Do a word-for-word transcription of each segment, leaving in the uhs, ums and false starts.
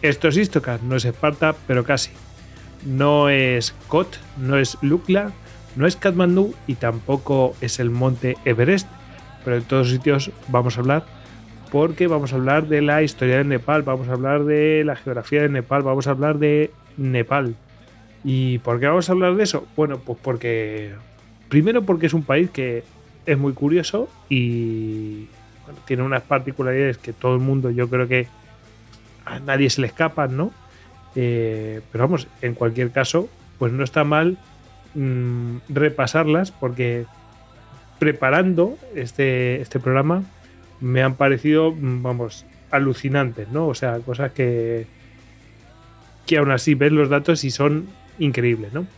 Esto es Istocast, no es Esparta, pero casi. No es Kot, no es Lukla, no es Katmandú y tampoco es el monte Everest, pero en todos sitios vamos a hablar porque vamos a hablar de la historia de Nepal, vamos a hablar de la geografía de Nepal, vamos a hablar de Nepal. ¿Y por qué vamos a hablar de eso? Bueno, pues porque primero porque es un país que es muy curioso y bueno, tiene unas particularidades que todo el mundo, yo creo que a nadie se le escapan, ¿no? Eh, pero vamos, en cualquier caso, pues no está mal mmm, repasarlas porque preparando este, este programa me han parecido, vamos, alucinantes, ¿no? O sea, cosas que, que aún así ves los datos y son increíbles, ¿no?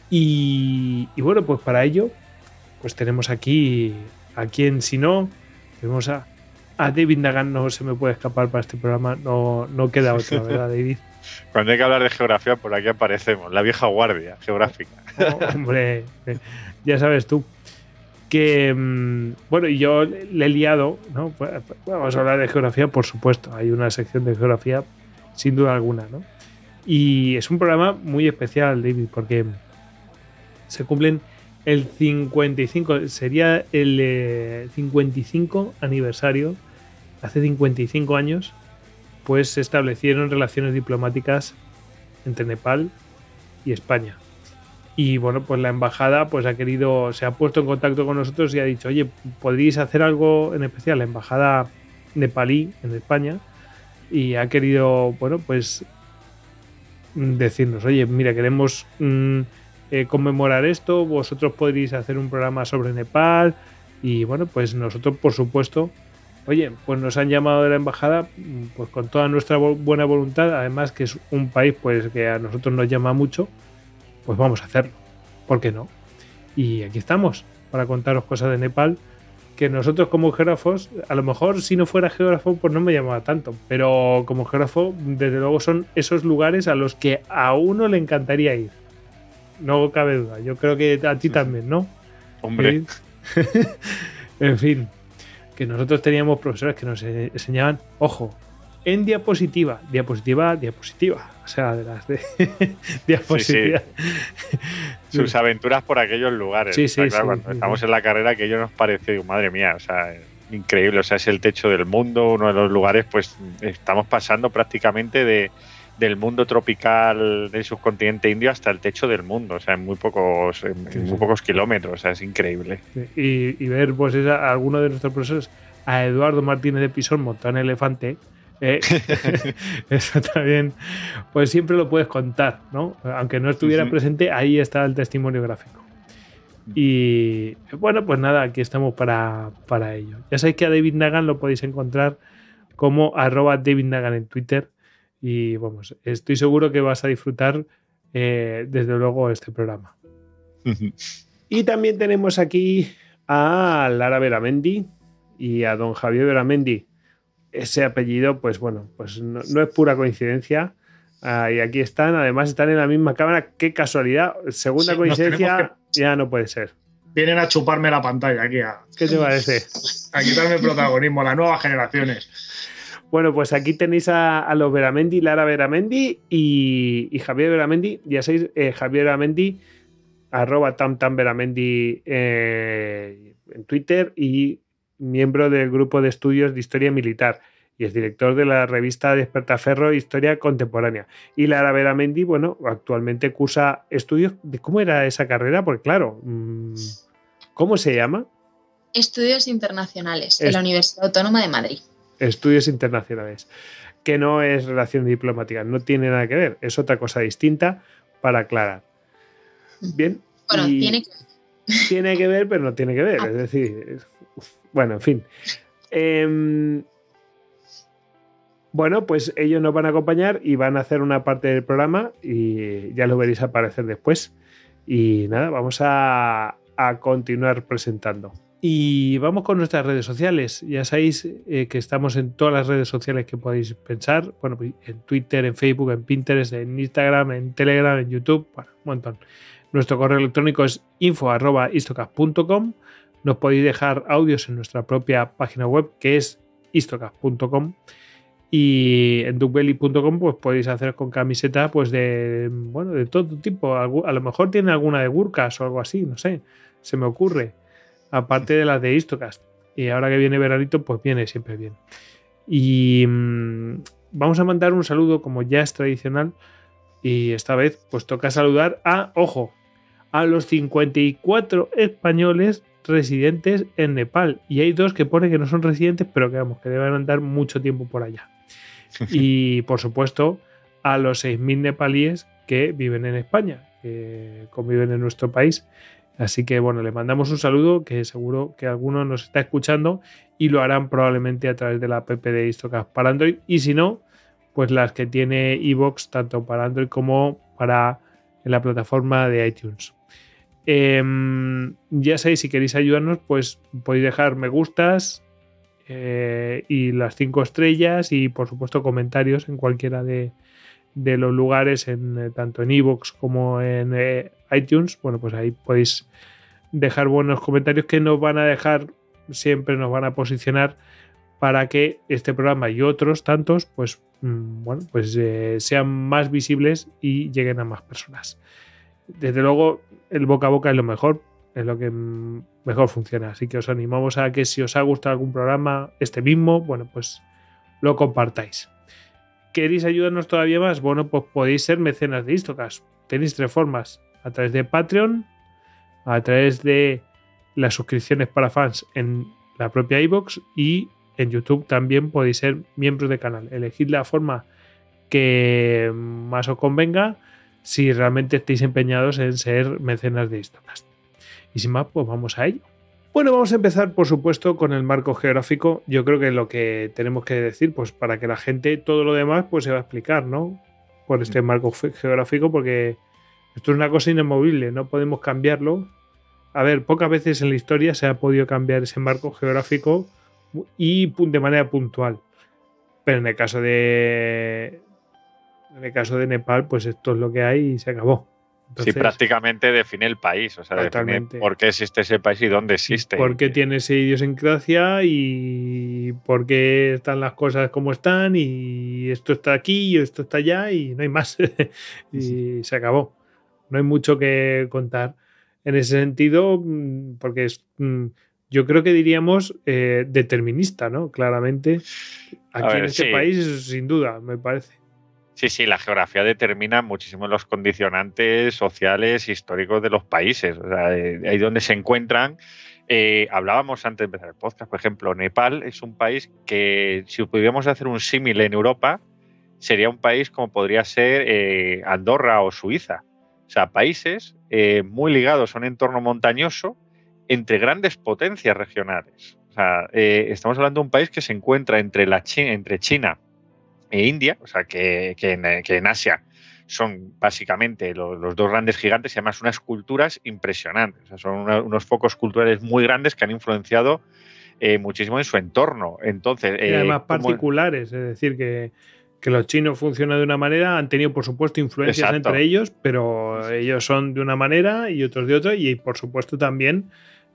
Y, y bueno, pues para ello, pues tenemos aquí a quien, si no, tenemos a, a David Nagan, no se me puede escapar para este programa, no, no queda otra, ¿verdad, David? Cuando hay que hablar de geografía, por aquí aparecemos, la vieja guardia geográfica. Oh, hombre, ya sabes tú. Que, bueno, y yo le he liado, ¿no? Pues, vamos a hablar de geografía, por supuesto, hay una sección de geografía, sin duda alguna, ¿no? Y es un programa muy especial, David, porque se cumplen el cincuenta y cinco, sería el eh, cincuenta y cinco aniversario, hace cincuenta y cinco años, pues se establecieron relaciones diplomáticas entre Nepal y España. Y bueno, pues la embajada pues ha querido, se ha puesto en contacto con nosotros y ha dicho, oye, ¿podríais hacer algo en especial? La embajada nepalí en España, y ha querido, bueno, pues decirnos, oye, mira, queremos mmm, eh, conmemorar esto, vosotros podréis hacer un programa sobre Nepal. Y bueno, pues nosotros, por supuesto, oye, pues nos han llamado de la embajada pues con toda nuestra buena voluntad, además que es un país pues que a nosotros nos llama mucho, pues vamos a hacerlo, ¿por qué no? Y aquí estamos para contaros cosas de Nepal que nosotros como geógrafos, a lo mejor si no fuera geógrafo pues no me llamaba tanto, pero como geógrafo desde luego son esos lugares a los que a uno le encantaría ir, no cabe duda. Yo creo que a ti también, ¿no? Hombre. En fin, que nosotros teníamos profesores que nos enseñaban, ojo, en diapositiva, diapositiva, diapositiva, o sea, de las de diapositivas. Sí, sí. Sus aventuras por aquellos lugares. Sí, sí, o sea, claro, sí, cuando sí, estamos sí. en la carrera, aquello nos pareció, madre mía, o sea, increíble, o sea, es el techo del mundo, uno de los lugares, pues estamos pasando prácticamente de del mundo tropical del subcontinente indio hasta el techo del mundo, o sea, en muy pocos, en, Sí, en muy sí. pocos kilómetros, o sea, es increíble. Y, y ver, pues, esa, a alguno de nuestros profesores, a Eduardo Martínez de Pisón montado en elefante, eh, eso también, pues siempre lo puedes contar, ¿no? Aunque no estuviera Uh-huh. presente, ahí está el testimonio gráfico. Y bueno, pues nada, aquí estamos para, para ello. Ya sabéis que a David Nagan lo podéis encontrar como arroba David Nagan en Twitter. Y vamos, estoy seguro que vas a disfrutar eh, desde luego este programa. Uh-huh. Y también tenemos aquí a Lara Beramendi y a don Javier Beramendi. Ese apellido, pues bueno, pues no, no es pura coincidencia. Ah, y aquí están, además están en la misma cámara. Qué casualidad. Segunda Sí, coincidencia, que... ya no puede ser. Vienen a chuparme la pantalla aquí. A... ¿Qué te parece? A quitarme el protagonismo, las nuevas generaciones. Bueno, pues aquí tenéis a, a los Beramendi, Lara Beramendi y, y Javier Beramendi. Ya sabéis, eh, Javier Beramendi, arroba tamtamberamendi eh, en Twitter, y miembro del grupo de estudios de historia militar, y es director de la revista Despertaferro Historia Contemporánea. Y Lara Beramendi, bueno, actualmente cursa estudios de cómo era esa carrera, porque claro, ¿cómo se llama? Estudios Internacionales, es... en la Universidad Autónoma de Madrid. Estudios Internacionales, que no es relación diplomática, no tiene nada que ver, es otra cosa distinta, para aclarar. Bien. Bueno, y tiene que ver. Tiene que ver, pero no tiene que ver, es decir, bueno, en fin. Eh, bueno, pues ellos nos van a acompañar y van a hacer una parte del programa y ya lo veréis aparecer después. Y nada, vamos a, a continuar presentando. Y vamos con nuestras redes sociales. Ya sabéis eh, que estamos en todas las redes sociales que podéis pensar. Bueno, en Twitter, en Facebook, en Pinterest, en Instagram, en Telegram, en YouTube. Bueno, un montón. Nuestro correo electrónico es info arroba istocast punto com. Nos podéis dejar audios en nuestra propia página web, que es istocast punto com. Y en duckbelly punto com pues podéis hacer con camiseta pues de, bueno, de todo tipo. A lo mejor tiene alguna de Gurkas o algo así, no sé, se me ocurre. Aparte de las de Histocast. Y ahora que viene veranito, pues viene siempre bien. Y mmm, vamos a mandar un saludo, como ya es tradicional, y esta vez pues toca saludar a, ojo, a los cincuenta y cuatro españoles residentes en Nepal. Y hay dos que pone que no son residentes, pero que vamos, que deben andar mucho tiempo por allá. Y por supuesto, a los seis mil nepalíes que viven en España, que conviven en nuestro país. Así que bueno, le mandamos un saludo, que seguro que alguno nos está escuchando y lo harán probablemente a través de la app de Histocast para Android, y si no, pues las que tiene iVoox tanto para Android como para en la plataforma de iTunes. Eh, ya sabéis, si queréis ayudarnos, pues podéis dejar me gustas eh, y las cinco estrellas y por supuesto comentarios en cualquiera de, de los lugares, en, eh, tanto en iVoox como en eh, iTunes. Bueno, pues ahí podéis dejar buenos comentarios que nos van a dejar, siempre nos van a posicionar para que este programa y otros tantos pues, mmm, bueno, pues eh, sean más visibles y lleguen a más personas. Desde luego el boca a boca es lo mejor, es lo que mejor funciona, así que os animamos a que si os ha gustado algún programa, este mismo, bueno, pues lo compartáis. ¿Queréis ayudarnos todavía más? Bueno, pues podéis ser mecenas de Histocast. Tenéis tres formas: a través de Patreon, a través de las suscripciones para fans en la propia iVoox, y en YouTube también podéis ser miembros del canal. Elegid la forma que más os convenga si realmente estáis empeñados en ser mecenas de Histocast. Y sin más, pues vamos a ello. Bueno, vamos a empezar, por supuesto, con el marco geográfico. Yo creo que lo que tenemos que decir, pues para que la gente, todo lo demás, pues se va a explicar, ¿no? Por este marco geográfico, porque esto es una cosa inamovible, no podemos cambiarlo. A ver, pocas veces en la historia se ha podido cambiar ese marco geográfico y de manera puntual. Pero en el caso de, en el caso de Nepal, pues esto es lo que hay y se acabó. Entonces, sí, prácticamente define el país, o sea, define por qué existe ese país y dónde existe. Por qué tiene esa idiosincrasia y por qué están las cosas como están, y esto está aquí y esto está allá y no hay más. Y sí, se acabó. No hay mucho que contar en ese sentido, porque es, yo creo que diríamos eh, determinista, ¿no? Claramente. Aquí ver, en este sí. país, sin duda, me parece. Sí, sí, la geografía determina muchísimo los condicionantes sociales, históricos de los países. O sea, ahí donde se encuentran. Eh, hablábamos antes de empezar el podcast, por ejemplo, Nepal es un país que, si pudiéramos hacer un símil en Europa, sería un país como podría ser eh, Andorra o Suiza. O sea, países eh, muy ligados a un entorno montañoso entre grandes potencias regionales. O sea, eh, estamos hablando de un país que se encuentra entre, la China, entre China e India, o sea, que, que, en, que en Asia son básicamente los, los dos grandes gigantes, y además unas culturas impresionantes. O sea, son una, unos focos culturales muy grandes que han influenciado eh, muchísimo en su entorno. Entonces, y además eh, particulares, es decir, que, que los chinos funcionan de una manera, han tenido por supuesto influencias Exacto. entre ellos, pero ellos son de una manera y otros de otra, y por supuesto también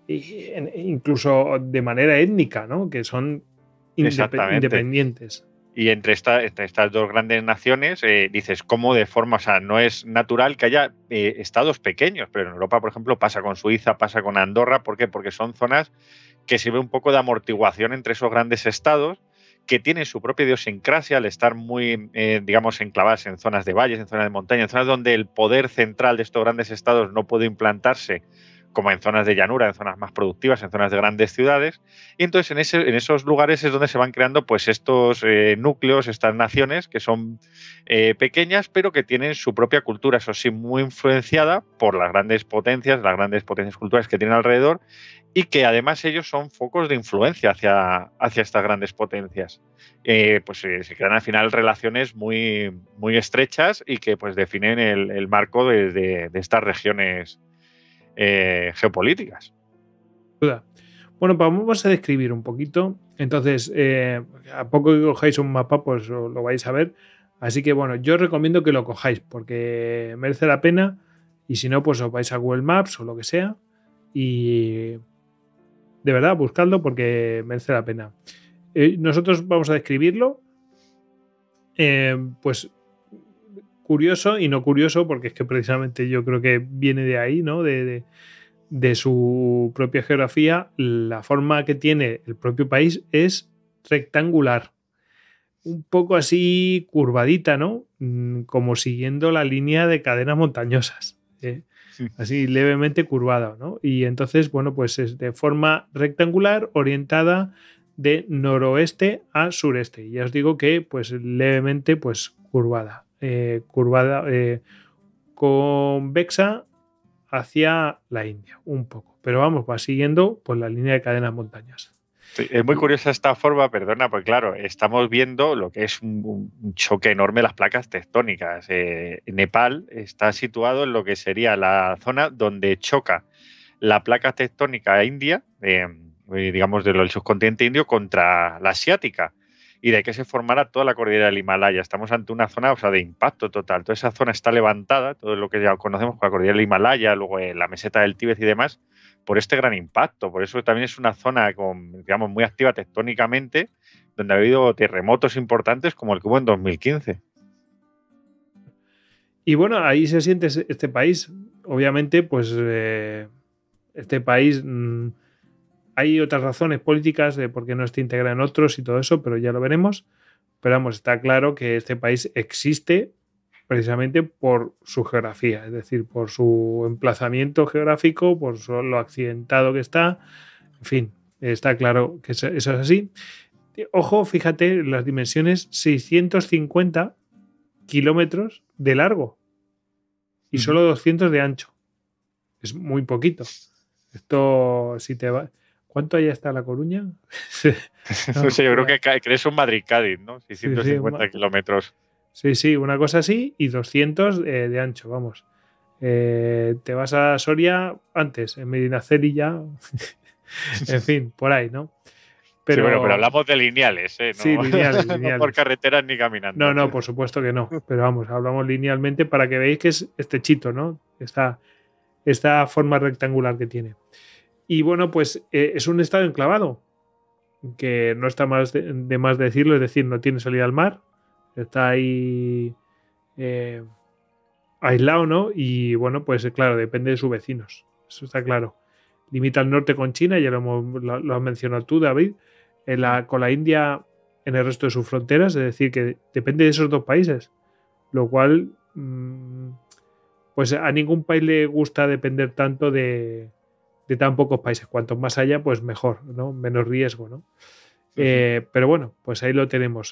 incluso de manera étnica, ¿no? Que son indep- independientes. Y entre, esta, entre estas dos grandes naciones, eh, dices, ¿cómo de forma? O sea, no es natural que haya eh, estados pequeños, pero en Europa, por ejemplo, pasa con Suiza, pasa con Andorra. ¿Por qué? Porque son zonas que sirven un poco de amortiguación entre esos grandes estados, que tienen su propia idiosincrasia al estar muy, eh, digamos, enclavadas en zonas de valles, en zonas de montaña, en zonas donde el poder central de estos grandes estados no puede implantarse, como en zonas de llanura, en zonas más productivas, en zonas de grandes ciudades. Y entonces en, ese, en esos lugares es donde se van creando pues estos eh, núcleos, estas naciones que son eh, pequeñas, pero que tienen su propia cultura, eso sí, muy influenciada por las grandes potencias, las grandes potencias culturales que tienen alrededor, y que además ellos son focos de influencia hacia, hacia estas grandes potencias. Eh, pues eh, se crean al final relaciones muy, muy estrechas y que pues definen el, el marco de, de, de estas regiones Eh, geopolíticas. Bueno, pues vamos a describir un poquito. Entonces, eh, a poco que cojáis un mapa, pues lo vais a ver. Así que, bueno, yo os recomiendo que lo cojáis porque merece la pena. Y si no, pues os vais a Google Maps o lo que sea. Y de verdad, buscadlo porque merece la pena. Eh, nosotros vamos a describirlo eh, pues curioso y no curioso, porque es que precisamente yo creo que viene de ahí, ¿no? De, de, de su propia geografía. La forma que tiene el propio país es rectangular, un poco así curvadita, ¿no? Como siguiendo la línea de cadenas montañosas, ¿eh? Sí. Así levemente curvada, ¿no? Y entonces, bueno, pues es de forma rectangular orientada de noroeste a sureste. Y ya os digo que, pues levemente, pues curvada, eh, curvada, eh, convexa hacia la India, un poco. Pero vamos, va siguiendo pues la línea de cadenas montañosas. Sí, es muy curiosa esta forma, perdona, porque claro, estamos viendo lo que es un, un choque enorme de las placas tectónicas. Eh, Nepal está situado en lo que sería la zona donde choca la placa tectónica india, eh, digamos del subcontinente indio, contra la asiática, y de que se formara toda la cordillera del Himalaya. Estamos ante una zona, o sea, de impacto total. Toda esa zona está levantada, todo lo que ya conocemos como la cordillera del Himalaya, luego eh, la meseta del Tíbet y demás, por este gran impacto. Por eso también es una zona con, digamos, muy activa tectónicamente, donde ha habido terremotos importantes como el que hubo en dos mil quince. Y bueno, ahí se siente este país. Obviamente, pues eh, este país, mmm, hay otras razones políticas de por qué no está integrado en otros y todo eso, pero ya lo veremos. Pero vamos, está claro que este país existe precisamente por su geografía, es decir, por su emplazamiento geográfico, por su, lo accidentado que está. En fin, está claro que eso es así. Ojo, fíjate, las dimensiones: seiscientos cincuenta kilómetros de largo y uh-huh. solo doscientos de ancho. Es muy poquito. Esto, si te va... ¿Cuánto allá está La Coruña? No, no sé, yo creo que, que es un Madrid-Cádiz, ¿no? seiscientos cincuenta sí, sí, kilómetros. Sí, sí, una cosa así, y doscientos eh, de ancho, vamos. Eh, te vas a Soria antes, en Medinaceli ya. En fin, por ahí, ¿no? Pero, sí, bueno, pero hablamos de lineales, ¿eh? No, sí, lineales, lineales. No por carreteras ni caminando. No, no, por supuesto que no. Pero vamos, hablamos linealmente para que veáis que es estrechito, ¿no? Esta, esta forma rectangular que tiene. Y bueno, pues eh, es un estado enclavado, que no está más de, de más decirlo, es decir, no tiene salida al mar, está ahí eh, aislado, ¿no? Y bueno, pues claro, depende de sus vecinos, eso está claro. Limita al norte con China, ya lo, hemos, lo, lo has mencionado tú, David, en la, con la India en el resto de sus fronteras, es decir, que depende de esos dos países, lo cual, mmm, pues a ningún país le gusta depender tanto de de tan pocos países. Cuanto más haya, pues mejor, ¿no? Menos riesgo, ¿no? Sí, eh, sí. Pero bueno, pues ahí lo tenemos.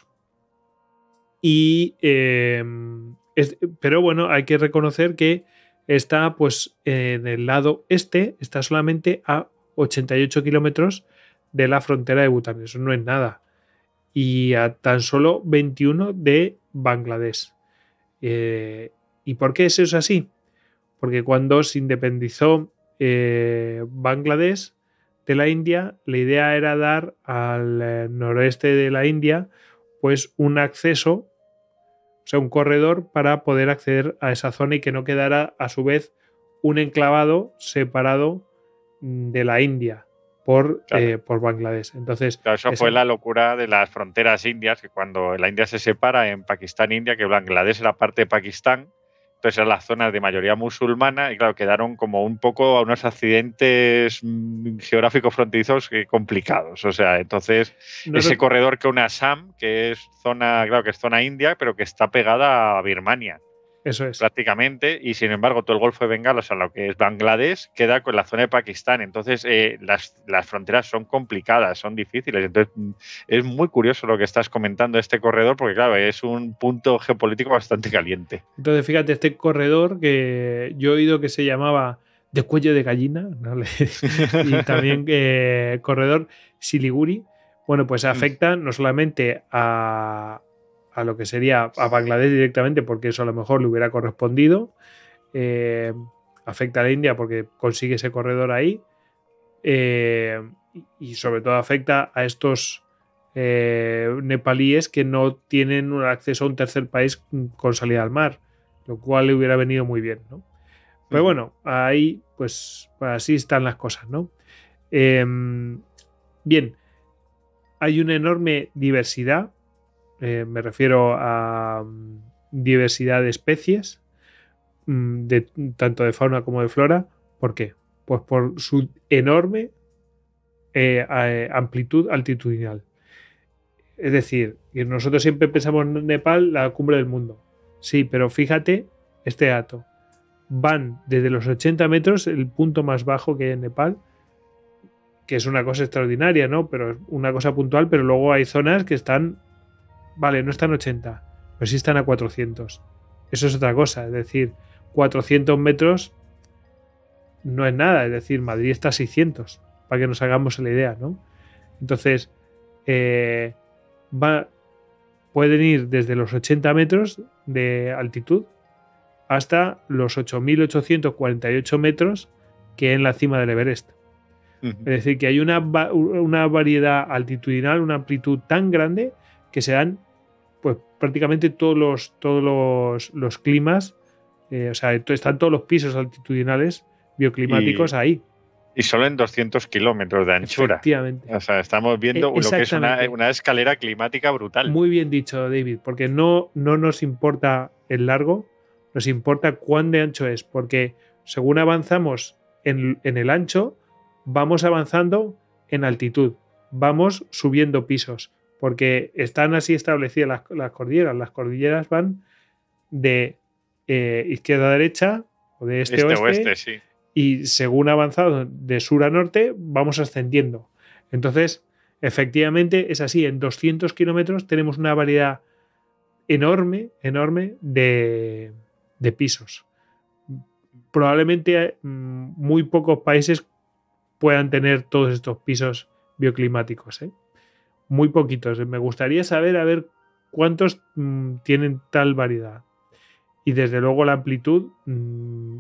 Y eh, es, pero bueno, hay que reconocer que está pues en el lado este, está solamente a ochenta y ocho kilómetros de la frontera de Bután. Eso no es nada. Y a tan solo veintiuno de Bangladesh. Eh, ¿Y por qué es eso así? Porque cuando se independizó Eh, Bangladesh de la India, la idea era dar al eh, noroeste de la India pues un acceso, o sea, un corredor para poder acceder a esa zona y que no quedara a su vez un enclavado separado de la India por, claro. eh, por Bangladesh. Entonces, claro, eso esa... fue la locura de las fronteras indias, que cuando la India se separa en Pakistán e India, que Bangladesh era parte de Pakistán, entonces eran las zonas de mayoría musulmana y claro, quedaron como un poco a unos accidentes geográficos fronterizos complicados. O sea, entonces no, ese no... corredor que une Assam, que es zona, claro que es zona india, pero que está pegada a Birmania. Eso es. Prácticamente, y sin embargo todo el Golfo de Bengala, o sea, lo que es Bangladesh, queda con la zona de Pakistán. Entonces eh, las, las fronteras son complicadas, son difíciles. Entonces es muy curioso lo que estás comentando de este corredor, porque claro, es un punto geopolítico bastante caliente. Entonces fíjate, este corredor que yo he oído que se llamaba de cuello de gallina, ¿no? Y también eh, corredor Siliguri, bueno, pues afecta no solamente a... a lo que sería a Bangladesh directamente, porque eso a lo mejor le hubiera correspondido, eh, afecta a la India porque consigue ese corredor ahí, eh, y sobre todo afecta a estos eh, nepalíes que no tienen un acceso a un tercer país con salida al mar, lo cual le hubiera venido muy bien, ¿no? Pero bueno, ahí pues, pues así están las cosas, ¿no? Eh, bien, hay una enorme diversidad eh, me refiero a mm, diversidad de especies, mm, de, tanto de fauna como de flora. ¿Por qué? Pues por su enorme eh, eh, amplitud altitudinal. Es decir, y nosotros siempre pensamos en Nepal, la cumbre del mundo. Sí, pero fíjate este dato. Van desde los ochenta metros, el punto más bajo que hay en Nepal, que es una cosa extraordinaria, ¿no? Pero es una cosa puntual, pero luego hay zonas que están, vale, no están ochenta, pero sí están a cuatrocientos. Eso es otra cosa, es decir, cuatrocientos metros no es nada, es decir, Madrid está a seiscientos, para que nos hagamos la idea, ¿no? Entonces, eh, va, pueden ir desde los ochenta metros de altitud hasta los ocho mil ochocientos cuarenta y ocho metros que hay en la cima del Everest. Uh-huh. Es decir, que hay una, una variedad altitudinal, una amplitud tan grande que se dan pues, prácticamente todos los, todos los, los climas, eh, o sea, están todos los pisos altitudinales bioclimáticos y, ahí. Y solo en doscientos kilómetros de anchura. Efectivamente. O sea, estamos viendo lo que es una, una escalera climática brutal. Muy bien dicho, David, porque no, no nos importa el largo, nos importa cuán de ancho es, porque según avanzamos en, en el ancho, vamos avanzando en altitud, vamos subiendo pisos, porque están así establecidas las, las cordilleras. Las cordilleras van de eh, izquierda a derecha o de este, este a oeste, oeste sí. Y según avanzado de sur a norte, vamos ascendiendo. Entonces, efectivamente, es así. En doscientos kilómetros tenemos una variedad enorme, enorme de, de pisos. Probablemente muy pocos países puedan tener todos estos pisos bioclimáticos, ¿eh? Muy poquitos. Me gustaría saber a ver cuántos mmm, tienen tal variedad. Y desde luego la amplitud, mmm,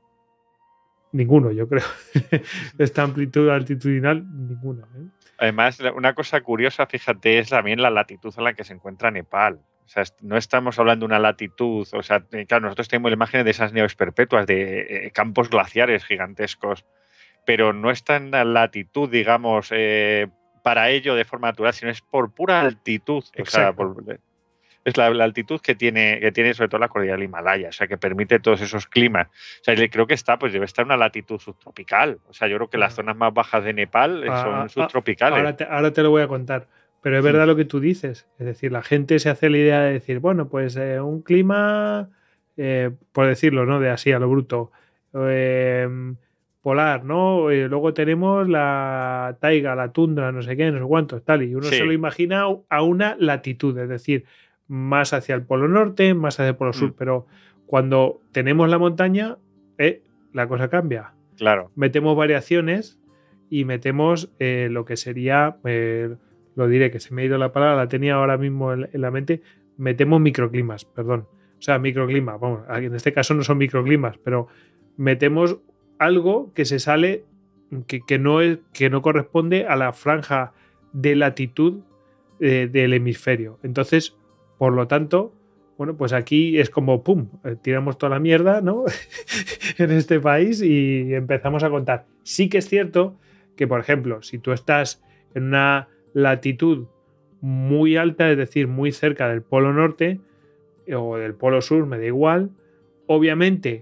ninguno, yo creo. Esta amplitud altitudinal, ninguno, ¿eh? Además, una cosa curiosa, fíjate, es también la latitud en la que se encuentra Nepal. O sea, no estamos hablando de una latitud, o sea, claro, nosotros tenemos imágenes de esas nieves perpetuas, de eh, campos glaciares gigantescos, pero no está en la latitud, digamos, eh, para ello de forma natural, sino es por pura altitud. O sea, por, es la, la altitud que tiene, que tiene sobre todo la cordillera del Himalaya, o sea, que permite todos esos climas. O sea, creo que está, pues debe estar en una latitud subtropical. O sea, yo creo que las zonas más bajas de Nepal ah, son ah, subtropicales. Ahora te, ahora te lo voy a contar. Pero es verdad sí. Lo que tú dices. Es decir, la gente se hace la idea de decir, bueno, pues eh, un clima, eh, por decirlo, ¿no? De así a lo bruto, eh, polar, ¿no? Y luego tenemos la taiga, la tundra, no sé qué, no sé cuántos, tal. Y uno sí. se lo imagina a una latitud, es decir, más hacia el polo norte, más hacia el polo mm. sur. Pero cuando tenemos la montaña, eh, la cosa cambia. Claro. Metemos variaciones y metemos eh, lo que sería... Eh, lo diré, que se me ha ido la palabra, la tenía ahora mismo en, en la mente, metemos microclimas, perdón. O sea, microclimas, vamos, en este caso no son microclimas, pero metemos algo que se sale, que, que, no, es, que no corresponde a la franja de latitud eh, del hemisferio. Entonces, por lo tanto, bueno, pues aquí es como, pum, tiramos toda la mierda, ¿no? en este país y empezamos a contar. Sí que es cierto que, por ejemplo, si tú estás en una latitud muy alta, es decir, muy cerca del polo norte o del polo sur, me da igual, obviamente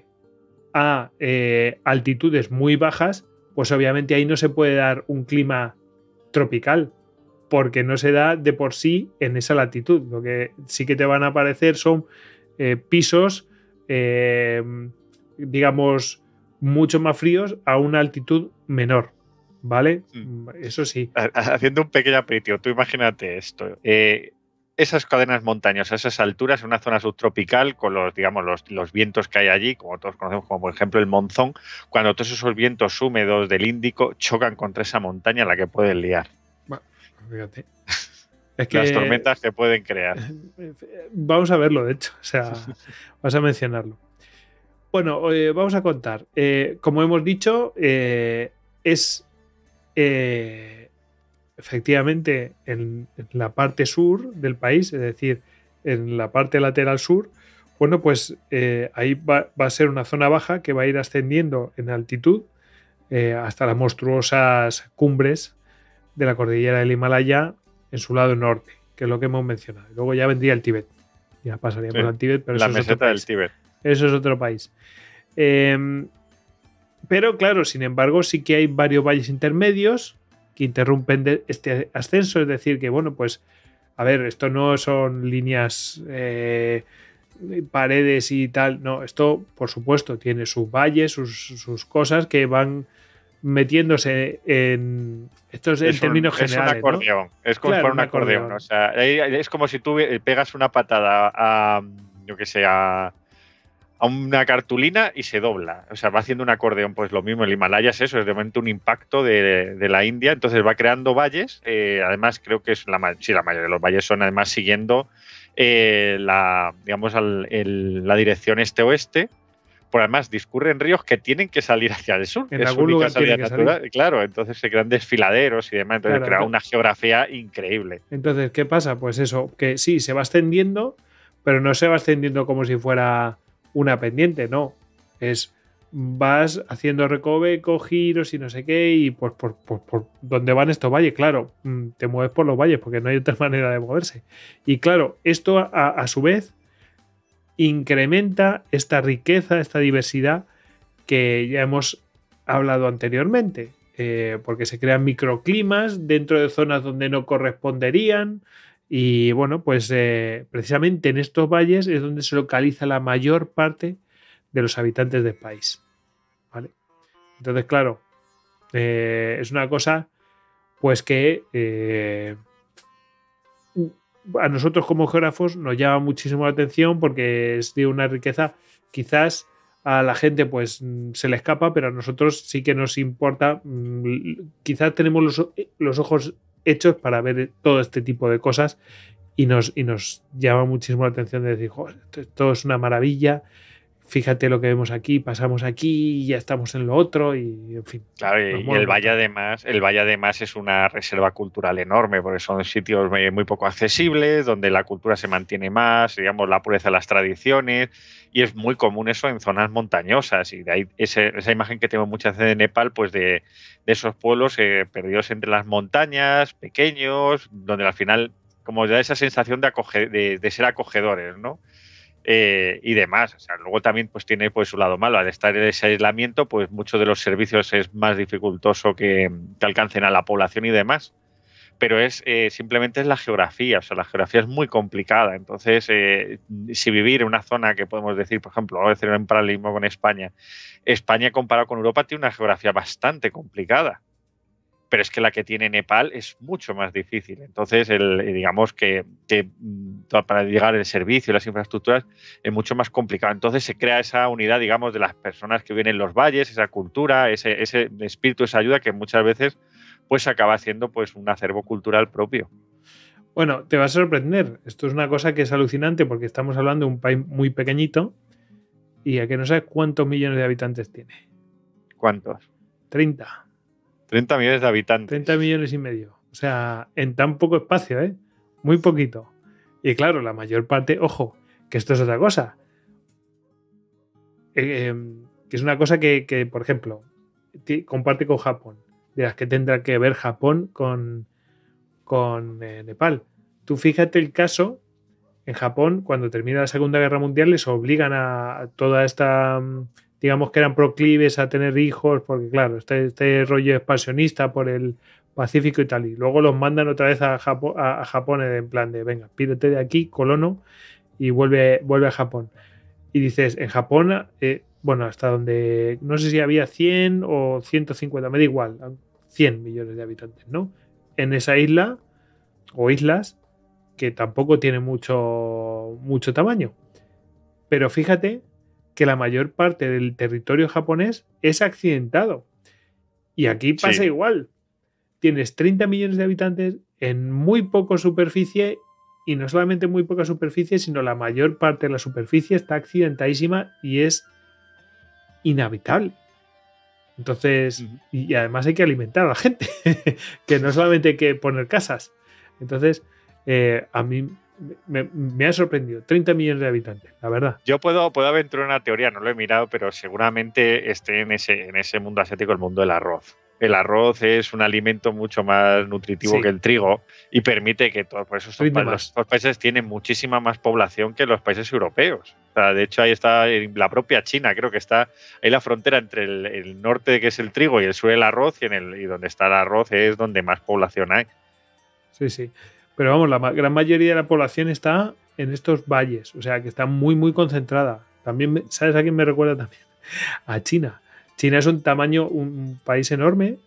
a eh, altitudes muy bajas, pues obviamente ahí no se puede dar un clima tropical, porque no se da de por sí en esa latitud. Lo que sí que te van a aparecer son eh, pisos, eh, digamos, mucho más fríos a una altitud menor. ¿Vale? Mm. Eso sí. Haciendo un pequeño aperitivo, tú imagínate esto. Eh, esas cadenas montañosas, esas alturas, en una zona subtropical, con los, digamos, los, los vientos que hay allí, como todos conocemos, como por ejemplo el monzón, cuando todos esos vientos húmedos del Índico chocan contra esa montaña en la que pueden liar. Bueno, fíjate. Es que, las tormentas que pueden crear. Vamos a verlo, de hecho. O sea, vas a mencionarlo. Bueno, eh, vamos a contar. Eh, como hemos dicho, eh, es Eh, efectivamente en, en la parte sur del país, es decir, en la parte lateral sur, bueno, pues eh, ahí va, va a ser una zona baja que va a ir ascendiendo en altitud eh, hasta las monstruosas cumbres de la cordillera del Himalaya en su lado norte. que es lo que hemos mencionado. Luego ya vendría el Tíbet. Ya pasaríamos Sí, al Tíbet, pero la eso es otro meseta del país. Tíbet. Eso es otro país. Eh, pero claro, sin embargo, sí que hay varios valles intermedios que interrumpen de este ascenso. Es decir, que bueno, pues, a ver, esto no son líneas, eh, paredes y tal. No, esto, por supuesto, tiene sus valles, sus, sus cosas que van metiéndose en. Esto es en Es un, términos es un generales, ¿no? acordeón. Es como Claro, si fuera un un acordeón. acordeón. O sea, ahí- es como si tú eh, pegas una patada a, yo que sé, a, a una cartulina y se dobla. O sea, va haciendo un acordeón. Pues lo mismo, el Himalaya es eso, es de momento un impacto de, de la India. Entonces va creando valles. Eh, además, creo que es la, ma- sí, la mayoría de los valles son además siguiendo eh, la, digamos, al- el- la dirección este-oeste. Por además, discurren ríos que tienen que salir hacia el sur. En Es su algún única lugar salida tienen que natural. Claro, entonces se crean desfiladeros y demás. Entonces Claro, crea entonces- una geografía increíble. Entonces, ¿qué pasa? Pues eso, que sí, se va extendiendo, pero no se va extendiendo como si fuera una pendiente, no. Es vas haciendo recoveco, giros y no sé qué, y pues por, por, por donde van estos valles, claro, mm, te mueves por los valles porque no hay otra manera de moverse. Y claro, esto a, a su vez incrementa esta riqueza, esta diversidad que ya hemos hablado anteriormente, eh, porque se crean microclimas dentro de zonas donde no corresponderían y bueno, pues eh, precisamente en estos valles es donde se localiza la mayor parte de los habitantes del país. ¿Vale? Entonces, claro, eh, es una cosa pues que eh, a nosotros como geógrafos nos llama muchísimo la atención porque es de una riqueza quizás a la gente pues se le escapa, pero a nosotros sí que nos importa. Quizás tenemos los, los ojos hechos para ver todo este tipo de cosas y nos, y nos llama muchísimo la atención de decir, joder, esto, esto es una maravilla, fíjate lo que vemos aquí, pasamos aquí y ya estamos en lo otro y en fin. Claro, y, y el valle además, el valle además es una reserva cultural enorme, porque son sitios muy, muy poco accesibles, donde la cultura se mantiene más, digamos, la pureza de las tradiciones, y es muy común eso en zonas montañosas, y de ahí ese, esa imagen que tengo muchas veces de Nepal, pues de, de esos pueblos eh, perdidos entre las montañas, pequeños, donde al final como da esa sensación de, acoger, de, de ser acogedores, ¿no? Eh, y demás. O sea, luego también pues tiene pues su lado malo. Al estar en ese aislamiento, pues muchos de los servicios es más dificultoso que, que alcancen a la población y demás. Pero es eh, simplemente es la geografía. O sea, la geografía es muy complicada. Entonces, eh, si vivir en una zona que podemos decir, por ejemplo, vamos a hacer un paralelismo con España. España comparado con Europa tiene una geografía bastante complicada. Pero es que la que tiene Nepal es mucho más difícil. Entonces, el, digamos que, que para llegar el servicio y las infraestructuras es mucho más complicado. Entonces se crea esa unidad, digamos, de las personas que viven en los valles, esa cultura, ese, ese espíritu, esa ayuda que muchas veces pues acaba haciendo pues un acervo cultural propio. Bueno, te va a sorprender. Esto es una cosa que es alucinante porque estamos hablando de un país muy pequeñito y a que no sabes cuántos millones de habitantes tiene. ¿Cuántos? treinta. treinta millones de habitantes. treinta millones y medio. O sea, en tan poco espacio, ¿eh? Muy poquito. Y claro, la mayor parte, ojo, que esto es otra cosa. Eh, eh, que es una cosa que, que por ejemplo, comparte con Japón. De las que tendrá que ver Japón con, con eh, Nepal. Tú fíjate el caso, en Japón, cuando termina la Segunda Guerra Mundial, les obligan a, a toda esta... digamos que eran proclives a tener hijos, porque claro, este, este rollo expansionista por el Pacífico y tal, y luego los mandan otra vez a Japón, a, a Japón en plan de, venga, pídete de aquí, colono, y vuelve, vuelve a Japón. Y dices, en Japón, eh, bueno, hasta donde, no sé si había cien o ciento cincuenta, me da igual, cien millones de habitantes, ¿no? En esa isla, o islas, que tampoco tienen mucho, mucho tamaño. Pero fíjate que la mayor parte del territorio japonés es accidentado. Y aquí pasa sí. igual. Tienes treinta millones de habitantes en muy poca superficie, y no solamente muy poca superficie, sino la mayor parte de la superficie está accidentadísima y es inhabitable. Entonces, uh-huh. y además hay que alimentar a la gente, que no solamente hay que poner casas. Entonces, eh, a mí Me, me ha sorprendido. treinta millones de habitantes, la verdad. Yo puedo, puedo aventurar una teoría, no lo he mirado, pero seguramente esté en ese, en ese mundo asiático el mundo del arroz. el arroz es un alimento mucho más nutritivo Sí. que el trigo y permite que todos por eso son Rinde pa- más. los, los países tienen muchísima más población que los países europeos. O sea, de hecho, ahí está en la propia China, creo que está ahí la frontera entre el, el norte, que es el trigo, y el sur, el arroz, y, en el, y donde está el arroz es donde más población hay. Sí, sí. Pero vamos, la ma- gran mayoría de la población está en estos valles, o sea, que está muy, muy concentrada. También, me- ¿sabes a quién me recuerda también? A China. China es un tamaño, un país enorme,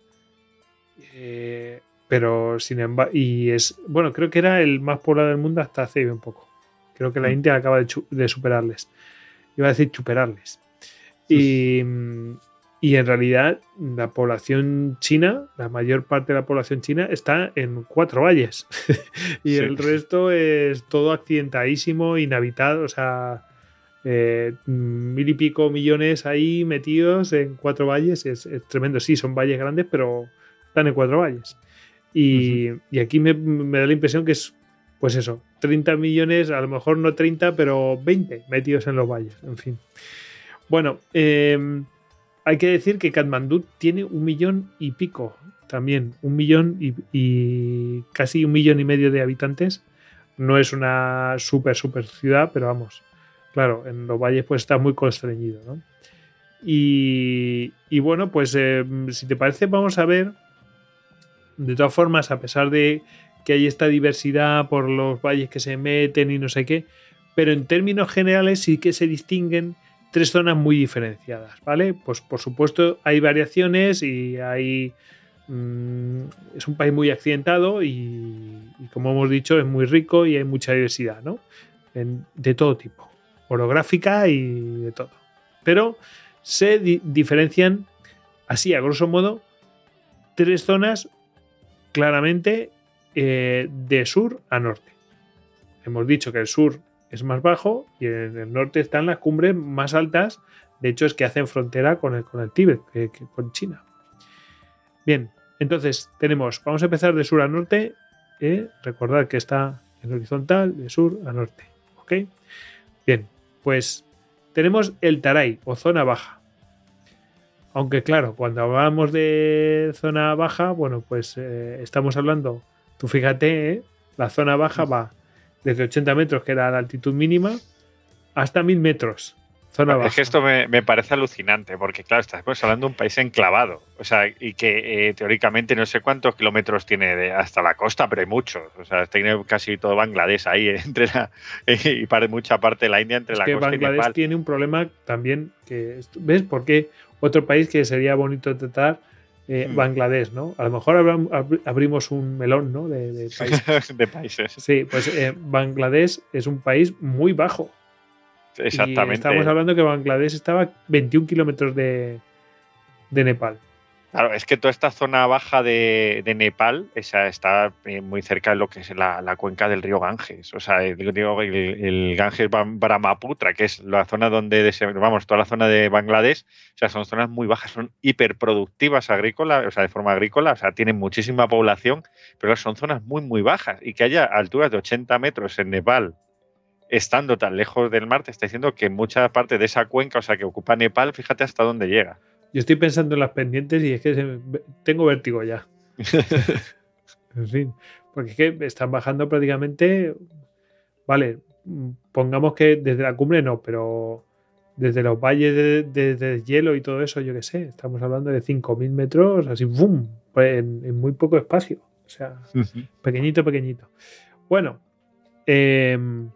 eh, pero sin embargo, y es, bueno, creo que era el más poblado del mundo hasta hace bien poco. Creo que la Mm. India acaba de, chu- de superarles. Iba a decir chuperarles. Y, y en realidad la población china, la mayor parte de la población china está en cuatro valles. y Sí. el resto es todo accidentadísimo, inhabitado, o sea, eh, mil y pico millones ahí metidos en cuatro valles. Es, es tremendo. Sí, son valles grandes, pero están en cuatro valles. Y, y aquí me, me da la impresión que es, pues eso, treinta millones, a lo mejor no treinta, pero veinte metidos en los valles. En fin. Bueno, eh, hay que decir que Katmandú tiene un millón y pico también, un millón y, y casi un millón y medio de habitantes. No es una súper, súper ciudad, pero vamos, claro, en los valles pues está muy constreñido, ¿no? Y, y bueno, pues eh, si te parece, vamos a ver, de todas formas, a pesar de que hay esta diversidad por los valles que se meten y no sé qué, pero en términos generales sí que se distinguen tres zonas muy diferenciadas, ¿vale? Pues por supuesto hay variaciones y hay... mmm, es un país muy accidentado y, y como hemos dicho es muy rico y hay mucha diversidad, ¿no? En- de todo tipo, orográfica y de todo. Pero se di- diferencian así, a grosso modo, tres zonas claramente eh, de sur a norte. Hemos dicho que el sur es más bajo y en el norte están las cumbres más altas. De hecho, es que hacen frontera con el, con el Tíbet, que- que- con China. Bien, entonces tenemos, vamos a empezar de sur a norte. Eh, recordad que está en horizontal, de sur a norte. ¿Ok? Bien, pues tenemos el Taray o zona baja. Aunque claro, cuando hablamos de zona baja, bueno, pues eh, estamos hablando, tú fíjate, ¿eh? La zona baja va desde ochenta metros, que era la altitud mínima, hasta mil metros. Zona baja. Es que esto me, me parece alucinante, porque claro, estamos hablando de un país enclavado, o sea, y que eh, teóricamente no sé cuántos kilómetros tiene de, hasta la costa, pero hay muchos, o sea, tiene casi todo Bangladesh ahí, eh, entre la, y para mucha parte de la India entre Es la que costa y Bangladesh Nepal. tiene un problema también que, ¿ves? Porque otro país que sería bonito tratar, eh, Hmm. Bangladesh, ¿no? A lo mejor abram- ab- abrimos un melón, ¿no? De, de países. de países. Sí, pues eh, Bangladesh es un país muy bajo. Y Exactamente. estamos hablando que Bangladesh estaba a veintiún kilómetros de, de Nepal. Claro, es que toda esta zona baja de, de Nepal esa está eh, muy cerca de lo que es la, la cuenca del río Ganges. O sea, el, digo, el, el Ganges Brahmaputra, que es la zona donde, dese- vamos, toda la zona de Bangladesh, o sea, son zonas muy bajas, son hiperproductivas agrícolas, o sea, de forma agrícola, o sea, tienen muchísima población, pero son zonas muy, muy bajas. Y que haya alturas de ochenta metros en Nepal, estando tan lejos del mar, te está diciendo que mucha parte de esa cuenca, o sea, que ocupa Nepal, fíjate hasta dónde llega. Yo estoy pensando en las pendientes y es que se- tengo vértigo ya. En fin, porque es que están bajando prácticamente. Vale, mm, pongamos que desde la cumbre no, pero desde los valles de, de- de hielo y todo eso, yo qué sé, estamos hablando de cinco mil metros, así, ¡bum! Pues en, en muy poco espacio. O sea, pequeñito, pequeñito. Bueno, em,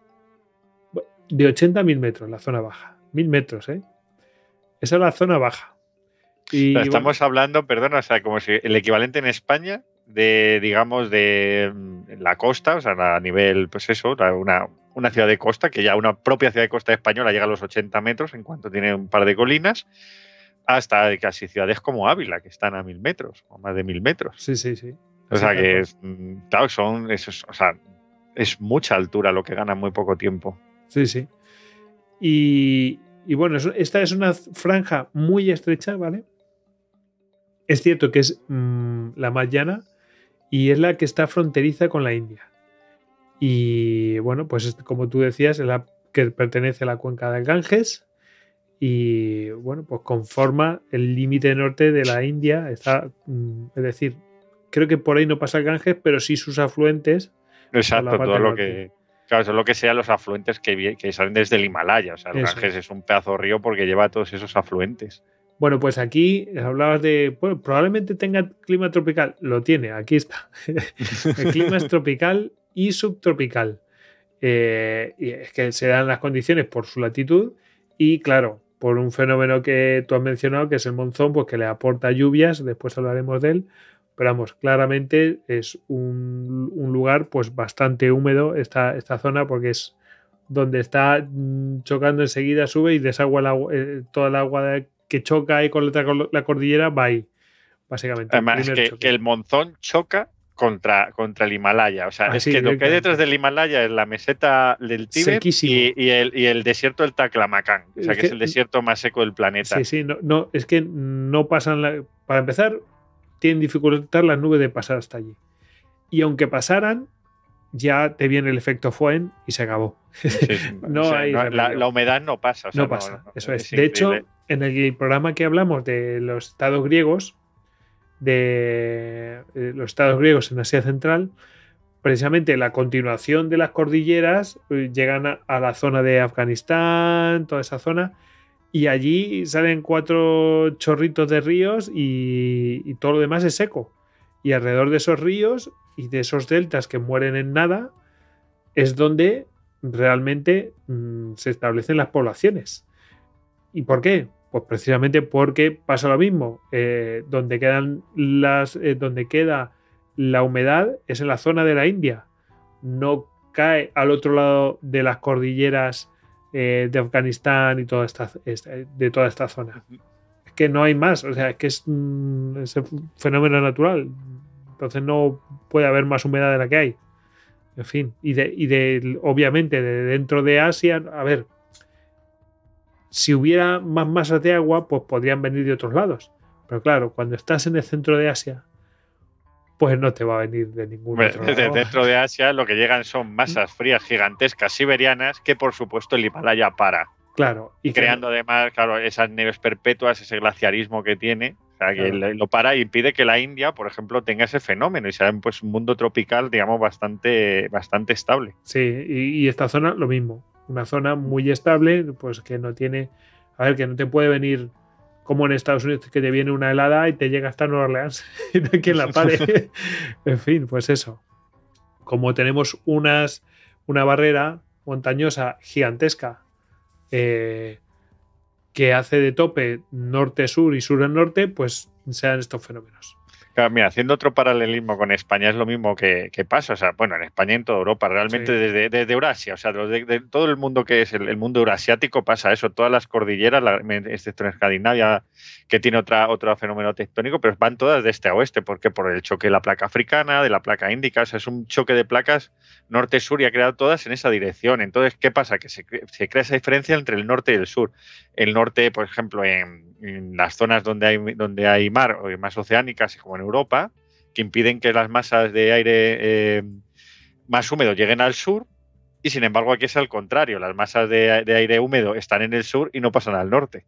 de ochenta a mil metros la zona baja. mil metros, ¿eh? Esa es la zona baja. Y O sea, estamos bueno, hablando, perdona, o sea, como si el equivalente en España de, digamos, de mm, la costa, o sea, a nivel, pues eso, la- una, una ciudad de costa, que ya una propia ciudad de costa española llega a los ochenta metros en cuanto tiene un par de colinas, hasta casi ciudades como Ávila, que están a mil metros, o más de mil metros. sí, sí, sí. O Así sea, tal que cual. es, mm, claro, son, esos, o sea, es mucha altura lo que gana en muy poco tiempo. Sí, sí. Y, y bueno, eso- esta es una franja muy estrecha, ¿vale? Es cierto que es mm, la más llana y es la que está fronteriza con la India. Y bueno, pues es- como tú decías, es la que pertenece a la cuenca del Ganges y bueno, pues conforma el límite norte de la India. Está, es decir, creo que por ahí no pasa el Ganges, pero sí sus afluentes. Exacto, todo lo que... Claro, eso es lo que sean los afluentes que, que salen desde el Himalaya. O sea, el eso. Ganges es un pedazo de río porque lleva todos esos afluentes. Bueno, pues aquí hablabas de... Bueno, probablemente tenga clima tropical. Lo tiene, aquí está. El clima es tropical y subtropical. Eh, y es que se dan las condiciones por su latitud y, claro, por un fenómeno que tú has mencionado, que es el monzón, pues que le aporta lluvias, después hablaremos de él. Pero vamos, claramente es un, un lugar pues bastante húmedo esta, esta zona, porque es donde está chocando enseguida, sube y desagua el agua, eh, toda el agua de, que choca ahí con la, con la cordillera va ahí, básicamente. Además, que, que el monzón choca contra, contra el Himalaya. O sea, ah, es sí, que lo que hay detrás del Himalaya es la meseta del Tíbet y, y, el, y el desierto del Taklamakan. O sea, es que, que es el desierto más seco del planeta. Sí, sí, no, no es que no pasan... La, para empezar... tienen dificultad las nubes de pasar hasta allí. Y aunque pasaran, ya te viene el efecto Foehn y se acabó. Sí, no o sea, hay no, la, la humedad no pasa. O sea, no pasa, no, no, eso es. es de hecho, en el programa que hablamos de los estados griegos, de eh, los estados griegos en Asia Central, precisamente la continuación de las cordilleras eh, llegan a, a la zona de Afganistán, toda esa zona, y allí salen cuatro chorritos de ríos y, y todo lo demás es seco. Y alrededor de esos ríos y de esos deltas que mueren en nada es donde realmente mmm, se establecen las poblaciones. ¿Y por qué? Pues precisamente porque pasa lo mismo. Eh, donde, quedan las, eh, donde queda la humedad es en la zona de la India. No cae al otro lado de las cordilleras Eh, de Afganistán y toda esta, de toda esta zona. Es que no hay más, o sea, es que es, mm, es un fenómeno natural. Entonces no puede haber más humedad de la que hay. En fin, y de, y de obviamente de dentro de Asia, a ver, si hubiera más masas de agua, pues podrían venir de otros lados. Pero claro, cuando estás en el centro de Asia, pues no te va a venir de ningún bueno, otro lado. Desde dentro de Asia lo que llegan son masas frías gigantescas siberianas que por supuesto el Himalaya para. Claro. Y creando que... además, claro, esas nieves perpetuas, ese glaciarismo que tiene, o sea, que claro. lo para y impide que la India, por ejemplo, tenga ese fenómeno y sea pues, un mundo tropical, digamos, bastante, bastante estable. Sí, y, y esta zona lo mismo. Una zona muy estable, pues que no tiene... A ver, que no te puede venir... como en Estados Unidos, que te viene una helada y te llega hasta Nueva Orleans y no hay quien la pare. En fin, pues eso. Como tenemos unas, una barrera montañosa gigantesca eh, que hace de tope norte-sur y sur-norte, pues sean estos fenómenos. Claro, mira, haciendo otro paralelismo con España es lo mismo que, que pasa, o sea, bueno, en España y en toda Europa, realmente sí. desde, desde Eurasia, o sea, de, de todo el mundo que es el, el mundo eurasiático pasa eso, todas las cordilleras, la, excepto en Escandinavia, que tiene otra, otro fenómeno tectónico, pero van todas de este a oeste, porque por el choque de la placa africana, de la placa índica, o sea, es un choque de placas norte-sur y ha creado todas en esa dirección. Entonces, ¿qué pasa? Que se, se crea esa diferencia entre el norte y el sur. El norte, por ejemplo, en, en las zonas donde hay, donde hay mar o más oceánicas, como en Europa, que impiden que las masas de aire eh, más húmedo lleguen al sur, y sin embargo aquí es al contrario, las masas de, de aire húmedo están en el sur y no pasan al norte.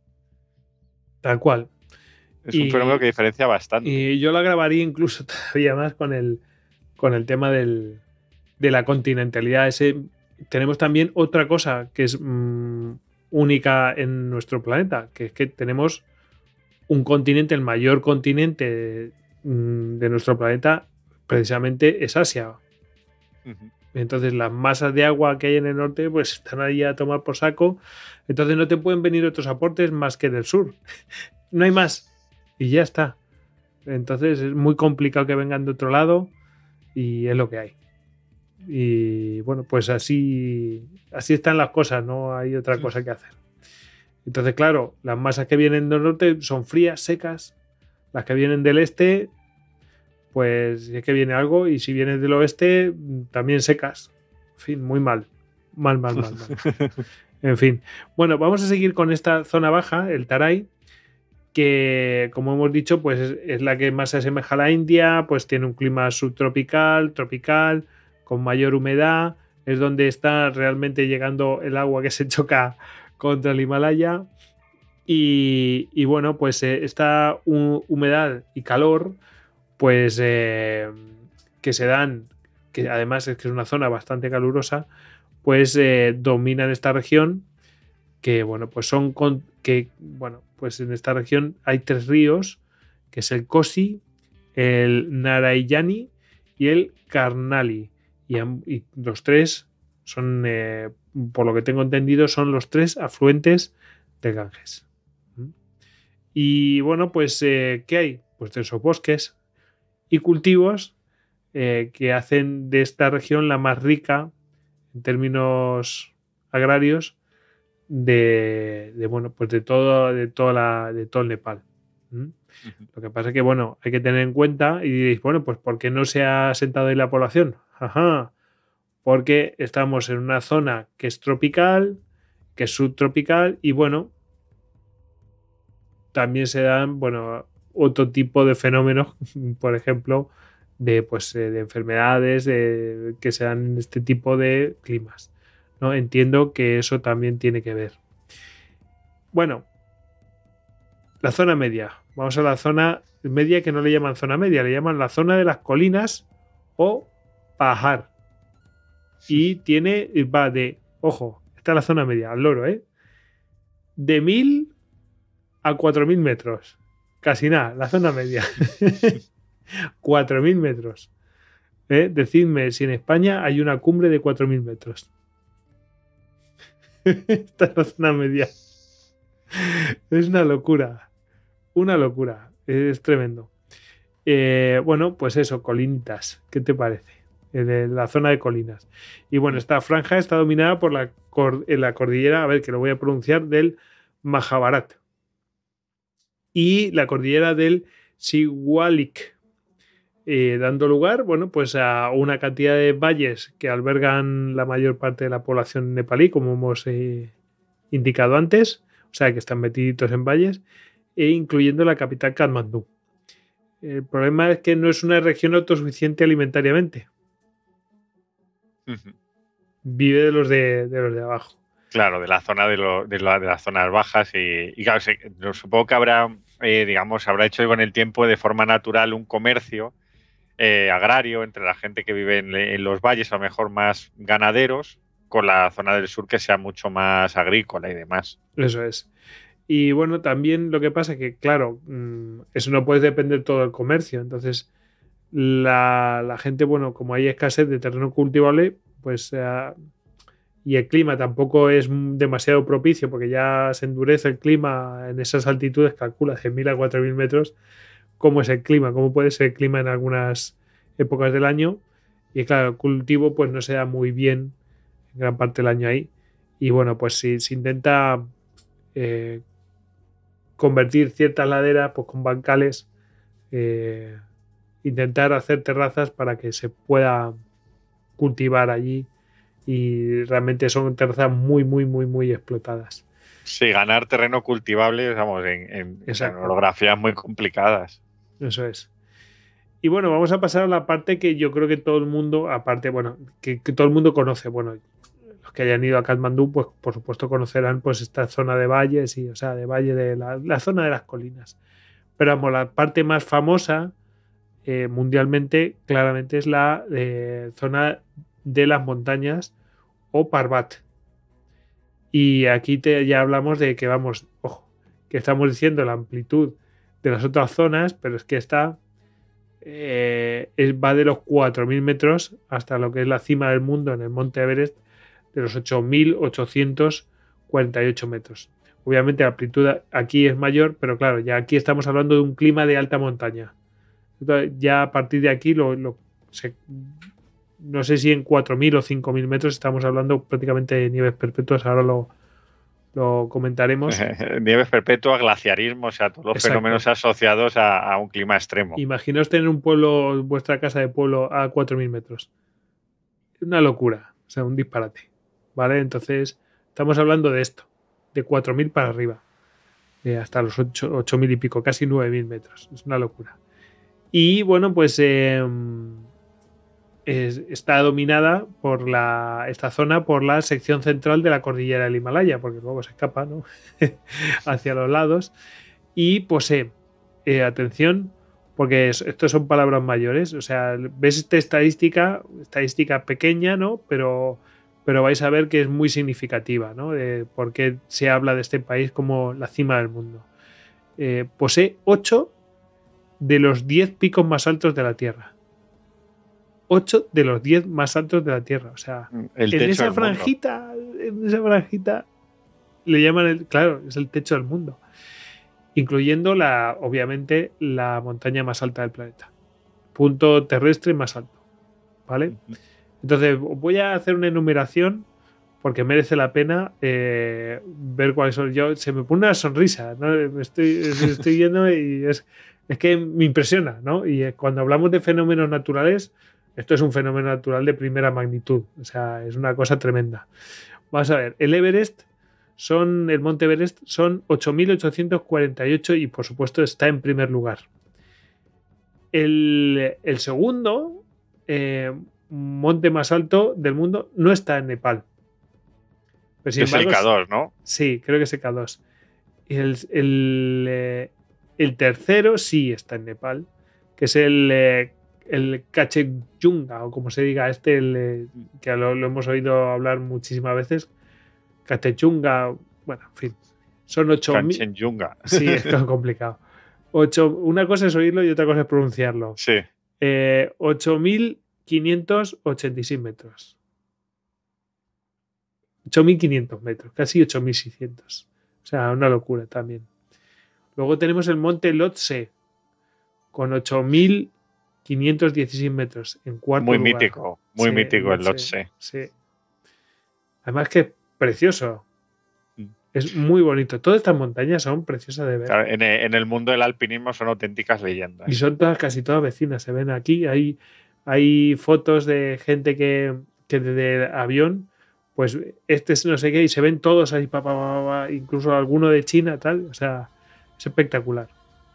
Tal cual. Es y, un fenómeno que diferencia bastante. Y yo lo agravaría incluso todavía más con el, con el tema del, de la continentalidad. Ese, tenemos también otra cosa que es mmm, única en nuestro planeta, que es que tenemos un continente, el mayor continente de nuestro planeta, precisamente es Asia. Uh-huh. Entonces las masas de agua que hay en el norte pues están ahí a tomar por saco, entonces no te pueden venir otros aportes más que del sur. No hay más y ya está. Entonces es muy complicado que vengan de otro lado y es lo que hay. Y bueno, pues así así están las cosas, no hay otra cosa que hacer. Entonces, claro, las masas que vienen del norte son frías, secas. Las que vienen del este, pues es que viene algo, y si vienen del oeste, también secas. En fin, muy mal. Mal, mal, mal, mal. En fin. Bueno, vamos a seguir con esta zona baja, el Taray, que, como hemos dicho, pues es, es la que más se asemeja a la India, pues tiene un clima subtropical, tropical, con mayor humedad. Es donde está realmente llegando el agua que se choca contra el Himalaya. Y, y bueno, pues eh, esta hu- humedad y calor, pues eh, que se dan, que además es que es una zona bastante calurosa, pues eh, dominan esta región, que bueno, pues son con, que bueno, pues en esta región hay tres ríos, que es el Kosi, el Narayani y el Karnali. Y, am- y los tres son, eh, por lo que tengo entendido, son los tres afluentes del Ganges. ¿Mm? Y bueno, pues, eh, ¿qué hay? Pues de esos bosques y cultivos eh, que hacen de esta región la más rica en términos agrarios de, de, bueno, pues de todo, de toda la, de todo el Nepal. ¿Mm? Lo que pasa es que, bueno, hay que tener en cuenta y diréis, bueno, pues ¿por qué no se ha asentado ahí la población? Ajá, porque estamos en una zona que es tropical, que es subtropical y, bueno, también se dan, bueno, otro tipo de fenómenos, por ejemplo, de, pues, eh, de enfermedades de, que se dan en este tipo de climas, ¿no? Entiendo que eso también tiene que ver. Bueno, la zona media. Vamos a la zona media que no le llaman zona media, le llaman la zona de las colinas o Pahar. Y tiene, va de, ojo, esta es la zona media, al loro, ¿eh? De mil a cuatro mil metros. Casi nada, la zona media. cuatro mil metros. ¿Eh? Decidme si en España hay una cumbre de cuatro mil metros. Esta es la zona media. Es una locura. Una locura. Es tremendo. Eh, bueno, pues eso, colinitas. ¿Qué te parece? En la zona de colinas. Y bueno, esta franja está dominada por la, cor en la cordillera, a ver, que lo voy a pronunciar, del Mahabharat. Y la cordillera del Siwalik, eh, dando lugar, bueno, pues a una cantidad de valles que albergan la mayor parte de la población nepalí, como hemos eh, indicado antes, o sea, que están metiditos en valles, e incluyendo la capital Katmandú. El problema es que no es una región autosuficiente alimentariamente. Ujú. Vive de los de, de los de abajo. Claro, de la zona de, lo, de, la, de las zonas bajas y, y claro, se, supongo que habrá, eh, digamos, habrá hecho con el tiempo de forma natural un comercio eh, agrario entre la gente que vive en, en los valles, a lo mejor más ganaderos, con la zona del sur que sea mucho más agrícola y demás. Eso es. Y bueno, también lo que pasa es que, claro, eso no puede depender todo del comercio. Entonces, la, la gente, bueno, como hay escasez de terreno cultivable, pues, eh, y el clima tampoco es demasiado propicio, porque ya se endurece el clima en esas altitudes, calcula de mil a cuatro mil metros, cómo es el clima, cómo puede ser el clima en algunas épocas del año. Y claro, el cultivo pues no se da muy bien en gran parte del año ahí. Y bueno, pues si se intenta eh, convertir ciertas laderas pues con bancales, eh, intentar hacer terrazas para que se pueda cultivar allí, y realmente son terrazas muy, muy, muy, muy explotadas. Sí, ganar terreno cultivable, vamos, en, en, en orografías muy complicadas. Eso es. Y bueno, vamos a pasar a la parte que yo creo que todo el mundo, aparte, bueno, que, que todo el mundo conoce. Bueno, los que hayan ido a Katmandú, pues por supuesto conocerán pues esta zona de valles, y, o sea, de valle de la, la zona de las colinas. Pero vamos, la parte más famosa eh, mundialmente, claramente, es la eh, zona de las montañas o Parbat. Y aquí te, ya hablamos de que vamos, ojo, que estamos diciendo la amplitud de las otras zonas, pero es que esta eh, es, va de los cuatro mil metros hasta lo que es la cima del mundo en el Monte Everest, de los ocho mil ochocientos cuarenta y ocho metros. Obviamente la amplitud aquí es mayor, pero claro, ya aquí estamos hablando de un clima de alta montaña. Entonces, ya a partir de aquí, lo, lo, se, no sé si en cuatro mil o cinco mil metros estamos hablando prácticamente de nieves perpetuas. Ahora lo, lo comentaremos. Nieves perpetuas, glaciarismo, o sea, todos los Exacto. fenómenos asociados a, a un clima extremo. Imaginaos tener un pueblo, vuestra casa de pueblo, a cuatro mil metros. Una locura, o sea, un disparate. ¿Vale? Entonces, estamos hablando de esto, de cuatro mil para arriba, eh, hasta los ocho mil y pico, casi nueve mil metros. Es una locura. Y bueno, pues eh, es, está dominada por la, esta zona por la sección central de la cordillera del Himalaya, porque luego se escapa, ¿no? hacia los lados, y posee, eh, atención, porque es, estos son palabras mayores, o sea, ves esta estadística, estadística pequeña, ¿no? Pero, pero vais a ver que es muy significativa, ¿no? De por qué se habla de este país como la cima del mundo. Eh, posee ocho de los diez picos más altos de la Tierra. ocho de los diez más altos de la Tierra. O sea, El en techo esa del mundo. franjita, en esa franjita, le llaman el, claro, es el techo del mundo. Incluyendo la, obviamente, la montaña más alta del planeta. Punto terrestre más alto. ¿Vale? Entonces, voy a hacer una enumeración porque merece la pena eh, ver cuáles son. Yo, se me pone una sonrisa, ¿no? Me estoy, estoy viendo y es, es que me impresiona, ¿no? Y cuando hablamos de fenómenos naturales, esto es un fenómeno natural de primera magnitud. O sea, es una cosa tremenda. Vamos a ver, el Everest son, el Monte Everest son ocho mil ochocientos cuarenta y ocho y por supuesto está en primer lugar. El, el segundo eh, monte más alto del mundo no está en Nepal. Pero sin es embargo, el K dos, ¿no? Sí, creo que es el K dos. El, el, eh, el tercero sí está en Nepal, que es el, eh, el Kachechunga, o como se diga este, el, eh, que lo, lo hemos oído hablar muchísimas veces. Kachechunga, bueno, en fin. Son ocho mil. Kanchenjunga. Sí, es complicado. Ocho, una cosa es oírlo y otra cosa es pronunciarlo. Sí. Eh, ocho mil quinientos ochenta y seis metros. ocho mil quinientos metros, casi ocho mil seiscientos. O sea, una locura también. Luego tenemos el monte Lhotse, con ocho mil quinientos dieciséis metros en cuarto Muy lugar. mítico, muy Sí, mítico el Lhotse. Sí. Además que es precioso. Es muy bonito. Todas estas montañas son preciosas de ver. Claro, en, en el mundo del alpinismo son auténticas leyendas. Y son todas, casi todas vecinas. Se ven aquí. Hay, hay fotos de gente que, que desde avión, pues este es no sé qué, y se ven todos ahí, pa, pa, pa, pa, incluso alguno de China, tal. O sea, es espectacular.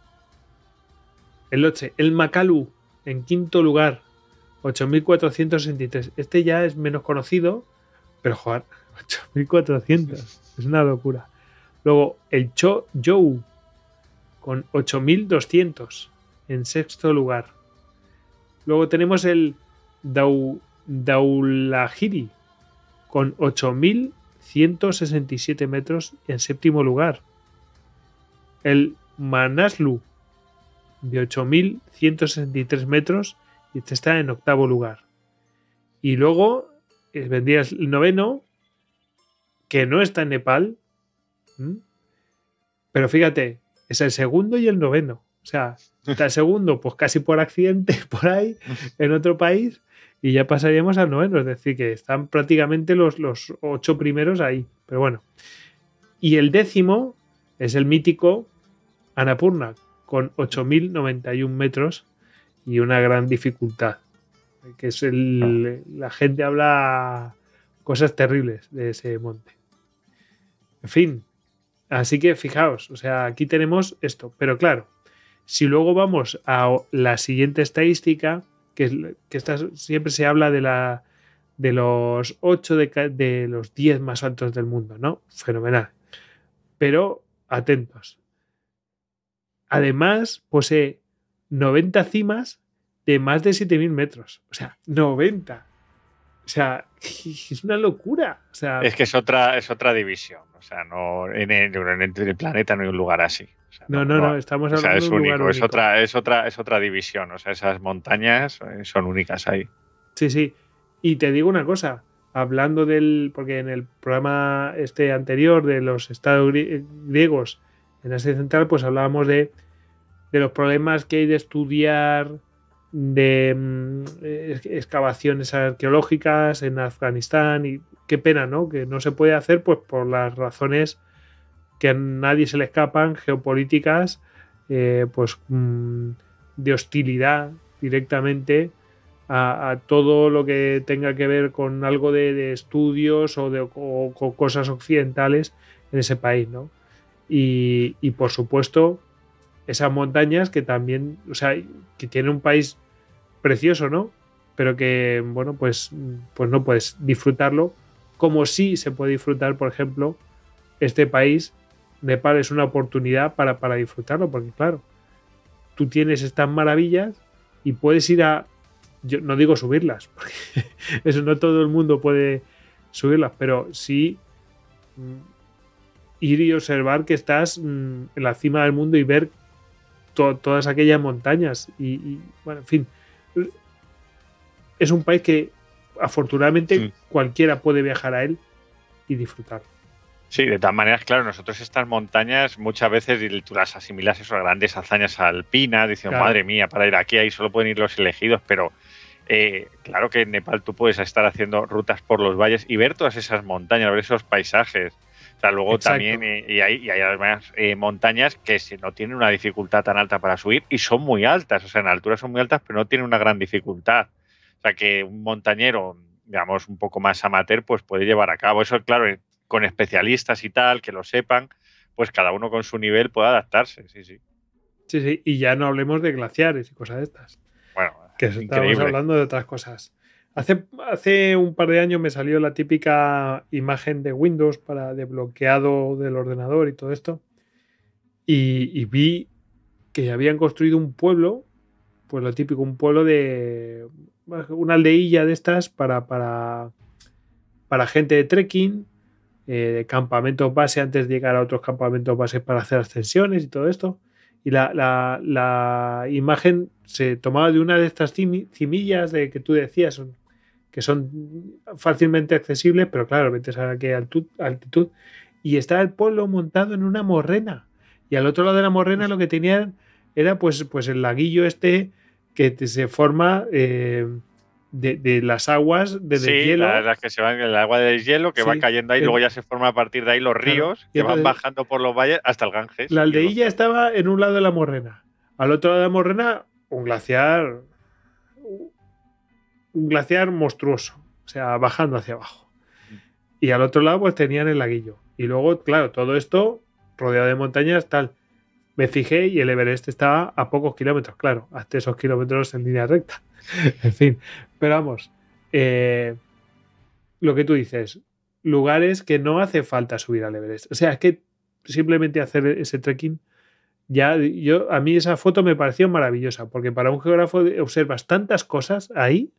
El Lhotse, el Makalu, en quinto lugar, ocho mil cuatrocientos sesenta y tres. Este ya es menos conocido, pero joder, ocho mil cuatrocientos. Es una locura. Luego, el Cho-Jou, con ocho mil doscientos, en sexto lugar. Luego tenemos el Dau, Daulahiri, con ocho mil ciento sesenta y siete metros, en séptimo lugar. El Manaslu, de ocho mil ciento sesenta y tres metros, y este está en octavo lugar. Y luego eh, vendría el noveno, que no está en Nepal, ¿Mm? pero fíjate, es el segundo y el noveno. O sea, está el segundo, pues casi por accidente, por ahí, en otro país, y ya pasaríamos al noveno. Es decir, que están prácticamente los, los ocho primeros ahí. Pero bueno. Y el décimo es el mítico Annapurna, con ocho mil noventa y uno metros y una gran dificultad. Que es el, la gente habla cosas terribles de ese monte. En fin, así que fijaos, o sea, aquí tenemos esto. Pero claro, si luego vamos a la siguiente estadística, que, es, que esta, siempre se habla de, la, de los ocho de, de los diez más altos del mundo, ¿no? Fenomenal. Pero atentos. Además, posee noventa cimas de más de siete mil metros. O sea, noventa. O sea, es una locura. O sea, es que es otra, es otra división. O sea, no en el, en el planeta no hay un lugar así. O sea, no, no, no, no, estamos hablando o sea, es de un único, lugar es único. otra, es otra, es otra división. O sea, esas montañas son únicas ahí. Sí, sí. Y te digo una cosa, hablando del, porque en el programa este anterior de los estados griegos en Asia Central, pues hablábamos de, de los problemas que hay de estudiar de mm, excavaciones arqueológicas en Afganistán, y qué pena, ¿no? Que no se puede hacer, pues por las razones que a nadie se le escapan, geopolíticas, eh, pues mm, de hostilidad directamente a, a todo lo que tenga que ver con algo de, de estudios o de o, o cosas occidentales en ese país, ¿no? Y, y por supuesto esas montañas que también, o sea, que tiene un país precioso, ¿no? pero que, bueno, pues, pues no puedes disfrutarlo como sí se puede disfrutar, por ejemplo, este país. Nepal es una oportunidad para, para disfrutarlo, porque claro, tú tienes estas maravillas y puedes ir a, yo no digo subirlas, porque eso no todo el mundo puede subirlas, pero sí mm, ir y observar que estás mm, en la cima del mundo y ver to- todas aquellas montañas y, y, bueno, en fin, es un país que afortunadamente Sí. cualquiera puede viajar a él y disfrutar. Sí, de todas maneras, claro, nosotros estas montañas muchas veces y tú las asimilas eso a grandes hazañas alpinas, diciendo, Claro. madre mía, para ir aquí ahí solo pueden ir los elegidos, pero eh, claro que en Nepal tú puedes estar haciendo rutas por los valles y ver todas esas montañas, ver esos paisajes. O sea, luego Exacto. también, eh, y, hay, y hay además eh, montañas que si no tienen una dificultad tan alta para subir y son muy altas, o sea, en altura son muy altas, pero no tienen una gran dificultad. O sea, que un montañero, digamos, un poco más amateur, pues puede llevar a cabo. Eso, claro, con especialistas y tal, que lo sepan, pues cada uno con su nivel puede adaptarse, sí, sí. Sí, sí, y ya no hablemos de glaciares y cosas de estas. Bueno, Que estábamos increíble. hablando de otras cosas. Hace, hace un par de años me salió la típica imagen de Windows para desbloqueado del ordenador y todo esto. Y, y vi que habían construido un pueblo, pues lo típico, un pueblo de una aldeilla de estas para, para, para gente de trekking, eh, de campamentos base antes de llegar a otros campamentos base para hacer ascensiones y todo esto. Y la, la, la imagen se tomaba de una de estas cimi- cimillas de que tú decías, son- que son fácilmente accesibles, pero claro, vete a saber a qué altu- altitud. Y está el pueblo montado en una morrena. Y al otro lado de la morrena lo que tenían era pues, pues el laguillo este que te- se forma eh, de, de las aguas de Sí, deshielo. las, las que se van en el agua del hielo, que Sí. va cayendo ahí, El- luego ya se forma a partir de ahí los Claro. ríos, Y que van entonces- bajando por los valles hasta el Ganges. La y el aldeilla océano. estaba en un lado de la morrena. Al otro lado de la morrena, un glaciar. Un glaciar monstruoso. O sea, bajando hacia abajo. Y al otro lado, pues tenían el laguillo. Y luego, claro, todo esto rodeado de montañas, tal. Me fijé y el Everest estaba a pocos kilómetros, claro, hasta esos kilómetros en línea recta. En fin, pero vamos. eh, lo que tú dices, lugares que no hace falta subir al Everest. O sea, es que simplemente hacer ese trekking. Ya, yo, a mí esa foto me pareció maravillosa, porque para un geógrafo observas tantas cosas ahí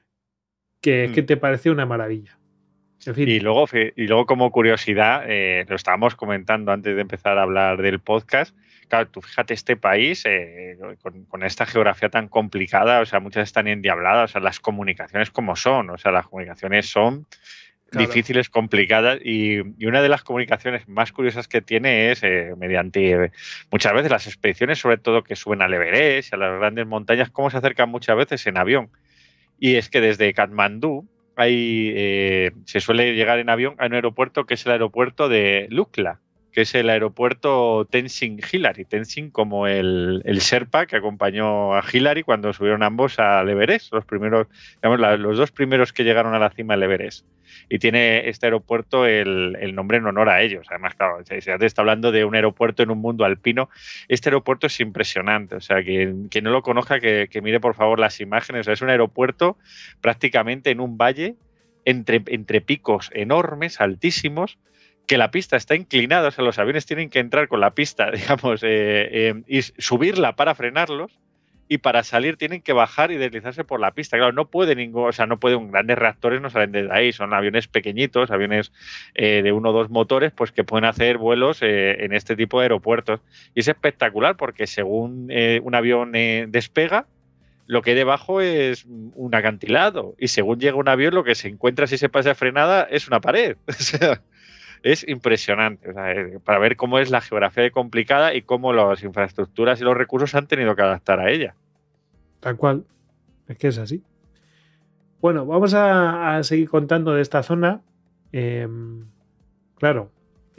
que es Mm. que te parece una maravilla. En fin, Y luego, fi- y luego como curiosidad, eh, lo estábamos comentando antes de empezar a hablar del podcast. Claro, tú fíjate este país eh, con, con esta geografía tan complicada, o sea, muchas están endiabladas, o sea, las comunicaciones como son, o sea, las comunicaciones son Claro. difíciles, complicadas, y, y una de las comunicaciones más curiosas que tiene es eh, mediante eh, muchas veces las expediciones, sobre todo que suben al Everest y a las grandes montañas, cómo se acercan muchas veces en avión. Y es que desde Katmandú hay, eh, se suele llegar en avión a un aeropuerto que es el aeropuerto de Lukla, que es el aeropuerto Tenzing Hillary. Tenzing como el, el Sherpa que acompañó a Hillary cuando subieron ambos al Everest, los primeros, digamos, la, los dos primeros que llegaron a la cima del Everest. Y tiene este aeropuerto el, el nombre en honor a ellos. Además, claro, se se está hablando de un aeropuerto en un mundo alpino. Este aeropuerto es impresionante. O sea, que quien no lo conozca, que, que mire por favor las imágenes. O sea, es un aeropuerto prácticamente en un valle entre, entre picos enormes, altísimos, que la pista está inclinada. O sea, los aviones tienen que entrar con la pista, digamos, eh, eh, y subirla para frenarlos. Y para salir tienen que bajar y deslizarse por la pista. Claro, no puede ningún, o sea, no pueden, grandes reactores no salen desde ahí, son aviones pequeñitos, aviones eh, de uno o dos motores, pues que pueden hacer vuelos eh, en este tipo de aeropuertos. Y es espectacular porque según eh, un avión eh, despega, lo que hay debajo es un acantilado. Y según llega un avión, lo que se encuentra si se pasa frenada es una pared. O sea, es impresionante, o sea, eh, para ver cómo es la geografía de complicada y cómo las infraestructuras y los recursos han tenido que adaptar a ella. tal cual. Es que es así. Bueno, vamos a, a seguir contando de esta zona. Eh, claro.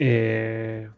eh,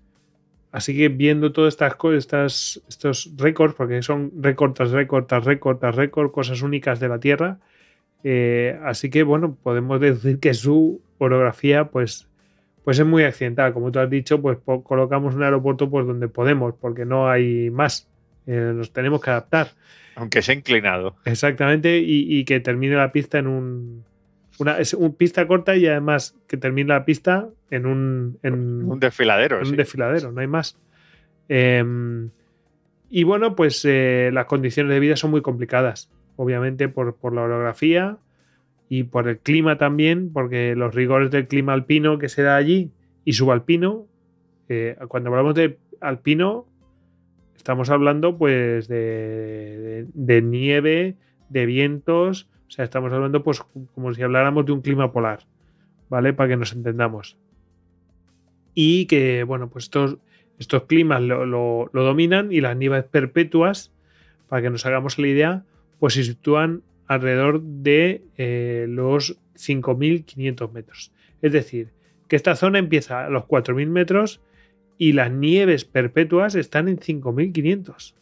así que viendo todas estas cosas, estas, estos récords, porque son récord tras récord, tras récord, tras récord, cosas únicas de la Tierra. eh, así que, bueno, podemos decir que su orografía, pues, pues es muy accidental. Como tú has dicho, pues po- colocamos un aeropuerto pues donde podemos, porque no hay más. Eh, nos tenemos que adaptar. Aunque sea inclinado. Exactamente, y, y que termine la pista en un... Una, es una pista corta y además que termine la pista en un, en, Un desfiladero, en un sí. desfiladero, no hay más. Eh, y bueno, pues eh, las condiciones de vida son muy complicadas, obviamente por, por la orografía y por el clima también, porque los rigores del clima alpino que se da allí y subalpino, eh, cuando hablamos de alpino, estamos hablando pues de, de, de nieve, de vientos, o sea, estamos hablando pues como si habláramos de un clima polar, ¿vale? Para que nos entendamos. Y que, bueno, pues estos, estos climas lo, lo, lo dominan y las nieves perpetuas, para que nos hagamos la idea, pues se sitúan alrededor de eh, los cinco mil quinientos metros. Es decir, que esta zona empieza a los cuatro mil metros y las nieves perpetuas están en cinco mil quinientos.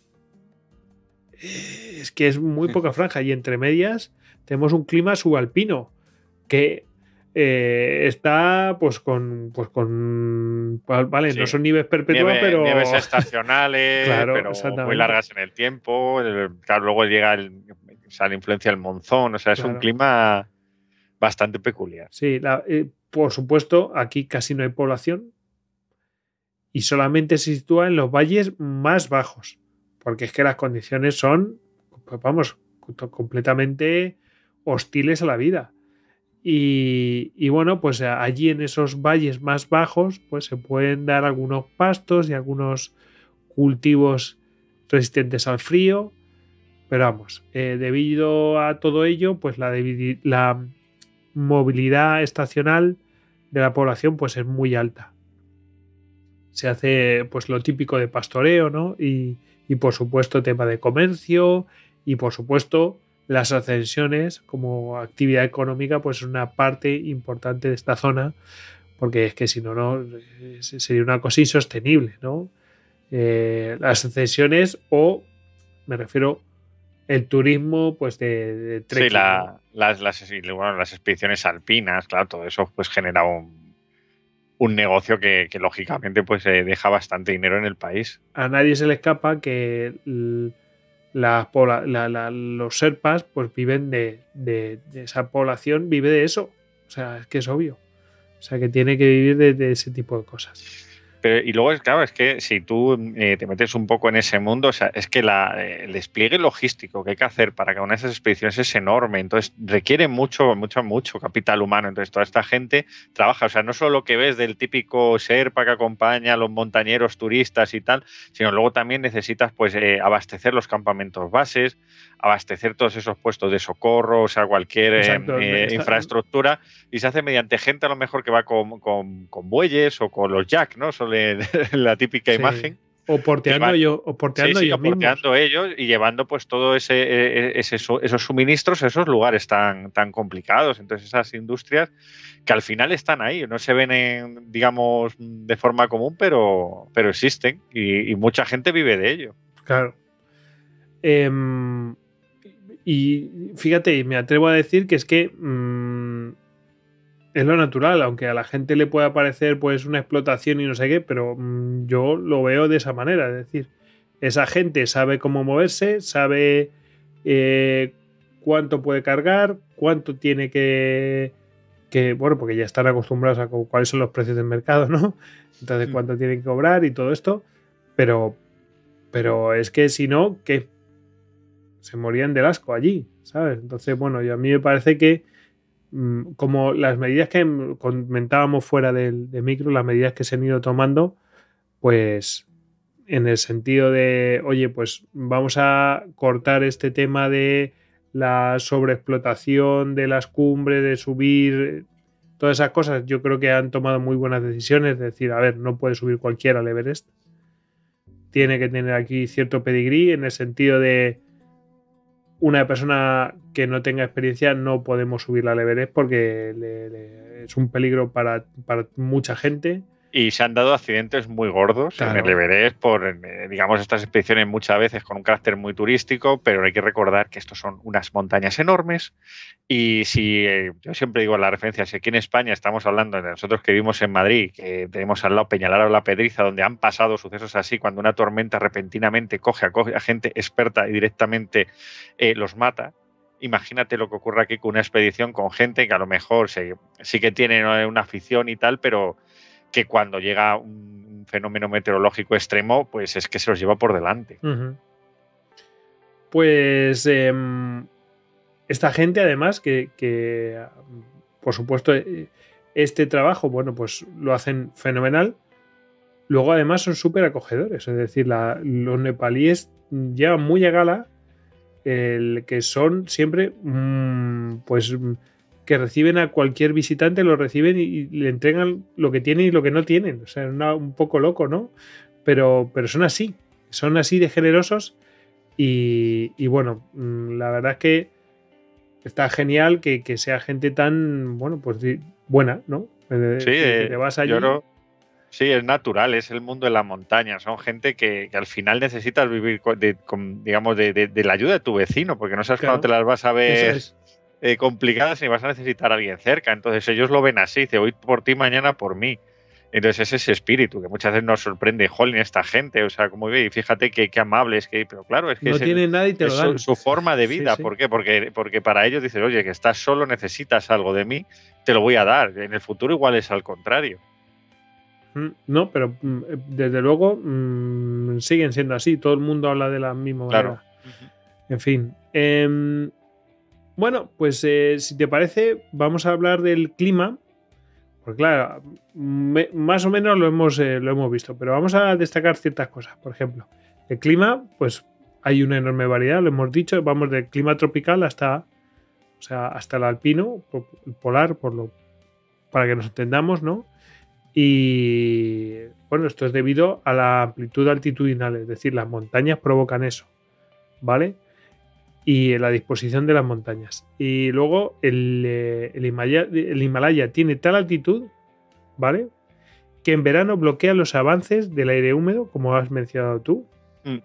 Es que es muy poca franja y entre medias tenemos un clima subalpino que eh, está pues con pues con vale, sí. No son nieves perpetuas, Nieve, pero nieves estacionales, claro, pero muy largas en el tiempo. Claro, luego llega el, o sea, la influencia del monzón, o sea, es claro. Un clima bastante peculiar. Sí, la, eh, por supuesto, aquí casi no hay población y solamente se sitúa en los valles más bajos, porque es que las condiciones son, pues vamos, completamente hostiles a la vida. Y, y bueno, pues allí en esos valles más bajos pues se pueden dar algunos pastos y algunos cultivos resistentes al frío, pero vamos, eh, debido a todo ello pues la, la movilidad estacional de la población pues es muy alta. Se hace pues lo típico de pastoreo, ¿no? Y, y por supuesto tema de comercio y por supuesto las ascensiones como actividad económica pues es una parte importante de esta zona, porque es que si no, no sería una cosa insostenible, ¿no? Eh, las ascensiones o, me refiero, el turismo pues de, de trekking. Sí, la, las, las, bueno, las expediciones alpinas, claro, todo eso pues genera un, un negocio que, que lógicamente pues eh, deja bastante dinero en el país. A nadie se le escapa que el, La, la, la, los serpas pues viven de, de, de esa población, vive de eso, o sea, es que es obvio, o sea, que tiene que vivir de, de ese tipo de cosas. Pero, y luego, claro, es que si tú eh, te metes un poco en ese mundo, o sea, es que la, eh, el despliegue logístico que hay que hacer para cada una de esas expediciones es enorme, entonces requiere mucho, mucho, mucho capital humano, entonces toda esta gente trabaja, o sea, no solo lo que ves del típico Sherpa que acompaña a los montañeros turistas y tal, sino luego también necesitas pues eh, abastecer los campamentos bases, abastecer todos esos puestos de socorro, o sea, cualquier Exacto, eh, está... infraestructura, y se hace mediante gente a lo mejor que va con, con, con bueyes o con los jack, ¿no? Son la típica sí. imagen. O porteando, van, yo, o porteando sí, sí, ellos o porteando mismos. ellos y llevando pues todo ese, ese, esos suministros a esos lugares tan, tan complicados. Entonces esas industrias que al final están ahí, no se ven en, digamos, de forma común, pero, pero existen y, y mucha gente vive de ello. Claro. Eh, y fíjate, me atrevo a decir que es que mmm, es lo natural, aunque a la gente le pueda parecer pues una explotación y no sé qué, pero mmm, yo lo veo de esa manera, es decir, esa gente sabe cómo moverse, sabe eh, cuánto puede cargar, cuánto tiene que, que, bueno, porque ya están acostumbrados a cuáles son los precios del mercado, ¿no? Entonces, cuánto tienen que cobrar y todo esto, pero, pero es que si no, ¿qué? Se morían del asco allí, ¿sabes? Entonces, bueno, yo, a mí me parece que como las medidas que comentábamos fuera del de micro, las medidas que se han ido tomando, pues en el sentido de, oye, pues vamos a cortar este tema de la sobreexplotación de las cumbres, de subir, todas esas cosas, yo creo que han tomado muy buenas decisiones, es decir, a ver, no puede subir cualquiera al Everest, tiene que tener aquí cierto pedigrí en el sentido de una persona que no tenga experiencia no podemos subirla al Everest porque le, le, es un peligro para, para mucha gente. y se han dado accidentes muy gordos Claro. en el Everest por, eh, digamos, estas expediciones muchas veces con un carácter muy turístico, pero hay que recordar que estos son unas montañas enormes y si, eh, yo siempre digo la referencia, si aquí en España estamos hablando de nosotros que vivimos en Madrid, que tenemos al lado Peñalara o La Pedriza, donde han pasado sucesos así, cuando una tormenta repentinamente coge a, coge a gente experta y directamente eh, los mata. Imagínate lo que ocurre aquí con una expedición con gente que a lo mejor se, sí que tiene una afición y tal, pero que cuando llega un fenómeno meteorológico extremo, pues es que se los lleva por delante. Uh-huh. Pues eh, esta gente, además, que, que por supuesto, este trabajo, bueno, pues lo hacen fenomenal. Luego, además, son súper acogedores. Es decir, la, los nepalíes llevan muy a gala el que son siempre, mmm, pues, que reciben a cualquier visitante, lo reciben y, y le entregan lo que tienen y lo que no tienen. O sea, una, un poco loco, ¿no? Pero, pero son así. Son así de generosos. Y, y bueno, la verdad es que está genial que, que sea gente tan, bueno, pues buena, ¿no? Sí, que te vas allí. Yo no, sí, es natural, es el mundo de la montaña. Son gente que, que al final necesitas vivir, con, de, con, digamos, de, de, de la ayuda de tu vecino, porque no sabes claro, cuándo te las vas a ver es. eh, complicadas ni vas a necesitar a alguien cerca. Entonces ellos lo ven así, dice, hoy por ti, mañana por mí. Entonces es ese espíritu que muchas veces nos sorprende, jolín, esta gente, o sea, como ve, y fíjate qué que amables, que, pero claro, es que no es, tiene el, nada y te es lo dan. Su, su forma de vida. Sí, sí. ¿Por qué? Porque, porque para ellos dicen, oye, que estás solo, necesitas algo de mí, te lo voy a dar. En el futuro igual es al contrario. No, pero desde luego mmm, siguen siendo así. Todo el mundo habla de la misma manera. Claro. Uh-huh. En fin. Eh, bueno, pues eh, si te parece, vamos a hablar del clima. Pues claro, me, más o menos lo hemos, eh, lo hemos visto, pero vamos a destacar ciertas cosas. Por ejemplo, el clima, pues hay una enorme variedad, lo hemos dicho, vamos del clima tropical hasta, o sea, hasta el alpino, el polar, por lo, para que nos entendamos, ¿no? Y bueno, esto es debido a la amplitud altitudinal, es decir, las montañas provocan eso, ¿vale? Y la disposición de las montañas. Y luego el, el, Himalaya, el Himalaya tiene tal altitud, ¿vale?, que en verano bloquea los avances del aire húmedo, como has mencionado tú, mm.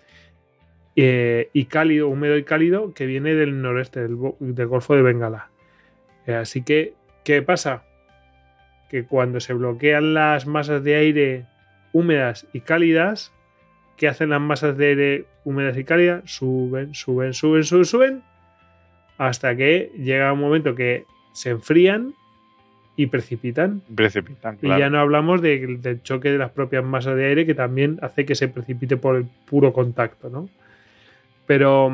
eh, y cálido, húmedo y cálido, que viene del noreste, del, del Golfo de Bengala. Eh, así que, ¿qué pasa? Que cuando se bloquean las masas de aire húmedas y cálidas, ¿qué hacen las masas de aire húmedas y cálidas? Suben, suben, suben, suben, suben, hasta que llega un momento que se enfrían y precipitan. Precipitan, claro. Y ya no hablamos de, del choque de las propias masas de aire, que también hace que se precipite por el puro contacto, ¿no? Pero,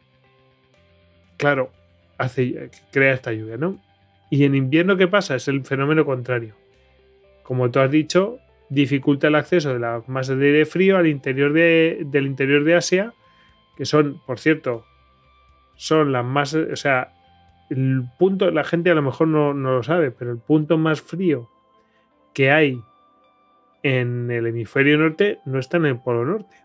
claro, hace, crea esta lluvia, ¿no? Y en invierno, ¿qué pasa? Es el fenómeno contrario. Como tú has dicho, dificulta el acceso de las masas de aire frío al interior de, del interior de Asia, que son, por cierto, son las masas, o sea, el punto, la gente a lo mejor no, no lo sabe, pero el punto más frío que hay en el hemisferio norte no está en el Polo Norte.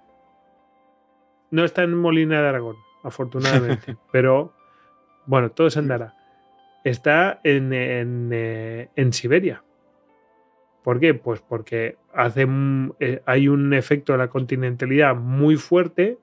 No está en Molina de Aragón, afortunadamente, pero bueno, todo se andará. Está en, en, en Siberia. ¿Por qué? Pues porque hace, eh, hay un efecto de la continentalidad muy fuerte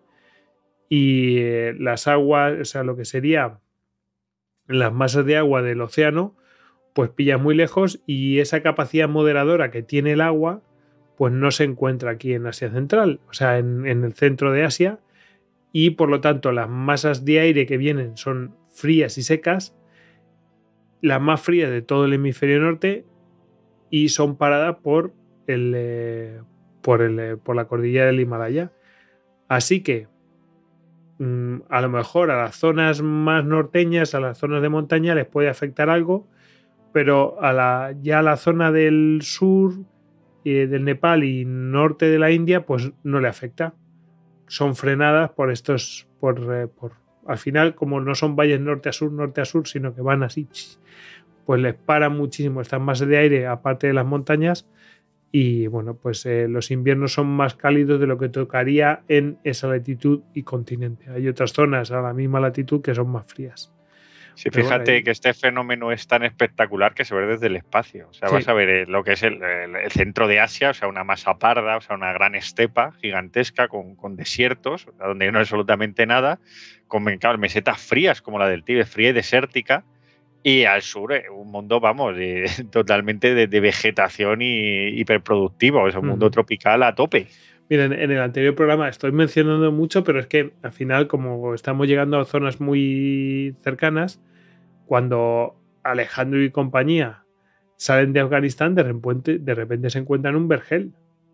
y eh, las aguas, o sea, lo que sería las masas de agua del océano, pues pillan muy lejos y esa capacidad moderadora que tiene el agua, pues no se encuentra aquí en Asia Central, o sea, en, en el centro de Asia, y por lo tanto las masas de aire que vienen son frías y secas, las más frías de todo el hemisferio norte, y son paradas por, el, eh, por, el, eh, por la cordillera del Himalaya. Así que mmm, a lo mejor a las zonas más norteñas, a las zonas de montaña les puede afectar algo, pero a la, ya a la zona del sur, eh, del Nepal y norte de la India, pues no le afecta. Son frenadas por estos, por, eh, por al final, como no son valles norte a sur, norte a sur, sino que van así, pues les paran muchísimo estas masas de aire aparte de las montañas y bueno, pues eh, los inviernos son más cálidos de lo que tocaría en esa latitud y continente. Hay otras zonas a la misma latitud que son más frías. Sí, Pero fíjate bueno, ahí- que este fenómeno es tan espectacular que se ve desde el espacio. O sea, Sí. vas a ver eh, lo que es el, el- el centro de Asia, o sea, una masa parda, o sea, una gran estepa gigantesca con, con desiertos, o sea, donde no hay absolutamente nada, con claro, mesetas frías como la del Tíbet, fría y desértica. Y al sur, eh, un mundo, vamos, de- totalmente de, de vegetación y hiperproductivo. Es un mundo Ujú. tropical a tope. Miren, en el anterior programa estoy mencionando mucho, pero es que al final, como estamos llegando a zonas muy cercanas, cuando Alejandro y compañía salen de Afganistán, de repente, de repente se encuentran un vergel.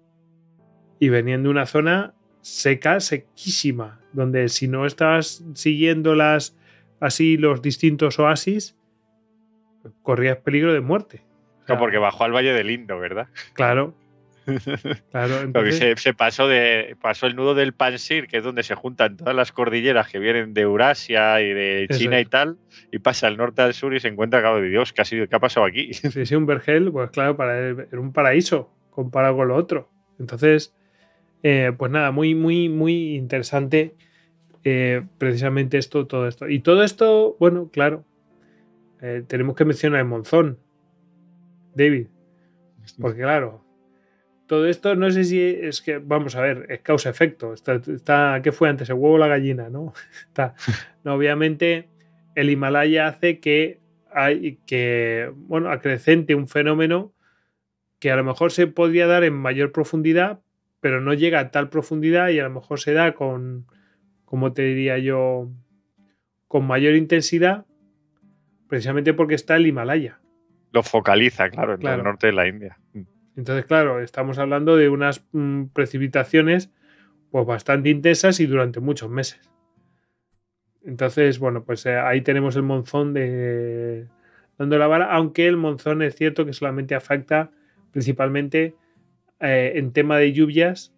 Y venían de una zona seca, sequísima, donde si no estabas siguiendo las, así los distintos oasis, corrías peligro de muerte. O sea, No, porque bajó al Valle del Indo, ¿verdad? Claro, claro. Porque Entonces, se, se pasó de pasó el nudo del Pansir, que es donde se juntan todas las cordilleras que vienen de Eurasia y de Eso China es. y tal, y pasa al norte al sur y se encuentra, claro, de Dios, ¿qué ha, sido, qué ha pasado aquí? sí, sí, un vergel, pues claro, para él era un paraíso comparado con lo otro. Entonces, eh, pues nada, muy, muy, muy interesante eh, precisamente esto, todo esto. Y todo esto, bueno, claro, eh, tenemos que mencionar el Monzón, David, porque claro, todo esto no sé si es que, vamos a ver, es causa-efecto. Está, está, ¿qué fue antes? ¿El huevo o la gallina? ¿No? Está, no, obviamente, el Himalaya hace que, hay, que, bueno, acrecente un fenómeno que a lo mejor se podría dar en mayor profundidad, pero no llega a tal profundidad y a lo mejor se da con, como te diría yo, con mayor intensidad, precisamente porque está el Himalaya. Lo focaliza, claro, en Claro. el norte de la India. Entonces, claro, estamos hablando de unas mm, precipitaciones pues bastante intensas y durante muchos meses. Entonces, bueno, pues eh, ahí tenemos el monzón de dando la vara, aunque el monzón es cierto que solamente afecta principalmente eh, en tema de lluvias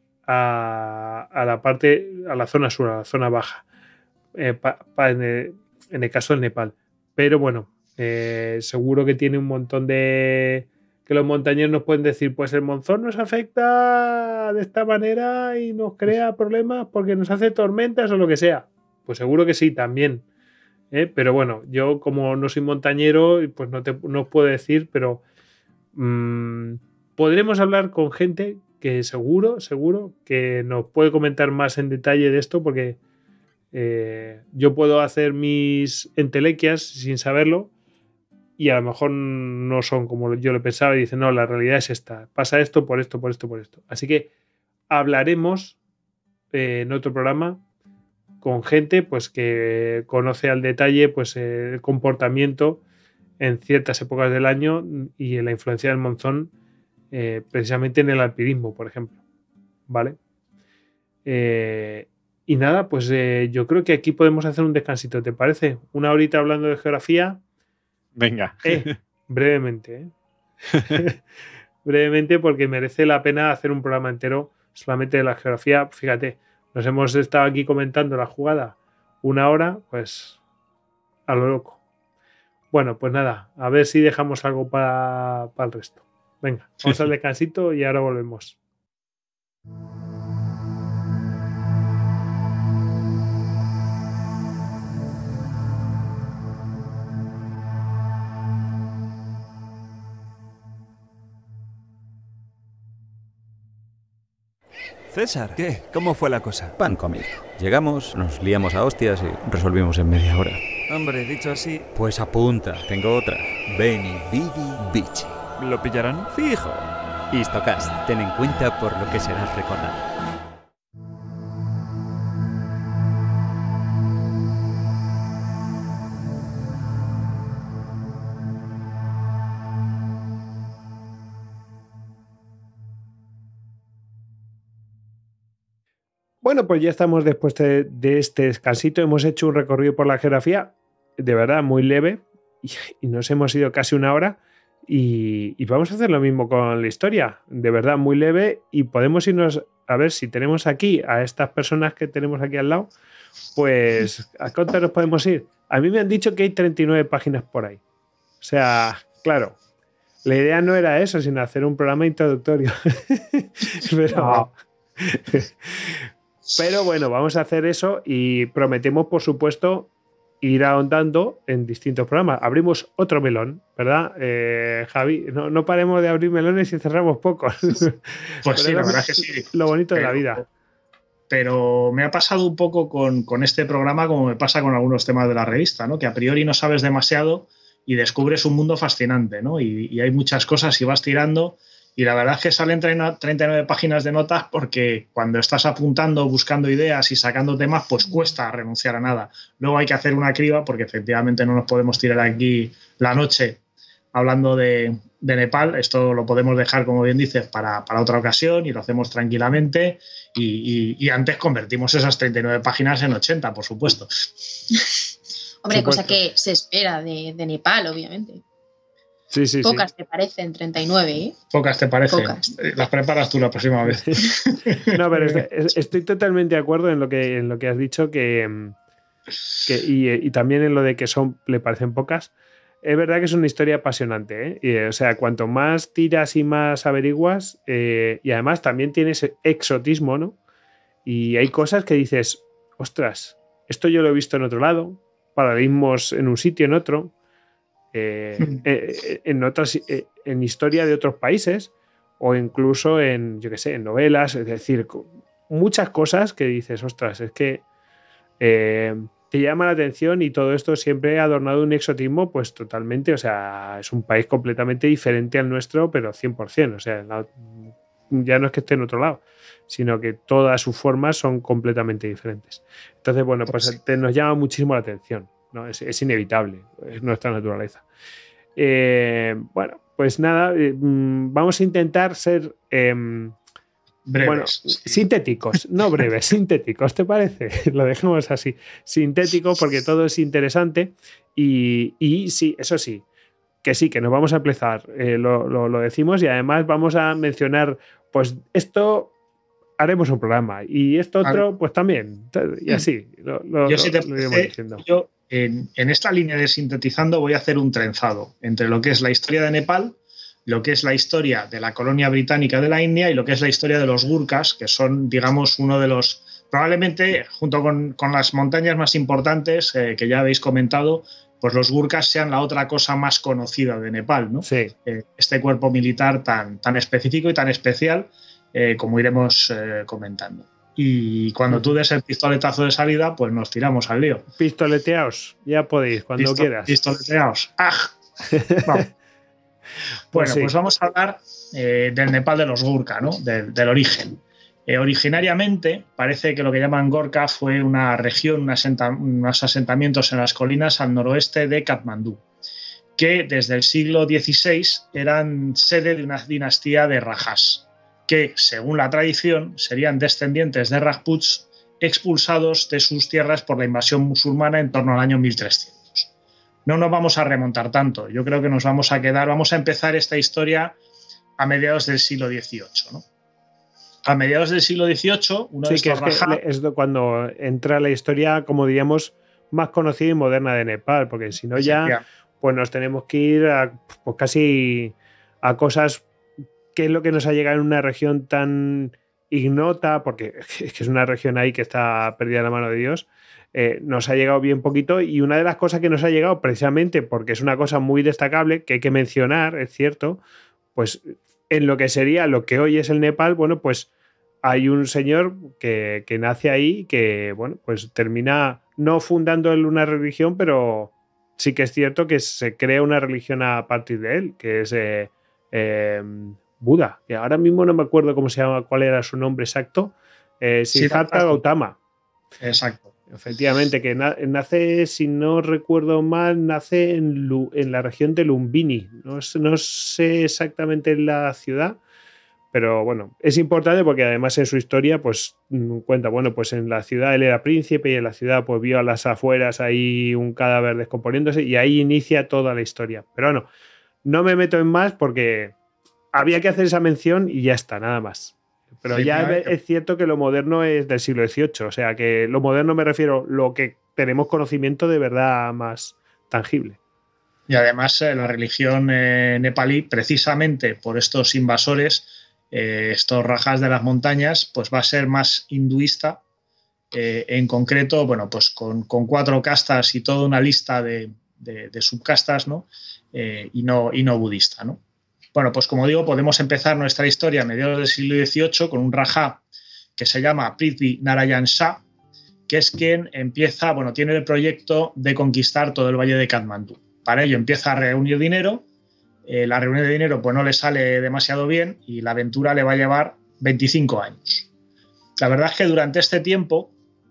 a, a la parte, a la zona sur, a la zona baja, eh, pa, pa en, el, en el caso del Nepal. Pero bueno, eh, seguro que tiene un montón de que los montañeros nos pueden decir, pues el monzón nos afecta de esta manera y nos crea problemas porque nos hace tormentas o lo que sea. Pues seguro que sí, también. ¿eh? Pero bueno, yo como no soy montañero, pues no, te, no os puedo decir, pero mmm, podremos hablar con gente que seguro, seguro que nos puede comentar más en detalle de esto porque eh, yo puedo hacer mis entelequias sin saberlo y a lo mejor no son como yo lo pensaba y dicen, no, la realidad es esta, pasa esto por esto, por esto, por esto. Así que hablaremos eh, en otro programa con gente pues que conoce al detalle pues el comportamiento en ciertas épocas del año y en la influencia del monzón eh, precisamente en el alpinismo, por ejemplo. ¿Vale? Eh, y nada, pues eh, yo creo que aquí podemos hacer un descansito, ¿te parece? Una horita hablando de geografía. Venga. Eh, brevemente, ¿eh? brevemente porque merece la pena hacer un programa entero solamente de la geografía. Fíjate, nos hemos estado aquí comentando la jugada una hora, pues a lo loco. Bueno, pues nada, a ver si dejamos algo para, para el resto. Venga, vamos al descansito y ahora volvemos. César, ¿qué? ¿Cómo fue la cosa? Pan comido. Llegamos, nos liamos a hostias y resolvimos en media hora. Hombre, dicho así, Pues apunta, tengo otra. Beni, Vidi, Vici. ¿lo pillarán? Fijo. Histocast, ten en cuenta por lo que serás recordado. Bueno, pues ya estamos después de, de este descansito. Hemos hecho un recorrido por la geografía, de verdad, muy leve, y, y nos hemos ido casi una hora. Y, y vamos a hacer lo mismo con la historia, de verdad, muy leve. Y podemos irnos a ver si tenemos aquí a estas personas que tenemos aquí al lado. Pues, ¿a cuántas nos podemos ir? A mí me han dicho que hay treinta y nueve páginas por ahí. O sea, claro, la idea no era eso, sino hacer un programa introductorio. Pero. Pero bueno, vamos a hacer eso y prometemos, por supuesto, ir ahondando en distintos programas. Abrimos otro melón, ¿verdad, eh, Javi? No, no paremos de abrir melones y cerramos pocos. Pues sí, la verdad es que sí. Lo bonito pero, de la vida. Pero me ha pasado un poco con, con este programa como me pasa con algunos temas de la revista, ¿no? Que a priori no sabes demasiado y descubres un mundo fascinante, ¿no? Y, y hay muchas cosas y vas tirando. Y la verdad es que salen treinta y nueve páginas de notas porque cuando estás apuntando, buscando ideas y sacando temas, pues cuesta renunciar a nada. Luego hay que hacer una criba porque efectivamente no nos podemos tirar aquí la noche hablando de, de Nepal. Esto lo podemos dejar, como bien dices, para, para otra ocasión y lo hacemos tranquilamente. Y, y, y antes convertimos esas treinta y nueve páginas en ochenta, por supuesto. Hombre, Supuesto. cosa que se espera de, de Nepal, obviamente. Sí, sí, Pocas sí. te parecen treinta y nueve, ¿eh? Pocas te parecen. Pocas. Las preparas tú la próxima vez. No, pero estoy, estoy totalmente de acuerdo en lo que, en lo que has dicho que, que y, y también en lo de que son le parecen pocas. Es verdad que es una historia apasionante, ¿eh? Y, o sea, cuanto más tiras y más averiguas, eh, y además también tienes exotismo, ¿no? Y hay cosas que dices, ostras, esto yo lo he visto en otro lado, paradigmas en un sitio, en otro, eh, Mm. eh, en otras, eh, en historia de otros países, o incluso en, yo qué sé, en novelas, es decir, muchas cosas que dices, ostras, es que eh, te llama la atención y todo esto siempre adornado de un exotismo, pues totalmente, o sea, es un país completamente diferente al nuestro, pero cien por ciento, o sea, la, ya no es que esté en otro lado, sino que todas sus formas son completamente diferentes. Entonces, bueno, pues te, nos llama muchísimo la atención, ¿no? Es, es inevitable, es nuestra naturaleza. Eh, bueno, pues nada, eh, vamos a intentar ser... Eh, breves. Bueno, Sí. sintéticos, no breves, sintéticos, ¿te parece? Lo dejemos así, sintético, porque todo es interesante y, y sí, eso sí, que sí, que nos vamos a empezar, eh, lo, lo, lo decimos y además vamos a mencionar, pues esto haremos un programa y esto otro, pues también, y así, lo, lo, yo, si te lo iremos parece, diciendo. yo en, en esta línea de sintetizando voy a hacer un trenzado entre lo que es la historia de Nepal, lo que es la historia de la colonia británica de la India y lo que es la historia de los Gurkhas, que son, digamos, uno de los, probablemente, junto con, con las montañas más importantes eh, que ya habéis comentado, pues los Gurkhas sean la otra cosa más conocida de Nepal, ¿no? Sí. Eh, este cuerpo militar tan, tan específico y tan especial, eh, como iremos eh, comentando. Y cuando tú des el pistoletazo de salida, pues nos tiramos al lío. Pistoleteaos, ya podéis, cuando Pisto, quieras. Pistoleteaos. ¡Ah! Vamos. Pues Bueno, sí. pues vamos a hablar eh, del Nepal de los Gurkha, ¿no? Del, del origen. Eh, originariamente, parece que lo que llaman Gorkha fue una región, una asenta, unos asentamientos en las colinas al noroeste de Katmandú, que desde el siglo dieciséis eran sede de una dinastía de Rajas, que, según la tradición, serían descendientes de Rajputs expulsados de sus tierras por la invasión musulmana en torno al año mil trescientos. No nos vamos a remontar tanto, yo creo que nos vamos a quedar, vamos a empezar esta historia a mediados del siglo dieciocho, ¿no? A mediados del siglo dieciocho, uno sí, de que estos es, que Raja, es cuando entra la historia, como diríamos, más conocida y moderna de Nepal, porque si no ya pues nos tenemos que ir a, pues casi a cosas que es lo que nos ha llegado en una región tan ignota, porque es que es una región ahí que está perdida en la mano de Dios. Eh, nos ha llegado bien poquito y una de las cosas que nos ha llegado precisamente porque es una cosa muy destacable que hay que mencionar, es cierto, pues en lo que sería lo que hoy es el Nepal, bueno, pues hay un señor que, que nace ahí que, bueno, pues termina no fundando él una religión, pero sí que es cierto que se crea una religión a partir de él, que es eh, eh, Buda, que ahora mismo no me acuerdo cómo se llama, cuál era su nombre exacto, eh, Siddhartha Gautama. Exacto. Efectivamente, que na nace, si no recuerdo mal, nace en, Lu en la región de Lumbini. No, no sé exactamente la ciudad, pero bueno, es importante porque además en su historia pues cuenta, bueno, pues en la ciudad él era príncipe y en la ciudad pues vio a las afueras ahí un cadáver descomponiéndose y ahí inicia toda la historia. Pero bueno, no me meto en más porque había que hacer esa mención y ya está, nada más. Pero sí, ya es, es cierto que lo moderno es del siglo dieciocho, o sea que lo moderno me refiero a lo que tenemos conocimiento de verdad más tangible. Y además eh, la religión eh, nepalí, precisamente por estos invasores, eh, estos rajas de las montañas, pues va a ser más hinduista eh, en concreto, bueno, pues con, con cuatro castas y toda una lista de, de, de subcastas, ¿no? Eh, y no, y no budista, ¿no? Bueno, pues como digo, podemos empezar nuestra historia a mediados del siglo dieciocho con un rajá que se llama Prithvi Narayan Shah, que es quien empieza, bueno, tiene el proyecto de conquistar todo el valle de Katmandú. Para ello empieza a reunir dinero, eh, la reunión de dinero pues no le sale demasiado bien y la aventura le va a llevar veinticinco años. La verdad es que durante este tiempo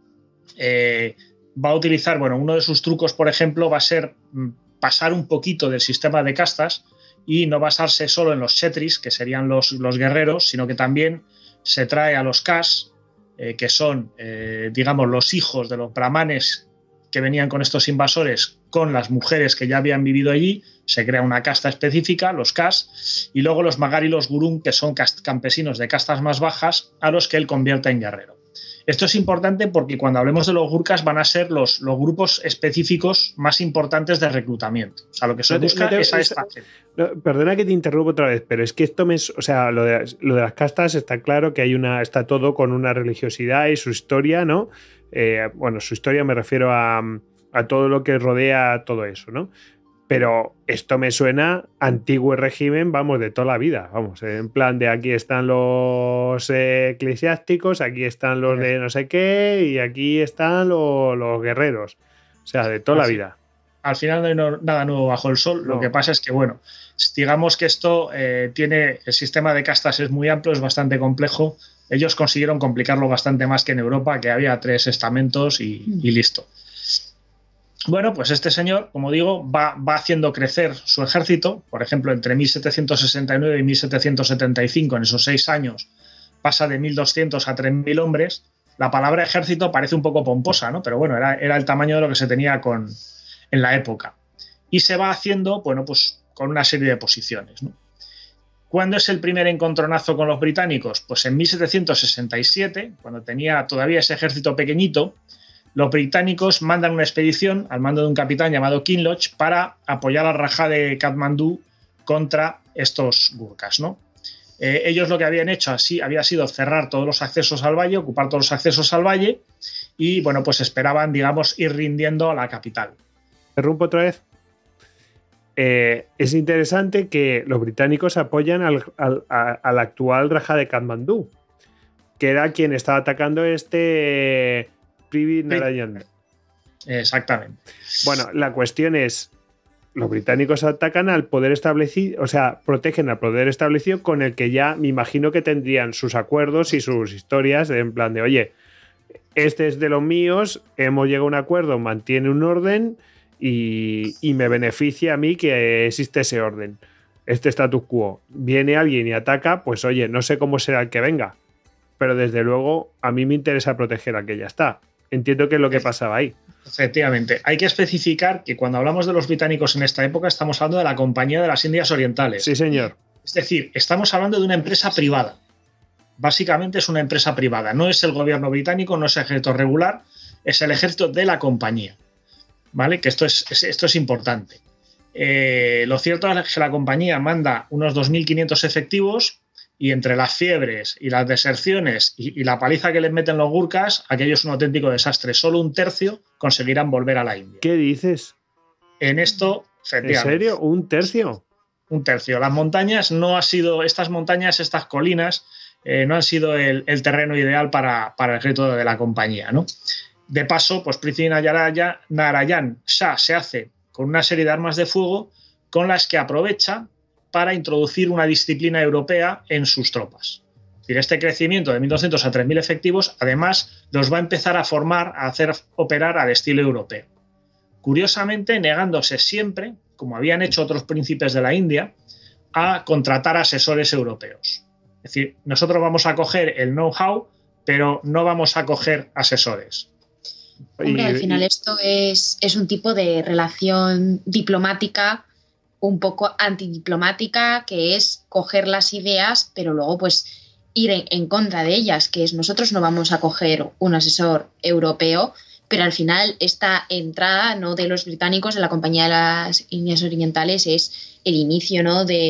eh, va a utilizar, bueno, uno de sus trucos, por ejemplo, va a ser pasar un poquito del sistema de castas y no basarse solo en los Kshetris, que serían los, los guerreros, sino que también se trae a los Kas, eh, que son, eh, digamos, los hijos de los brahmanes que venían con estos invasores, con las mujeres que ya habían vivido allí. Se crea una casta específica, los Kas, y luego los Magar y los Gurung, que son campesinos de castas más bajas, a los que él convierte en guerrero. Esto es importante porque cuando hablemos de los Gurkhas van a ser los, los grupos específicos más importantes de reclutamiento. O sea, lo que se no te, busca no te, es a es, esta gente. No, perdona que te interrumpa otra vez, pero es que esto me... O sea, lo de, lo de las castas está claro que hay una... Está todo con una religiosidad y su historia, ¿no? Eh, bueno, su historia me refiero a, a todo lo que rodea todo eso, ¿no? Pero esto me suena antiguo régimen, vamos, de toda la vida, vamos, en plan de aquí están los eh, eclesiásticos, aquí están los de no sé qué y aquí están los, los guerreros, o sea, de toda la vida. Al final no hay no, nada nuevo bajo el sol, no. Lo que pasa es que, bueno, digamos que esto eh, tiene, el sistema de castas es muy amplio, es bastante complejo, ellos consiguieron complicarlo bastante más que en Europa, que había tres estamentos y, y listo. Bueno, pues este señor, como digo, va, va haciendo crecer su ejército. Por ejemplo, entre mil setecientos sesenta y nueve y mil setecientos setenta y cinco, en esos seis años, pasa de mil doscientos a tres mil hombres. La palabra ejército parece un poco pomposa, ¿no? Pero bueno, era, era el tamaño de lo que se tenía con, en la época. Y se va haciendo, bueno, pues con una serie de posiciones, ¿no? ¿Cuándo es el primer encontronazo con los británicos? Pues en mil setecientos sesenta y siete, cuando tenía todavía ese ejército pequeñito, los británicos mandan una expedición al mando de un capitán llamado Kinloch para apoyar al Rajá de Katmandú contra estos Gurkhas, ¿no? Eh, ellos lo que habían hecho así había sido cerrar todos los accesos al valle, ocupar todos los accesos al valle y, bueno, pues esperaban, digamos, ir rindiendo a la capital. Interrumpo otra vez. Eh, es interesante que los británicos apoyan al, al, al actual Rajá de Katmandú, que era quien estaba atacando este... Prithvi Narayan. Exactamente. Bueno, la cuestión es, los británicos atacan al poder establecido, o sea, protegen al poder establecido con el que ya me imagino que tendrían sus acuerdos y sus historias en plan de, oye, este es de los míos, hemos llegado a un acuerdo, mantiene un orden y, y me beneficia a mí que existe ese orden, este status quo. Viene alguien y ataca, pues oye, no sé cómo será el que venga, pero desde luego a mí me interesa proteger a que ya está. Entiendo que es lo que pasaba ahí. Efectivamente. Hay que especificar que cuando hablamos de los británicos en esta época estamos hablando de la Compañía de las Indias Orientales. Sí, señor. Es decir, estamos hablando de una empresa privada. Básicamente es una empresa privada. No es el gobierno británico, no es el ejército regular, es el ejército de la compañía. ¿Vale? Que esto es, esto es importante. Eh, lo cierto es que la compañía manda unos dos mil quinientos efectivos y entre las fiebres y las deserciones y, y la paliza que les meten los Gurkhas, aquello es un auténtico desastre. Solo un tercio conseguirán volver a la India. ¿Qué dices? En esto, ¿en serio? ¿Un tercio? Un tercio. Las montañas no ha sido, estas montañas, estas colinas, eh, no han sido el, el terreno ideal para, para el ejército de la compañía, ¿no? De paso, pues Prithvi Narayan Shah se hace con una serie de armas de fuego con las que aprovecha para introducir una disciplina europea en sus tropas. Es decir, este crecimiento de mil doscientos a tres mil efectivos, además, los va a empezar a formar, a hacer operar al estilo europeo. Curiosamente, negándose siempre, como habían hecho otros príncipes de la India, a contratar asesores europeos. Es decir, nosotros vamos a coger el know-how, pero no vamos a coger asesores. Hombre, al final esto es, es un tipo de relación diplomática un poco antidiplomática, que es coger las ideas, pero luego pues ir en, en contra de ellas, que es nosotros no vamos a coger un asesor europeo, pero al final esta entrada, ¿no?, de los británicos en la Compañía de las Indias Orientales es el inicio, ¿no?, de,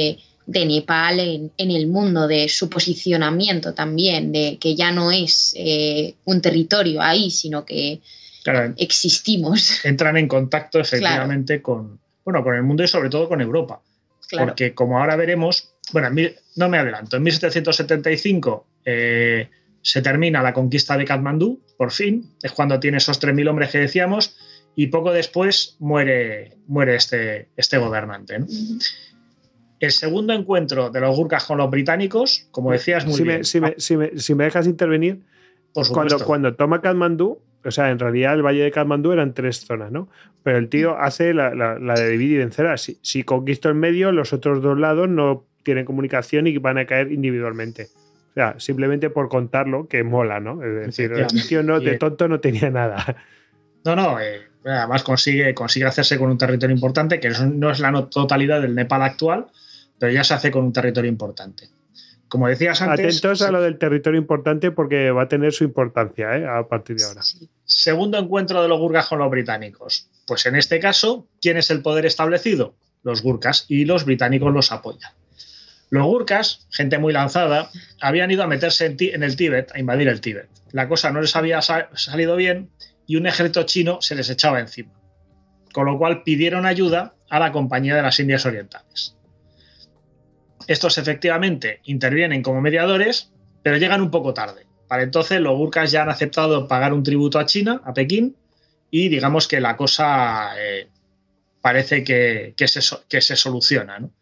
de Nepal en, en el mundo, de su posicionamiento también, de que ya no es eh, un territorio ahí, sino que claro, existimos. Entran en contacto efectivamente claro. con, bueno, con el mundo y sobre todo con Europa. Claro. Porque como ahora veremos, bueno, no me adelanto, en mil setecientos setenta y cinco eh, se termina la conquista de Katmandú, por fin, es cuando tiene esos tres mil hombres que decíamos, y poco después muere, muere este, este gobernante, ¿no? Uh-huh. El segundo encuentro de los gurkas con los británicos, como decías muy si bien. Me, si, me, si, me, si me dejas intervenir, por supuesto. Cuando, cuando toma Katmandú, o sea, en realidad el Valle de Katmandú eran tres zonas, ¿no? Pero el tío hace la, la, la de dividir y vencer. Si, si conquisto el medio, los otros dos lados no tienen comunicación y van a caer individualmente. O sea, simplemente por contarlo, que mola, ¿no? Es decir, el tío no, de tonto no tenía nada. No, no, eh, además consigue, consigue hacerse con un territorio importante, que no es la totalidad del Nepal actual, pero ya se hace con un territorio importante. Como decías antes... Atentos a lo del territorio importante porque va a tener su importancia, ¿eh? A partir de ahora. Segundo encuentro de los gurkas con los británicos. Pues en este caso, ¿quién es el poder establecido? Los gurkas, y los británicos los apoyan. Los gurkas, gente muy lanzada, habían ido a meterse en, en el Tíbet, a invadir el Tíbet. La cosa no les había sa- salido bien y un ejército chino se les echaba encima. Con lo cual pidieron ayuda a la Compañía de las Indias Orientales. Estos efectivamente intervienen como mediadores, pero llegan un poco tarde. Para entonces los gurkas ya han aceptado pagar un tributo a China, a Pekín, y digamos que la cosa eh, parece que, que, se, que se soluciona, ¿no?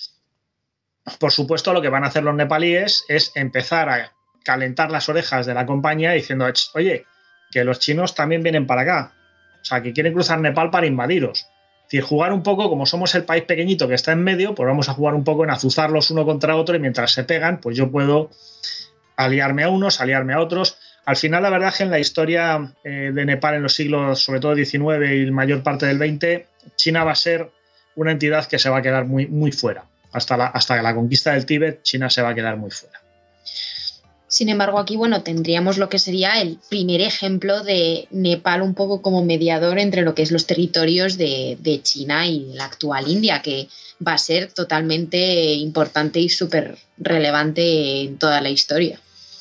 Por supuesto, lo que van a hacer los nepalíes es empezar a calentar las orejas de la compañía diciendo, oye, que los chinos también vienen para acá. O sea, que quieren cruzar Nepal para invadiros. Es decir, jugar un poco, como somos el país pequeñito que está en medio, pues vamos a jugar un poco en azuzarlos uno contra otro y mientras se pegan, pues yo puedo aliarme a unos, aliarme a otros. Al final, la verdad es que en la historia eh, de Nepal en los siglos, sobre todo diecinueve y mayor parte del veinte, China va a ser una entidad que se va a quedar muy, muy fuera. Hasta la, hasta la conquista del Tíbet, China se va a quedar muy fuera. Sin embargo, aquí bueno, tendríamos lo que sería el primer ejemplo de Nepal un poco como mediador entre lo que es los territorios de, de China y la actual India, que va a ser totalmente importante y súper relevante en toda la historia.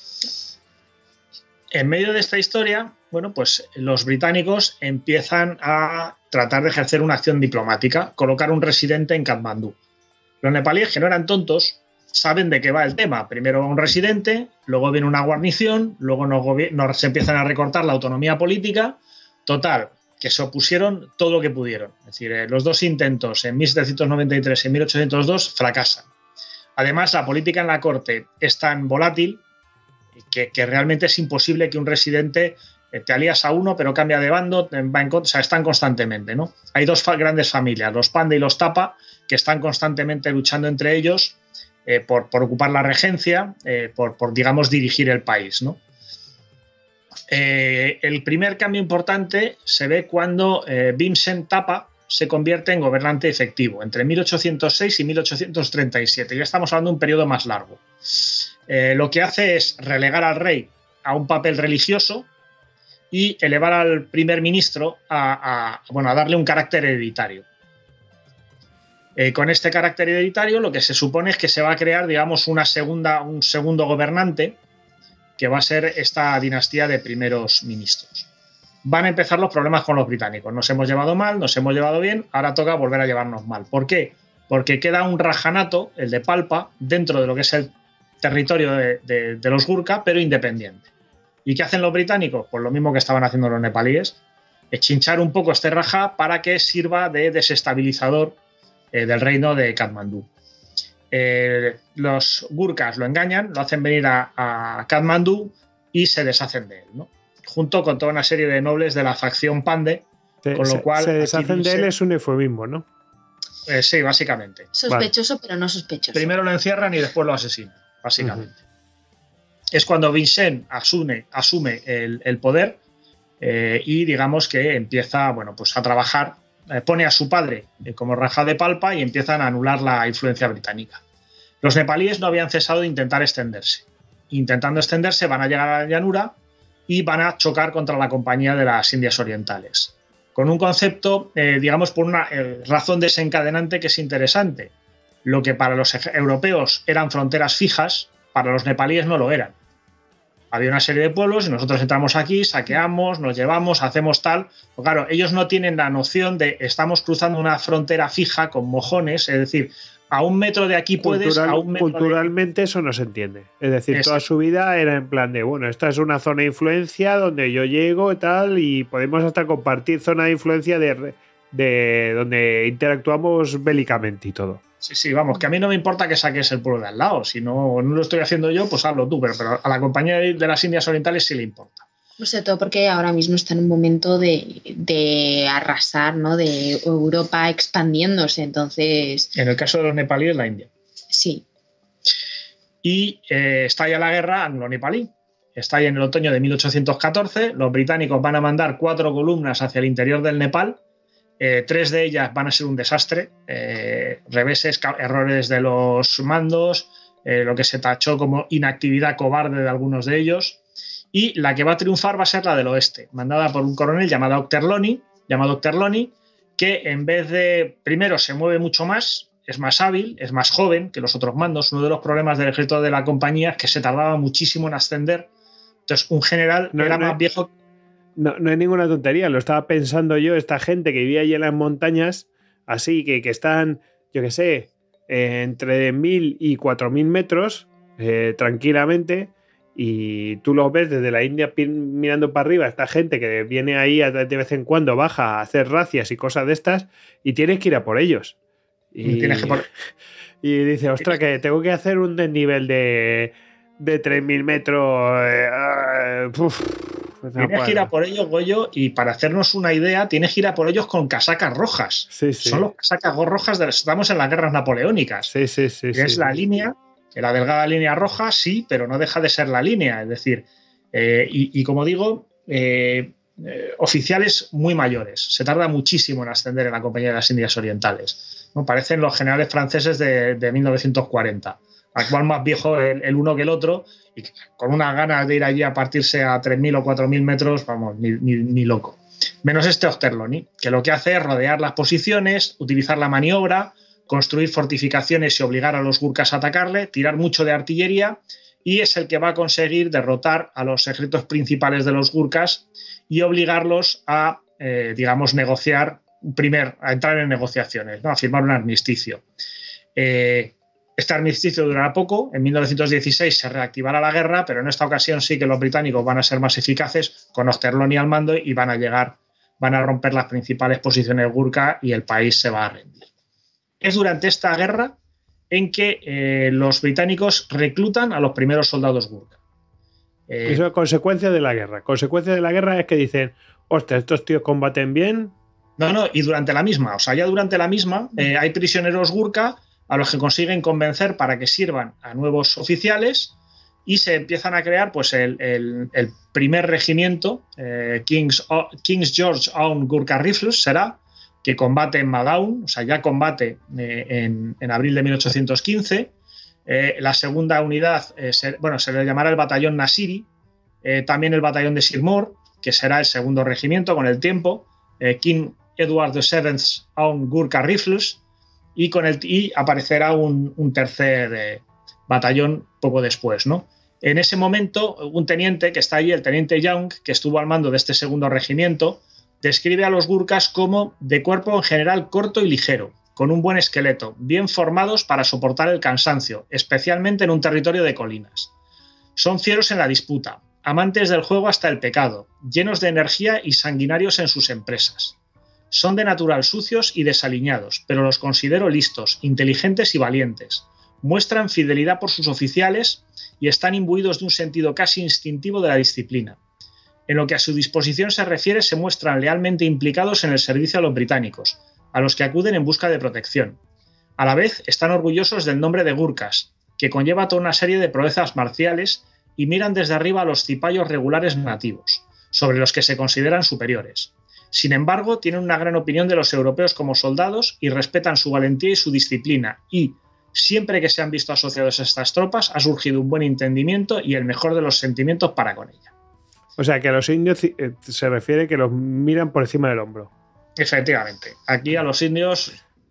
En medio de esta historia, bueno, pues los británicos empiezan a tratar de ejercer una acción diplomática, colocar un residente en Katmandú. Los nepalíes, que no eran tontos, saben de qué va el tema. Primero va un residente, luego viene una guarnición, luego nos, nos se empiezan a recortar la autonomía política. Total, que se opusieron todo lo que pudieron. Es decir, eh, los dos intentos en mil setecientos noventa y tres y en mil ochocientos dos fracasan. Además, la política en la corte es tan volátil que, que realmente es imposible que un residente eh, te alías a uno, pero cambia de bando, va en contra, o sea, están constantemente, ¿no? Hay dos fa- grandes familias, los Panda y los Tapa, que están constantemente luchando entre ellos eh, por, por ocupar la regencia, eh, por, por, digamos, dirigir el país, ¿no? Eh, el primer cambio importante se ve cuando eh, Bhimsen Thapa se convierte en gobernante efectivo, entre mil ochocientos seis y mil ochocientos treinta y siete. Ya estamos hablando de un periodo más largo. Eh, lo que hace es relegar al rey a un papel religioso y elevar al primer ministro a, a, bueno, a darle un carácter hereditario. Eh, con este carácter hereditario lo que se supone es que se va a crear, digamos, una segunda, un segundo gobernante que va a ser esta dinastía de primeros ministros. Van a empezar los problemas con los británicos. Nos hemos llevado mal, nos hemos llevado bien, ahora toca volver a llevarnos mal. ¿Por qué? Porque queda un rajanato, el de Palpa, dentro de lo que es el territorio de, de, de los Gurkha, pero independiente. ¿Y qué hacen los británicos? Pues lo mismo que estaban haciendo los nepalíes, es chinchar un poco este rajá para que sirva de desestabilizador eh, del reino de Katmandú. Eh, los Gurkhas lo engañan, lo hacen venir a, a Katmandú y se deshacen de él, ¿no? Junto con toda una serie de nobles de la facción Pande, se, con lo cual... Se deshacen de él es un eufemismo, ¿no? Eh, sí, básicamente. Sospechoso, vale. Pero no sospechoso. Primero lo encierran y después lo asesinan, básicamente. Uh-huh. Es cuando Bhimsen asume, asume el, el poder eh, y digamos que empieza, bueno, pues a trabajar, eh, pone a su padre eh, como Raja de Palpa y empiezan a anular la influencia británica. Los nepalíes no habían cesado de intentar extenderse. Intentando extenderse van a llegar a la llanura y van a chocar contra la Compañía de las Indias Orientales. Con un concepto, eh, digamos, por una eh, razón desencadenante que es interesante. lo que para los europeos eran fronteras fijas, para los nepalíes no lo eran. Había una serie de pueblos y nosotros entramos aquí, saqueamos, nos llevamos, hacemos tal. Pues claro, ellos no tienen la noción de estamos cruzando una frontera fija con mojones, es decir, a un metro de aquí puedes, Cultural, a un metro culturalmente de... eso no se entiende. Es decir, Exacto. toda su vida era en plan de, bueno, esta es una zona de influencia donde yo llego y tal, y podemos hasta compartir zona de influencia de, de donde interactuamos bélicamente y todo. Sí, sí, vamos, que a mí no me importa que saques el pueblo de al lado. Si no, no lo estoy haciendo yo, pues hazlo tú. Pero, pero a la Compañía de las Indias Orientales sí le importa. Sobre todo porque ahora mismo está en un momento de, de arrasar, ¿no? De Europa expandiéndose. Entonces. En el caso de los nepalíes, la India. Sí. Y eh, estalla la guerra anglo-nepalí. Estalla en el otoño de mil ochocientos catorce. Los británicos van a mandar cuatro columnas hacia el interior del Nepal. Eh, tres de ellas van a ser un desastre, eh, reveses, errores de los mandos, eh, lo que se tachó como inactividad cobarde de algunos de ellos, y la que va a triunfar va a ser la del oeste, mandada por un coronel llamado Auchterlonie, llamado Auchterlonie, que en vez de, primero se mueve mucho más, es más hábil, es más joven que los otros mandos. Uno de los problemas del ejército de la compañía es que se tardaba muchísimo en ascender, entonces un general no, era no, más viejo. No, no es ninguna tontería, lo estaba pensando yo, esta gente que vivía allí en las montañas, así que, que están, yo qué sé, eh, entre mil y cuatro mil metros, eh, tranquilamente, y tú lo ves desde la India mirando para arriba, esta gente que viene ahí de vez en cuando, baja a hacer racias y cosas de estas, y tienes que ir a por ellos. Y, Tienes que por... y dice, ostras, que tengo que hacer un desnivel de, de tres mil metros. Eh, uf. Pues no, tienes pues, que ir a por ellos, Goyo, y para hacernos una idea, tienes que ir a por ellos con casacas rojas. Sí, sí. Son los casacas rojas, de, estamos en las guerras napoleónicas. Sí, sí, sí. Y es sí. la línea, la delgada línea roja, sí, pero no deja de ser la línea. Es decir, eh, y, y como digo, eh, eh, oficiales muy mayores. Se tarda muchísimo en ascender en la Compañía de las Indias Orientales, ¿no? Parecen los generales franceses de, de mil novecientos cuarenta. Al cual más viejo el, el uno que el otro, y con unas ganas de ir allí a partirse a tres mil o cuatro mil metros, vamos, ni, ni, ni loco. Menos este Auchterlonie, que lo que hace es rodear las posiciones, utilizar la maniobra, construir fortificaciones y obligar a los gurkas a atacarle, tirar mucho de artillería, y es el que va a conseguir derrotar a los ejércitos principales de los gurkas y obligarlos a, eh, digamos, negociar, primer, a entrar en negociaciones, ¿no? A firmar un armisticio. Eh, Este armisticio durará poco, en mil novecientos dieciséis se reactivará la guerra, pero en esta ocasión sí que los británicos van a ser más eficaces con Auchterlonie al mando y van a llegar, van a romper las principales posiciones gurka y el país se va a rendir. Es durante esta guerra en que eh, los británicos reclutan a los primeros soldados gurka. Eh, Eso es consecuencia de la guerra. Consecuencia de la guerra es que dicen, hostia, estos tíos combaten bien. No, no, y durante la misma, o sea, ya durante la misma eh, hay prisioneros gurka a los que consiguen convencer para que sirvan a nuevos oficiales y se empiezan a crear pues, el, el, el primer regimiento, eh, King's, King's George Own Gurkha Rifles, será, que combate en Madaun, o sea, ya combate eh, en, en abril de mil ochocientos quince. Eh, la segunda unidad, eh, se, bueno, se le llamará el batallón Nasiri, eh, también el batallón de Sirmore, que será el segundo regimiento con el tiempo, eh, King Edward the Seventh Own Gurkha Rifles, y, con el, y aparecerá un, un tercer eh, batallón poco después, ¿no? En ese momento, un teniente que está allí, el teniente Young, que estuvo al mando de este segundo regimiento, describe a los gurkas como de cuerpo en general corto y ligero, con un buen esqueleto, bien formados para soportar el cansancio, especialmente en un territorio de colinas. Son fieros en la disputa, amantes del juego hasta el pecado, llenos de energía y sanguinarios en sus empresas. Son de natural sucios y desaliñados, pero los considero listos, inteligentes y valientes. Muestran fidelidad por sus oficiales y están imbuidos de un sentido casi instintivo de la disciplina. En lo que a su disposición se refiere, se muestran lealmente implicados en el servicio a los británicos, a los que acuden en busca de protección. A la vez, están orgullosos del nombre de gurkas, que conlleva toda una serie de proezas marciales, y miran desde arriba a los cipayos regulares nativos, sobre los que se consideran superiores. Sin embargo, tienen una gran opinión de los europeos como soldados y respetan su valentía y su disciplina, y, siempre que se han visto asociados a estas tropas, ha surgido un buen entendimiento y el mejor de los sentimientos para con ella. O sea, que a los indios eh, se refiere que los miran por encima del hombro. Efectivamente. Aquí a los indios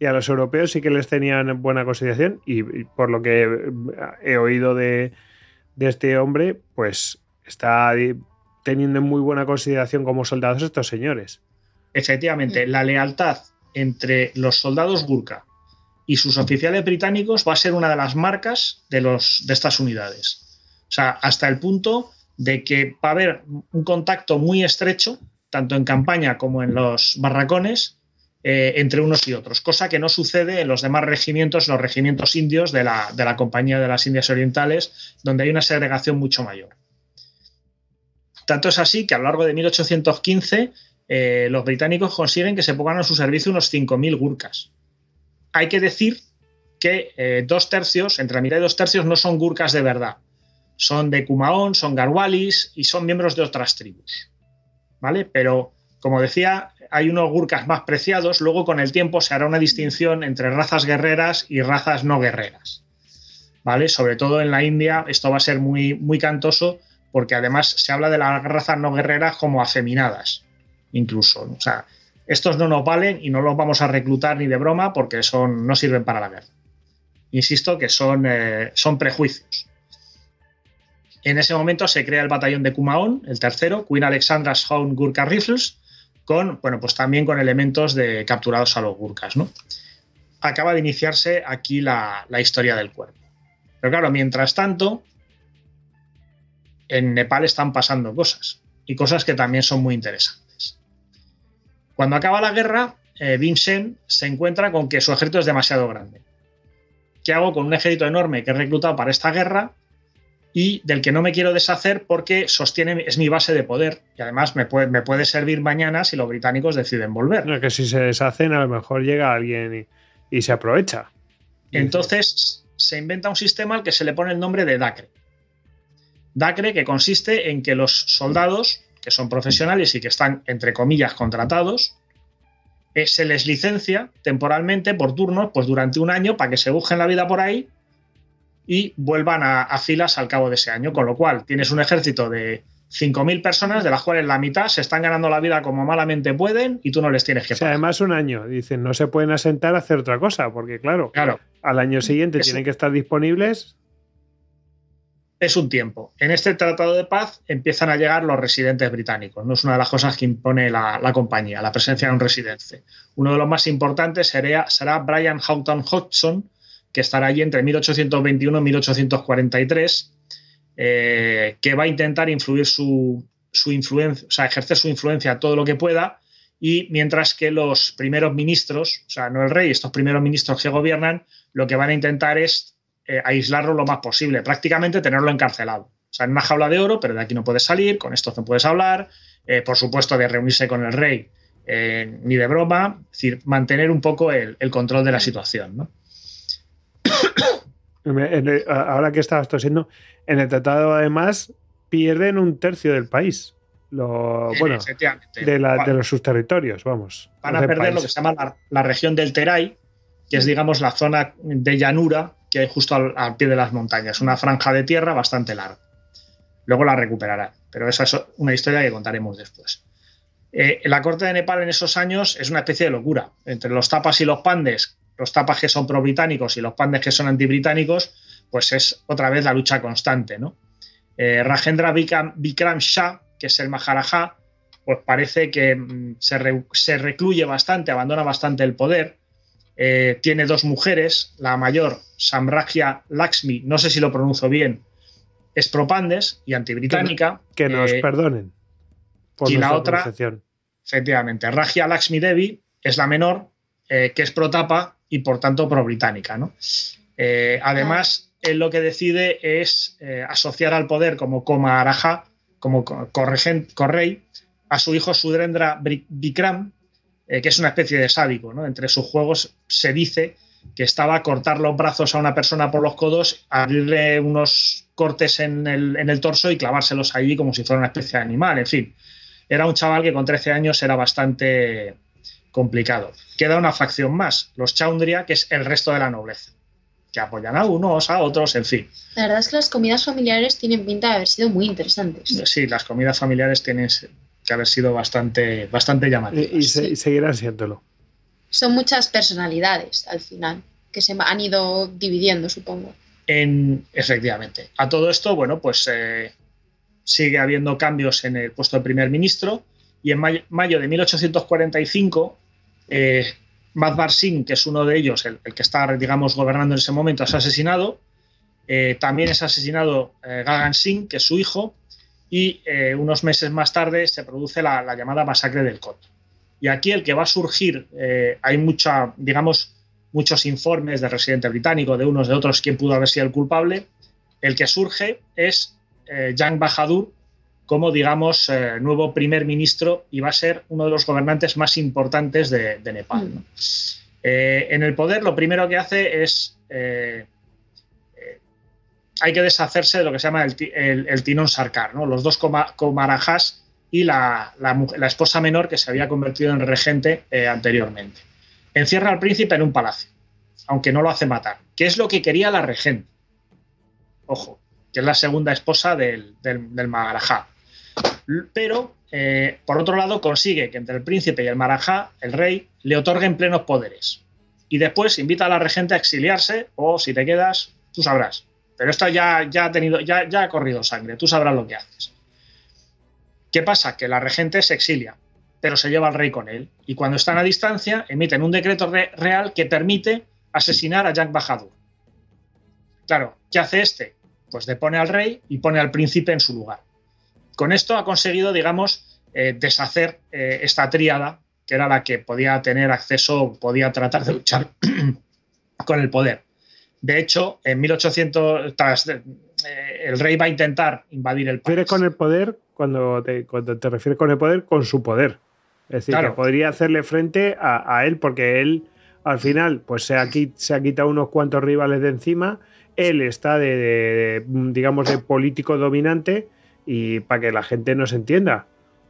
Y a los europeos sí que les tenían buena consideración y, y por lo que he oído de, de este hombre, pues está teniendo en muy buena consideración como soldados estos señores. Efectivamente, la lealtad entre los soldados Gurkha y sus oficiales británicos va a ser una de las marcas de, los, de estas unidades. O sea, hasta el punto de que va a haber un contacto muy estrecho, tanto en campaña como en los barracones, eh, entre unos y otros, cosa que no sucede en los demás regimientos, los regimientos indios de la, de la Compañía de las Indias Orientales, donde hay una segregación mucho mayor. Tanto es así que a lo largo de mil ochocientos quince eh, los británicos consiguen que se pongan a su servicio unos cinco mil gurkas. Hay que decir que eh, dos tercios, entre la mitad y dos tercios, no son gurkas de verdad. Son de Kumaon, son garwalis y son miembros de otras tribus. ¿Vale? Pero, como decía, hay unos gurkas más preciados. Luego, con el tiempo, se hará una distinción entre razas guerreras y razas no guerreras. ¿Vale? Sobre todo en la India, esto va a ser muy, muy cantoso, porque además se habla de las razas no guerreras como afeminadas, incluso. O sea, estos no nos valen y no los vamos a reclutar ni de broma porque son, no sirven para la guerra. Insisto que son, eh, son prejuicios. En ese momento se crea el batallón de Kumaon, el tercero, Queen Alexandra's Own Gurkha Rifles, con, bueno, pues también con elementos de capturados a los gurkas, ¿no? Acaba de iniciarse aquí la, la historia del cuerpo. Pero claro, mientras tanto, en Nepal están pasando cosas, y cosas que también son muy interesantes. Cuando acaba la guerra, eh, Bhimsen se encuentra con que su ejército es demasiado grande. ¿Qué hago con un ejército enorme que he reclutado para esta guerra y del que no me quiero deshacer porque sostiene, es mi base de poder y además me puede, me puede servir mañana si los británicos deciden volver? No, que si se deshacen a lo mejor llega alguien y, y se aprovecha. Entonces se inventa un sistema al que se le pone el nombre de Dacre. Dacre, que consiste en que los soldados, que son profesionales y que están, entre comillas, contratados, eh, se les licencia temporalmente por turnos, pues durante un año, para que se busquen la vida por ahí y vuelvan a, a filas al cabo de ese año. Con lo cual, tienes un ejército de cinco mil personas, de las cuales la mitad se están ganando la vida como malamente pueden y tú no les tienes que pagar. O sea, además un año, dicen, no se pueden asentar a hacer otra cosa, porque claro, claro al año siguiente es, tienen que estar disponibles. Es un tiempo. En este tratado de paz empiezan a llegar los residentes británicos. No es una de las cosas que impone la, la compañía, la presencia de un residente. Uno de los más importantes será, será Brian Houghton Hodgson, que estará allí entre mil ochocientos veintiuno y mil ochocientos cuarenta y tres, eh, que va a intentar influir su, su influencia, o sea, ejercer su influencia todo lo que pueda, y mientras que los primeros ministros, o sea, no el rey, estos primeros ministros que gobiernan, lo que van a intentar es eh, aislarlo lo más posible, prácticamente tenerlo encarcelado. O sea, en una jaula de oro, pero de aquí no puedes salir, con esto no puedes hablar, eh, por supuesto de reunirse con el rey, eh, ni de broma, es decir, mantener un poco el, el control de la situación, ¿no? Ahora que estabas tosiendo, en el tratado además pierden un tercio del país. Lo, bueno, de, la, de los sus territorios, vamos. Van a perder país. Lo que se llama la, la región del Terai, que es, digamos, la zona de llanura que hay justo al, al pie de las montañas. Una franja de tierra bastante larga. Luego la recuperarán, pero esa es una historia que contaremos después. Eh, la corte de Nepal en esos años es una especie de locura. Entre los tapas y los pandes, los tapas que son pro-británicos y los pandes que son anti-británicos, pues es otra vez la lucha constante, ¿no? Eh, Rajendra Vikram, Vikram Shah, que es el Maharaja, pues parece que mm, se, re, se recluye bastante, abandona bastante el poder. Eh, tiene dos mujeres, la mayor, Samrajya Lakshmi, no sé si lo pronuncio bien, es pro-pandes y anti-británica. Que, que nos eh, perdonen. Por y la otra, efectivamente, Rajya Lakshmi Devi es la menor, eh, que es pro-tapa y por tanto pro-británica, ¿no? Eh, además, él lo que decide es eh, asociar al poder como Maharaja, como correy, a su hijo Sudrendra Vikram, eh, que es una especie de sádico, ¿no? Entre sus juegos se dice que estaba a cortar los brazos a una persona por los codos, abrirle unos cortes en el, en el torso y clavárselos allí como si fuera una especie de animal. En fin, era un chaval que con trece años era bastante complicado. Queda una facción más, los Chaundria, que es el resto de la nobleza, que apoyan a unos, a otros, en fin. La verdad es que las comidas familiares tienen pinta de haber sido muy interesantes. Sí, las comidas familiares tienen que haber sido bastante, bastante llamativas. Y, y, se, y seguirán siéndolo. Son muchas personalidades al final, que se han ido dividiendo, supongo. En, efectivamente. A todo esto, bueno, pues eh, sigue habiendo cambios en el puesto de primer ministro y en mayo, mayo de mil ochocientos cuarenta y cinco, eh, Matbar Singh, que es uno de ellos, el, el que está, digamos, gobernando en ese momento, es asesinado. Eh, también es asesinado eh, Gagan Singh, que es su hijo, y eh, unos meses más tarde se produce la, la llamada masacre del Kot. Y aquí el que va a surgir, eh, hay mucha, digamos, muchos informes del residente británico, de unos de otros, quién pudo haber sido el culpable. El que surge es eh, Jang Bahadur como, digamos, eh, nuevo primer ministro y va a ser uno de los gobernantes más importantes de, de Nepal, ¿no? Eh, en el poder lo primero que hace es... Eh, hay que deshacerse de lo que se llama el, el, el Tinón Sarkar, ¿no? Los dos Komarajas y la, la, la esposa menor que se había convertido en regente eh, anteriormente. Encierra al príncipe en un palacio, aunque no lo hace matar, que es lo que quería la regente. Ojo, que es la segunda esposa del, del, del Maharajá. Pero, eh, por otro lado, consigue que entre el príncipe y el Maharajá, el rey, le otorguen plenos poderes. Y después invita a la regente a exiliarse o, si te quedas, tú sabrás. Pero esto ya, ya, ha tenido, ya, ya ha corrido sangre, tú sabrás lo que haces. ¿Qué pasa? Que la regente se exilia, pero se lleva al rey con él. Y cuando están a distancia, emiten un decreto re real que permite asesinar a Jang Bahadur. Claro, ¿qué hace este? Pues depone al rey y pone al príncipe en su lugar. Con esto ha conseguido, digamos, eh, deshacer eh, esta tríada, que era la que podía tener acceso, podía tratar de luchar con el poder. De hecho, en mil ochocientos, tras, eh, el rey va a intentar invadir el país. ¿Refieres con el poder? Cuando te, cuando te refieres con el poder, con su poder. Es decir, claro, que podría hacerle frente a, a él, porque él, al final, pues se ha, se ha quitado unos cuantos rivales de encima. Él está de, de, de digamos, de político dominante, y para que la gente nos entienda,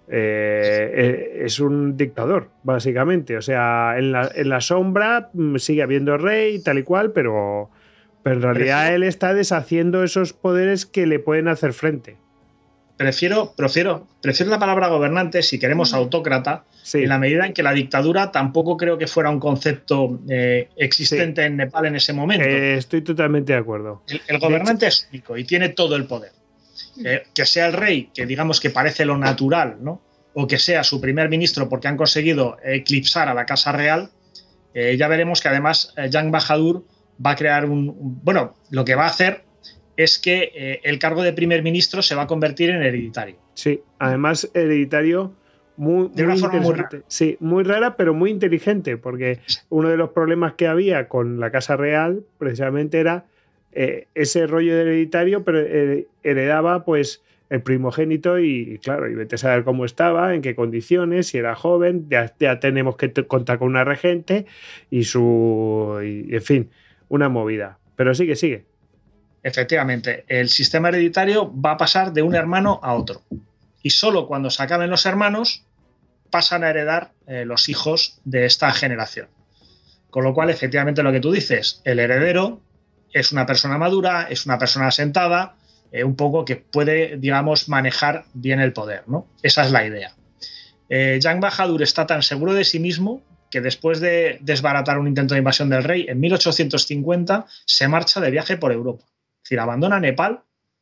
eh, es un dictador, básicamente. O sea, en la, en la sombra sigue habiendo rey, tal y cual, pero... Pero en realidad prefiero, él está deshaciendo esos poderes que le pueden hacer frente. Prefiero, prefiero, prefiero la palabra gobernante, si queremos autócrata, sí. En la medida en que la dictadura tampoco creo que fuera un concepto eh, existente sí. en Nepal en ese momento. Eh, estoy totalmente de acuerdo. El, el gobernante es único y tiene todo el poder. Eh, que sea el rey, que digamos que parece lo natural, ¿no? O que sea su primer ministro porque han conseguido eclipsar a la Casa Real, eh, ya veremos que además eh, Jang Bahadur va a crear un, un... Bueno, lo que va a hacer es que eh, el cargo de primer ministro se va a convertir en hereditario. Sí, además hereditario muy, de una muy forma muy rara. Sí, muy rara, pero muy inteligente, porque uno de los problemas que había con la Casa Real precisamente era eh, ese rollo de hereditario, pero eh, heredaba pues el primogénito y, y claro, y vete a saber cómo estaba, en qué condiciones, si era joven, ya, ya tenemos que contar con una regente y su... Y, en fin... Una movida. Pero sigue, sigue. Efectivamente, el sistema hereditario va a pasar de un hermano a otro. Y solo cuando se acaben los hermanos pasan a heredar eh, los hijos de esta generación. Con lo cual, efectivamente, lo que tú dices, el heredero es una persona madura, es una persona asentada, eh, un poco que puede, digamos, manejar bien el poder, ¿no? Esa es la idea. Eh, Jang Bahadur está tan seguro de sí mismo que después de desbaratar un intento de invasión del rey, en mil ochocientos cincuenta se marcha de viaje por Europa. Es decir, abandona Nepal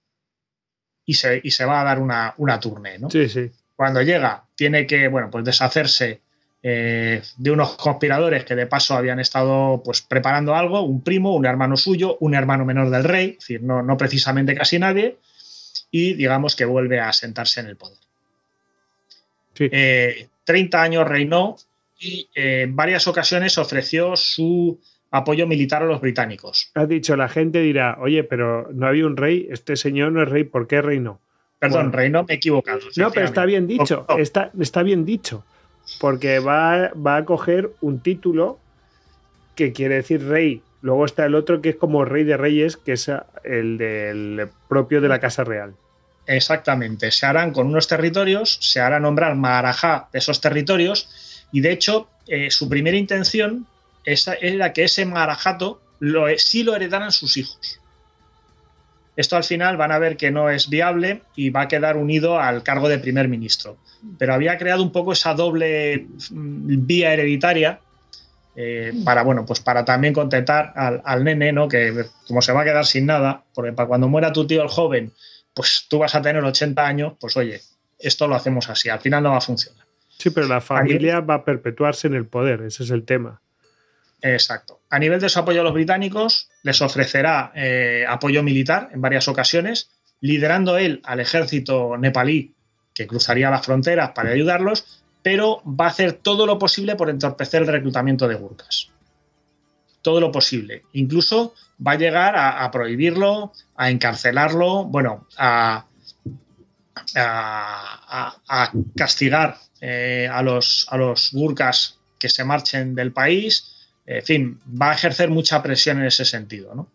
y se, y se va a dar una, una tournée, ¿no? Sí, sí. Cuando llega, tiene que, bueno, pues deshacerse eh, de unos conspiradores que de paso habían estado pues, preparando algo, un primo, un hermano suyo, un hermano menor del rey, es decir, no, no precisamente casi nadie, y digamos que vuelve a sentarse en el poder. Sí. Eh, treinta años reinó y eh, en varias ocasiones ofreció su apoyo militar a los británicos. Has dicho, la gente dirá, oye, pero no había un rey, este señor no es rey, ¿por qué reinó? Perdón, bueno, reinó, me he equivocado. No, pero está bien dicho, oh, oh. Está, está bien dicho, porque va, va a coger un título que quiere decir rey. Luego está el otro que es como rey de reyes, que es el del propio de la Casa Real. Exactamente, se harán con unos territorios, se hará nombrar Maharajá de esos territorios. Y de hecho, eh, su primera intención esa, era que ese Maharajato lo, sí lo heredaran sus hijos. Esto al final van a ver que no es viable y va a quedar unido al cargo de primer ministro. Pero había creado un poco esa doble vía hereditaria eh, para, bueno, pues para también contentar al, al nene, ¿no? Que como se va a quedar sin nada, porque para cuando muera tu tío el joven, pues tú vas a tener ochenta años, pues oye, esto lo hacemos así, al final no va a funcionar. Sí, pero la familia va a perpetuarse en el poder, ese es el tema. Exacto. A nivel de su apoyo a los británicos, les ofrecerá eh, apoyo militar en varias ocasiones, liderando él al ejército nepalí que cruzaría las fronteras para ayudarlos, pero va a hacer todo lo posible por entorpecer el reclutamiento de gurkas. Todo lo posible. Incluso va a llegar a, a prohibirlo, a encarcelarlo, bueno, a, a, a, a castigar eh, a los, a los gurkas que se marchen del país. En fin, va a ejercer mucha presión en ese sentido, ¿no?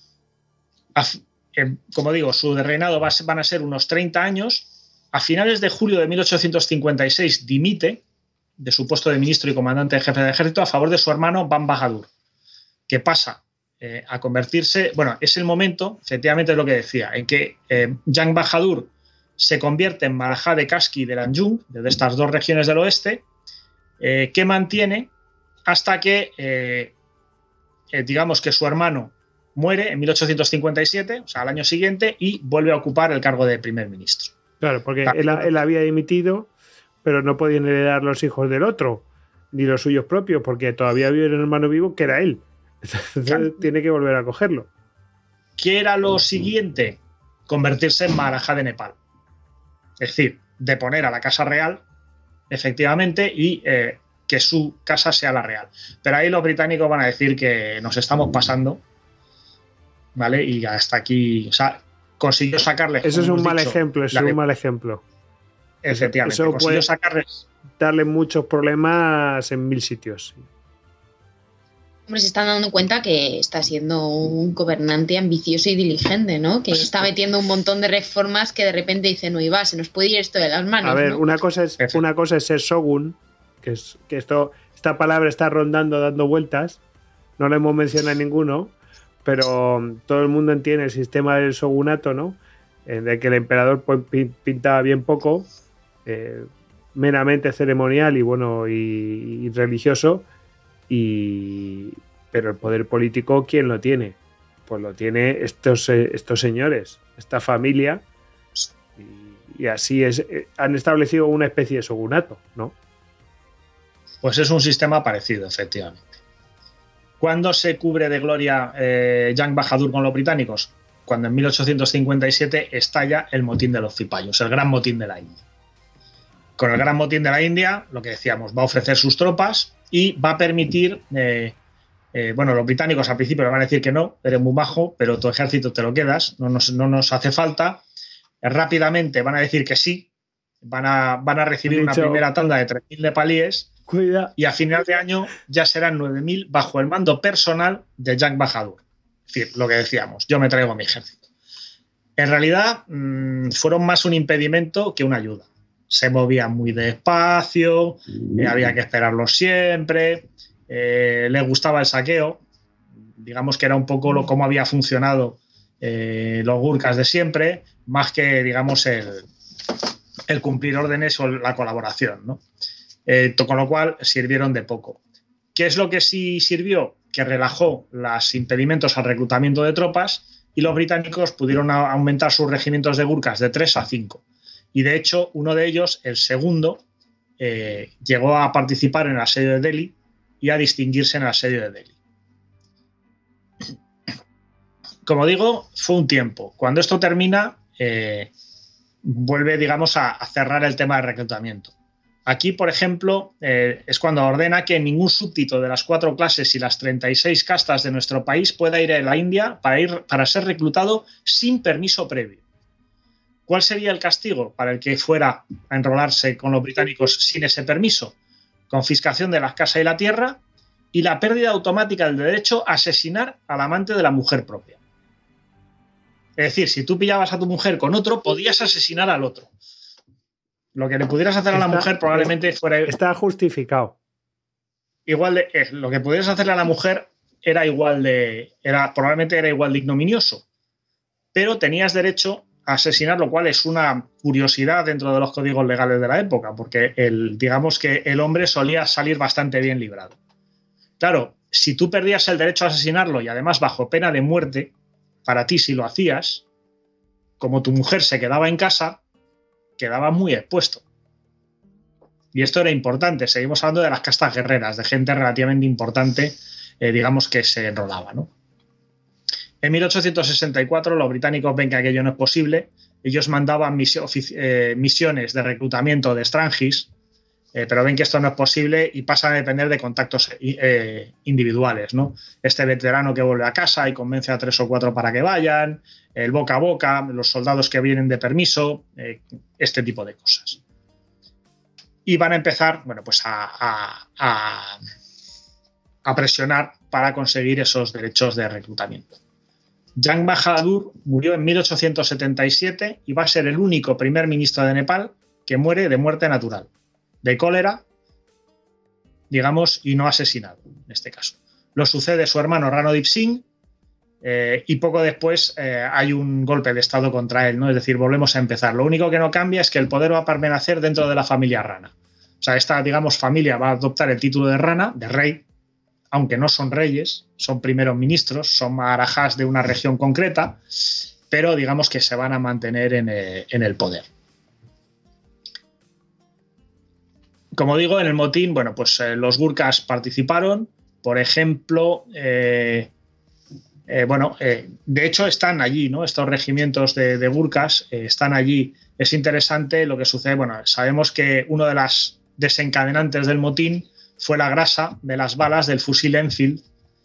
Como digo, su reinado va a ser, van a ser unos treinta años. A finales de julio de mil ochocientos cincuenta y seis dimite de su puesto de ministro y comandante en jefe de ejército a favor de su hermano Bam Bahadur, que pasa eh, a convertirse... Bueno, es el momento, efectivamente es lo que decía, en que eh, Jang Bahadur se convierte en Maharaja de Kashki y de Lanjung, de estas dos regiones del oeste, eh, que mantiene hasta que, eh, eh, digamos que su hermano muere en mil ochocientos cincuenta y siete, o sea, al año siguiente, y vuelve a ocupar el cargo de primer ministro. Claro, porque él, él había dimitido, pero no podían heredar los hijos del otro, ni los suyos propios, porque todavía había un hermano vivo que era él. Entonces claro, tiene que volver a cogerlo. ¿Qué era lo siguiente? Convertirse en Maharaja de Nepal. Es decir, deponer a la Casa Real, efectivamente, y... Eh, que su casa sea la real. Pero ahí los británicos van a decir que nos estamos pasando, ¿vale? Y hasta aquí, o sea, consiguió sacarles... Eso es un mal dicho, ejemplo, eso es un mal ejemplo. Efectivamente, eso consiguió sacarles... darle muchos problemas en mil sitios. Hombre, se están dando cuenta que está siendo un gobernante ambicioso y diligente, ¿no? Que está metiendo un montón de reformas que de repente dicen, no iba, se nos puede ir esto de las manos. A ver, ¿no? una cosa es, una cosa es ser shogun, que es que esto, esta palabra está rondando, dando vueltas, no la hemos mencionado en ninguno, pero todo el mundo entiende el sistema del shogunato, ¿no? De que el emperador pues, pintaba bien poco, eh, meramente ceremonial y bueno y, y religioso, y pero el poder político, ¿quién lo tiene? Pues lo tiene estos, estos señores, esta familia, y, y así es, han establecido una especie de shogunato, ¿no? Pues es un sistema parecido, efectivamente. ¿Cuándo se cubre de gloria eh, Jang Bahadur con los británicos? Cuando en mil ochocientos cincuenta y siete estalla el motín de los cipayos, el gran motín de la India. Con el gran motín de la India, lo que decíamos, va a ofrecer sus tropas y va a permitir... Eh, eh, bueno, los británicos al principio le van a decir que no, eres muy bajo, pero tu ejército te lo quedas, no nos, no nos hace falta. Eh, rápidamente van a decir que sí, van a, van a recibir una primera tanda de tres mil nepalíes. Cuida. Y a final de año ya serán nueve mil bajo el mando personal de Jang Bahadur. Es decir, lo que decíamos, yo me traigo a mi ejército. En realidad, mmm, fueron más un impedimento que una ayuda. Se movían muy despacio, eh, había que esperarlos siempre, eh, les gustaba el saqueo. Digamos que era un poco lo, cómo había funcionado eh, los gurkas de siempre, más que, digamos, el, el cumplir órdenes o la colaboración, ¿no? Eh, con lo cual sirvieron de poco. ¿Qué es lo que sí sirvió? Que relajó los impedimentos al reclutamiento de tropas y los británicos pudieron a- aumentar sus regimientos de gurkas de tres a cinco. Y de hecho, uno de ellos, el segundo, eh, llegó a participar en el asedio de Delhi y a distinguirse en el asedio de Delhi. Como digo, fue un tiempo. Cuando esto termina, eh, vuelve, digamos, a, a cerrar el tema del reclutamiento. Aquí, por ejemplo, eh, es cuando ordena que ningún súbdito de las cuatro clases y las treinta y seis castas de nuestro país pueda ir a la India para, ir, para ser reclutado sin permiso previo. ¿Cuál sería el castigo para el que fuera a enrolarse con los británicos sin ese permiso? Confiscación de las casas y la tierra y la pérdida automática del derecho a asesinar al amante de la mujer propia. Es decir, si tú pillabas a tu mujer con otro, podías asesinar al otro. Lo que le pudieras hacer a la Está- mujer probablemente fuera Está justificado. igual de, eh, lo que pudieras hacerle a la mujer era igual de, era, probablemente era igual de ignominioso, pero tenías derecho a asesinar, lo cual es una curiosidad dentro de los códigos legales de la época, porque el, digamos que el hombre solía salir bastante bien librado. Claro, si tú perdías el derecho a asesinarlo y además bajo pena de muerte, para ti si lo hacías, como tu mujer se quedaba en casa, quedaba muy expuesto. Y esto era importante. Seguimos hablando de las castas guerreras, de gente relativamente importante, eh, digamos, que se enrolaba, ¿no? En mil ochocientos sesenta y cuatro los británicos ven que aquello no es posible. Ellos mandaban misio, eh, misiones de reclutamiento de Strangis, eh, pero ven que esto no es posible y pasan a depender de contactos eh, individuales, ¿no? Este veterano que vuelve a casa y convence a tres o cuatro para que vayan, el boca a boca, los soldados que vienen de permiso, eh, este tipo de cosas. Y van a empezar, bueno, pues a, a, a, a presionar para conseguir esos derechos de reclutamiento. Jang Bahadur murió en mil ochocientos setenta y siete y va a ser el único primer ministro de Nepal que muere de muerte natural, de cólera, digamos, y no asesinado, en este caso. Lo sucede su hermano Ranodip Singh eh, y poco después eh, hay un golpe de estado contra él, ¿no? Es decir, volvemos a empezar. Lo único que no cambia es que el poder va a permanecer dentro de la familia Rana. O sea, esta, digamos, familia va a adoptar el título de Rana, de rey, aunque no son reyes, son primeros ministros, son maharajas de una región concreta, pero digamos que se van a mantener en el, en el poder. Como digo, en el motín, bueno, pues eh, los gurkhas participaron, por ejemplo, eh, eh, bueno, eh, de hecho están allí, ¿no? Estos regimientos de, de gurkhas eh, están allí. Es interesante lo que sucede, bueno, sabemos que uno de las desencadenantes del motín fue la grasa de las balas del fusil Enfield,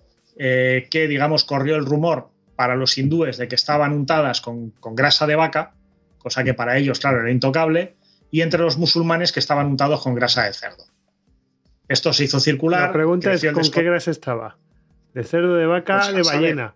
eh, que, digamos, corrió el rumor para los hindúes de que estaban untadas con, con grasa de vaca, cosa que para ellos, claro, era intocable, y entre los musulmanes que estaban untados con grasa de cerdo. Esto se hizo circular. La pregunta es, ¿con qué grasa estaba? ¿De cerdo, de vaca, pues de ballena?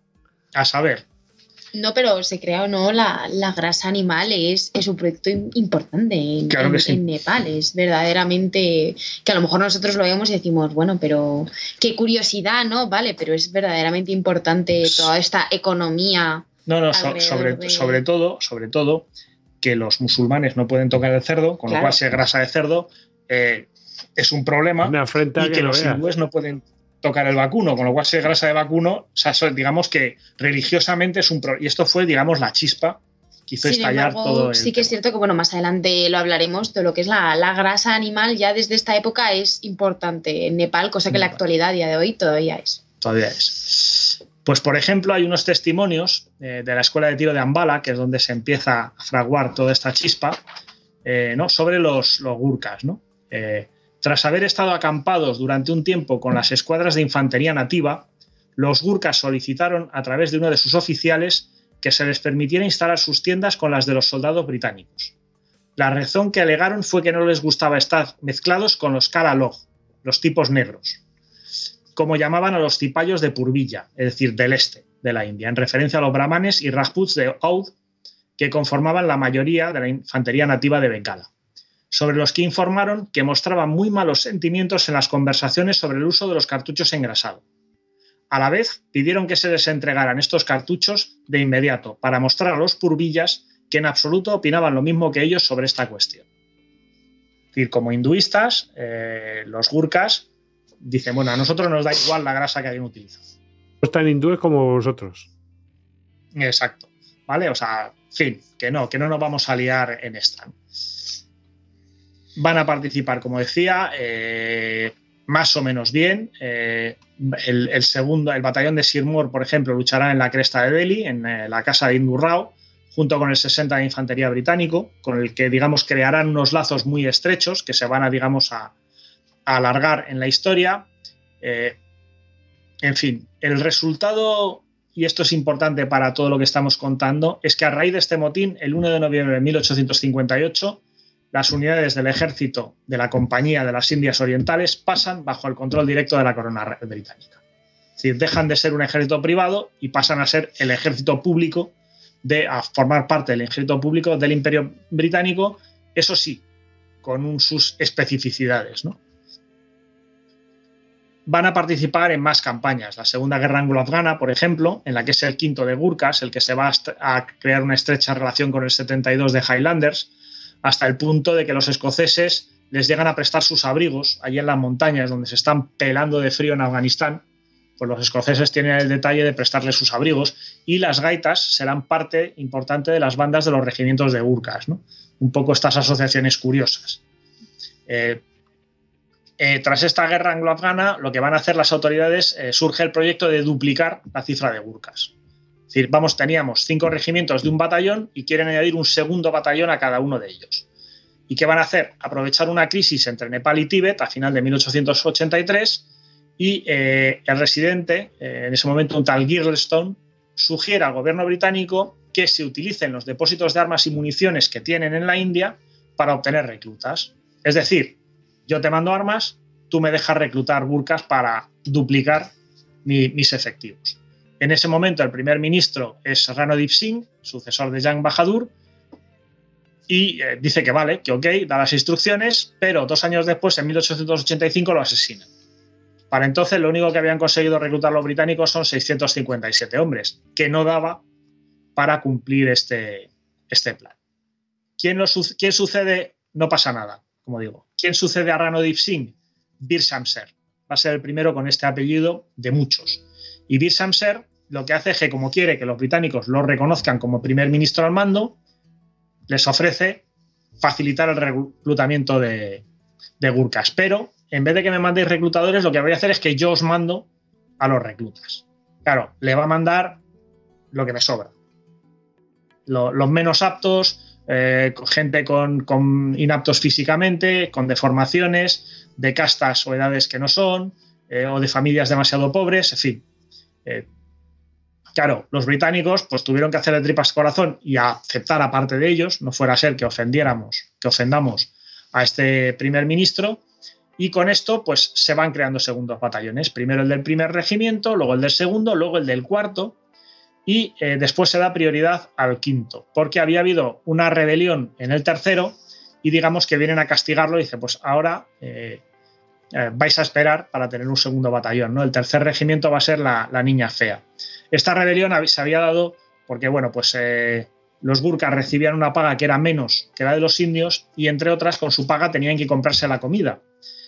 A saber. No, pero se crea o no, la, la grasa animal es, es un proyecto importante en, claro en, sí. en Nepal. Es verdaderamente que a lo mejor nosotros lo vemos y decimos, bueno, pero qué curiosidad, ¿no? Vale, pero es verdaderamente importante toda esta economía. No, no, so, sobre, de... sobre todo, sobre todo, que los musulmanes no pueden tocar el cerdo, con claro. lo cual si es grasa de cerdo eh, es un problema. Una afrenta y que, que los veas. hindúes no pueden tocar el vacuno, con lo cual si es grasa de vacuno, o sea, digamos que religiosamente es un problema. Y esto fue, digamos, la chispa que hizo Sin estallar embargo, todo el sí que es cierto que, bueno, más adelante lo hablaremos, de lo que es la, la grasa animal ya desde esta época es importante en Nepal, cosa que en la actualidad, a día de hoy, todavía es. Todavía es. Pues, por ejemplo, hay unos testimonios eh, de la escuela de tiro de Ambala, que es donde se empieza a fraguar toda esta chispa, eh, ¿no? sobre los, los gurkhas, ¿no? Eh, tras haber estado acampados durante un tiempo con las escuadras de infantería nativa, los gurkhas solicitaron a través de uno de sus oficiales que se les permitiera instalar sus tiendas con las de los soldados británicos. La razón que alegaron fue que no les gustaba estar mezclados con los Kala Log, los tipos negros, como llamaban a los cipayos de Purvilla, es decir, del este de la India, en referencia a los brahmanes y rajputs de Oudh, que conformaban la mayoría de la infantería nativa de Bengala, sobre los que informaron que mostraban muy malos sentimientos en las conversaciones sobre el uso de los cartuchos engrasados. A la vez, pidieron que se les entregaran estos cartuchos de inmediato para mostrar a los Purvillas que en absoluto opinaban lo mismo que ellos sobre esta cuestión. Es decir, como hinduistas, eh, los gurkhas dicen, bueno, a nosotros nos da igual la grasa que alguien utiliza. Pues tan hindúes como vosotros. Exacto. ¿Vale? O sea, en fin, que no, que no nos vamos a liar en esta. Van a participar, como decía, eh, más o menos bien. Eh, el, el segundo, el batallón de Sirmur, por ejemplo, luchará en la cresta de Delhi, en eh, la casa de Indu Rao, junto con el sesenta de Infantería Británico, con el que, digamos, crearán unos lazos muy estrechos que se van a, digamos, a, a alargar en la historia. Eh, en fin, el resultado, y esto es importante para todo lo que estamos contando, es que a raíz de este motín, el primero de noviembre de mil ochocientos cincuenta y ocho, las unidades del ejército de la Compañía de las Indias Orientales pasan bajo el control directo de la corona británica. Es decir, dejan de ser un ejército privado y pasan a ser el ejército público, de, a formar parte del ejército público del Imperio Británico, eso sí, con un, sus especificidades, ¿no? Van a participar en más campañas. La Segunda Guerra Anglo-Afgana, por ejemplo, en la que es el quinto de gurkhas, el que se va a crear una estrecha relación con el setenta y dos de Highlanders, hasta el punto de que los escoceses les llegan a prestar sus abrigos allí en las montañas donde se están pelando de frío en Afganistán, pues los escoceses tienen el detalle de prestarles sus abrigos, y las gaitas serán parte importante de las bandas de los regimientos de Gurkhas, ¿no? Un poco estas asociaciones curiosas. Eh, eh, tras esta guerra anglo-afgana, lo que van a hacer las autoridades, eh, surge el proyecto de duplicar la cifra de Gurkhas. Es decir, vamos, teníamos cinco regimientos de un batallón y quieren añadir un segundo batallón a cada uno de ellos. ¿Y qué van a hacer? Aprovechar una crisis entre Nepal y Tíbet a final de mil ochocientos ochenta y tres, y eh, el residente, eh, en ese momento un tal Girdlestone, sugiere al gobierno británico que se utilicen los depósitos de armas y municiones que tienen en la India para obtener reclutas. Es decir, yo te mando armas, tú me dejas reclutar Gurkhas para duplicar mi, mis efectivos. En ese momento el primer ministro es Ranodip Singh, sucesor de Jang Bahadur, y eh, dice que vale, que ok, da las instrucciones, pero dos años después, en mil ochocientos ochenta y cinco, lo asesinan. Para entonces lo único que habían conseguido reclutar los británicos son seiscientos cincuenta y siete hombres, que no daba para cumplir este, este plan. ¿Quién, lo, ¿Quién sucede? No pasa nada, como digo. ¿Quién sucede a Ranodip Singh? Bir Shamsher. Va a ser el primero con este apellido de muchos. Y Bir Shamsher lo que hace es que, como quiere que los británicos lo reconozcan como primer ministro al mando, les ofrece facilitar el reclutamiento de, de Gurkhas. Pero, en vez de que me mandéis reclutadores, lo que voy a hacer es que yo os mando a los reclutas. Claro, le va a mandar lo que me sobra. Lo, los menos aptos, eh, gente con, con inaptos físicamente, con deformaciones, de castas o edades que no son, eh, o de familias demasiado pobres, en fin. Eh, Claro, los británicos pues tuvieron que hacerle tripas corazón y aceptar a parte de ellos, no fuera a ser que ofendiéramos, que ofendamos a este primer ministro, y con esto pues se van creando segundos batallones, primero el del primer regimiento, luego el del segundo, luego el del cuarto, y eh, después se da prioridad al quinto, porque había habido una rebelión en el tercero y digamos que vienen a castigarlo y dice, pues ahora eh, eh, vais a esperar para tener un segundo batallón, ¿no? El tercer regimiento va a ser la, la niña fea. Esta rebelión se había dado porque, bueno, pues eh, los Gurkhas recibían una paga que era menos que la de los indios y, entre otras, con su paga tenían que comprarse la comida.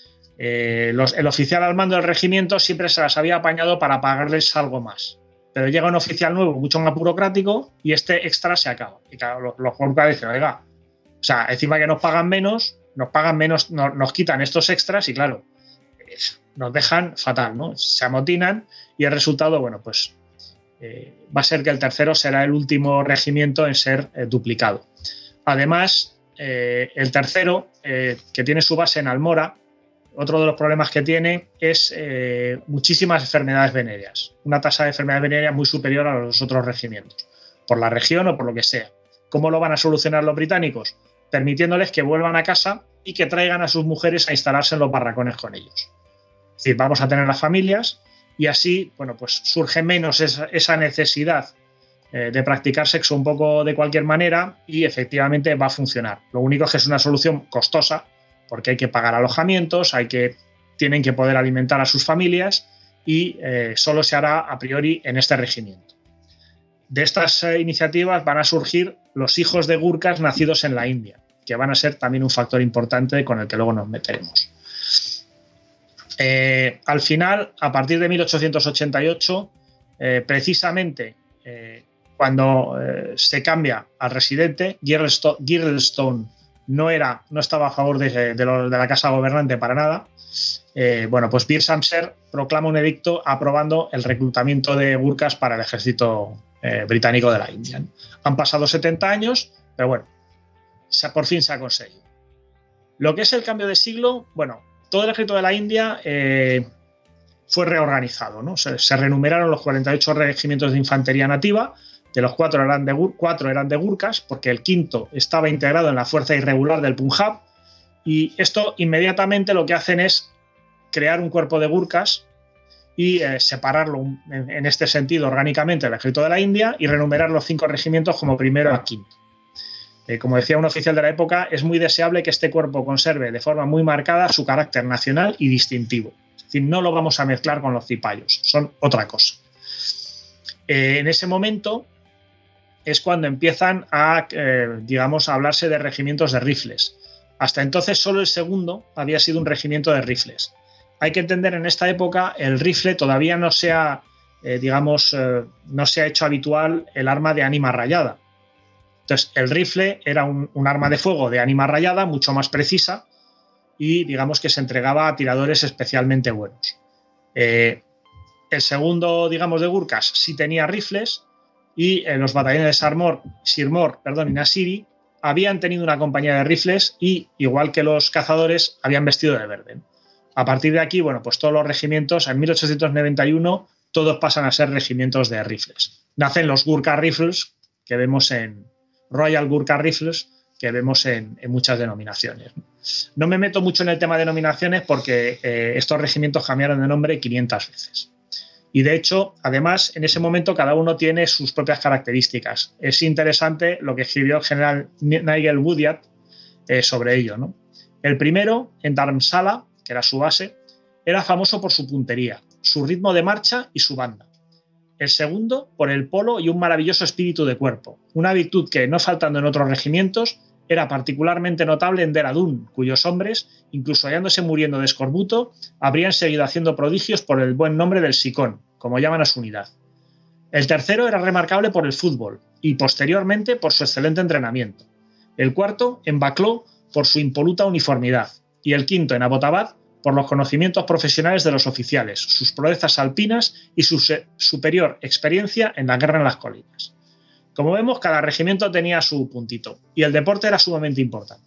Eh, los, el oficial al mando del regimiento siempre se las había apañado para pagarles algo más. Pero llega un oficial nuevo, mucho más burocrático, y este extra se acaba. Y claro, los, los Gurkhas dicen, oiga, o sea, encima que nos pagan menos, nos pagan menos, no, nos quitan estos extras y, claro, eh, nos dejan fatal, ¿no? Se amotinan y el resultado, bueno, pues Eh, va a ser que el tercero será el último regimiento en ser eh, duplicado. Además, eh, el tercero, eh, que tiene su base en Almora, otro de los problemas que tiene es eh, muchísimas enfermedades venéreas, una tasa de enfermedades venéreas muy superior a los otros regimientos, por la región o por lo que sea. ¿Cómo lo van a solucionar los británicos? Permitiéndoles que vuelvan a casa y que traigan a sus mujeres a instalarse en los barracones con ellos. Es decir, vamos a tener las familias. Y así, bueno, pues surge menos esa, esa necesidad eh, de practicar sexo un poco de cualquier manera y efectivamente va a funcionar. Lo único es que es una solución costosa porque hay que pagar alojamientos, hay que, tienen que poder alimentar a sus familias y eh, solo se hará a priori en este regimiento. De estas eh, iniciativas van a surgir los hijos de Gurkhas nacidos en la India, que van a ser también un factor importante con el que luego nos meteremos. Eh, al final, a partir de mil ochocientos ochenta y ocho, eh, precisamente eh, cuando eh, se cambia al residente, Girdlestone, Girdlestone no, era, no estaba a favor de, de, lo, de la casa gobernante para nada. Eh, bueno, pues Bir Shamsher proclama un edicto aprobando el reclutamiento de Gurkhas para el ejército eh, británico de la India. Han pasado setenta años, pero bueno, se, por fin se ha conseguido. Lo que es el cambio de siglo, bueno, todo el ejército de la India eh, fue reorganizado, ¿no? Se, se renumeraron los cuarenta y ocho regimientos de infantería nativa, de los cuatro eran de, cuatro eran de Gurkhas, porque el quinto estaba integrado en la fuerza irregular del Punjab, y esto inmediatamente lo que hacen es crear un cuerpo de Gurkhas y eh, separarlo en, en este sentido orgánicamente del ejército de la India y renumerar los cinco regimientos como primero a quinto. Eh, como decía un oficial de la época, es muy deseable que este cuerpo conserve de forma muy marcada su carácter nacional y distintivo. Es decir, no lo vamos a mezclar con los cipayos, son otra cosa. Eh, en ese momento es cuando empiezan a, eh, digamos, a hablarse de regimientos de rifles, Hasta entonces solo el segundo había sido un regimiento de rifles. Hay que entender, en esta época el rifle todavía no se ha, eh, digamos, eh, no se ha hecho habitual el arma de ánima rayada. Entonces el rifle era un, un arma de fuego de ánima rayada mucho más precisa y digamos que se entregaba a tiradores especialmente buenos. Eh, el segundo, digamos, de Gurkhas sí tenía rifles y eh, los batallones de Sarmor, Sirmor perdón, y Nasiri habían tenido una compañía de rifles y, igual que los cazadores, habían vestido de verde. A partir de aquí, bueno, pues todos los regimientos, en mil ochocientos noventa y uno, todos pasan a ser regimientos de rifles. Nacen los Gurkha Rifles, que vemos en Royal Gurkha Rifles, que vemos en, en muchas denominaciones. No me meto mucho en el tema de denominaciones porque eh, estos regimientos cambiaron de nombre quinientas veces. Y de hecho, además, en ese momento cada uno tiene sus propias características. Es interesante lo que escribió el general Nigel Woodyard eh, sobre ello, ¿no? El primero, en Dharamsala, que era su base, era famoso por su puntería, su ritmo de marcha y su banda. El segundo, por el polo y un maravilloso espíritu de cuerpo, una virtud que, no faltando en otros regimientos, era particularmente notable en Dehradún, cuyos hombres, incluso hallándose muriendo de escorbuto, habrían seguido haciendo prodigios por el buen nombre del Sikón, como llaman a su unidad. El tercero era remarcable por el fútbol y, posteriormente, por su excelente entrenamiento. El cuarto, en Bakló, por su impoluta uniformidad. Y el quinto, en Abbottabad, por los conocimientos profesionales de los oficiales, sus proezas alpinas y su superior experiencia en la guerra en las colinas. Como vemos, cada regimiento tenía su puntito y el deporte era sumamente importante.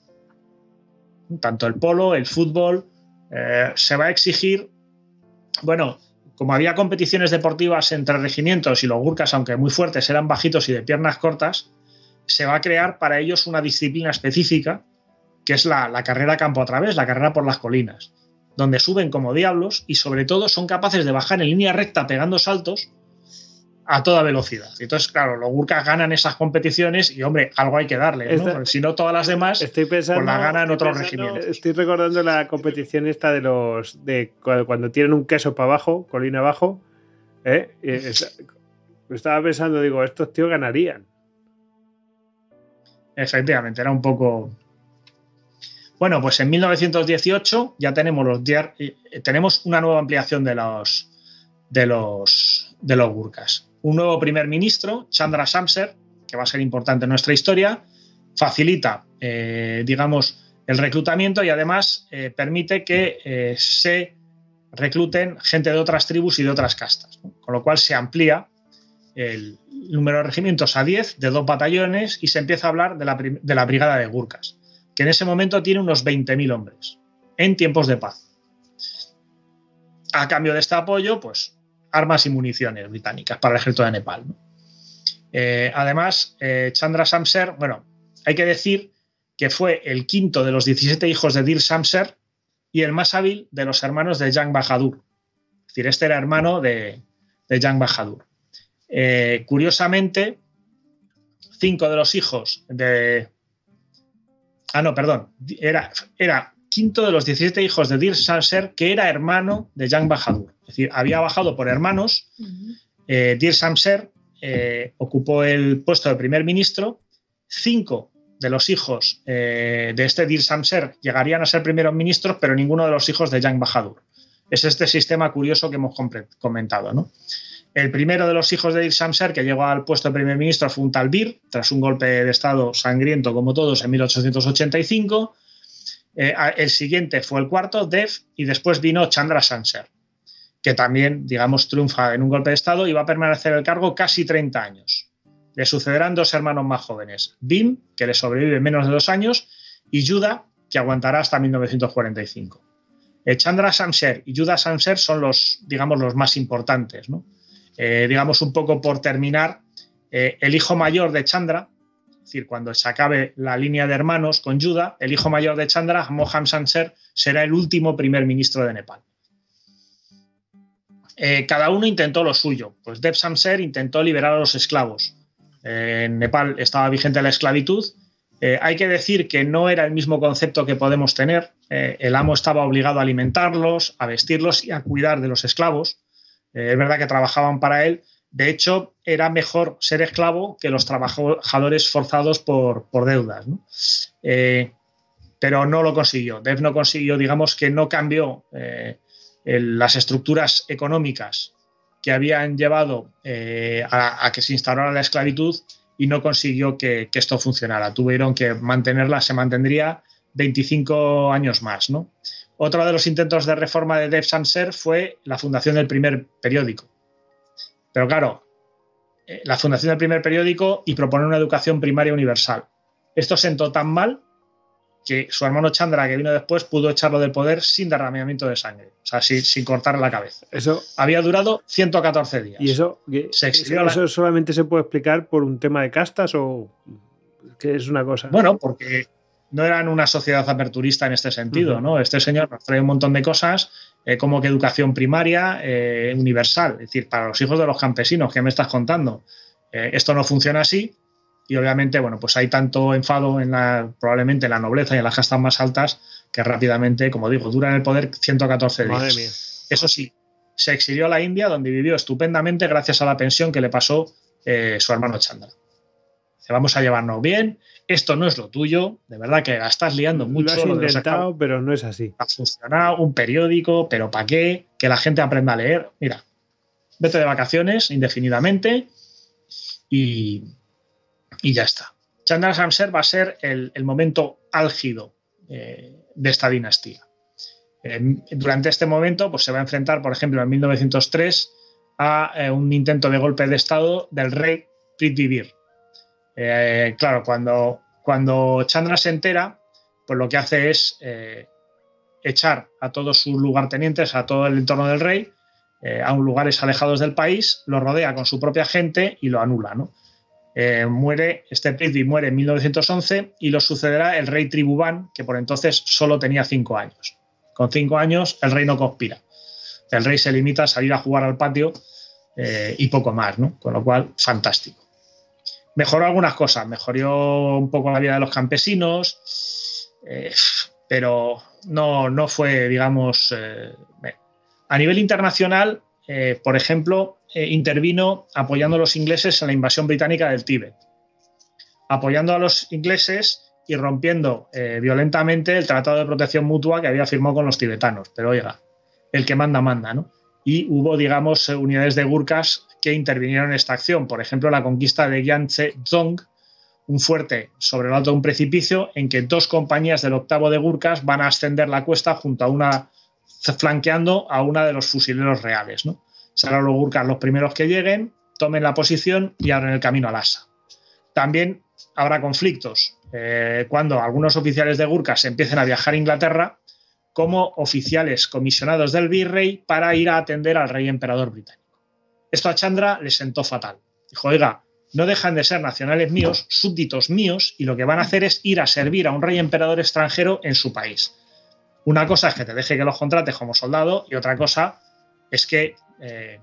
Tanto el polo, el fútbol, eh, se va a exigir, bueno, como había competiciones deportivas entre regimientos y los Gurkhas, aunque muy fuertes, eran bajitos y de piernas cortas, se va a crear para ellos una disciplina específica que es la, la carrera campo a través, la carrera por las colinas, donde suben como diablos y sobre todo son capaces de bajar en línea recta pegando saltos a toda velocidad. Entonces, claro, los Gurkhas ganan esas competiciones y, hombre, algo hay que darle, ¿no? Esta, Porque si no, todas las demás estoy pensando, pues la ganan estoy otros pensando, regimientos. Estoy recordando la competición esta de los de cuando tienen un queso para abajo, colina abajo, ¿eh? Es, estaba pensando, digo, estos tíos ganarían. Efectivamente, era un poco... Bueno, pues en mil novecientos dieciocho ya tenemos los tenemos una nueva ampliación de los de los de los Gurkhas. Un nuevo primer ministro, Chandra Shamser, que va a ser importante en nuestra historia, facilita, eh, digamos, el reclutamiento y además eh, permite que eh, se recluten gente de otras tribus y de otras castas, ¿no? Con lo cual se amplía el número de regimientos a diez, de dos batallones, y se empieza a hablar de la, de la brigada de Gurkhas, que en ese momento tiene unos veinte mil hombres en tiempos de paz. A cambio de este apoyo, pues armas y municiones británicas para el ejército de Nepal, ¿no? Eh, además, eh, Chandra Shamser, bueno, hay que decir que fue el quinto de los diecisiete hijos de Dir Shamser y el más hábil de los hermanos de Jang Bahadur. Es decir, este era hermano de, de Jang Bahadur. Eh, curiosamente, cinco de los hijos de... Ah, no, perdón. Era, era quinto de los diecisiete hijos de Dir Shamser, que era hermano de Jang Bahadur. Es decir, había bajado por hermanos. Uh-huh. eh, Dir Shamser eh, ocupó el puesto de primer ministro. Cinco de los hijos eh, de este Dir Shamser llegarían a ser primeros ministros, pero ninguno de los hijos de Jang Bahadur. Es este sistema curioso que hemos comentado, ¿no? El primero de los hijos de Dir Shamser que llegó al puesto de primer ministro fue un tal Bir, tras un golpe de estado sangriento como todos en mil ochocientos ochenta y cinco. Eh, el siguiente fue el cuarto, Dev, y después vino Chandra Shamser, que también, digamos, triunfa en un golpe de estado y va a permanecer en el cargo casi treinta años. Le sucederán dos hermanos más jóvenes, Bhim, que le sobrevive menos de dos años, y Yuddha, que aguantará hasta mil novecientos cuarenta y cinco. Eh, Chandra Shamser y Yuddha Shamser son los, digamos, los más importantes, ¿no? Eh, digamos, un poco por terminar, eh, el hijo mayor de Chandra, es decir, cuando se acabe la línea de hermanos con Yuddha, el hijo mayor de Chandra, Moham Shamser, será el último primer ministro de Nepal. Eh, cada uno intentó lo suyo. Pues Dev Shamser intentó liberar a los esclavos. Eh, en Nepal estaba vigente la esclavitud. Eh, hay que decir que no era el mismo concepto que podemos tener. Eh, el amo estaba obligado a alimentarlos, a vestirlos y a cuidar de los esclavos. Eh, es verdad que trabajaban para él. De hecho, era mejor ser esclavo que los trabajadores forzados por, por deudas, ¿no? Eh, pero no lo consiguió. Dev no consiguió, digamos que no cambió eh, el, las estructuras económicas que habían llevado eh, a, a que se instaurara la esclavitud y no consiguió que, que esto funcionara. Tuvieron que mantenerla, se mantendría veinticinco años más, ¿no? Otro de los intentos de reforma de Dev Sanser fue la fundación del primer periódico. Pero claro, eh, la fundación del primer periódico y proponer una educación primaria universal. Esto sentó tan mal que su hermano Chandra, que vino después, pudo echarlo del poder sin derramamiento de sangre, o sea, sin, sin cortarle la cabeza. Eso había durado ciento catorce días. ¿Y eso, se eso, la... eso solamente se puede explicar por un tema de castas o que es una cosa? Bueno, porque no eran una sociedad aperturista en este sentido, uh-huh. ¿no? Este señor nos trae un montón de cosas, eh, como que educación primaria eh, universal, es decir, para los hijos de los campesinos, ¿qué me estás contando? Eh, esto no funciona así. Y obviamente, bueno, pues hay tanto enfado en la, probablemente en la nobleza y en las castas más altas que rápidamente, como digo, dura en el poder ciento catorce días. Madre mía. Eso sí, se exilió a la India, donde vivió estupendamente gracias a la pensión que le pasó eh, su hermano Chandra. Dice, vamos a llevarnos bien, esto no es lo tuyo, de verdad que la estás liando mucho. Lo has intentado, lo pero no es así. Ha funcionado, un periódico, pero ¿para qué? Que la gente aprenda a leer. Mira, vete de vacaciones indefinidamente y... y ya está. Chandra Samser va a ser el, el momento álgido eh, de esta dinastía. Eh, durante este momento pues, se va a enfrentar, por ejemplo, en mil novecientos tres a eh, un intento de golpe de estado del rey Prithvivir. Eh, claro, cuando, cuando Chandra se entera, pues lo que hace es eh, echar a todos sus lugartenientes, a todo el entorno del rey, eh, a un lugares alejados del país, lo rodea con su propia gente y lo anula, ¿no? Eh, muere, este Prithvi muere en mil novecientos once y lo sucederá el rey Tribhuvan, que por entonces solo tenía cinco años. Con cinco años el rey no conspira. El rey se limita a salir a jugar al patio eh, y poco más, ¿no? Con lo cual, fantástico. Mejoró algunas cosas, mejoró un poco la vida de los campesinos, eh, pero no, no fue, digamos... Eh, a nivel internacional, eh, por ejemplo... Eh, intervino apoyando a los ingleses en la invasión británica del Tíbet, apoyando a los ingleses y rompiendo eh, violentamente el Tratado de Protección Mutua que había firmado con los tibetanos. Pero oiga, el que manda, manda, ¿no? Y hubo, digamos, unidades de gurkhas que intervinieron en esta acción. Por ejemplo, la conquista de Gyanche Dzong, un fuerte sobre lo alto de un precipicio en que dos compañías del octavo de gurkhas van a ascender la cuesta junto a una, flanqueando a una de los fusileros reales, ¿no? Serán los gurkhas los primeros que lleguen, tomen la posición y abren el camino al Lhasa. También habrá conflictos eh, cuando algunos oficiales de gurkhas empiecen a viajar a Inglaterra como oficiales comisionados del virrey para ir a atender al rey emperador británico. Esto a Chandra le sentó fatal. Dijo, oiga, no dejan de ser nacionales míos, súbditos míos, y lo que van a hacer es ir a servir a un rey emperador extranjero en su país. Una cosa es que te deje que los contrates como soldado y otra cosa es que eh,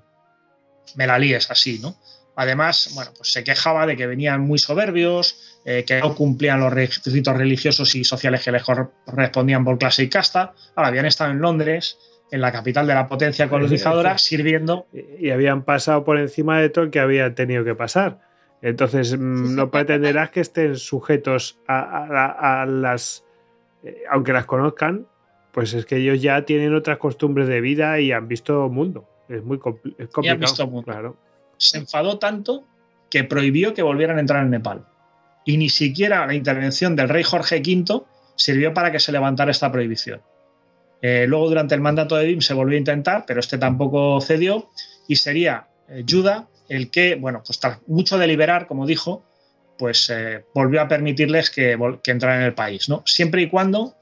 me la líes así, ¿no? Además, bueno, pues se quejaba de que venían muy soberbios, eh, que no cumplían los ritos religiosos y sociales que les correspondían por clase y casta. Ahora habían estado en Londres, en la capital de la potencia colonizadora, sí, sí, sí. sirviendo. Y habían pasado por encima de todo el que había tenido que pasar. Entonces, sí, sí, no pretenderás que estén sujetos a, a, a las... Eh, aunque las conozcan, pues es que ellos ya tienen otras costumbres de vida y han visto mundo. Es muy compl- es complicado. Y han visto mundo. Claro. Se enfadó tanto que prohibió que volvieran a entrar en Nepal. Y ni siquiera la intervención del rey Jorge quinto sirvió para que se levantara esta prohibición. Eh, luego, durante el mandato de Bhim se volvió a intentar, pero este tampoco cedió, y sería eh, Yuda el que, bueno, pues tras mucho deliberar, como dijo, pues eh, volvió a permitirles que, que entraran en el país, ¿no? Siempre y cuando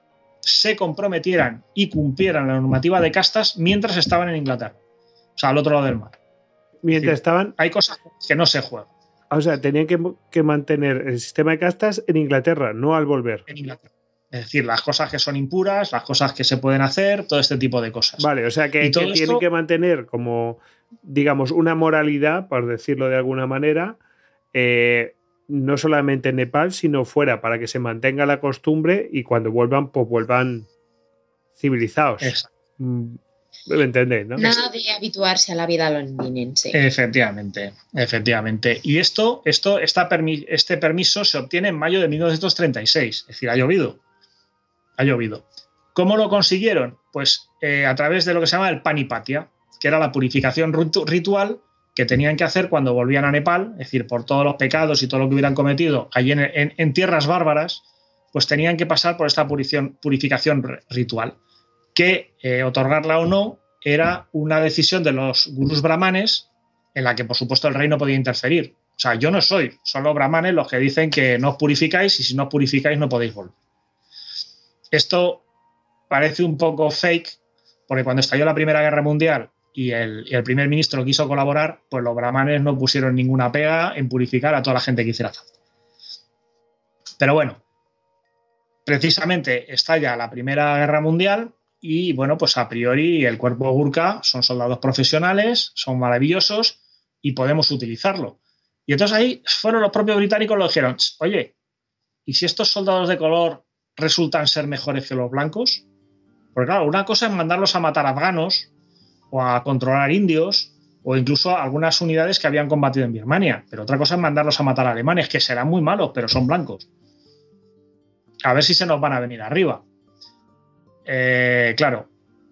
se comprometieran y cumplieran la normativa de castas mientras estaban en Inglaterra, o sea, al otro lado del mar. Mientras sí, estaban... Hay cosas que no se juegan. O sea, tenían que, que mantener el sistema de castas en Inglaterra, no al volver. En Inglaterra. Es decir, las cosas que son impuras, las cosas que se pueden hacer, todo este tipo de cosas. Vale, o sea, que, que tienen esto... que mantener como, digamos, una moralidad, por decirlo de alguna manera, eh, no solamente en Nepal, sino fuera, para que se mantenga la costumbre y cuando vuelvan, pues vuelvan civilizados. Exacto. ¿Me entendéis, no? Nada de habituarse a la vida londinense. Efectivamente, efectivamente. Y esto, esto esta permi- este permiso se obtiene en mayo de mil novecientos treinta y seis, es decir, ha llovido. ha llovido. ¿Cómo lo consiguieron? Pues eh, a través de lo que se llama el panipatia, que era la purificación ritual que tenían que hacer cuando volvían a Nepal, es decir, por todos los pecados y todo lo que hubieran cometido allí en, en, en tierras bárbaras, pues tenían que pasar por esta purificación, purificación ritual, que eh, otorgarla o no era una decisión de los gurús brahmanes en la que, por supuesto, el rey no podía interferir. O sea, yo no soy, son los brahmanes los que dicen que no os purificáis y si no os purificáis no podéis volver. Esto parece un poco fake, porque cuando estalló la Primera Guerra Mundial y el, y el primer ministro quiso colaborar, pues los brahmanes no pusieron ninguna pega en purificar a toda la gente que hiciera falta. Pero bueno, precisamente estalla la Primera Guerra Mundial y, bueno, pues a priori el cuerpo Gurkha son soldados profesionales, son maravillosos y podemos utilizarlo. Y entonces ahí fueron los propios británicos los que dijeron, oye, ¿y si estos soldados de color resultan ser mejores que los blancos? Porque claro, una cosa es mandarlos a matar afganos o a controlar indios o incluso a algunas unidades que habían combatido en Birmania, pero otra cosa es mandarlos a matar a alemanes, que serán muy malos, pero son blancos. A ver si se nos van a venir arriba. Eh, claro,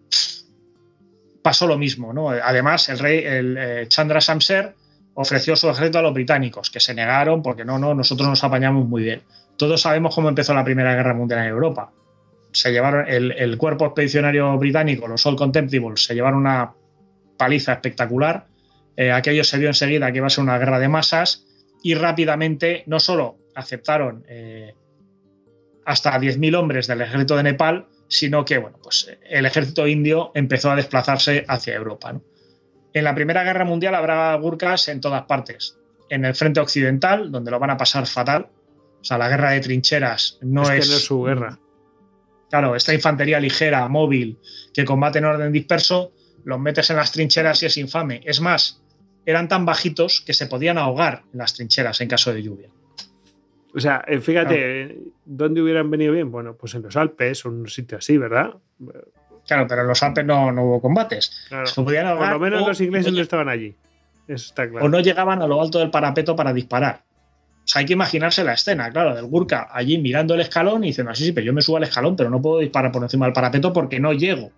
pasó lo mismo, ¿no? Además, el rey el, eh, Chandra Shamsher ofreció su ejército a los británicos, que se negaron porque no, no, nosotros nos apañamos muy bien. Todos sabemos cómo empezó la Primera Guerra Mundial en Europa. Se llevaron el, el cuerpo expedicionario británico, los All Contemptibles, se llevaron una paliza espectacular. Eh, aquello se vio enseguida que iba a ser una guerra de masas y rápidamente no solo aceptaron eh, hasta diez mil hombres del ejército de Nepal, sino que bueno, pues el ejército indio empezó a desplazarse hacia Europa, ¿no? En la Primera Guerra Mundial habrá gurkhas en todas partes. En el frente occidental, donde lo van a pasar fatal. O sea, la guerra de trincheras no es... Es que no es su guerra. Claro, esta infantería ligera, móvil, que combate en orden disperso, los metes en las trincheras y es infame. Es más, eran tan bajitos que se podían ahogar en las trincheras en caso de lluvia. O sea, fíjate, claro. ¿Dónde hubieran venido bien? Bueno, pues en los Alpes o en un sitio así, ¿verdad? Claro, pero en los Alpes no, no hubo combates. Claro. Se podían ahogar, por lo menos o, los ingleses o, no estaban allí. Eso está claro. O no llegaban a lo alto del parapeto para disparar. O sea, hay que imaginarse la escena, claro, del Gurkha allí mirando el escalón y diciendo, sí, sí, pero yo me subo al escalón, pero no puedo disparar por encima del parapeto porque no llego.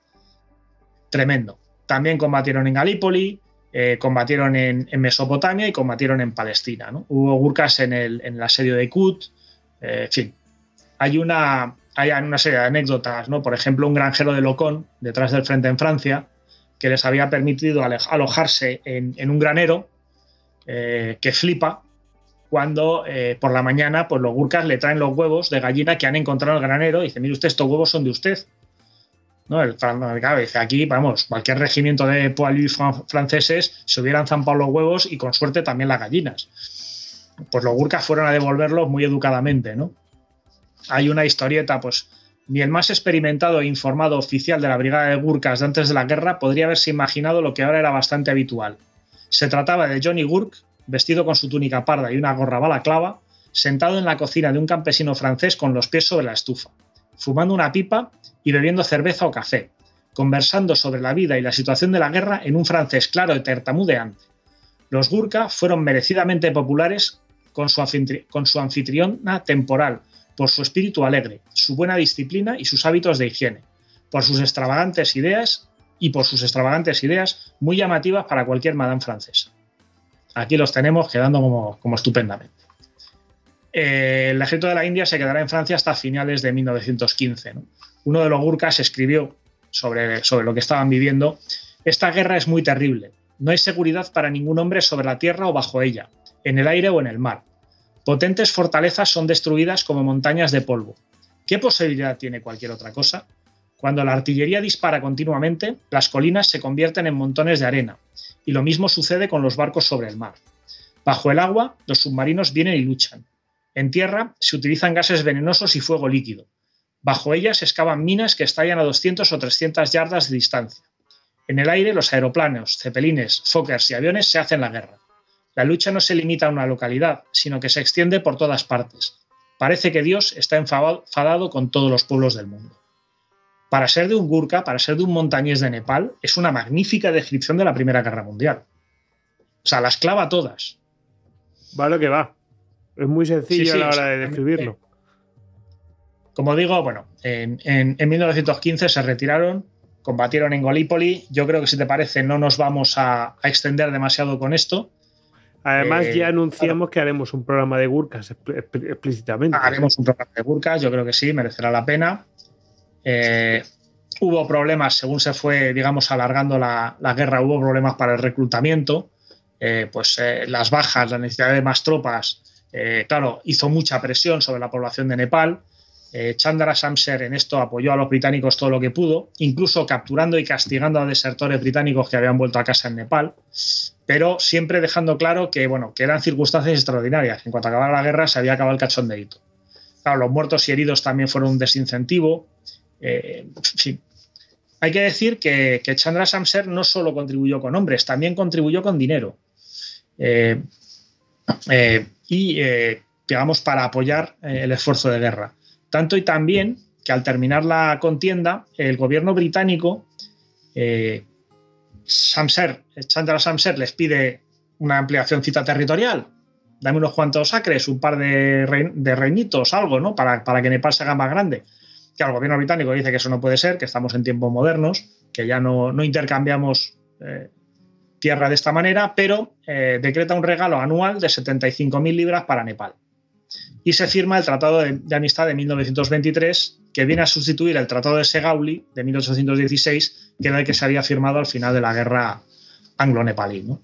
Tremendo. También combatieron en Galípoli, eh, combatieron en, en Mesopotamia y combatieron en Palestina, ¿no? Hubo Gurkhas en el, en el asedio de Kut, eh, en fin. Hay una, hay una serie de anécdotas, ¿no? Por ejemplo, un granjero de Locón, detrás del frente en Francia, que les había permitido alojarse en, en un granero eh, que flipa cuando eh, por la mañana pues los gurkhas le traen los huevos de gallina que han encontrado en el granero y dice, mire usted, estos huevos son de usted. ¿No? El, claro, dice, aquí, vamos, cualquier regimiento de poilus franceses se hubieran zampado los huevos y con suerte también las gallinas. Pues los gurkhas fueron a devolverlos muy educadamente, ¿no? Hay una historieta, pues ni el más experimentado e informado oficial de la brigada de gurkhas de antes de la guerra podría haberse imaginado lo que ahora era bastante habitual. Se trataba de Johnny Gurk, vestido con su túnica parda y una gorra balaclava, sentado en la cocina de un campesino francés con los pies sobre la estufa, fumando una pipa y bebiendo cerveza o café, conversando sobre la vida y la situación de la guerra en un francés claro y tartamudeante. Los Gurkha fueron merecidamente populares con su, anfitri- con su anfitriona temporal, por su espíritu alegre, su buena disciplina y sus hábitos de higiene, por sus extravagantes ideas y por sus extravagantes ideas muy llamativas para cualquier madame francesa. Aquí los tenemos quedando como, como estupendamente. Eh, el ejército de la India se quedará en Francia hasta finales de mil novecientos quince, ¿no? Uno de los Gurkhas escribió sobre, sobre lo que estaban viviendo: esta guerra es muy terrible. No hay seguridad para ningún hombre sobre la tierra o bajo ella, en el aire o en el mar. Potentes fortalezas son destruidas como montañas de polvo. ¿Qué posibilidad tiene cualquier otra cosa? Cuando la artillería dispara continuamente, las colinas se convierten en montones de arena, y lo mismo sucede con los barcos sobre el mar. Bajo el agua, los submarinos vienen y luchan. En tierra se utilizan gases venenosos y fuego líquido. Bajo ellas se excavan minas que estallan a doscientas o trescientas yardas de distancia. En el aire, los aeroplanos, cepelines, Fokkers y aviones se hacen la guerra. La lucha no se limita a una localidad, sino que se extiende por todas partes. Parece que Dios está enfadado con todos los pueblos del mundo. Para ser de un Gurkha, para ser de un montañés de Nepal, es una magnífica descripción de la Primera Guerra Mundial. O sea, las clava todas. Va lo que va. Es muy sencillo sí, sí, a la hora de describirlo. Como digo, bueno, en, en, en mil novecientos quince se retiraron, combatieron en Galípoli. Yo creo que, si te parece, no nos vamos a, a extender demasiado con esto. Además, eh, ya anunciamos claro, que haremos un programa de Gurkhas explícitamente. Haremos un programa de Gurkhas, yo creo que sí, merecerá la pena. Eh, hubo problemas, según se fue, digamos, alargando la, la guerra, hubo problemas para el reclutamiento. Eh, pues eh, las bajas, la necesidad de más tropas, eh, claro, hizo mucha presión sobre la población de Nepal. Eh, Chandra Samser en esto apoyó a los británicos todo lo que pudo, incluso capturando y castigando a desertores británicos que habían vuelto a casa en Nepal, pero siempre dejando claro que, bueno, que eran circunstancias extraordinarias. En cuanto acabara la guerra se había acabado el cachondeíto. Claro, los muertos y heridos también fueron un desincentivo. Eh, en fin. Hay que decir que, que Chandra Samser no solo contribuyó con hombres, también contribuyó con dinero. Eh, eh, y, eh, digamos, para apoyar eh, el esfuerzo de guerra. Tanto y también que, al terminar la contienda, el gobierno británico, eh, Samser, Chandra Samser, les pide una ampliacióncita territorial. Dame unos cuantos acres, un par de, rein, de reinitos, algo, ¿no? Para, para que Nepal se haga más grande. Que el gobierno británico dice que eso no puede ser, que estamos en tiempos modernos, que ya no, no intercambiamos eh, tierra de esta manera, pero eh, decreta un regalo anual de setenta y cinco mil libras para Nepal. Y se firma el Tratado de, de Amistad de mil novecientos veintitrés, que viene a sustituir el Tratado de Segauli de mil ochocientos dieciséis, que era el que se había firmado al final de la guerra anglo-nepalí, ¿no?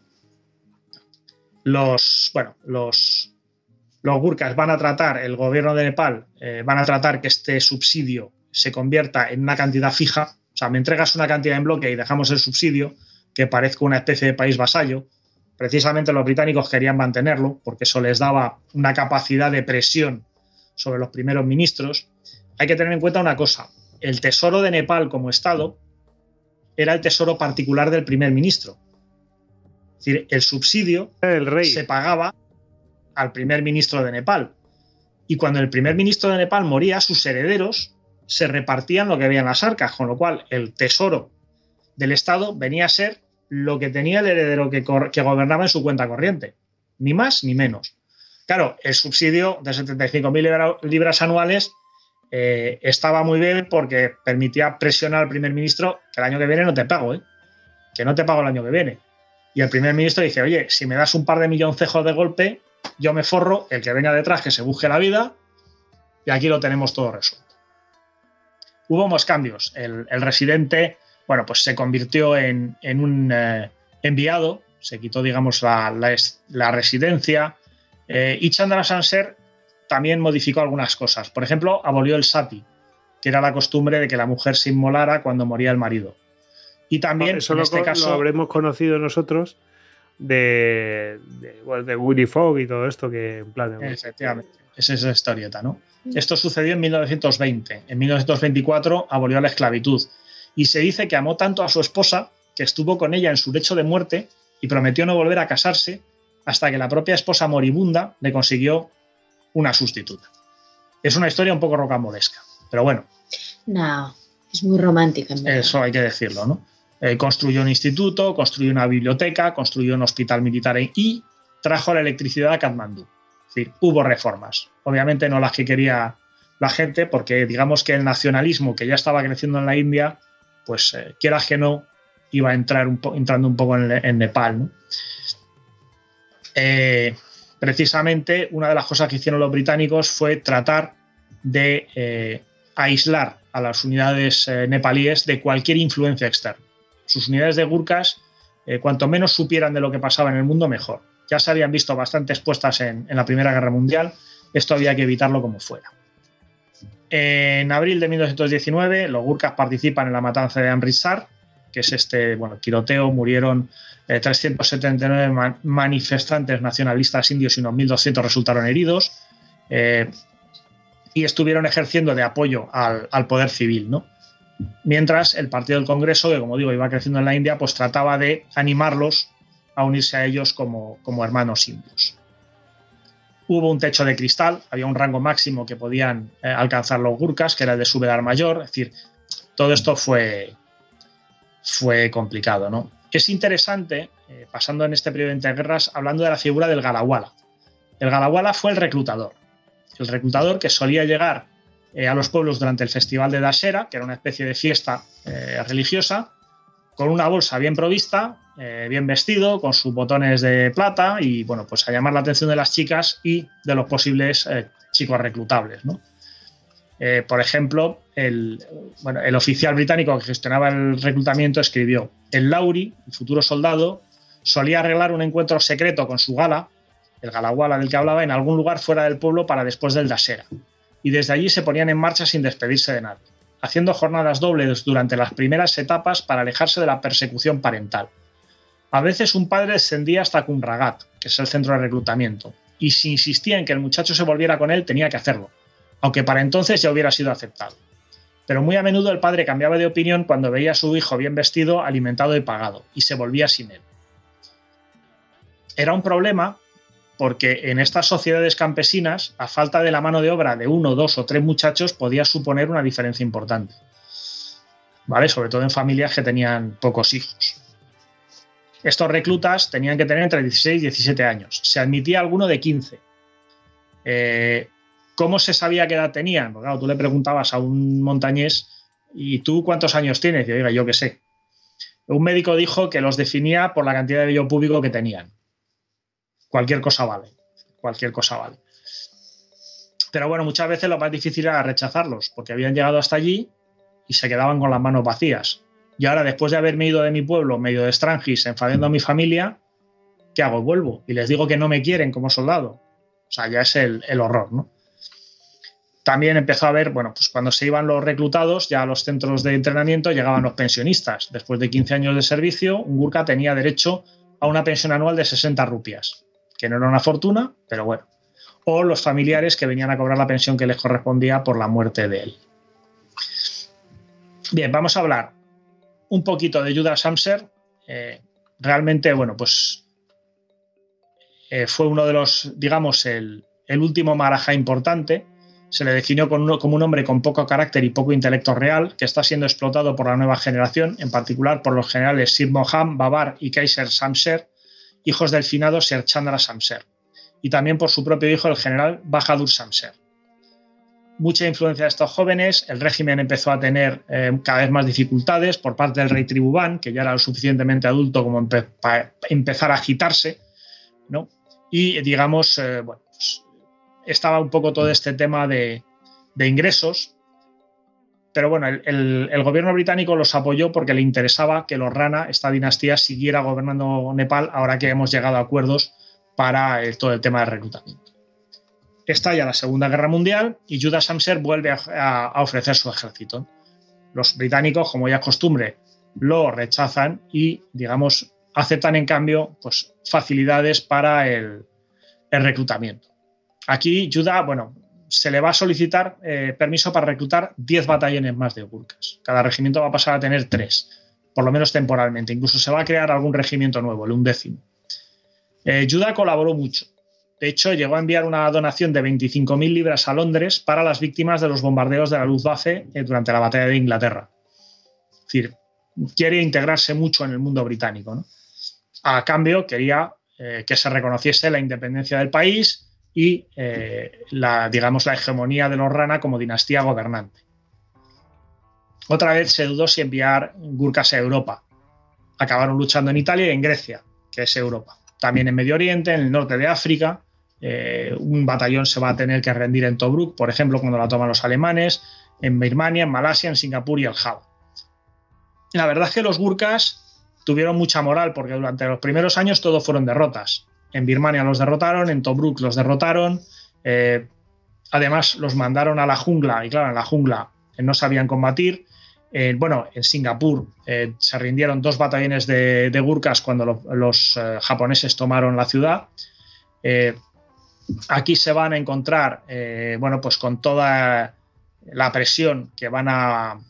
Los, bueno, los, los Gurkhas van a tratar, el gobierno de Nepal eh, van a tratar que este subsidio se convierta en una cantidad fija. O sea, me entregas una cantidad en bloque y dejamos el subsidio, que parezca una especie de país vasallo. Precisamente los británicos querían mantenerlo porque eso les daba una capacidad de presión sobre los primeros ministros. Hay que tener en cuenta una cosa: el tesoro de Nepal como Estado era el tesoro particular del primer ministro. Es decir, el subsidio el rey. se pagaba al primer ministro de Nepal. Y cuando el primer ministro de Nepal moría, sus herederos se repartían lo que había en las arcas, con lo cual el tesoro del Estado venía a ser lo que tenía el heredero que, que gobernaba en su cuenta corriente, ni más ni menos. Claro, el subsidio de setenta y cinco mil libras anuales eh, estaba muy bien porque permitía presionar al primer ministro que el año que viene no te pago, ¿eh? que no te pago el año que viene. Y el primer ministro dice, oye, si me das un par de milloncejos de golpe, yo me forro, el que venga detrás que se busque la vida, y aquí lo tenemos todo resuelto. Hubo más cambios. El, el residente, bueno, pues se convirtió en, en un eh, enviado, se quitó, digamos, la, la, la residencia, eh, y Chandra Samser también modificó algunas cosas. Por ejemplo, abolió el sati, que era la costumbre de que la mujer se inmolara cuando moría el marido. Y también, eso en lo, este caso, lo habremos conocido nosotros de, de, bueno, de Willy Fogg y todo esto, que en plan... De... Efectivamente, esa es la historieta, ¿no? Esto sucedió en mil novecientos veinte. En mil novecientos veinticuatro abolió la esclavitud. Y se dice que amó tanto a su esposa que estuvo con ella en su lecho de muerte y prometió no volver a casarse hasta que la propia esposa moribunda le consiguió una sustituta. Es una historia un poco rocambolesca, pero bueno. No, es muy romántica. En verdad. Eso hay que decirlo, ¿no? Eh, construyó un instituto, construyó una biblioteca, construyó un hospital militar y trajo la electricidad a Katmandú. Es decir, hubo reformas. Obviamente no las que quería la gente, porque digamos que el nacionalismo que ya estaba creciendo en la India, pues eh, quieras que no, iba a entrar un po entrando un poco en, en Nepal, ¿no? Eh, precisamente una de las cosas que hicieron los británicos fue tratar de eh, aislar a las unidades eh, nepalíes de cualquier influencia externa. Sus unidades de Gurkhas, eh, cuanto menos supieran de lo que pasaba en el mundo, mejor. Ya se habían visto bastante expuestas en, en la Primera Guerra Mundial. Esto había que evitarlo como fuera. En abril de mil novecientos diecinueve, los Gurkhas participan en la matanza de Amritsar, que es este bueno, tiroteo. Murieron eh, trescientos setenta y nueve man manifestantes nacionalistas indios y unos mil doscientos resultaron heridos. Eh, y estuvieron ejerciendo de apoyo al, al poder civil, ¿no? Mientras el Partido del Congreso, que como digo iba creciendo en la India, pues trataba de animarlos a unirse a ellos como, como hermanos indios. Hubo un techo de cristal, había un rango máximo que podían eh, alcanzar los Gurkhas, que era el de Subedar Mayor. Es decir, todo esto fue, fue complicado, ¿no? Es interesante, eh, pasando en este periodo de interguerras, hablando de la figura del Galawala. El Galawala fue el reclutador. El reclutador que solía llegar eh, a los pueblos durante el festival de Dashera, que era una especie de fiesta eh, religiosa, con una bolsa bien provista, eh, bien vestido, con sus botones de plata y, bueno, pues a llamar la atención de las chicas y de los posibles eh, chicos reclutables, ¿no? Eh, por ejemplo, el, bueno, el oficial británico que gestionaba el reclutamiento escribió: el Lowry, el futuro soldado, solía arreglar un encuentro secreto con su gala, el galawala del que hablaba, en algún lugar fuera del pueblo para después del Dashera, y desde allí se ponían en marcha sin despedirse de nadie, haciendo jornadas dobles durante las primeras etapas para alejarse de la persecución parental. A veces un padre descendía hasta Cumragat, que es el centro de reclutamiento, y si insistía en que el muchacho se volviera con él, tenía que hacerlo, aunque para entonces ya hubiera sido aceptado. Pero muy a menudo el padre cambiaba de opinión cuando veía a su hijo bien vestido, alimentado y pagado, y se volvía sin él. Era un problema porque en estas sociedades campesinas, a falta de la mano de obra de uno, dos o tres muchachos, podía suponer una diferencia importante, ¿vale? Sobre todo en familias que tenían pocos hijos. Estos reclutas tenían que tener entre dieciséis y diecisiete años. Se admitía alguno de quince. Eh, ¿Cómo se sabía qué edad tenían? Pues claro, tú le preguntabas a un montañés: ¿y tú cuántos años tienes? Y yo diga, yo qué sé. Un médico dijo que los definía por la cantidad de vello púbico que tenían. Cualquier cosa vale. Cualquier cosa vale. Pero bueno, muchas veces lo más difícil era rechazarlos, porque habían llegado hasta allí y se quedaban con las manos vacías. Y ahora, después de haberme ido de mi pueblo medio de extranjis, enfadando a mi familia, ¿qué hago? Vuelvo y les digo que no me quieren como soldado. O sea, ya es el, el horror, ¿no? También empezó a haber, bueno, pues cuando se iban los reclutados ya a los centros de entrenamiento, llegaban los pensionistas. Después de quince años de servicio, un gurka tenía derecho a una pensión anual de sesenta rupias, que no era una fortuna, pero bueno. O los familiares que venían a cobrar la pensión que les correspondía por la muerte de él. Bien, vamos a hablar un poquito de Judah Shamser. Eh, realmente, bueno, pues eh, fue uno de los, digamos, el, el último marajá importante. Se le definió como un hombre con poco carácter y poco intelecto real, que está siendo explotado por la nueva generación, en particular por los generales Sir Moham Babar y Kaiser Shamser, hijos del finado Sir Chandra Shamser, y también por su propio hijo, el general Bahadur Shamser. Mucha influencia de estos jóvenes, el régimen empezó a tener eh, cada vez más dificultades por parte del rey Tribhuvan, que ya era lo suficientemente adulto como empe para empezar a agitarse, ¿no? Y digamos, eh, bueno, pues, estaba un poco todo este tema de, de ingresos, pero bueno, el, el, el gobierno británico los apoyó porque le interesaba que los Rana, esta dinastía, siguiera gobernando Nepal ahora que hemos llegado a acuerdos para el, todo el tema de reclutamiento. Estalla la Segunda Guerra Mundial y Judah Shamser vuelve a, a ofrecer su ejército. Los británicos, como ya es costumbre, lo rechazan y, digamos, aceptan en cambio pues, facilidades para el, el reclutamiento. Aquí, Judah, bueno, se le va a solicitar eh, permiso para reclutar diez batallones más de gurkas. Cada regimiento va a pasar a tener tres, por lo menos temporalmente. Incluso se va a crear algún regimiento nuevo, el undécimo. Eh, Judah colaboró mucho. De hecho, llegó a enviar una donación de veinticinco mil libras a Londres para las víctimas de los bombardeos de la Luftwaffe eh, durante la batalla de Inglaterra. Es decir, quiere integrarse mucho en el mundo británico, ¿no? A cambio, quería eh, que se reconociese la independencia del país y eh, la, digamos, la hegemonía de los Rana como dinastía gobernante. Otra vez se dudó si enviar gurkas a Europa. Acabaron luchando en Italia y en Grecia, que es Europa. También en Medio Oriente, en el norte de África. Eh, un batallón se va a tener que rendir en Tobruk, por ejemplo, cuando la toman los alemanes, en Birmania, en Malasia, en Singapur y el Java. La verdad es que los gurkas tuvieron mucha moral porque durante los primeros años todo fueron derrotas. En Birmania los derrotaron, en Tobruk los derrotaron, eh, además los mandaron a la jungla y claro, en la jungla eh, no sabían combatir. Eh, bueno, en Singapur eh, se rindieron dos batallones de, de gurkas cuando lo, los eh, japoneses tomaron la ciudad. Eh, aquí se van a encontrar, eh, bueno, pues con toda la presión que van a, a,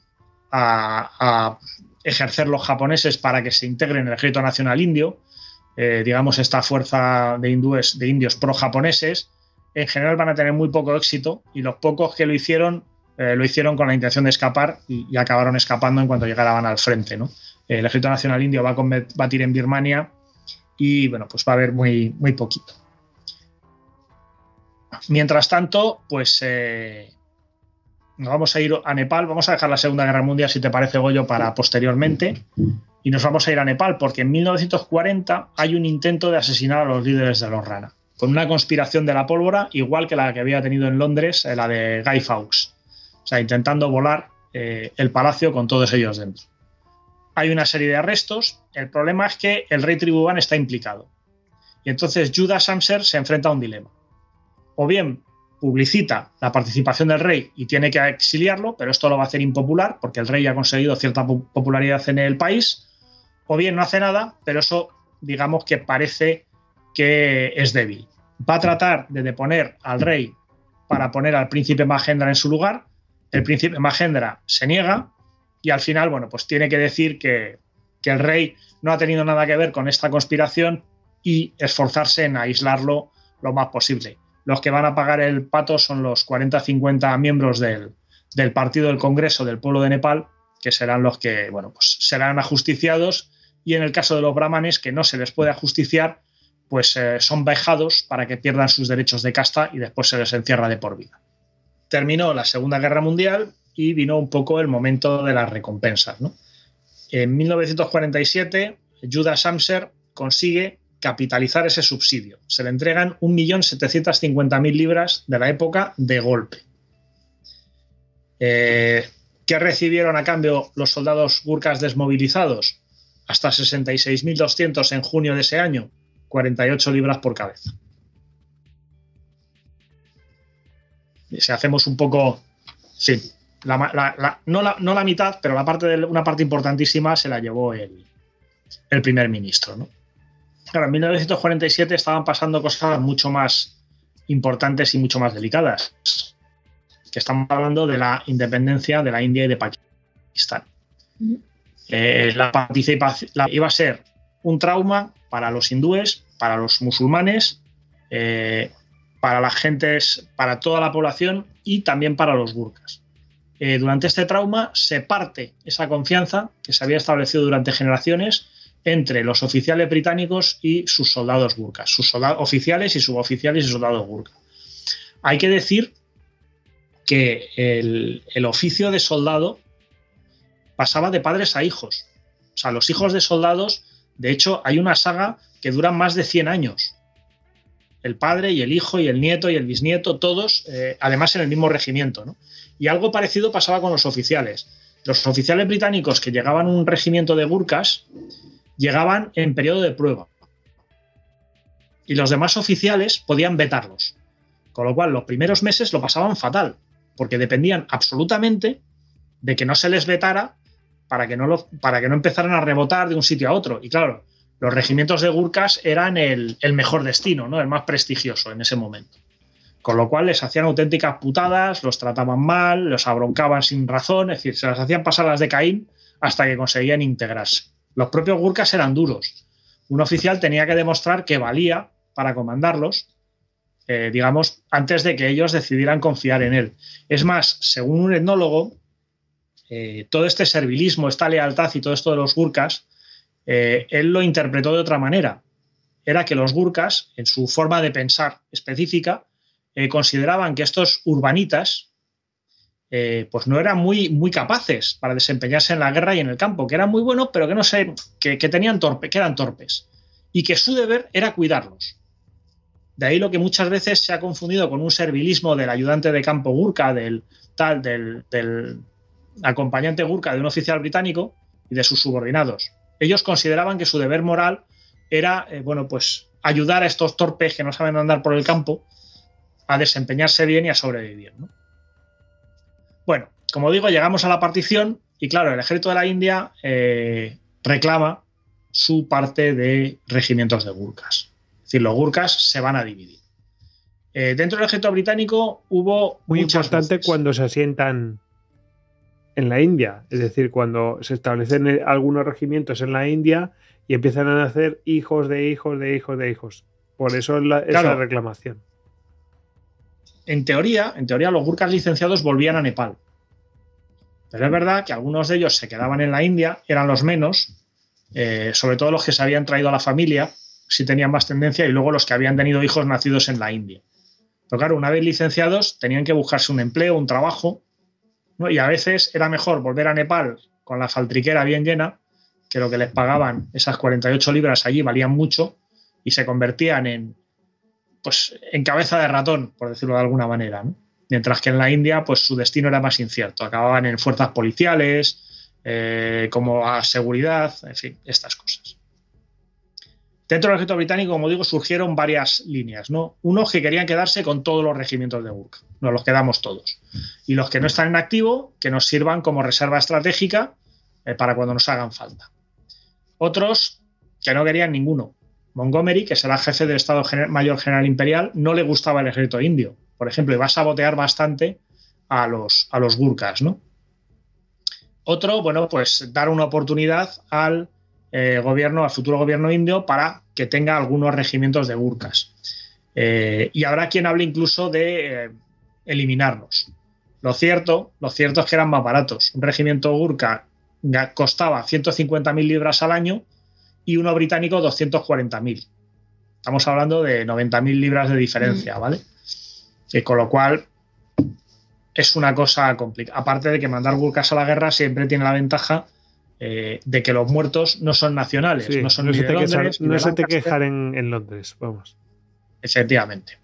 a ejercer los japoneses para que se integren en el Ejército Nacional Indio. Eh, digamos, esta fuerza de, hindúes, de indios pro-japoneses, en general van a tener muy poco éxito y los pocos que lo hicieron, eh, lo hicieron con la intención de escapar y, y acabaron escapando en cuanto llegaran al frente, ¿no? El Ejército Nacional Indio va a combatir en Birmania y, bueno, pues va a haber muy, muy poquito. Mientras tanto, pues eh, nos vamos a ir a Nepal, vamos a dejar la Segunda Guerra Mundial, si te parece, Goyo, para posteriormente, y nos vamos a ir a Nepal, porque en mil novecientos cuarenta hay un intento de asesinar a los líderes de los Rana, con una conspiración de la pólvora, igual que la que había tenido en Londres, la de Guy Fawkes, o sea, intentando volar eh, el palacio con todos ellos dentro. Hay una serie de arrestos, el problema es que el rey Tribhuvan está implicado, y entonces Judá Shamsher se enfrenta a un dilema. O bien publicita la participación del rey y tiene que exiliarlo, pero esto lo va a hacer impopular porque el rey ya ha conseguido cierta popularidad en el país, o bien no hace nada, pero eso digamos que parece que es débil. Va a tratar de deponer al rey para poner al príncipe Mahendra en su lugar, el príncipe Mahendra se niega y al final, bueno, pues tiene que decir que, que el rey no ha tenido nada que ver con esta conspiración y esforzarse en aislarlo lo más posible. Los que van a pagar el pato son los cuarenta a cincuenta miembros del, del Partido del Congreso del Pueblo de Nepal, que serán los que, bueno, pues serán ajusticiados, y en el caso de los brahmanes, que no se les puede ajusticiar, pues eh, son vejados para que pierdan sus derechos de casta y después se les encierra de por vida. Terminó la Segunda Guerra Mundial y vino un poco el momento de las recompensas, ¿no? En mil novecientos cuarenta y siete, Judá Shamsher consigue capitalizar ese subsidio. Se le entregan un millón setecientas cincuenta mil libras de la época de golpe. Eh, ¿Qué recibieron a cambio los soldados gurkhas desmovilizados? Hasta sesenta y seis mil doscientos en junio de ese año, cuarenta y ocho libras por cabeza. Y si hacemos un poco... Sí, la, la, la, no, la, no la mitad, pero la parte de, una parte importantísima se la llevó el, el primer ministro, ¿no? Claro, en mil novecientos cuarenta y siete estaban pasando cosas mucho más importantes y mucho más delicadas. Que estamos hablando de la independencia de la India y de Pakistán. Mm. Eh, la participación la, iba a ser un trauma para los hindúes, para los musulmanes, eh, para las gentes, para toda la población y también para los gurkhas. Eh, durante este trauma se parte esa confianza que se había establecido durante generaciones entre los oficiales británicos y sus soldados gurkhas, sus soldados oficiales y suboficiales y soldados gurkhas. Hay que decir que el, el oficio de soldado pasaba de padres a hijos. O sea, los hijos de soldados, de hecho, hay una saga que dura más de cien años. El padre y el hijo y el nieto y el bisnieto, todos, eh, además en el mismo regimiento, ¿no? Y algo parecido pasaba con los oficiales. Los oficiales británicos que llegaban a un regimiento de gurkhas llegaban en periodo de prueba. Y los demás oficiales podían vetarlos. Con lo cual, los primeros meses lo pasaban fatal, porque dependían absolutamente de que no se les vetara para que no, lo, para que no empezaran a rebotar de un sitio a otro. Y claro, los regimientos de gurkhas eran el, el mejor destino, ¿no? El más prestigioso en ese momento. Con lo cual les hacían auténticas putadas, los trataban mal, los abroncaban sin razón, es decir, se las hacían pasar las de Caín hasta que conseguían integrarse. Los propios gurkhas eran duros. Un oficial tenía que demostrar que valía para comandarlos, eh, digamos, antes de que ellos decidieran confiar en él. Es más, según un etnólogo, eh, todo este servilismo, esta lealtad y todo esto de los gurkhas, eh, él lo interpretó de otra manera. Era que los gurkhas, en su forma de pensar específica, eh, consideraban que estos urbanitas eh, pues no eran muy, muy capaces para desempeñarse en la guerra y en el campo, que eran muy buenos, pero que no sé, que, que tenían torpe, que eran torpes, y que su deber era cuidarlos. De ahí lo que muchas veces se ha confundido con un servilismo del ayudante de campo gurkha, del tal, del, del acompañante gurkha de un oficial británico y de sus subordinados. Ellos consideraban que su deber moral era, eh, bueno, pues ayudar a estos torpes que no saben andar por el campo a desempeñarse bien y a sobrevivir, ¿no? Bueno, como digo, llegamos a la partición y claro, el ejército de la India eh, reclama su parte de regimientos de gurkhas. Es decir, los gurkhas se van a dividir. Eh, dentro del ejército británico hubo muy muchas importante voces. Cuando se asientan en la India, es decir, cuando se establecen algunos regimientos en la India y empiezan a nacer hijos de hijos de hijos de hijos. Por eso es la, esa Claro. reclamación. En teoría, en teoría, los gurkhas licenciados volvían a Nepal. Pero es verdad que algunos de ellos se quedaban en la India, eran los menos, eh, sobre todo los que se habían traído a la familia, si tenían más tendencia, y luego los que habían tenido hijos nacidos en la India. Pero claro, una vez licenciados, tenían que buscarse un empleo, un trabajo, ¿no? Y a veces era mejor volver a Nepal con la faltriquera bien llena, que lo que les pagaban esas cuarenta y ocho libras allí valían mucho y se convertían en, pues, en cabeza de ratón, por decirlo de alguna manera, ¿no? Mientras que en la India, pues su destino era más incierto. Acababan en fuerzas policiales, eh, como a seguridad, en fin, estas cosas. Dentro del ejército británico, como digo, surgieron varias líneas, ¿no? Unos que querían quedarse con todos los regimientos de Gurkha, nos los quedamos todos. Y los que no están en activo, que nos sirvan como reserva estratégica eh, para cuando nos hagan falta. Otros que no querían ninguno. Montgomery, que será jefe del Estado Mayor General Imperial, no le gustaba el ejército indio, por ejemplo, y va a sabotear bastante a los, a los Gurkhas, ¿no? Otro, bueno, pues dar una oportunidad al eh, gobierno, al futuro gobierno indio para que tenga algunos regimientos de Gurkhas. Eh, y habrá quien hable incluso de eh, eliminarlos. Lo cierto, lo cierto es que eran más baratos. Un regimiento Gurkha costaba ciento cincuenta mil libras al año y uno británico doscientos cuarenta mil. Estamos hablando de noventa mil libras de diferencia, ¿vale? Y con lo cual es una cosa complicada. Aparte de que mandar Gurkhas a la guerra siempre tiene la ventaja eh, de que los muertos no son nacionales, Sí, no son no ni se de te, Londres, quejar, ni no de se te Lancaster. quejar en, en Londres, vamos. Efectivamente.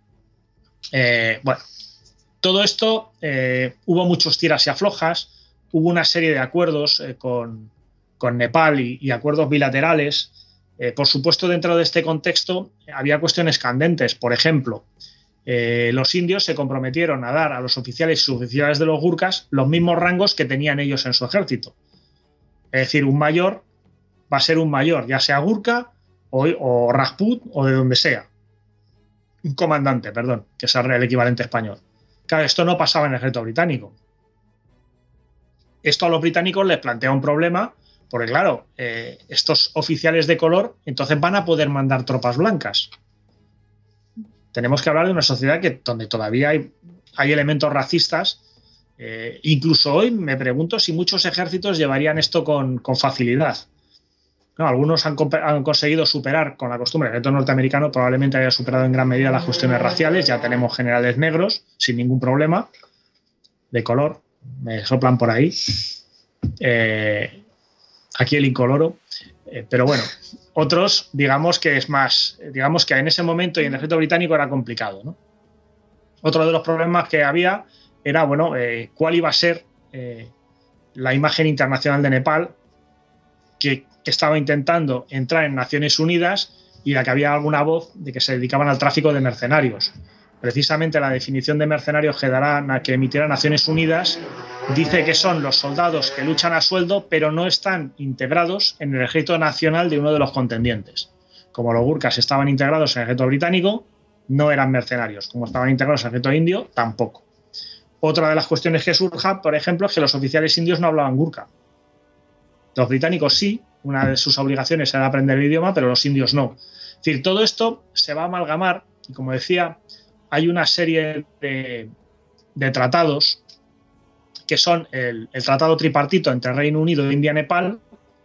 Eh, bueno, todo esto, eh, hubo muchos tiras y aflojas, hubo una serie de acuerdos eh, con, con Nepal y, y acuerdos bilaterales. Eh, por supuesto, dentro de este contexto eh, había cuestiones candentes. Por ejemplo, eh, los indios se comprometieron a dar a los oficiales y suboficiales de los Gurkhas los mismos rangos que tenían ellos en su ejército. Es decir, un mayor va a ser un mayor, ya sea Gurkha o, o Rajput o de donde sea. Un comandante, perdón, que es el equivalente español. Claro, esto no pasaba en el ejército británico. Esto a los británicos les plantea un problema, porque claro, eh, estos oficiales de color entonces van a poder mandar tropas blancas. Tenemos que hablar de una sociedad que, donde todavía hay, hay elementos racistas. Eh, incluso hoy me pregunto si muchos ejércitos llevarían esto con, con facilidad. No, algunos han, han conseguido superar con la costumbre. El ejército norteamericano probablemente haya superado en gran medida las cuestiones raciales. Ya tenemos generales negros sin ningún problema, de color. Me soplan por ahí. Eh, aquí el incoloro. Eh, pero bueno, otros, digamos que es más, digamos que en ese momento y en el ejército británico era complicado, ¿no? Otro de los problemas que había era, bueno, eh, cuál iba a ser eh, la imagen internacional de Nepal, que, que estaba intentando entrar en Naciones Unidas y la que había alguna voz de que se dedicaban al tráfico de mercenarios. Precisamente la definición de mercenarios que, dará, que emitirá Naciones Unidas dice que son los soldados que luchan a sueldo pero no están integrados en el ejército nacional de uno de los contendientes. Como los Gurkhas estaban integrados en el ejército británico, no eran mercenarios. Como estaban integrados en el ejército indio, tampoco. Otra de las cuestiones que surja, por ejemplo, es que los oficiales indios no hablaban Gurkha. Los británicos sí, una de sus obligaciones era aprender el idioma, pero los indios no. Es decir, todo esto se va a amalgamar y, como decía, hay una serie de, de tratados que son el, el tratado tripartito entre Reino Unido, India y Nepal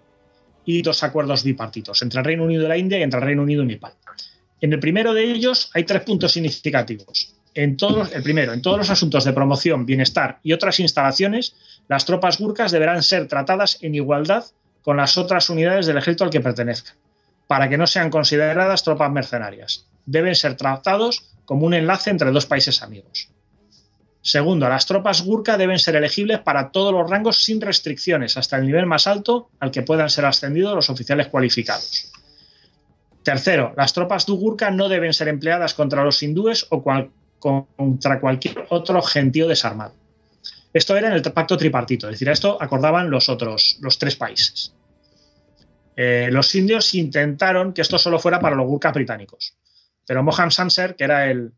y dos acuerdos bipartitos entre el Reino Unido y la India y entre el Reino Unido y Nepal. En el primero de ellos hay tres puntos significativos. En todos, el primero, en todos los asuntos de promoción, bienestar y otras instalaciones, las tropas gurkhas deberán ser tratadas en igualdad con las otras unidades del ejército al que pertenezcan, para que no sean consideradas tropas mercenarias. Deben ser tratados como un enlace entre dos países amigos. Segundo, las tropas Gurkha deben ser elegibles para todos los rangos sin restricciones, hasta el nivel más alto al que puedan ser ascendidos los oficiales cualificados. Tercero, las tropas Gurkha no deben ser empleadas contra los hindúes o cual, contra cualquier otro gentío desarmado. Esto era en el pacto tripartito, es decir, esto acordaban los otros, los tres países. Eh, los indios intentaron que esto solo fuera para los Gurkhas británicos, pero Mohan Samser, que era el,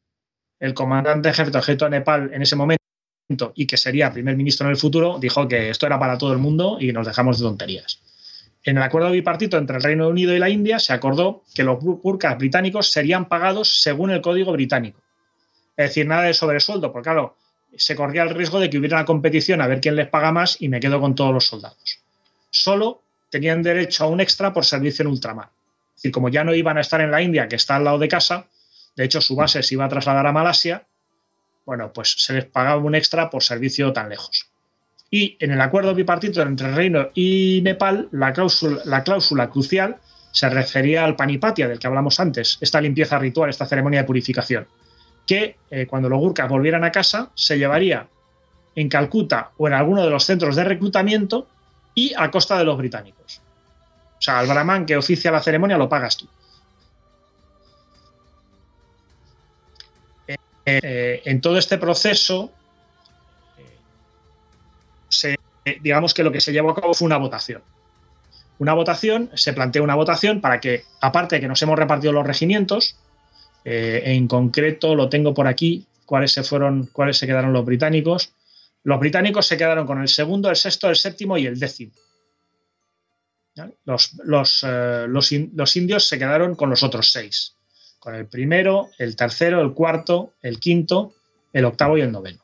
el comandante jefe del ejército de Nepal en ese momento y que sería primer ministro en el futuro, dijo que esto era para todo el mundo y nos dejamos de tonterías. En el acuerdo bipartito entre el Reino Unido y la India se acordó que los Gurkhas británicos serían pagados según el código británico. Es decir, nada de sobresueldo, porque claro, se corría el riesgo de que hubiera una competición a ver quién les paga más y me quedo con todos los soldados. Solo tenían derecho a un extra por servicio en ultramar. Es decir, como ya no iban a estar en la India, que está al lado de casa, de hecho su base se iba a trasladar a Malasia, bueno, pues se les pagaba un extra por servicio tan lejos. Y en el acuerdo bipartito entre el Reino y Nepal, la cláusula, la cláusula crucial se refería al Panipatia, del que hablamos antes, esta limpieza ritual, esta ceremonia de purificación, que eh, cuando los gurkas volvieran a casa se llevaría en Calcuta o en alguno de los centros de reclutamiento y a costa de los británicos. O sea, al brahman que oficia la ceremonia lo pagas tú. Eh, eh, en todo este proceso, eh, se, eh, digamos que lo que se llevó a cabo fue una votación. Una votación, se plantea una votación para que, aparte de que nos hemos repartido los regimientos, eh, en concreto lo tengo por aquí, cuáles se fueron, cuáles se quedaron los británicos. Los británicos se quedaron con el segundo, el sexto, el séptimo y el décimo. ¿Vale? Los, los, eh, los, in, los indios se quedaron con los otros seis, con el primero, el tercero, el cuarto, el quinto, el octavo y el noveno.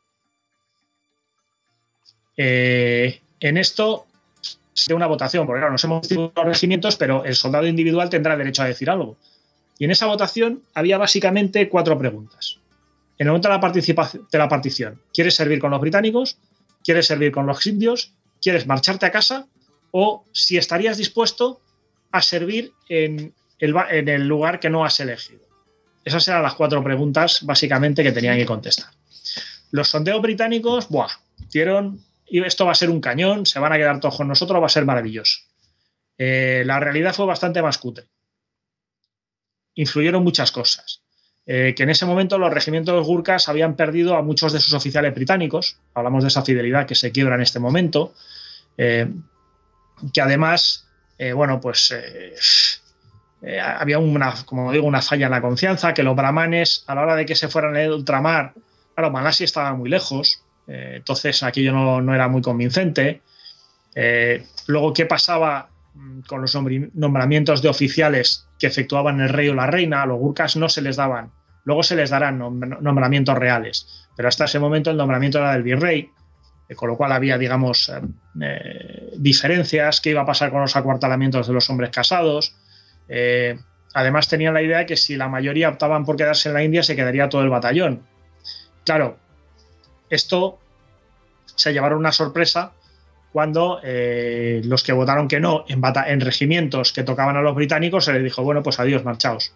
Eh, en esto de una votación, porque claro, nos hemos decidido los regimientos, pero el soldado individual tendrá derecho a decir algo. Y en esa votación había básicamente cuatro preguntas. En el momento de la, participación, de la partición, ¿quieres servir con los británicos? ¿Quieres servir con los indios? ¿Quieres marcharte a casa? O si estarías dispuesto a servir en el, en el lugar que no has elegido. Esas eran las cuatro preguntas básicamente que tenían que contestar. Los sondeos británicos, buah, dieron... y esto va a ser un cañón, se van a quedar todos con nosotros, va a ser maravilloso. Eh, la realidad fue bastante más cutre. Influyeron muchas cosas. Eh, que en ese momento los regimientos gurkas habían perdido a muchos de sus oficiales británicos. Hablamos de esa fidelidad que se quiebra en este momento. Eh, que además, eh, bueno, pues eh, eh, había una, como digo, una falla en la confianza, que los brahmanes, a la hora de que se fueran al ultramar, claro, Malasia estaba muy lejos. Eh, entonces aquello no, no era muy convincente. Eh, luego, ¿qué pasaba con los nombramientos de oficiales que efectuaban el rey o la reina? A los gurkas no se les daban. Luego se les darán nombramientos reales, pero hasta ese momento el nombramiento era del virrey, eh, con lo cual había, digamos, eh, eh, diferencias. ¿Qué iba a pasar con los acuartelamientos de los hombres casados? Eh, además tenían la idea de que si la mayoría optaban por quedarse en la India, se quedaría todo el batallón. Claro, esto se llevaron una sorpresa cuando eh, los que votaron que no en, en regimientos que tocaban a los británicos se les dijo, bueno, pues adiós, marchaos.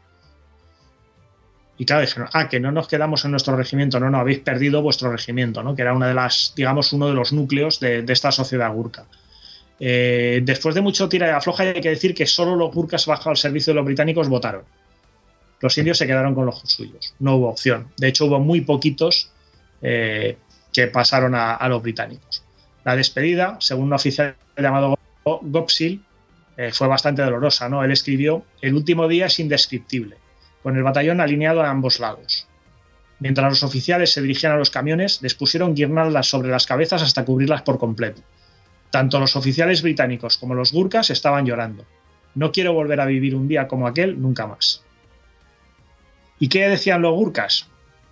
Y claro, dijeron, ah, que no nos quedamos en nuestro regimiento, no, no, habéis perdido vuestro regimiento, ¿no? Que era una de las, digamos, uno de los núcleos de, de esta sociedad gurka. Eh, después de mucho tira y afloja, hay que decir que solo los gurkas bajo el servicio de los británicos votaron. Los indios se quedaron con los suyos, no hubo opción. De hecho, hubo muy poquitos eh, que pasaron a, a los británicos. La despedida, según un oficial llamado Gopsil, eh, fue bastante dolorosa, ¿no? Él escribió, el último día es indescriptible, con el batallón alineado a ambos lados. Mientras los oficiales se dirigían a los camiones, les pusieron guirnaldas sobre las cabezas hasta cubrirlas por completo. Tanto los oficiales británicos como los gurkas estaban llorando. No quiero volver a vivir un día como aquel nunca más. ¿Y qué decían los gurkas?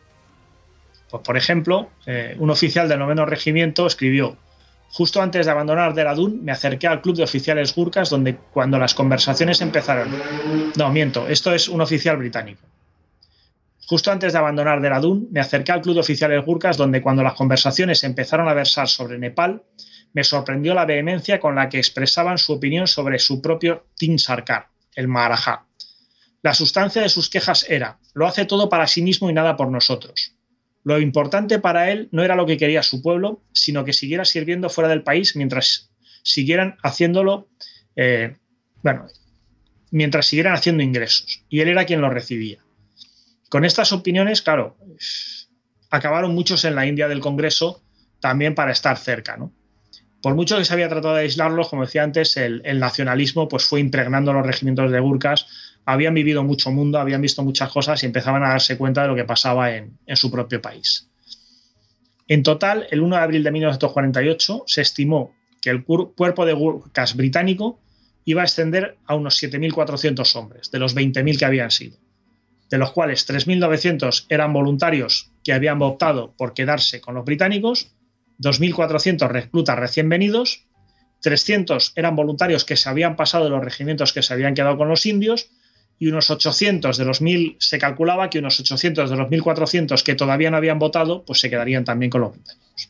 Pues, por ejemplo, eh, un oficial del noveno regimiento escribió: justo antes de abandonar Dehradún, me acerqué al club de oficiales gurkas donde cuando las conversaciones empezaron... No, miento, esto es un oficial británico. Justo antes de abandonar Dehradún, me acerqué al club de oficiales gurkas donde cuando las conversaciones empezaron a versar sobre Nepal, me sorprendió la vehemencia con la que expresaban su opinión sobre su propio Tin Sarkar, el Maharaja. La sustancia de sus quejas era: lo hace todo para sí mismo y nada por nosotros. Lo importante para él no era lo que quería su pueblo, sino que siguiera sirviendo fuera del país mientras siguieran haciéndolo, eh, bueno, mientras siguieran haciendo ingresos. Y él era quien los recibía. Con estas opiniones, claro, acabaron muchos en la India del Congreso también para estar cerca, ¿no? Por mucho que se había tratado de aislarlos, como decía antes, el, el nacionalismo pues fue impregnando los regimientos de gurkas. Habían vivido mucho mundo, habían visto muchas cosas y empezaban a darse cuenta de lo que pasaba en, en su propio país. En total, el uno de abril de mil novecientos cuarenta y ocho se estimó que el cuerpo de gurkas británico iba a ascender a unos siete mil cuatrocientos hombres, de los veinte mil que habían sido, de los cuales tres mil novecientos eran voluntarios que habían optado por quedarse con los británicos, dos mil cuatrocientos reclutas recién venidos, trescientos eran voluntarios que se habían pasado de los regimientos que se habían quedado con los indios, y unos ochocientos de los mil, se calculaba que unos ochocientos de los mil cuatrocientos que todavía no habían votado, pues se quedarían también con los británicos.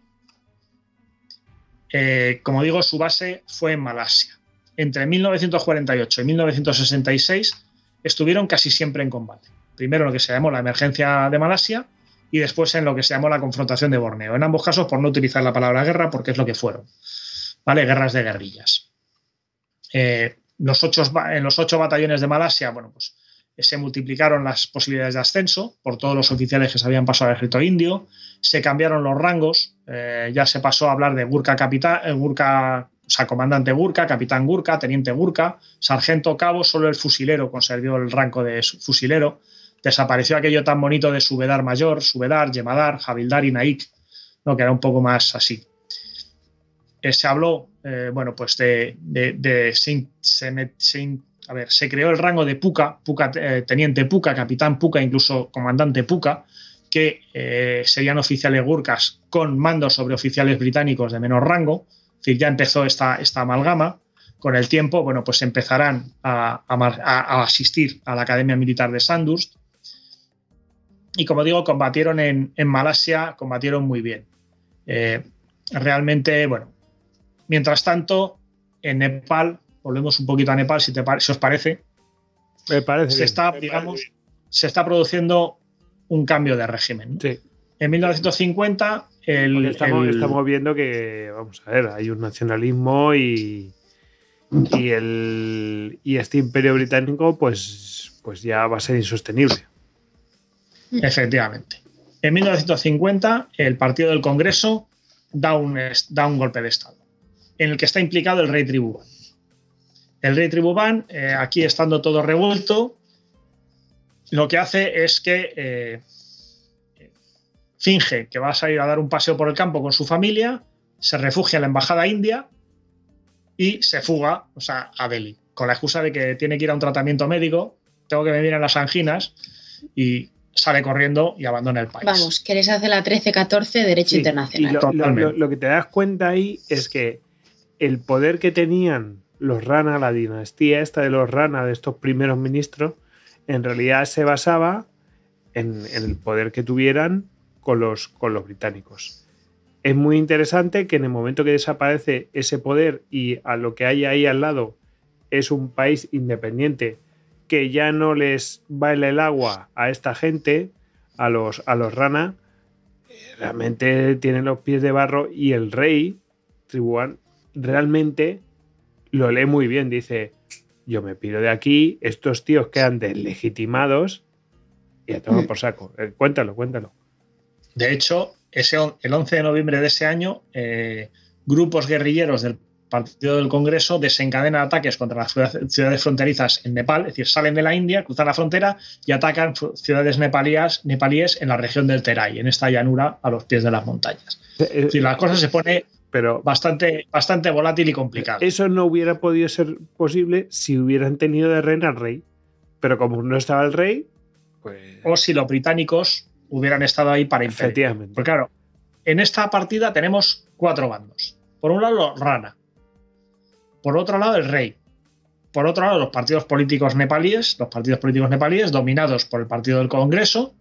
Eh, como digo, su base fue en Malasia. Entre mil novecientos cuarenta y ocho y mil novecientos sesenta y seis estuvieron casi siempre en combate. Primero en lo que se llamó la emergencia de Malasia y después en lo que se llamó la confrontación de Borneo. En ambos casos, por no utilizar la palabra guerra, porque es lo que fueron, ¿vale? Guerras de guerrillas. Eh, los ocho, en los ocho batallones de Malasia, bueno, pues se multiplicaron las posibilidades de ascenso por todos los oficiales que se habían pasado al ejército indio, se cambiaron los rangos, eh, ya se pasó a hablar de Gurkha capitán, eh, Gurkha, o sea, comandante Gurkha, capitán Gurkha, teniente Gurkha, sargento, cabo, solo el fusilero conservó el rango de fusilero, desapareció aquello tan bonito de subedar mayor, subedar, yemadar, javildar y naik, ¿no? Que era un poco más así. Eh, se habló, eh, bueno, pues de, de, de se, se, se, a ver, se creó el rango de Puka, Puka eh, teniente Puka, capitán Puka, incluso comandante Puka, que eh, serían oficiales gurkhas con mando sobre oficiales británicos de menor rango. Es decir, ya empezó esta, esta amalgama. Con el tiempo, bueno, pues empezarán a, a, a asistir a la Academia Militar de Sandhurst. Y como digo, combatieron en, en Malasia, combatieron muy bien. Eh, realmente, bueno, mientras tanto, en Nepal, volvemos un poquito a Nepal, si, te, si os parece, Me parece se bien. está, Me digamos, parece se está produciendo un cambio de régimen, ¿no? Sí. En mil novecientos cincuenta, el, estamos, el, estamos viendo que, vamos a ver, hay un nacionalismo y, y, el, y este imperio británico, pues, pues ya va a ser insostenible. Efectivamente. En mil novecientos cincuenta, el Partido del Congreso da un, da un golpe de Estado, en el que está implicado el rey Tribhuvan. El rey Tribhuvan, eh, aquí estando todo revuelto, lo que hace es que eh, finge que va a salir a dar un paseo por el campo con su familia, se refugia en la embajada india y se fuga, o sea, a Delhi, con la excusa de que tiene que ir a un tratamiento médico, tengo que me miren las anginas, y sale corriendo y abandona el país. Vamos, que les hace la trece catorce Derecho Sí, Internacional. Y lo, lo, lo, lo que te das cuenta ahí es que el poder que tenían los Rana, la dinastía esta de los Rana, de estos primeros ministros, en realidad se basaba en, en el poder que tuvieran con los, con los británicos. Es muy interesante que en el momento que desaparece ese poder y a lo que hay ahí al lado es un país independiente que ya no les baila el agua a esta gente, a los, a los Rana, realmente tienen los pies de barro, y el rey Tribhuvan realmente lo lee muy bien. Dice, yo me piro de aquí, estos tíos quedan deslegitimados y a tomar por saco. Eh, cuéntalo, cuéntalo. De hecho, ese, el once de noviembre de ese año, eh, grupos guerrilleros del Partido del Congreso desencadenan ataques contra las ciudades fronterizas en Nepal, es decir, salen de la India, cruzan la frontera y atacan ciudades nepalíes, nepalíes en la región del Terai, en esta llanura a los pies de las montañas. Es decir, la cosa se pone pero bastante, bastante volátil y complicada. Eso no hubiera podido ser posible si hubieran tenido de reina al rey, pero como no estaba el rey, pues... O si los británicos hubieran estado ahí para impedir. Efectivamente. Porque claro, en esta partida tenemos cuatro bandos. Por un lado los Rana, por otro lado el rey, por otro lado los partidos políticos nepalíes, los partidos políticos nepalíes dominados por el Partido del Congreso,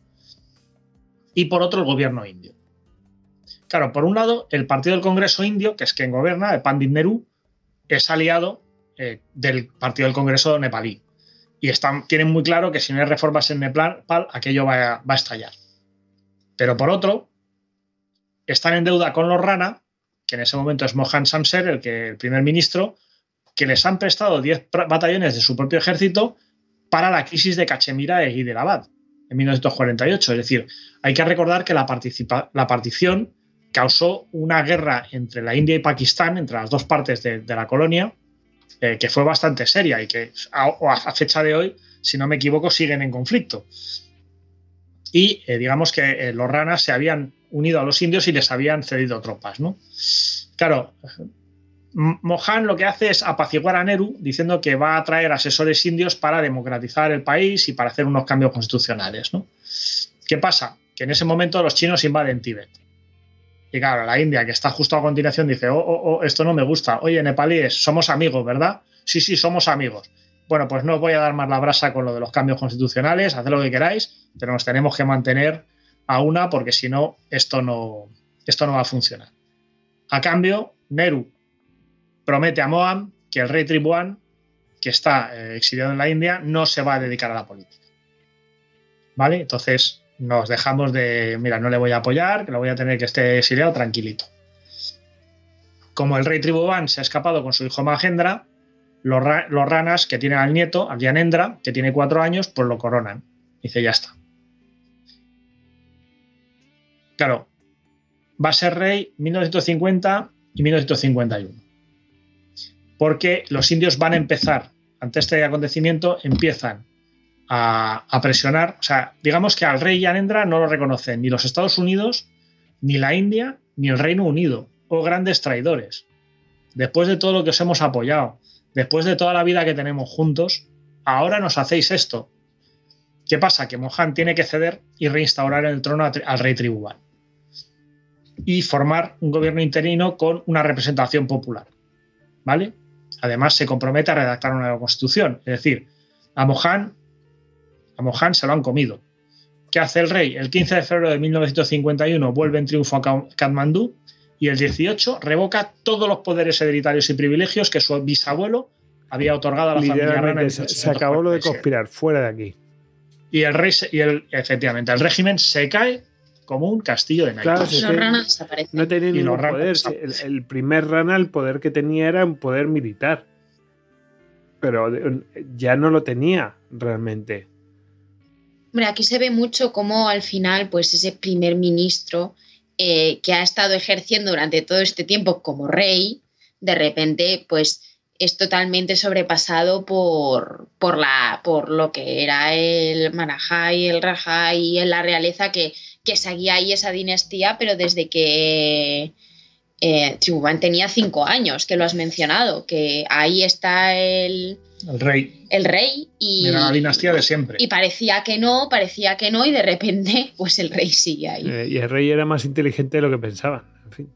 y por otro el gobierno indio. Claro, por un lado el Partido del Congreso indio, que es quien gobierna, el Pandit Nehru, es aliado eh, del Partido del Congreso nepalí. Y están, tienen muy claro que si no hay reformas en Nepal, aquello va a, va a estallar. Pero por otro, están en deuda con los Rana, que en ese momento es Mohan Shamsher, el, que, el primer ministro, que les han prestado diez batallones de su propio ejército para la crisis de Cachemira e Hyderabad en mil novecientos cuarenta y ocho. Es decir, hay que recordar que la, participa, la partición causó una guerra entre la India y Pakistán, entre las dos partes de, de la colonia, eh, que fue bastante seria y que a, a fecha de hoy, si no me equivoco, siguen en conflicto. Y eh, digamos que eh, los Rana se habían unido a los indios y les habían cedido tropas, ¿no? Claro, Mohan lo que hace es apaciguar a Nehru diciendo que va a traer asesores indios para democratizar el país y para hacer unos cambios constitucionales, ¿no? ¿Qué pasa? Que en ese momento los chinos invaden Tíbet. Y claro, la India, que está justo a continuación, dice, oh, oh, oh, esto no me gusta. Oye, nepalíes, somos amigos, ¿verdad? Sí, sí, somos amigos. bueno, pues no os voy a dar más la brasa con lo de los cambios constitucionales, haced lo que queráis, pero nos tenemos que mantener a una porque si no, esto no, esto no va a funcionar. A cambio, Nehru promete a Moham que el rey Tribhuvan, que está eh, exiliado en la India, no se va a dedicar a la política. ¿Vale? Entonces nos dejamos de, mira, no le voy a apoyar, que lo voy a tener que esté exiliado tranquilito. Como el rey Tribhuvan se ha escapado con su hijo Mahendra, los, ra los ranas que tienen al nieto, al Gyanendra, que tiene cuatro años, pues lo coronan. Dice, ya está. Claro, va a ser rey mil novecientos cincuenta y mil novecientos cincuenta y uno. Porque los indios van a empezar, ante este acontecimiento, empiezan a, a presionar. O sea, digamos que al rey Gyanendra no lo reconocen ni los Estados Unidos, ni la India, ni el Reino Unido. Oh, grandes traidores. Después de todo lo que os hemos apoyado, después de toda la vida que tenemos juntos, ahora nos hacéis esto. ¿Qué pasa? Que Moham tiene que ceder y reinstaurar en el trono al rey Tribhuvan y formar un gobierno interino con una representación popular. ¿Vale? Además, se compromete a redactar una nueva constitución. Es decir, a Moham, a Moham se lo han comido. ¿Qué hace el rey? El quince de febrero de mil novecientos cincuenta y uno vuelve en triunfo a Katmandú y el dieciocho revoca todos los poderes hereditarios y privilegios que su bisabuelo había otorgado a la familia rana. Se, se acabó lo de conspirar, fuera de aquí. Y el rey, y el, efectivamente, el régimen se cae como un castillo de naipes. Claro, si los ranas desaparecen. No tenía ningún poder. El, el primer rana, el poder que tenía era un poder militar. Pero ya no lo tenía realmente. Hombre, aquí se ve mucho cómo al final, pues ese primer ministro eh, que ha estado ejerciendo durante todo este tiempo como rey, de repente, pues es totalmente sobrepasado por, por, la, por lo que era el Marajá y el Rajá y la realeza que, que seguía ahí esa dinastía, pero desde que eh, Tribhuvan tenía cinco años, que lo has mencionado, que ahí está el, el rey. El rey y era la dinastía de siempre. Y parecía que no, parecía que no, y de repente, pues el rey sigue ahí. Eh, y el rey era más inteligente de lo que pensaban. En fin.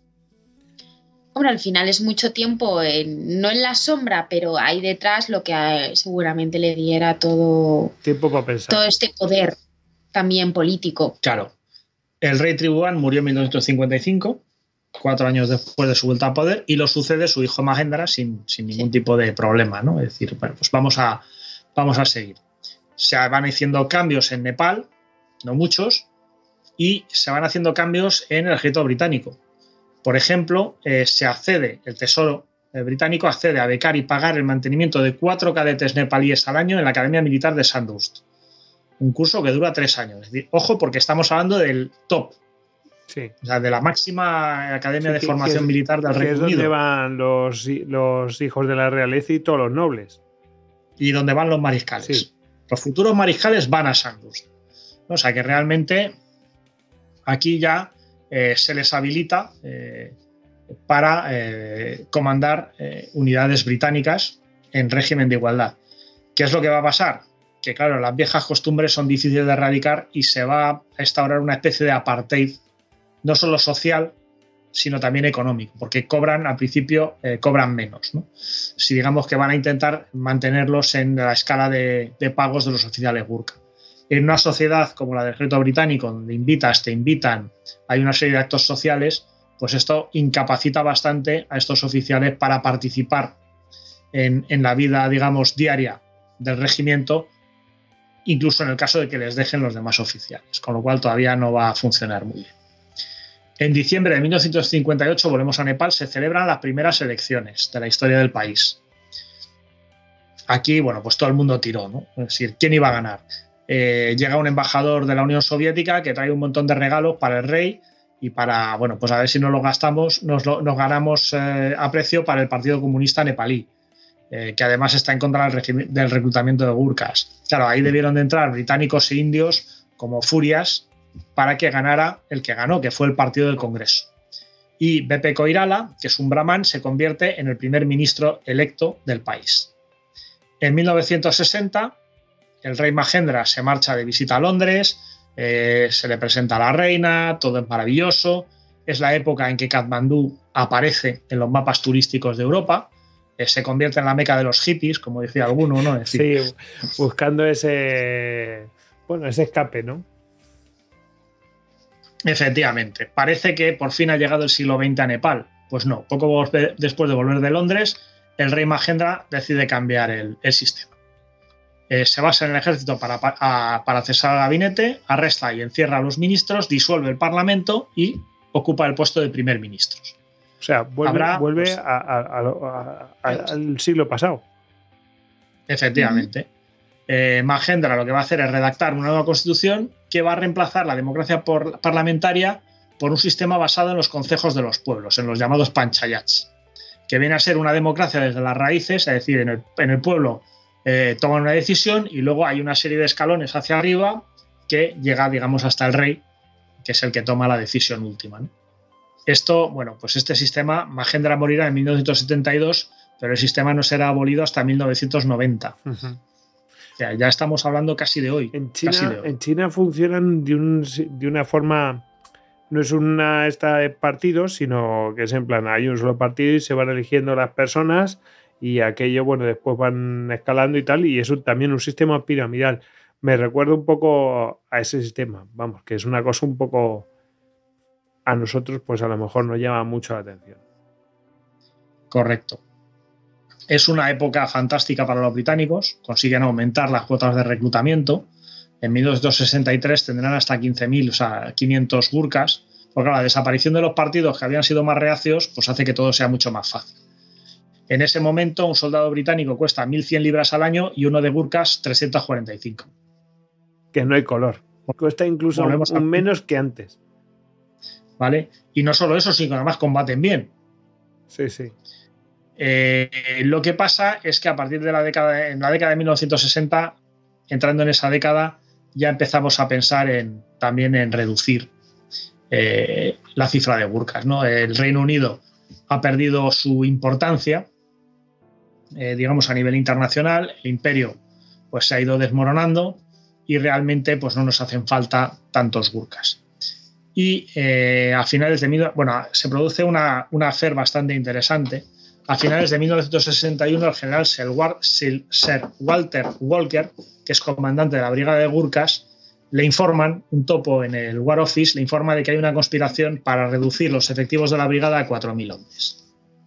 Hombre, al final es mucho tiempo, en, no en la sombra, pero ahí detrás lo que a, seguramente le diera todo, tiempo para pensar. Todo este poder también político. Claro. El rey Tribhuvan murió en mil novecientos cincuenta y cinco, cuatro años después de su vuelta a poder, y lo sucede su hijo Mahendra sin, sin ningún sí. tipo de problema, ¿no? Es decir, bueno, pues vamos a, vamos a seguir. Se van haciendo cambios en Nepal, no muchos, y se van haciendo cambios en el ejército británico. Por ejemplo, eh, se accede, el Tesoro eh, británico accede a becar y pagar el mantenimiento de cuatro cadetes nepalíes al año en la Academia Militar de Sandhurst. Un curso que dura tres años. Es decir, ojo, porque estamos hablando del top. Sí. O sea, de la máxima Academia sí, de que, Formación que, Militar del Reino Unido. Es donde van los, los hijos de la realeza y todos los nobles. Y donde van los mariscales. Sí. Los futuros mariscales van a Sandhurst. O sea, que realmente aquí ya Eh, se les habilita eh, para eh, comandar eh, unidades británicas en régimen de igualdad. ¿Qué es lo que va a pasar? Que claro, las viejas costumbres son difíciles de erradicar y se va a instaurar una especie de apartheid, no solo social, sino también económico, porque cobran, al principio, eh, cobran menos, ¿no? Si digamos que van a intentar mantenerlos en la escala de, de pagos de los oficiales Gurkha. En una sociedad como la del ejército británico, donde invitas, te invitan, hay una serie de actos sociales, pues esto incapacita bastante a estos oficiales para participar en, en la vida, digamos, diaria del regimiento, incluso en el caso de que les dejen los demás oficiales, con lo cual todavía no va a funcionar muy bien. En diciembre de mil novecientos cincuenta y ocho, volvemos a Nepal, se celebran las primeras elecciones de la historia del país. Aquí, bueno, pues todo el mundo tiró, ¿no? Es decir, ¿quién iba a ganar? Eh, llega un embajador de la Unión Soviética que trae un montón de regalos para el rey y para, bueno, pues a ver si nos lo gastamos, nos, lo, nos ganamos eh, a precio para el Partido Comunista Nepalí, eh, que además está en contra del, del reclutamiento de gurkas. Claro, ahí debieron de entrar británicos e indios como furias para que ganara el que ganó, que fue el Partido del Congreso. Y B P Koirala, que es un brahman, se convierte en el primer ministro electo del país. En mil novecientos sesenta, el rey Mahendra se marcha de visita a Londres, eh, se le presenta a la reina, todo es maravilloso. Es la época en que Katmandú aparece en los mapas turísticos de Europa. eh, se convierte en la meca de los hippies, como decía alguno, ¿no? Es decir, sí, buscando ese, bueno, ese escape, ¿no? Efectivamente. Parece que por fin ha llegado el siglo veinte a Nepal. Pues no, poco después de volver de Londres, el rey Mahendra decide cambiar el, el sistema. Eh, se basa en el ejército para, a, para cesar al gabinete, arresta y encierra a los ministros, disuelve el parlamento y ocupa el puesto de primer ministro. O sea, vuelve, Habrá, vuelve pues, a, a, a, a, al siglo pasado. Efectivamente. Eh, Mahendra lo que va a hacer es redactar una nueva constitución que va a reemplazar la democracia por, parlamentaria por un sistema basado en los concejos de los pueblos, en los llamados panchayats, que viene a ser una democracia desde las raíces, es decir, en el, en el pueblo eh, toman una decisión y luego hay una serie de escalones hacia arriba que llega, digamos, hasta el rey, que es el que toma la decisión última, ¿no? Esto, bueno, pues este sistema, Mahendra morirá en mil novecientos setenta y dos, pero el sistema no será abolido hasta mil novecientos noventa. Uh-huh. O sea, ya estamos hablando casi de hoy. En China, casi de hoy. En China funcionan de, un, de una forma, no es una esta de partidos, sino que es en plan, hay un solo partido y se van eligiendo las personas y aquello, bueno, después van escalando y tal, y es un, también un sistema piramidal. Me recuerda un poco a ese sistema, vamos, que es una cosa un poco... a nosotros pues a lo mejor nos llama mucho la atención. Correcto. Es una época fantástica para los británicos, consiguen aumentar las cuotas de reclutamiento. En mil novecientos sesenta y tres tendrán hasta quince mil, o sea, quinientos gurkas, porque la desaparición de los partidos que habían sido más reacios pues hace que todo sea mucho más fácil. En ese momento un soldado británico cuesta mil cien libras al año y uno de gurkas trescientos cuarenta y cinco. Que no hay color. Cuesta incluso un, un menos que antes. ¿Vale? Y no solo eso, sino que además combaten bien. Sí, sí. Eh, lo que pasa es que a partir de la década, en la década de mil novecientos sesenta, entrando en esa década, ya empezamos a pensar en, también en reducir eh, la cifra de gurkas, ¿no? El Reino Unido ha perdido su importancia, eh, digamos, a nivel internacional. El imperio pues, se ha ido desmoronando y realmente pues, no nos hacen falta tantos gurkas. Y eh, a finales de... Bueno, se produce una, una affair bastante interesante. A finales de mil novecientos sesenta y uno, el general Sir Walter Walker, que es comandante de la brigada de gurkas, le informan, un topo en el War Office, le informa de que hay una conspiración para reducir los efectivos de la brigada a cuatro mil hombres.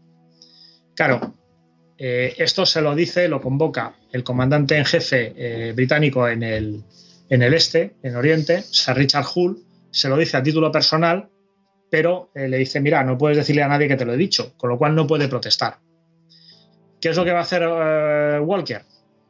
Claro, eh, esto se lo dice, lo convoca el comandante en jefe eh, británico en el, en el este, en Oriente, Sir Richard Hull, se lo dice a título personal, pero eh, le dice, mira, no puedes decirle a nadie que te lo he dicho, con lo cual no puede protestar. ¿Qué es lo que va a hacer eh, Walker?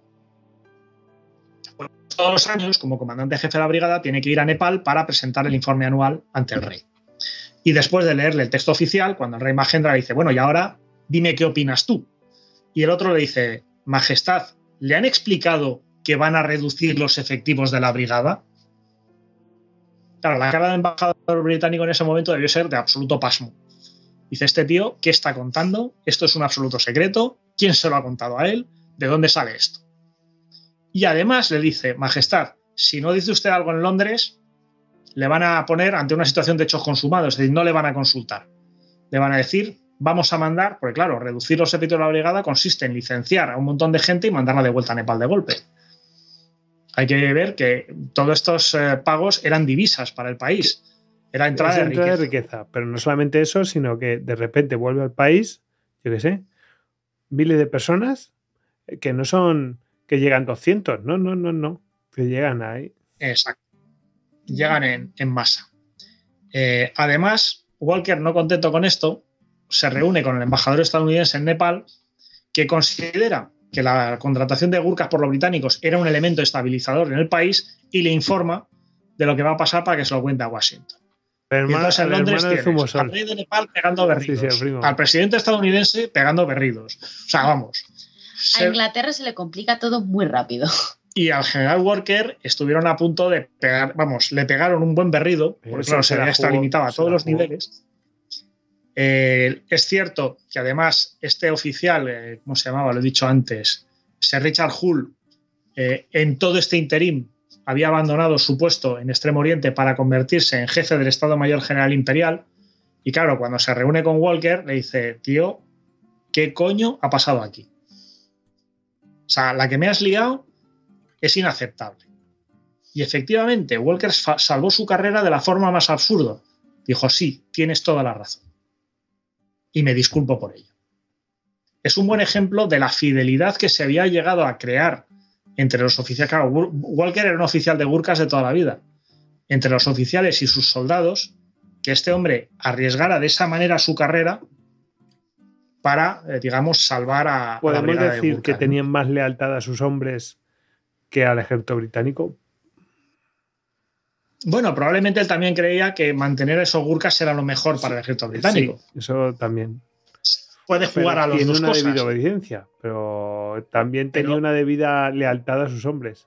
Pues todos los años, como comandante jefe de la brigada, tiene que ir a Nepal para presentar el informe anual ante el rey. Y después de leerle el texto oficial, cuando el rey Mahendra le dice, bueno, y ahora dime qué opinas tú. Y el otro le dice, Majestad, ¿le han explicado que van a reducir los efectivos de la brigada? Claro, la cara del embajador británico en ese momento debió ser de absoluto pasmo. Dice, este tío, ¿qué está contando? Esto es un absoluto secreto. ¿Quién se lo ha contado a él? ¿De dónde sale esto? Y además le dice, Majestad, si no dice usted algo en Londres, le van a poner ante una situación de hechos consumados, es decir, no le van a consultar. Le van a decir, vamos a mandar, porque claro, reducir los efectivos de la brigada consiste en licenciar a un montón de gente y mandarla de vuelta a Nepal de golpe. Hay que ver que todos estos eh, pagos eran divisas para el país. Era entrada, de, entrada riqueza. de riqueza. Pero no solamente eso, sino que de repente vuelve al país, yo qué sé, miles de personas que no son, que llegan doscientos, no, no, no, no, que llegan ahí. Exacto. Llegan en, en masa. Eh, además, Walker, no contento con esto, se reúne con el embajador estadounidense en Nepal, que considera que la contratación de gurkas por los británicos era un elemento estabilizador en el país y le informa de lo que va a pasar para que se lo cuente a Washington. Hermano, y entonces en Londres tienes al rey de Nepal pegando berridos, sí, sí, al presidente estadounidense pegando berridos. O sea, vamos. A se... Inglaterra se le complica todo muy rápido. Y al general Walker estuvieron a punto de pegar, vamos, le pegaron un buen berrido, porque claro, se había extralimitado a todos los jugó. niveles. Eh, es cierto que además este oficial, eh, ¿cómo se llamaba? Lo he dicho antes, Sir Richard Hull, eh, en todo este interín había abandonado su puesto en Extremo Oriente para convertirse en jefe del Estado Mayor General Imperial. Y claro, cuando se reúne con Walker, le dice, tío, ¿qué coño ha pasado aquí? O sea, la que me has liado es inaceptable. Y efectivamente, Walker salvó su carrera de la forma más absurda. Dijo, sí, tienes toda la razón. Y me disculpo por ello. Es un buen ejemplo de la fidelidad que se había llegado a crear entre los oficiales. Claro, Walker era un oficial de Gurkhas de toda la vida. Entre los oficiales y sus soldados, que este hombre arriesgara de esa manera su carrera para, eh, digamos, salvar a, a la brigada de Gurkhas. ¿Podemos decir que tenían más lealtad a sus hombres que al ejército británico? Bueno, probablemente él también creía que mantener a esos Gurkhas era lo mejor para el ejército británico. Sí, eso también. Puede jugar pero a las dos tiene una cosas. debida obediencia, pero también tenía Pero una debida lealtad a sus hombres.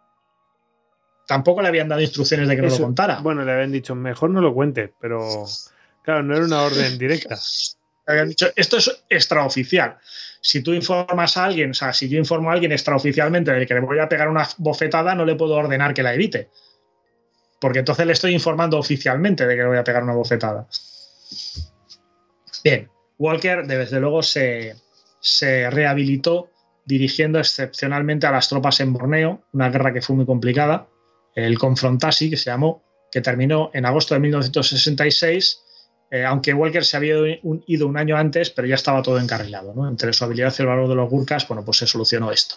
Tampoco le habían dado instrucciones de que no Eso, lo contara. Bueno, le habían dicho, mejor no lo cuente, pero claro, no era una orden directa. Le habían dicho, esto es extraoficial. Si tú informas a alguien, o sea, si yo informo a alguien extraoficialmente de que le voy a pegar una bofetada, no le puedo ordenar que la evite. Porque entonces le estoy informando oficialmente de que le voy a pegar una bofetada. Bien, Walker desde luego se, se rehabilitó dirigiendo excepcionalmente a las tropas en Borneo, una guerra que fue muy complicada, el Confrontasi, que se llamó, que terminó en agosto de mil novecientos sesenta y seis, eh, aunque Walker se había ido un, ido un año antes, pero ya estaba todo encarrilado, ¿no? Entre su habilidad y el valor de los Gurkhas, bueno, pues se solucionó esto.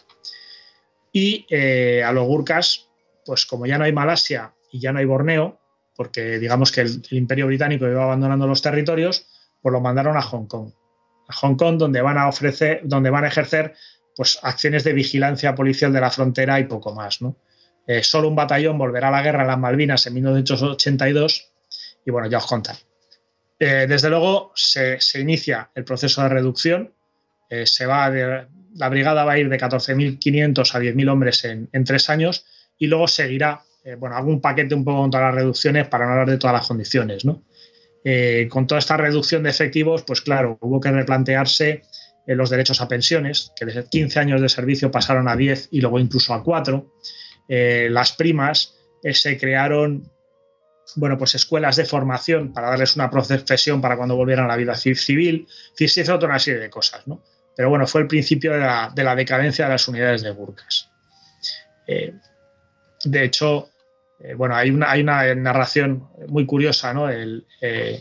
Y eh, a los Gurkhas, pues como ya no hay Malasia y ya no hay Borneo, porque digamos que el, el Imperio Británico iba abandonando los territorios, pues lo mandaron a Hong Kong. A Hong Kong, donde van a ofrecer, donde van a ejercer pues, acciones de vigilancia policial de la frontera y poco más, ¿no? Eh, solo un batallón volverá a la guerra en las Malvinas en mil novecientos ochenta y dos y bueno, ya os contaré. Eh, desde luego se, se inicia el proceso de reducción. Eh, se va de, la brigada va a ir de catorce mil quinientos a diez mil hombres en, en tres años y luego seguirá, eh, bueno, algún paquete un poco con todas las reducciones para no hablar de todas las condiciones, ¿no? Eh, con toda esta reducción de efectivos, pues claro, hubo que replantearse eh, los derechos a pensiones, que desde quince años de servicio pasaron a diez y luego incluso a cuatro. Eh, las primas, eh, se crearon, bueno, pues escuelas de formación para darles una profesión para cuando volvieran a la vida civil. Se hizo toda una serie de cosas, ¿no? Pero bueno, fue el principio de la, de la decadencia de las unidades de Gurkhas. Eh, de hecho, eh, bueno, hay una, hay una narración muy curiosa, ¿no? El, eh,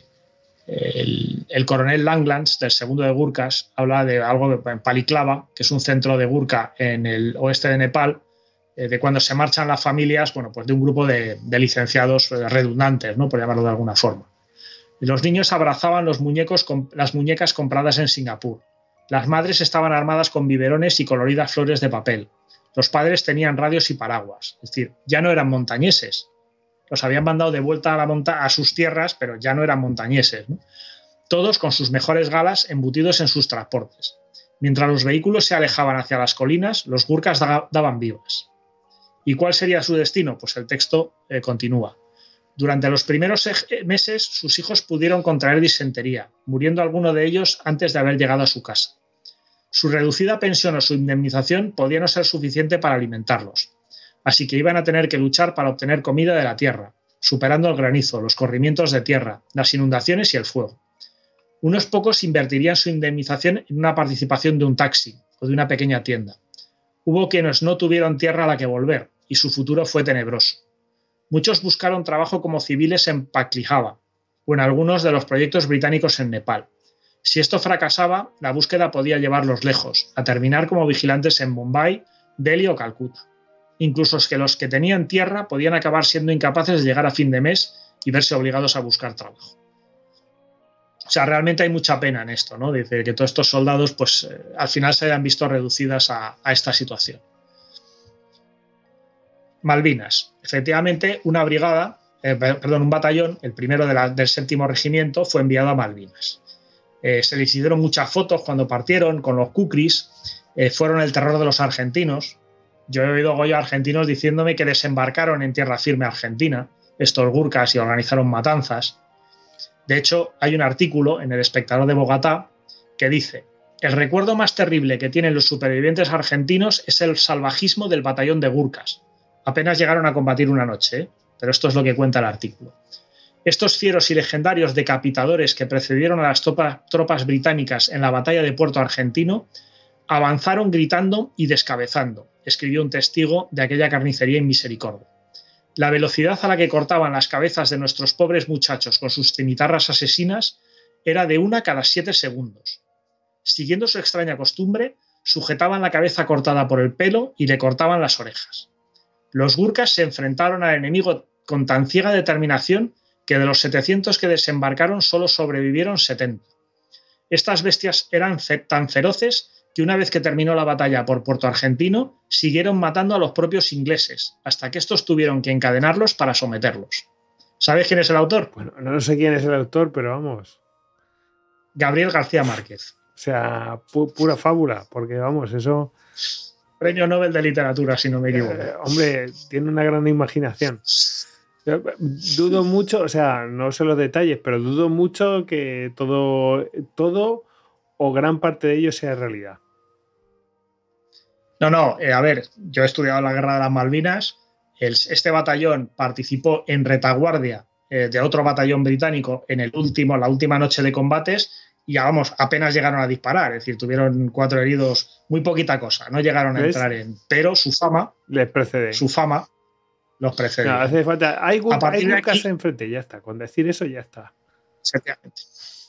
el, el coronel Langlands, del segundo de Gurkhas, habla de algo en Paliklava, que es un centro de Gurkha en el oeste de Nepal, de cuando se marchan las familias, bueno, pues de un grupo de, de licenciados redundantes, ¿no? Por llamarlo de alguna forma. Y los niños abrazaban los muñecos con, las muñecas compradas en Singapur. Las madres estaban armadas con biberones y coloridas flores de papel. Los padres tenían radios y paraguas. Es decir, ya no eran montañeses. Los habían mandado de vuelta a, la monta a sus tierras, pero ya no eran montañeses, ¿no? Todos con sus mejores galas embutidos en sus transportes. Mientras los vehículos se alejaban hacia las colinas, los Gurkhas da, daban vivas. ¿Y cuál sería su destino? Pues el texto eh, continúa. Durante los primeros meses, sus hijos pudieron contraer disentería, muriendo alguno de ellos antes de haber llegado a su casa. Su reducida pensión o su indemnización podía no ser suficiente para alimentarlos, así que iban a tener que luchar para obtener comida de la tierra, superando el granizo, los corrimientos de tierra, las inundaciones y el fuego. Unos pocos invertirían su indemnización en una participación de un taxi o de una pequeña tienda. Hubo quienes no tuvieron tierra a la que volver, y su futuro fue tenebroso. Muchos buscaron trabajo como civiles en Paklijava o en algunos de los proyectos británicos en Nepal. Si esto fracasaba, la búsqueda podía llevarlos lejos, a terminar como vigilantes en Bombay, Delhi o Calcuta. Incluso es que los que tenían tierra podían acabar siendo incapaces de llegar a fin de mes y verse obligados a buscar trabajo. O sea, realmente hay mucha pena en esto, ¿no? Dice que todos estos soldados, pues, eh, al final se hayan visto reducidas a, a esta situación. Malvinas. Efectivamente, una brigada, eh, perdón, un batallón, el primero de la, del séptimo regimiento, fue enviado a Malvinas. Eh, se les hicieron muchas fotos cuando partieron con los kukris, eh, fueron el terror de los argentinos. Yo he oído Goyo argentinos diciéndome que desembarcaron en tierra firme argentina, estos Gurkhas, y organizaron matanzas. De hecho, hay un artículo en El Espectador de Bogotá que dice: el recuerdo más terrible que tienen los supervivientes argentinos es el salvajismo del batallón de Gurkhas. Apenas llegaron a combatir una noche, ¿eh? Pero esto es lo que cuenta el artículo. Estos fieros y legendarios decapitadores que precedieron a las tropa, tropas británicas en la batalla de Puerto Argentino avanzaron gritando y descabezando, escribió un testigo de aquella carnicería en Misericordia. La velocidad a la que cortaban las cabezas de nuestros pobres muchachos con sus cimitarras asesinas era de una cada siete segundos. Siguiendo su extraña costumbre, sujetaban la cabeza cortada por el pelo y le cortaban las orejas. Los gurkas se enfrentaron al enemigo con tan ciega determinación que de los setecientos que desembarcaron solo sobrevivieron setenta. Estas bestias eran fe- tan feroces que una vez que terminó la batalla por Puerto Argentino, siguieron matando a los propios ingleses, hasta que estos tuvieron que encadenarlos para someterlos. ¿Sabes quién es el autor? Bueno, no sé quién es el autor, pero vamos. Gabriel García Márquez. O sea, pu- pura fábula, porque vamos, eso... Premio Nobel de Literatura, si no me equivoco. Eh, hombre, tiene una gran imaginación. Yo, dudo mucho, o sea, no sé los detalles, pero dudo mucho que todo, todo o gran parte de ello sea realidad. No, no, eh, a ver, yo he estudiado la Guerra de las Malvinas. El, este batallón participó en retaguardia eh, de otro batallón británico en el último, la última noche de combates y, ya, vamos, apenas llegaron a disparar. Es decir, tuvieron cuatro heridos, muy poquita cosa. No llegaron a ¿Ves? entrar en... Pero su fama... Les precede. Su fama los precede. No, hace falta... Hay A partir de gurkas aquí- enfrente, ya está. Con decir eso ya está. Efectivamente.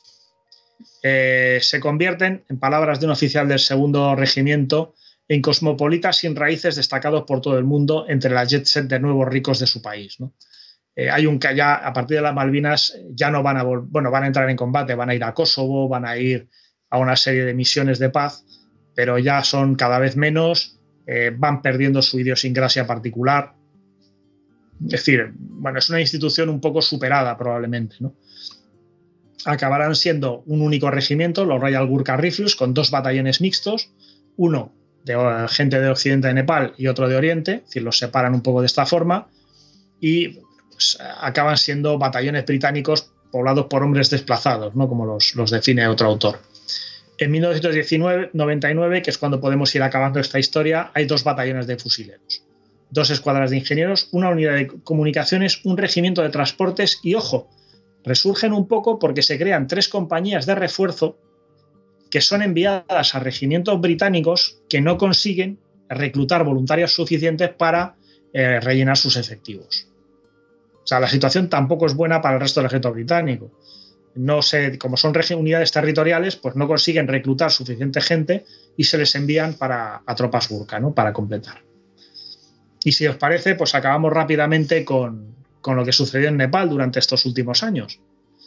Eh, se convierten, en palabras de un oficial del segundo regimiento, en cosmopolitas sin raíces destacados por todo el mundo entre la jet set de nuevos ricos de su país, ¿no? Eh, hay un que ya, a partir de las Malvinas, ya no van a, vol- bueno, van a entrar en combate, van a ir a Kosovo, van a ir a una serie de misiones de paz, pero ya son cada vez menos, eh, van perdiendo su idiosincrasia particular. Es decir, bueno, es una institución un poco superada probablemente, ¿no? Acabarán siendo un único regimiento, los Royal Gurkha Rifles, con dos batallones mixtos, uno de uh, gente de Occidente de Nepal y otro de Oriente, es decir, los separan un poco de esta forma y pues, acaban siendo batallones británicos poblados por hombres desplazados, ¿no? Como los, los define otro autor. En mil novecientos noventa y nueve, que es cuando podemos ir acabando esta historia, hay dos batallones de fusileros, dos escuadras de ingenieros, una unidad de comunicaciones, un regimiento de transportes y, ojo, resurgen un poco porque se crean tres compañías de refuerzo que son enviadas a regimientos británicos que no consiguen reclutar voluntarios suficientes para eh, rellenar sus efectivos. O sea, la situación tampoco es buena para el resto del ejército británico. No sé, como son unidades territoriales, pues no consiguen reclutar suficiente gente y se les envían para, a tropas gurkha, ¿no? Para completar. Y si os parece, pues acabamos rápidamente con, con lo que sucedió en Nepal durante estos últimos años.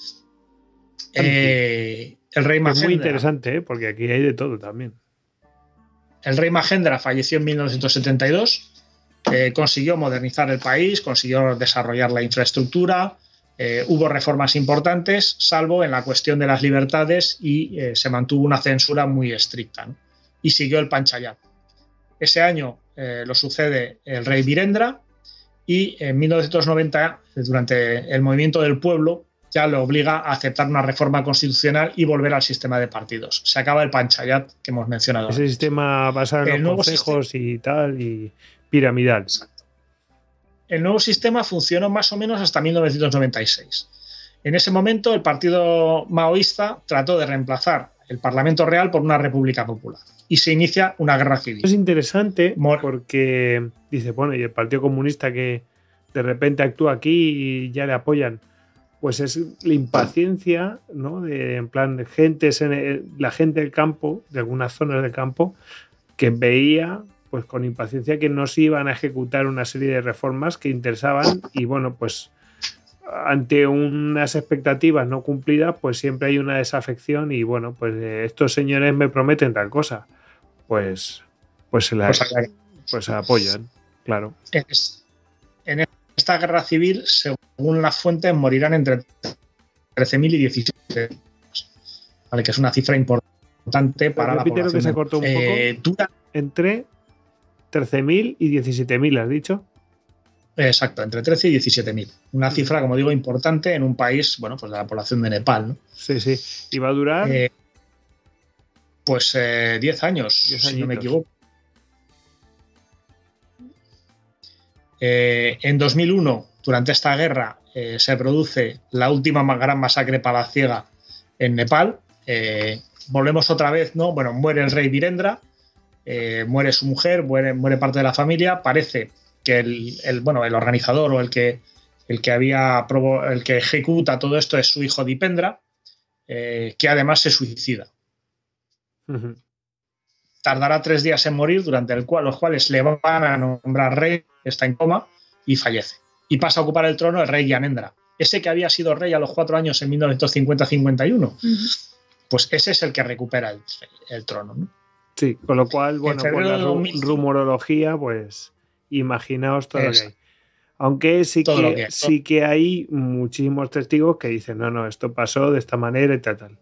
Eh, el rey Mahendra, es muy interesante, ¿eh? Porque aquí hay de todo también. El rey Mahendra falleció en mil novecientos setenta y dos, eh, consiguió modernizar el país, consiguió desarrollar la infraestructura, eh, hubo reformas importantes, salvo en la cuestión de las libertades y eh, se mantuvo una censura muy estricta, ¿no? Y siguió el Panchayat. Ese año eh, lo sucede el rey Virendra y en mil novecientos noventa, durante el movimiento del pueblo, ya lo obliga a aceptar una reforma constitucional y volver al sistema de partidos. Se acaba el Panchayat que hemos mencionado. Ese antes. sistema basado en El los nuevo consejos sistema- y tal, y piramidal. Exacto. El nuevo sistema funcionó más o menos hasta mil novecientos noventa y seis. En ese momento, el partido maoísta trató de reemplazar el Parlamento Real por una república popular y se inicia una guerra civil. Es interesante Mor- porque dice, bueno, y el Partido Comunista que de repente actúa aquí y ya le apoyan. Pues es la impaciencia, ¿no? De, en plan, gente, la gente del campo, de algunas zonas del campo, que veía pues con impaciencia que no se iban a ejecutar una serie de reformas que interesaban y bueno, pues ante unas expectativas no cumplidas, pues siempre hay una desafección y bueno, pues eh, estos señores me prometen tal cosa, pues pues se la Pues allá que- pues se apoyan, claro. Es- En esta guerra civil, según las fuentes, morirán entre trece mil y diecisiete, ¿vale? Que es una cifra importante para la Repite lo población. que se cortó un Eh, dura- Entre trece mil y diecisiete mil, ¿has dicho? Exacto, entre trece y diecisiete mil. Una cifra, como digo, importante en un país, bueno, pues de la población de Nepal, ¿no? Sí, sí. ¿Y va a durar? Eh, pues eh, diez años, Diez si no me añitos. equivoco. Eh, en dos mil uno, durante esta guerra, eh, se produce la última gran masacre palaciega en Nepal. Eh, volvemos otra vez, ¿no? Bueno, muere el rey Virendra, eh, muere su mujer, muere, muere parte de la familia. Parece que el, el, bueno, el organizador o el que, el, que había, el que ejecuta todo esto es su hijo Dipendra, eh, que además se suicida. Uh-huh. Tardará tres días en morir, durante el cual, los cuales le van a nombrar rey, está en coma y fallece. Y pasa a ocupar el trono el rey Gyanendra, ese que había sido rey a los cuatro años en mil novecientos cincuenta cincuenta y uno. Uh-huh. Pues ese es el que recupera el, el trono, ¿no? Sí, con lo cual, bueno, con la ru- rumorología, pues imaginaos todo es, lo que hay. Aunque sí que, que hay. sí que hay muchísimos testigos que dicen, no, no, esto pasó de esta manera y tal, tal.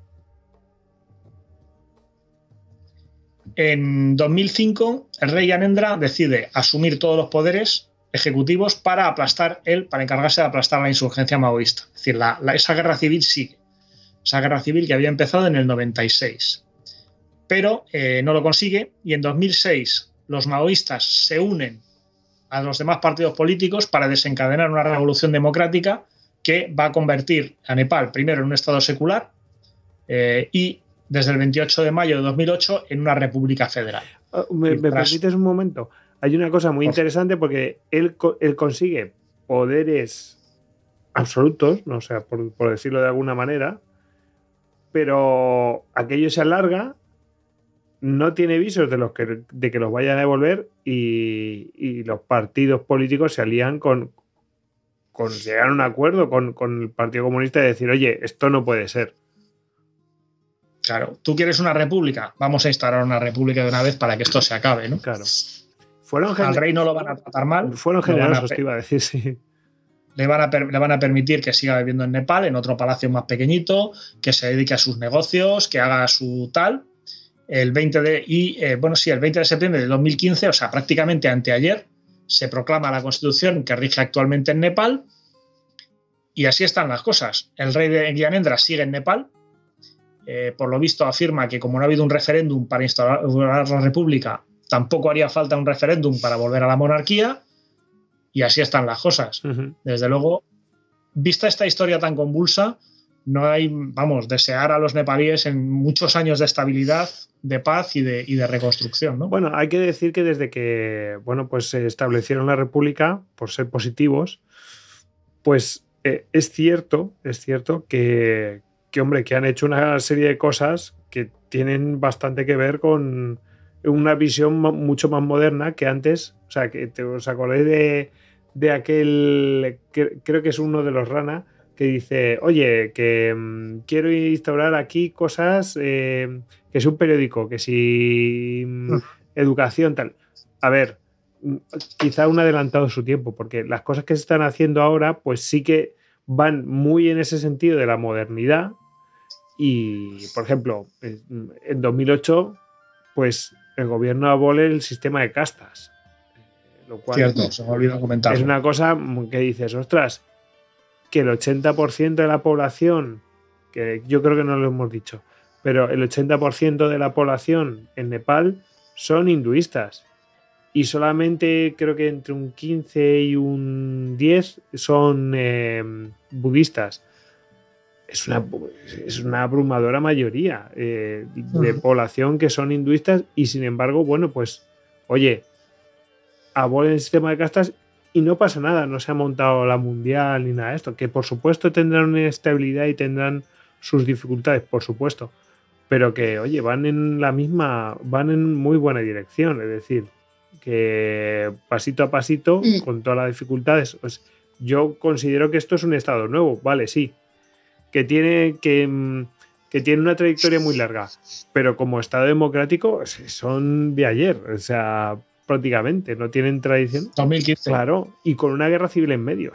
En dos mil cinco, el rey Gyanendra decide asumir todos los poderes ejecutivos para aplastar él, para encargarse de aplastar la insurgencia maoísta. Es decir, la, la, esa guerra civil sigue. Esa guerra civil que había empezado en el noventa y seis. Pero eh, no lo consigue, y en dos mil seis los maoístas se unen a los demás partidos políticos para desencadenar una revolución democrática que va a convertir a Nepal primero en un estado secular eh, y desde el veintiocho de mayo de dos mil ocho en una república federal. Uh, ¿Me, me tras... permites un momento? Hay una cosa muy interesante porque él, él consigue poderes absolutos, no, o sea, por, por decirlo de alguna manera, pero aquello se alarga, no tiene visos de, los que, de que los vayan a devolver y, y los partidos políticos se alían con, con llegar a un acuerdo con, con el Partido Comunista y decir, oye, esto no puede ser. Claro, tú quieres una república, vamos a instaurar una república de una vez para que esto se acabe, ¿no? Claro. Fueron Al rey no lo van a tratar mal. Fueron generosos, te iba a decir, sí. Le van, a per- le van a permitir que siga viviendo en Nepal, en otro palacio más pequeñito, que se dedique a sus negocios, que haga su tal. El veinte de, y, eh, bueno, sí, el veinte de septiembre de dos mil quince, o sea, prácticamente anteayer, se proclama la constitución que rige actualmente en Nepal. Y así están las cosas. El rey de Gyanendra sigue en Nepal. Eh, por lo visto afirma que como no ha habido un referéndum para instaurar la república, tampoco haría falta un referéndum para volver a la monarquía, y así están las cosas. Uh-huh. Desde luego, vista esta historia tan convulsa, no hay, vamos, desear a los nepalíes en muchos años de estabilidad, de paz y de, y de reconstrucción, ¿no? Bueno, hay que decir que desde que, bueno, pues se establecieron la república, por ser positivos, pues eh, es cierto, es cierto que que, hombre, que han hecho una serie de cosas que tienen bastante que ver con una visión mucho más moderna que antes. O sea, que te, os acordáis de, de aquel, que, creo que es uno de los Rana, que dice, oye, que mmm, quiero instaurar aquí cosas, eh, que es un periódico, que si mmm, educación, tal. A ver, quizá un adelantado de su tiempo, porque las cosas que se están haciendo ahora, pues sí que van muy en ese sentido de la modernidad. Y, por ejemplo, en dos mil ocho, pues el gobierno abole el sistema de castas. Lo cual Cierto, se me olvidó comentar. Es una cosa que dices, ostras, que el ochenta por ciento de la población, que yo creo que no lo hemos dicho, pero el ochenta por ciento de la población en Nepal son hinduistas. Y solamente creo que entre un quince y un diez son eh, budistas. Es una, es una abrumadora mayoría eh, de uh-huh. población que son hinduistas y sin embargo, bueno, pues, oye, abolen el sistema de castas y no pasa nada, no se ha montado la mundial ni nada de esto, que por supuesto tendrán una inestabilidad y tendrán sus dificultades, por supuesto, pero que, oye, van en la misma, van en muy buena dirección, es decir, que pasito a pasito, mm. con todas las dificultades, pues yo considero que esto es un estado nuevo, vale, sí, que tiene, que, que tiene una trayectoria muy larga, pero como estado democrático son de ayer, o sea, prácticamente, no tienen tradición. dos mil quince. Claro, y con una guerra civil en medio.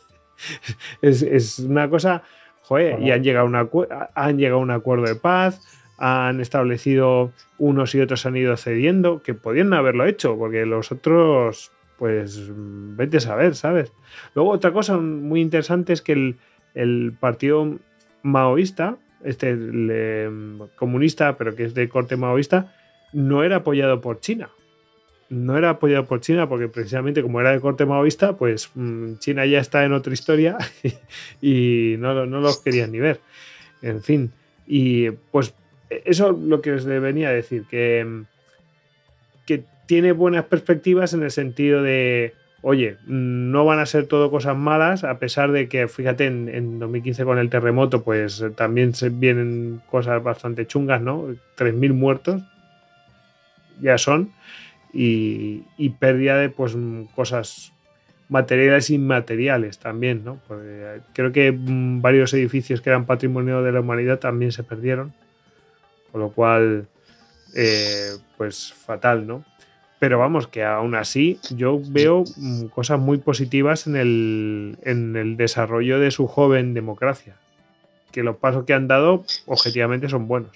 es, es una cosa, joder, bueno. Y han llegado, a una, han llegado a un acuerdo de paz, han establecido, unos y otros han ido cediendo, que podían haberlo hecho, porque los otros, pues, vete a saber, ¿sabes? Luego otra cosa muy interesante es que el, el partido maoísta, este el, eh, comunista, pero que es de corte maoísta, no era apoyado por China. no era apoyado por China, porque precisamente como era de corte maoísta, pues China ya está en otra historia y no, no los querían ni ver. En fin, y pues eso es lo que os venía a decir, que, que tiene buenas perspectivas en el sentido de, oye, no van a ser todo cosas malas, a pesar de que, fíjate, en, en dos mil quince con el terremoto, pues también se vienen cosas bastante chungas, ¿no? tres mil muertos ya son, y, y pérdida de pues cosas materiales e inmateriales también, ¿no? Porque creo que mmm, varios edificios que eran patrimonio de la humanidad también se perdieron, con lo cual, eh, pues fatal, ¿no? Pero vamos, que aún así yo veo mmm, cosas muy positivas en el, en el desarrollo de su joven democracia, que los pasos que han dado objetivamente son buenos.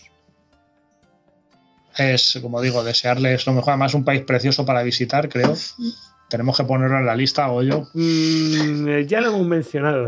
Es, como digo, desearles lo mejor. Además, un país precioso para visitar, creo. Tenemos que ponerlo en la lista, o yo. Mm, ya lo hemos mencionado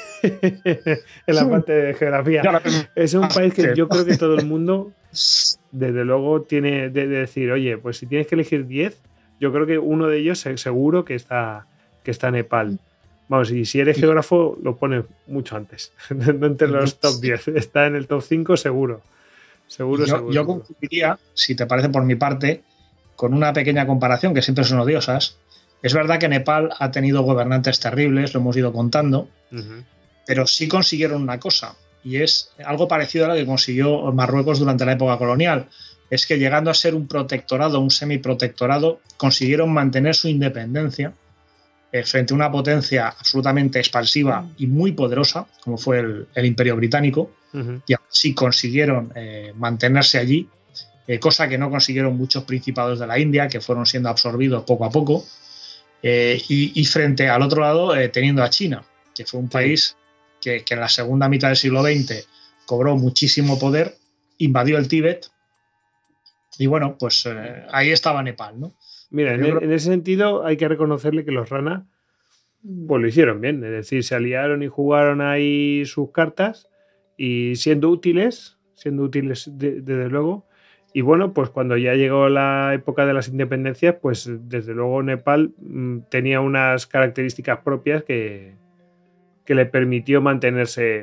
en la parte de geografía. Es un país que yo creo que todo el mundo, desde luego, tiene de, de decir, oye, pues si tienes que elegir diez, yo creo que uno de ellos seguro que está, que está Nepal. Vamos, y si eres geógrafo, lo pones mucho antes. No entre los top diez. Está en el top cinco seguro. Seguro, yo, seguro. Yo concluiría, si te parece por mi parte, con una pequeña comparación, que siempre son odiosas. Es verdad que Nepal ha tenido gobernantes terribles, lo hemos ido contando, uh-huh. pero sí consiguieron una cosa, y es algo parecido a lo que consiguió Marruecos durante la época colonial. Es que llegando a ser un protectorado, un semiprotectorado, consiguieron mantener su independencia eh, frente a una potencia absolutamente expansiva y muy poderosa, como fue el, el Imperio Británico, uh-huh. y así consiguieron eh, mantenerse allí, eh, cosa que no consiguieron muchos principados de la India, que fueron siendo absorbidos poco a poco, eh, y, y frente al otro lado eh, teniendo a China, que fue un sí. país que, que en la segunda mitad del siglo veinte cobró muchísimo poder, invadió el Tíbet, y bueno, pues eh, ahí estaba Nepal, ¿no? Mira, en, creo... en ese sentido hay que reconocerle que los Rana pues lo hicieron bien, es decir, se aliaron y jugaron ahí sus cartas y siendo útiles, siendo útiles de, desde luego, y bueno, pues cuando ya llegó la época de las independencias, pues desde luego Nepal mmm, tenía unas características propias que, que le permitió mantenerse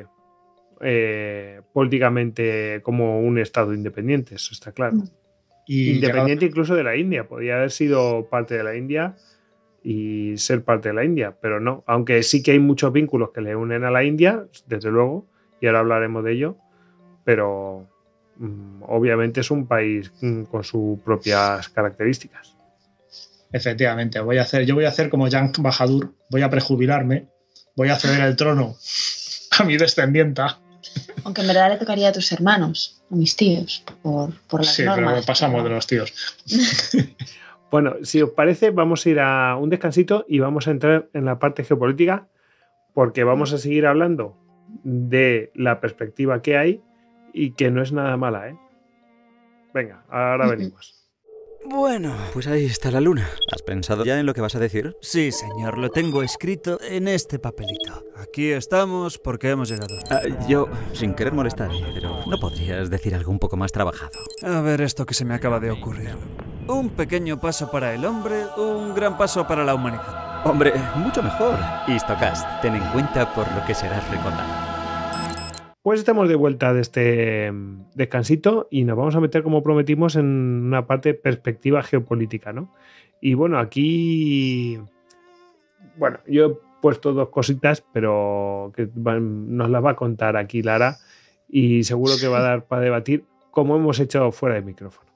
eh, políticamente como un estado independiente, eso está claro. Y independiente llegado... incluso de la India, podía haber sido parte de la India y ser parte de la India, pero no, aunque sí que hay muchos vínculos que le unen a la India, desde luego, y ahora hablaremos de ello, pero mmm, obviamente es un país mmm, con sus propias características. Efectivamente, voy a hacer, yo voy a hacer como Jang Bahadur, voy a prejubilarme, voy a ceder el trono a mi descendienta. Aunque en verdad le tocaría a tus hermanos, a mis tíos, por, por las sí, normas. Sí, pero pasamos pero... de los tíos. Bueno, si os parece, vamos a ir a un descansito y vamos a entrar en la parte geopolítica, porque vamos a seguir hablando de la perspectiva que hay y que no es nada mala, ¿eh? Venga, ahora venimos. Bueno, pues ahí está la luna. ¿Has pensado ya en lo que vas a decir? Sí, señor, lo tengo escrito en este papelito. Aquí estamos porque hemos llegado. Ah, yo, sin querer molestar, pero ¿no podrías decir algo un poco más trabajado? A ver esto que se me acaba de ocurrir. Un pequeño paso para el hombre, un gran paso para la humanidad. Hombre, mucho mejor. Histocast, ten en cuenta por lo que serás recordado. Pues estamos de vuelta de este descansito y nos vamos a meter, como prometimos, en una parte perspectiva geopolítica, ¿no? Y bueno, aquí... Bueno, yo he puesto dos cositas, pero que nos las va a contar aquí Lara y seguro que va a dar para debatir, como hemos hecho fuera de micrófono.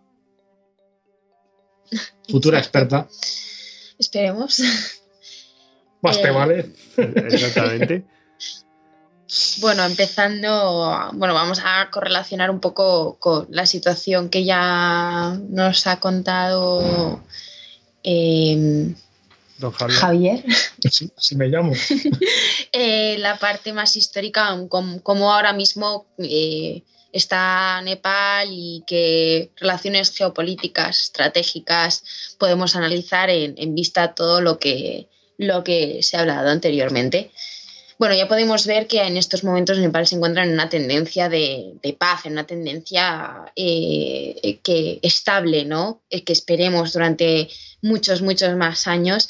Futura experta. Esperemos. Más eh... te vale. Exactamente. Bueno, empezando, bueno, vamos a correlacionar un poco con la situación que ya nos ha contado eh, Don Javier. Javier. Sí, así me llamo. eh, la parte más histórica, como, como ahora mismo eh, está Nepal y qué relaciones geopolíticas, estratégicas podemos analizar en, en vista a todo lo que, lo que se ha hablado anteriormente. Bueno, ya podemos ver que en estos momentos Nepal se encuentra en una tendencia de, de paz, en una tendencia eh, que estable, ¿no? Que esperemos durante muchos, muchos más años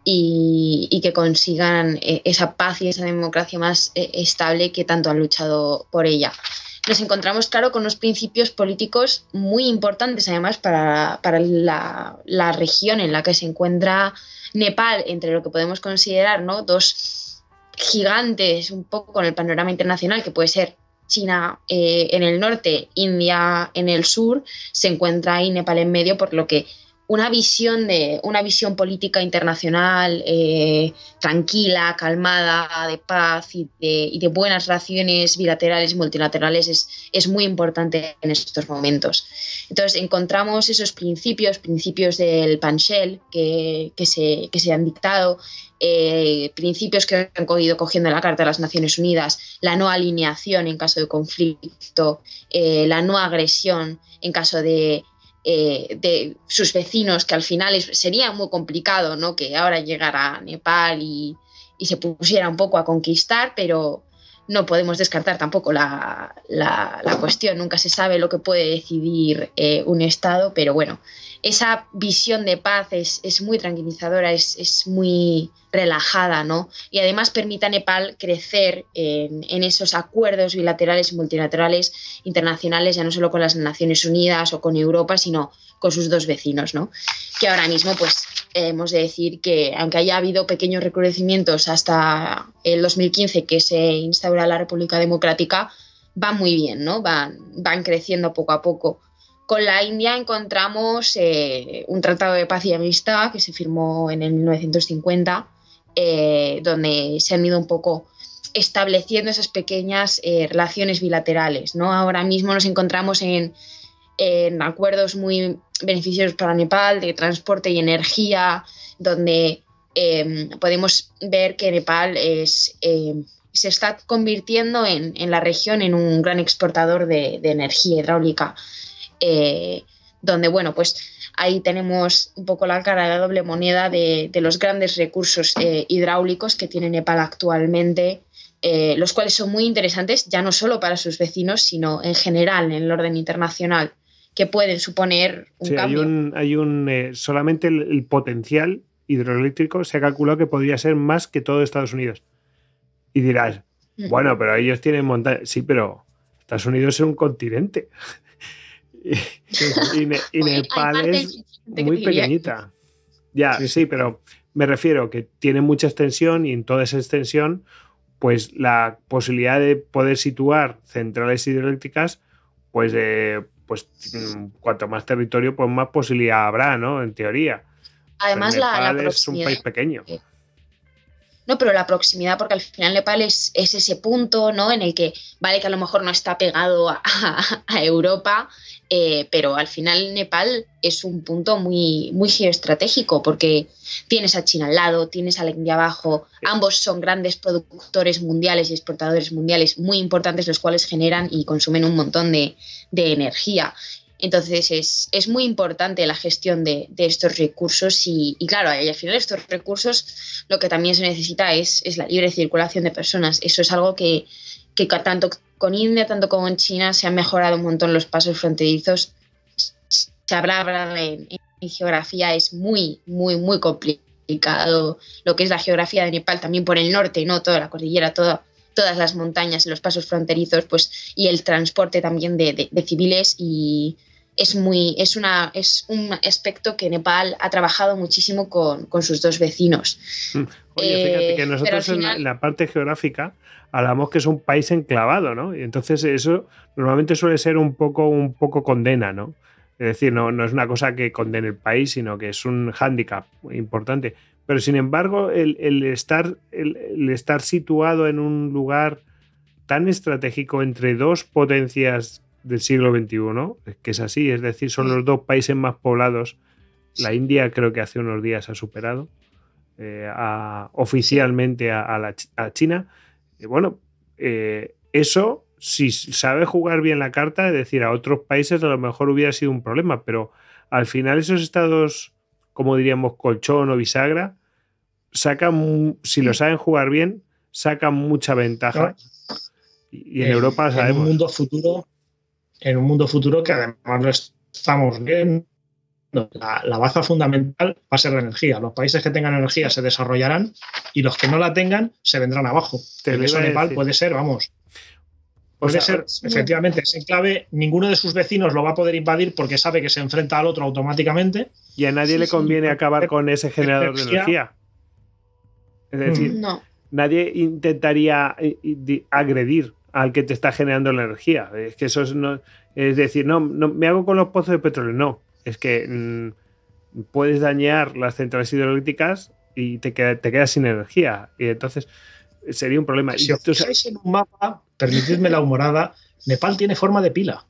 y, y que consigan eh, esa paz y esa democracia más eh, estable que tanto han luchado por ella. Nos encontramos, claro, con unos principios políticos muy importantes, además, para, para la, la región en la que se encuentra Nepal, entre lo que podemos considerar, ¿no?, dos gigantes un poco en el panorama internacional, que puede ser China eh, en el norte, India en el sur, se encuentra ahí Nepal en medio, por lo que una visión, de, una visión política internacional eh, tranquila, calmada, de paz y de, y de buenas relaciones bilaterales y multilaterales es, es muy importante en estos momentos. Entonces encontramos esos principios, principios del Panchel que, que, se, que se han dictado, eh, principios que han ido cogiendo la Carta de las Naciones Unidas, la no alineación en caso de conflicto, eh, la no agresión en caso de Eh, de sus vecinos, que al final es, sería muy complicado, ¿no?, que ahora llegara a Nepal y, y se pusiera un poco a conquistar, pero no podemos descartar tampoco la, la, la cuestión. Nunca se sabe lo que puede decidir eh, un Estado, pero bueno, esa visión de paz es, es muy tranquilizadora, es, es muy relajada, ¿no? Y además permite a Nepal crecer en, en esos acuerdos bilaterales y multilaterales internacionales, ya no solo con las Naciones Unidas o con Europa, sino con sus dos vecinos, ¿no? Que ahora mismo, pues, eh, hemos de decir que, aunque haya habido pequeños recrudecimientos hasta el dos mil quince, que se instaura la República Democrática, van muy bien, ¿no? Van, van creciendo poco a poco. Con la India encontramos eh, un tratado de paz y amistad que se firmó en el mil novecientos cincuenta, eh, donde se han ido un poco estableciendo esas pequeñas eh, relaciones bilaterales, ¿no? Ahora mismo nos encontramos en, en acuerdos muy beneficiosos para Nepal de transporte y energía, donde eh, podemos ver que Nepal es, eh, se está convirtiendo en, en la región en un gran exportador de, de energía hidráulica. Eh, donde, bueno, pues ahí tenemos un poco la cara de la doble moneda de, de los grandes recursos eh, hidráulicos que tiene Nepal actualmente, eh, los cuales son muy interesantes ya no solo para sus vecinos, sino en general en el orden internacional, que pueden suponer un sí, cambio. Hay un, hay un eh, solamente el, el potencial hidroeléctrico se ha calculado que podría ser más que todo Estados Unidos. Y dirás, mm. bueno, pero ellos tienen montañas. Sí, pero Estados Unidos es un continente. Y, y, ne, y Nepal es muy pequeñita. Ya, sí, sí, pero me refiero que tiene mucha extensión y en toda esa extensión, pues la posibilidad de poder situar centrales hidroeléctricas, pues, eh, pues cuanto más territorio, pues más posibilidad habrá, ¿no? En teoría. Además, la, la proximidad. Es un país pequeño. No, pero la proximidad, porque al final Nepal es, es ese punto, ¿no?, en el que, vale, que a lo mejor no está pegado a, a, a Europa, eh, pero al final Nepal es un punto muy, muy geoestratégico, porque tienes a China al lado, tienes a la India abajo, ambos son grandes productores mundiales y exportadores mundiales muy importantes, los cuales generan y consumen un montón de, de energía. Entonces es, es muy importante la gestión de, de estos recursos y, y claro, y al final estos recursos lo que también se necesita es, es la libre circulación de personas. Eso es algo que, que tanto con India, tanto como en China se han mejorado un montón los pasos fronterizos. Se habla en, en geografía, es muy, muy, muy complicado lo que es la geografía de Nepal, también por el norte, ¿no? Toda la cordillera, toda, todas las montañas, los pasos fronterizos, pues, y el transporte también de, de, de civiles y es muy es una es un aspecto que Nepal ha trabajado muchísimo con, con sus dos vecinos. Oye, fíjate que nosotros final, en, la, en la parte geográfica hablamos que es un país enclavado, ¿no? Y entonces eso normalmente suele ser un poco un poco condena, ¿no? Es decir, no, no es una cosa que condene el país, sino que es un hándicap muy importante. Pero sin embargo, el, el, estar, el, el estar situado en un lugar tan estratégico entre dos potencias del siglo veintiuno, que es así, es decir, son los dos países más poblados. La India creo que hace unos días ha superado eh, a, oficialmente a, a, la, a China. Y bueno, eh, eso, si sabe jugar bien la carta, es decir, a otros países a lo mejor hubiera sido un problema, pero al final esos estados, como diríamos, colchón o bisagra, sacan, si lo saben jugar bien, sacan mucha ventaja. Y, y en, en Europa lo sabemos. En un mundo futuro, en un mundo futuro que además lo estamos viendo, La, la baza fundamental va a ser la energía. Los países que tengan energía se desarrollarán y los que no la tengan se vendrán abajo. Te En eso Nepal puede ser, vamos. Puede O sea, ser, efectivamente, es enclave. Ninguno de sus vecinos lo va a poder invadir porque sabe que se enfrenta al otro automáticamente. Y a nadie Sí, le sí. conviene acabar con ese generador de energía. Es decir, No. nadie intentaría eh, di- agredir al que te está generando la energía. Es que eso es, no, es decir, no, no me hago con los pozos de petróleo. No, es que mm, puedes dañar las centrales hidroeléctricas y te, queda- te quedas sin energía. Y entonces sería un problema. Y Si os tú sa- fijáis en un mapa, permitidme la humorada, Nepal tiene forma de pila.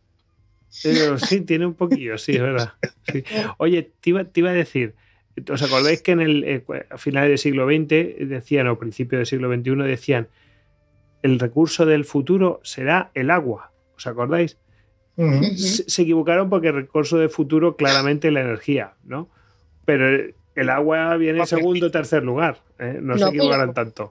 Pero sí, tiene un poquillo, sí, es verdad. Sí. Oye, te iba, te iba a decir, ¿os acordáis que en el eh, a finales del siglo veinte decían, o principios del siglo veintiuno decían, el recurso del futuro será el agua? ¿Os acordáis? Ujú. Ujú. Se, se equivocaron porque el recurso del futuro claramente es la energía, ¿no? Pero el, el agua viene en segundo o tercer lugar, ¿eh? No, se No, equivocaron pero- tanto.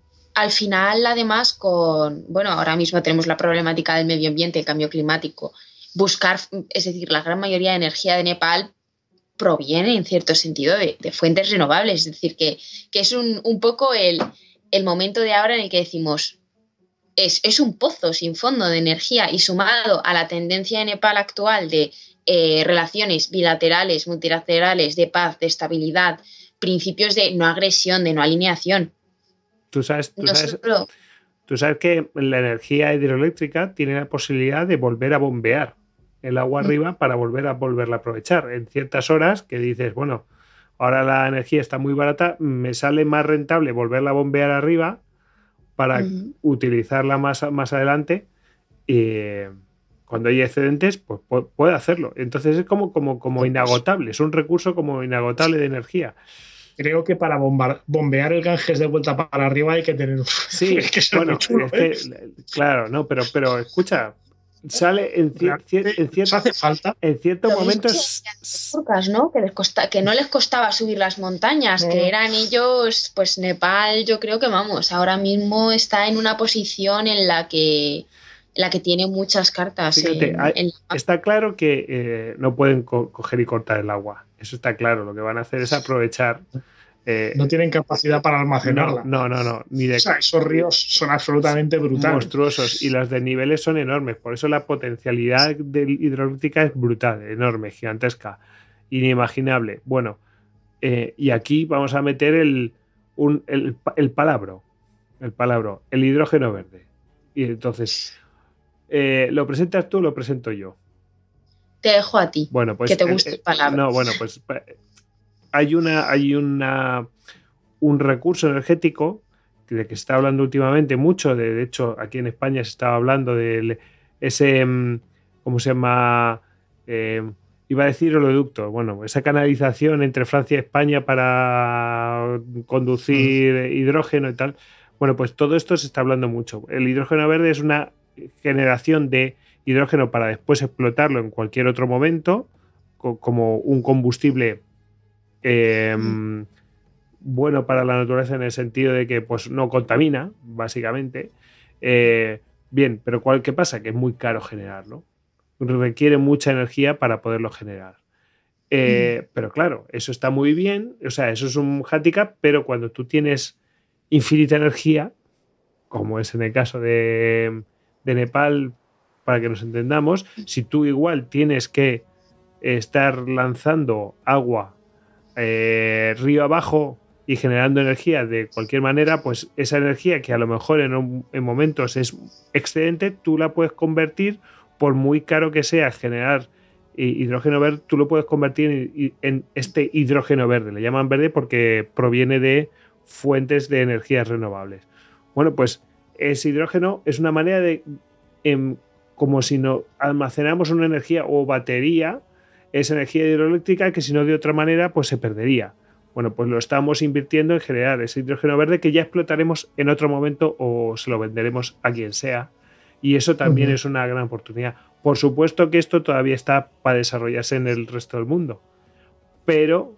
Al final, además, con, bueno, ahora mismo tenemos la problemática del medio ambiente, el cambio climático. Buscar, es decir, la gran mayoría de energía de Nepal proviene, en cierto sentido, de, de fuentes renovables. Es decir, que, que es un, un poco el, el momento de ahora en el que decimos, es, es un pozo sin fondo de energía, y sumado a la tendencia de Nepal actual de eh, relaciones bilaterales, multilaterales, de paz, de estabilidad, principios de no agresión, de no alineación. Tú sabes, tú No sabes, solo- tú sabes que la energía hidroeléctrica tiene la posibilidad de volver a bombear el agua arriba para volver a volverla a aprovechar. En ciertas horas que dices, bueno, ahora la energía está muy barata, me sale más rentable volverla a bombear arriba para Ujú. utilizarla más, más adelante, y cuando hay excedentes, pues pu- puede hacerlo. Entonces es como, como, como inagotable, es un recurso como inagotable de energía. Creo que para bombar- bombear el Ganges de vuelta para arriba hay que tener. Sí, hay que ser bueno, muy chulo, es ¿eh? que, claro, no, pero, pero escucha, sale en, cier- cier- Realmente en, cier- eso hace falta. en ciertos Lo mismo momentos. que las turcas, ¿no? Que, les costa, que no les costaba subir las montañas, No. que eran ellos, pues Nepal, yo creo que vamos, ahora mismo está en una posición en la que, en la que tiene muchas cartas. Fíjate, en- hay- en la- está claro que eh, no pueden co- coger y cortar el agua. Eso está claro. Lo que van a hacer es aprovechar. eh, No tienen capacidad para almacenarla. no, no, no, no, ni de O sea, esos ríos son absolutamente brutales. monstruosos, y los desniveles son enormes. Por eso la potencialidad de hidroeléctrica es brutal, enorme, gigantesca, inimaginable. Bueno, eh, y aquí vamos a meter el, un- el, pa- el palabro, el palabro, el hidrógeno verde. Y entonces, eh, ¿lo presentas tú o lo presento yo? Te dejo a ti. Bueno, pues Que te el- guste el el- palabra. No, bueno, pues pa- hay una, hay una un recurso energético de que se está hablando últimamente mucho. De, de hecho, aquí en España se estaba hablando de ese, mm, ¿cómo se llama? Eh, iba a decir oleoducto. Bueno, esa canalización entre Francia y España para conducir mm. hidrógeno y tal. Bueno, pues todo esto se está hablando mucho. El hidrógeno verde es una generación de hidrógeno para después explotarlo en cualquier otro momento, co como un combustible eh, mm. bueno para la naturaleza, en el sentido de que pues, no contamina, básicamente. Eh, bien, pero ¿cuál, ¿qué pasa? Que es muy caro generarlo. Requiere mucha energía para poderlo generar. Eh, mm. Pero claro, eso está muy bien, o sea, eso es un handicap, pero cuando tú tienes infinita energía, como es en el caso de, de Nepal, para que nos entendamos, si tú igual tienes que estar lanzando agua eh, río abajo y generando energía de cualquier manera, pues esa energía que a lo mejor en, un, en momentos es excedente, tú la puedes convertir, por muy caro que sea generar hidrógeno verde, tú lo puedes convertir en, en este hidrógeno verde. Le llaman verde porque proviene de fuentes de energías renovables. Bueno, pues ese hidrógeno es una manera de, en, como si no almacenamos una energía o batería, esa energía hidroeléctrica que si no de otra manera pues se perdería. Bueno, pues lo estamos invirtiendo en generar ese hidrógeno verde que ya explotaremos en otro momento o se lo venderemos a quien sea. Y eso también uh-huh. es una gran oportunidad. Por supuesto que esto todavía está para desarrollarse en el resto del mundo, pero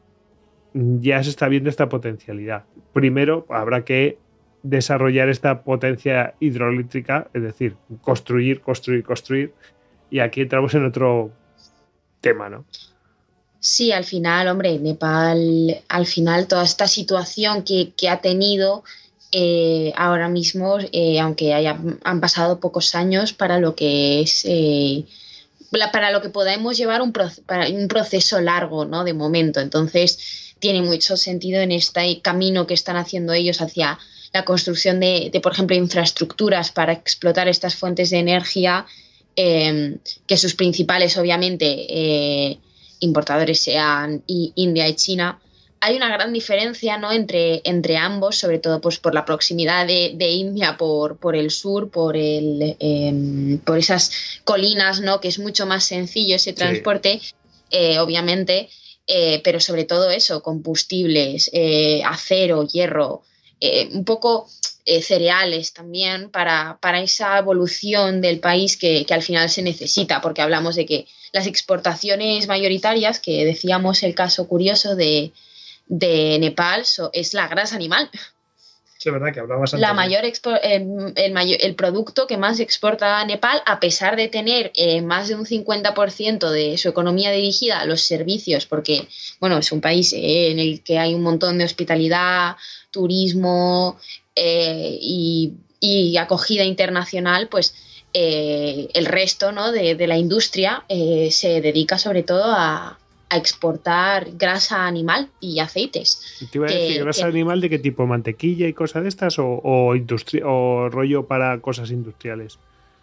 ya se está viendo esta potencialidad. Primero habrá que desarrollar esta potencia hidroeléctrica, es decir, construir, construir, construir, y aquí entramos en otro tema, ¿no? Sí, al final, hombre, Nepal, al final toda esta situación que, que ha tenido eh, ahora mismo, eh, aunque haya, han pasado pocos años para lo que es, eh, la, para lo que podemos llevar un, proce- para un proceso largo, ¿no? De momento. Entonces, tiene mucho sentido en este camino que están haciendo ellos hacia la construcción de, de por ejemplo, infraestructuras para explotar estas fuentes de energía, eh, que sus principales, obviamente, eh, importadores sean y India y China. Hay una gran diferencia, ¿no? entre, entre ambos, sobre todo pues, por la proximidad de, de India por, por el sur, por, el, eh, por esas colinas, ¿no? Que es mucho más sencillo ese transporte, sí. eh, obviamente, eh, pero sobre todo eso, combustibles, eh, acero, hierro, eh, un poco eh, cereales también para, para esa evolución del país que, que al final se necesita, porque hablamos de que las exportaciones mayoritarias, que decíamos el caso curioso de, de Nepal, so, es la grasa animal. Sí, es verdad que hablabas antes. La mayor expo- el, el, mayor, el producto que más exporta Nepal, a pesar de tener eh, más de un cincuenta por ciento de su economía dirigida a los servicios, porque bueno, es un país eh, en el que hay un montón de hospitalidad, turismo eh, y, y acogida internacional, pues Eh, el resto, ¿no? de, de la industria eh, se dedica sobre todo a, a exportar grasa animal y aceites. Te iba a que, decir, ¿grasa que, animal de qué tipo? ¿Mantequilla y cosas de estas? ¿O, o, industri- o rollo para cosas industriales?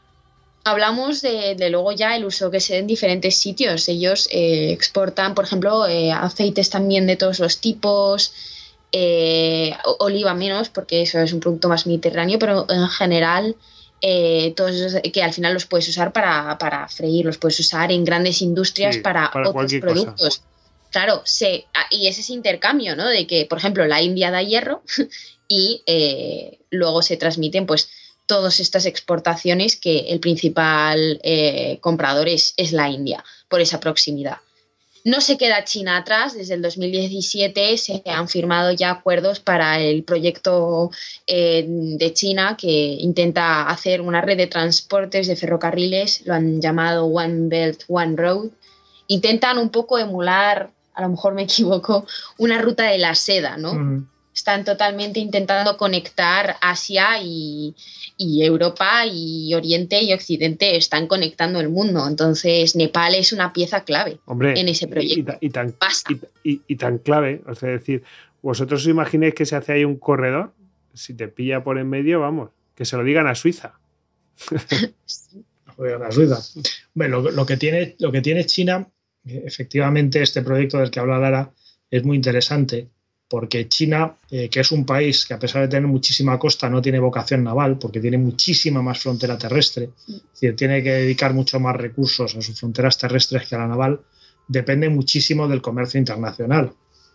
Hablamos de, de luego ya el uso que se da en diferentes sitios. Ellos eh, exportan, por ejemplo, eh, aceites también de todos los tipos, eh, oliva menos, porque eso es un producto más mediterráneo, pero en general... Eh, todos esos que al final los puedes usar para, para freír, los puedes usar en grandes industrias sí, para, para otros productos. Cosa. Claro, se, y es ese intercambio, ¿no? De que, por ejemplo, la India da hierro y eh, luego se transmiten pues todas estas exportaciones que el principal eh, comprador es, es la India, por esa proximidad. No se queda China atrás. Desde el dos mil diecisiete se han firmado ya acuerdos para el proyecto eh, de China que intenta hacer una red de transportes de ferrocarriles, lo han llamado One Belt, One Road. Intentan un poco emular, a lo mejor me equivoco, una ruta de la seda, ¿no? Mm. Están totalmente intentando conectar Asia y, y Europa y Oriente y Occidente, están conectando el mundo. Entonces Nepal es una pieza clave. Hombre, en ese proyecto. Y, y, tan, y, y, y tan clave, o sea, es decir, vosotros os imagináis que se hace ahí un corredor, si te pilla por en medio, vamos, que se lo digan a Suiza. Sí. A Suiza. Bueno, lo, lo, que tiene, lo que tiene China, efectivamente, este proyecto del que habla Lara es muy interesante. Porque China, eh, que es un país que a pesar de tener muchísima costa no tiene vocación naval, porque tiene muchísima más frontera terrestre, es decir, tiene que dedicar mucho más recursos a sus fronteras terrestres que a la naval, depende muchísimo del comercio internacional.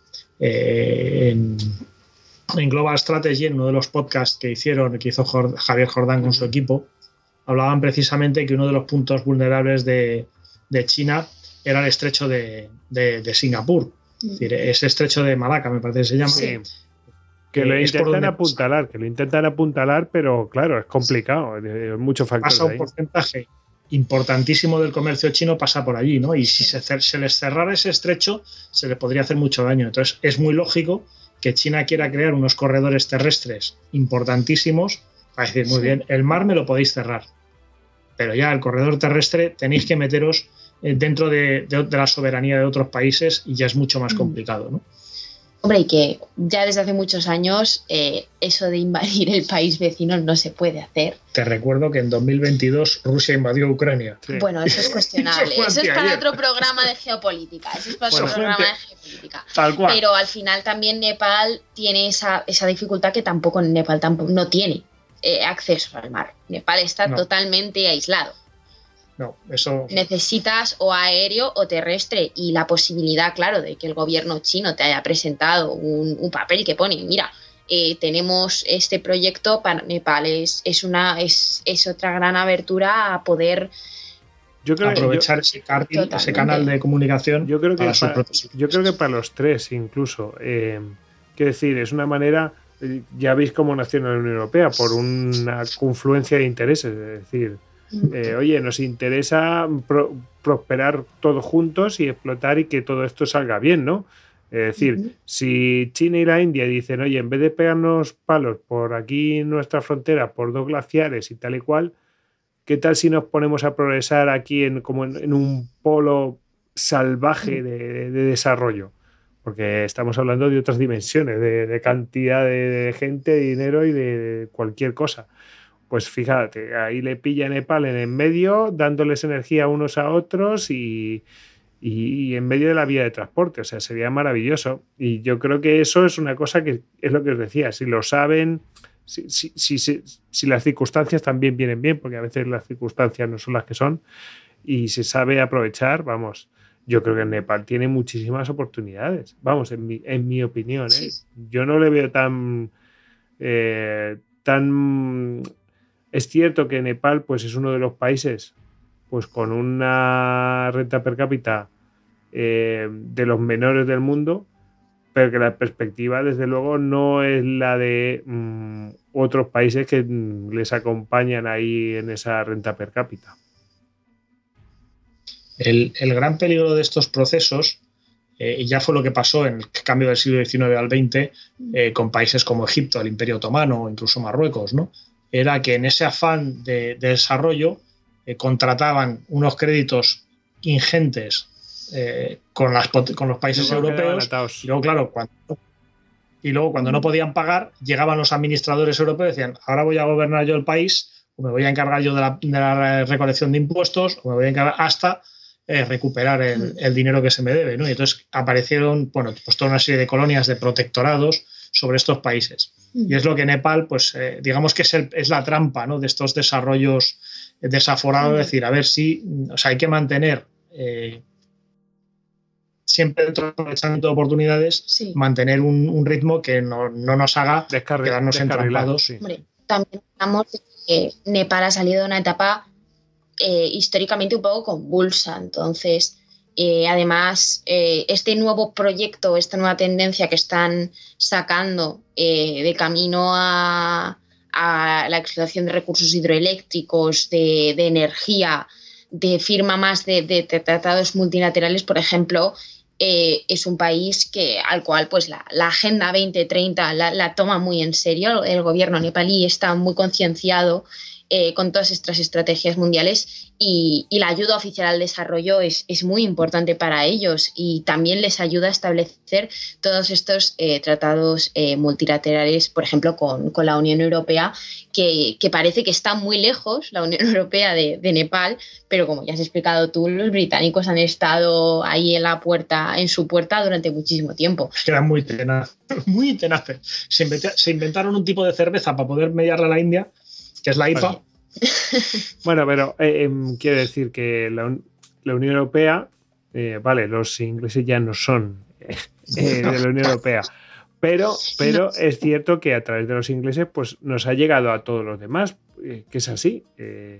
Eh, en, en Global Strategy, en uno de los podcasts que hicieron, que hizo Javier Jordán con su equipo, hablaban precisamente que uno de los puntos vulnerables de, de China era el estrecho de, de, de Singapur. Es decir, ese estrecho de Malaca, me parece que se llama. Sí. Que lo intentan apuntalar, que lo intentan apuntalar, pero claro, es complicado, hay muchos factores. Pasa un ahí. porcentaje importantísimo del comercio chino pasa por allí, ¿no? Y si se, se les cerrara ese estrecho, se le podría hacer mucho daño. Entonces, es muy lógico que China quiera crear unos corredores terrestres importantísimos para decir, muy sí. bien, el mar me lo podéis cerrar, pero ya el corredor terrestre tenéis que meteros dentro de, de, de la soberanía de otros países y ya es mucho más complicado, ¿no? Hombre, y que ya desde hace muchos años eh, eso de invadir el país vecino no se puede hacer. Te recuerdo que en dos mil veintidós Rusia invadió Ucrania. Sí. Bueno, eso es cuestionable. eso, eso es para otro programa de geopolítica. Eso es para bueno, otro programa de geopolítica. Tal cual. Pero al final también Nepal tiene esa, esa dificultad que tampoco Nepal tampoco, no tiene eh, acceso al mar. Nepal está no. totalmente aislado. No, eso... Necesitas o aéreo o terrestre, y la posibilidad, claro, de que el gobierno chino te haya presentado un, un papel que pone, mira, eh, tenemos este proyecto para Nepal, es, es, una, es, es otra gran abertura a poder yo creo aprovechar que yo, ese, cartil, ese canal de comunicación. Yo creo que para para, yo creo que para los tres incluso. Eh, quiero decir, es una manera, ya veis cómo nació en la Unión Europea, por una confluencia de intereses, es decir... Eh, oye, nos interesa pro, prosperar todos juntos y explotar y que todo esto salga bien, ¿no? Es decir, uh-huh. si China y la India dicen, oye, en vez de pegarnos palos por aquí en nuestra frontera, por dos glaciares y tal y cual, ¿qué tal si nos ponemos a progresar aquí en, como en, en un polo salvaje de, de desarrollo? Porque estamos hablando de otras dimensiones, de, de cantidad de, de gente, de dinero y de cualquier cosa. Pues fíjate, ahí le pilla Nepal en el medio, dándoles energía unos a otros y... y en medio de la vía de transporte, o sea, sería maravilloso. Y yo creo que eso es una cosa que es lo que os decía, si lo saben, si, si, si, si, si las circunstancias también vienen bien, porque a veces las circunstancias no son las que son, y se sabe aprovechar, vamos, yo creo que Nepal tiene muchísimas oportunidades, vamos, en mi, en mi opinión, ¿eh? Sí. Yo no le veo tan... Eh, tan... Es cierto que Nepal pues, es uno de los países pues, con una renta per cápita Eh, de los menores del mundo, pero que la perspectiva desde luego no es la de mmm, otros países que mmm, les acompañan ahí en esa renta per cápita. El, el gran peligro de estos procesos, eh, y ya fue lo que pasó en el cambio del siglo diecinueve al veinte eh, con países como Egipto, el Imperio Otomano o incluso Marruecos, ¿no? Era que en ese afán de, de desarrollo eh, contrataban unos créditos ingentes Eh, con, las, con los países luego europeos y luego claro cuando, y luego cuando no podían pagar llegaban los administradores europeos y decían ahora voy a gobernar yo el país o me voy a encargar yo de la, de la recolección de impuestos o me voy a encargar hasta eh, recuperar el, el dinero que se me debe, ¿no? Y entonces aparecieron bueno, pues toda una serie de colonias de protectorados sobre estos países y es lo que Nepal pues eh, digamos que es, el, es la trampa, ¿no? De estos desarrollos desaforados, es decir, a ver si o sea, hay que mantener eh, siempre dentro del aprovechamiento de oportunidades, sí. mantener un, un ritmo que no, no nos haga Descarri quedarnos entrampados. Sí. Hombre, también hablamos de que Nepal ha salido de una etapa eh, históricamente un poco convulsa. Entonces, eh, además, eh, este nuevo proyecto, esta nueva tendencia que están sacando eh, de camino a, a la explotación de recursos hidroeléctricos, de, de energía, de firma más de, de, de tratados multilaterales, por ejemplo, eh, es un país que, al cual pues, la, la Agenda veinte treinta la, la toma muy en serio. El gobierno nepalí está muy concienciado eh, con todas estas estrategias mundiales y, y la ayuda oficial al desarrollo es, es muy importante para ellos y también les ayuda a establecer todos estos eh, tratados eh, multilaterales, por ejemplo, con, con la Unión Europea, que, que parece que está muy lejos, la Unión Europea de, de Nepal, pero como ya has explicado tú, los británicos han estado ahí en la puerta, en su puerta durante muchísimo tiempo. Eran muy tenaces, muy tenaces. Se, inventa, se inventaron un tipo de cerveza para poder mediarle a la India, que es la I P A. Bueno, bueno pero eh, eh, quiero decir que la, la Unión Europea, eh, vale, los ingleses ya no son eh, de la Unión Europea, pero, pero es cierto que a través de los ingleses pues, nos ha llegado a todos los demás, eh, que es así. Eh,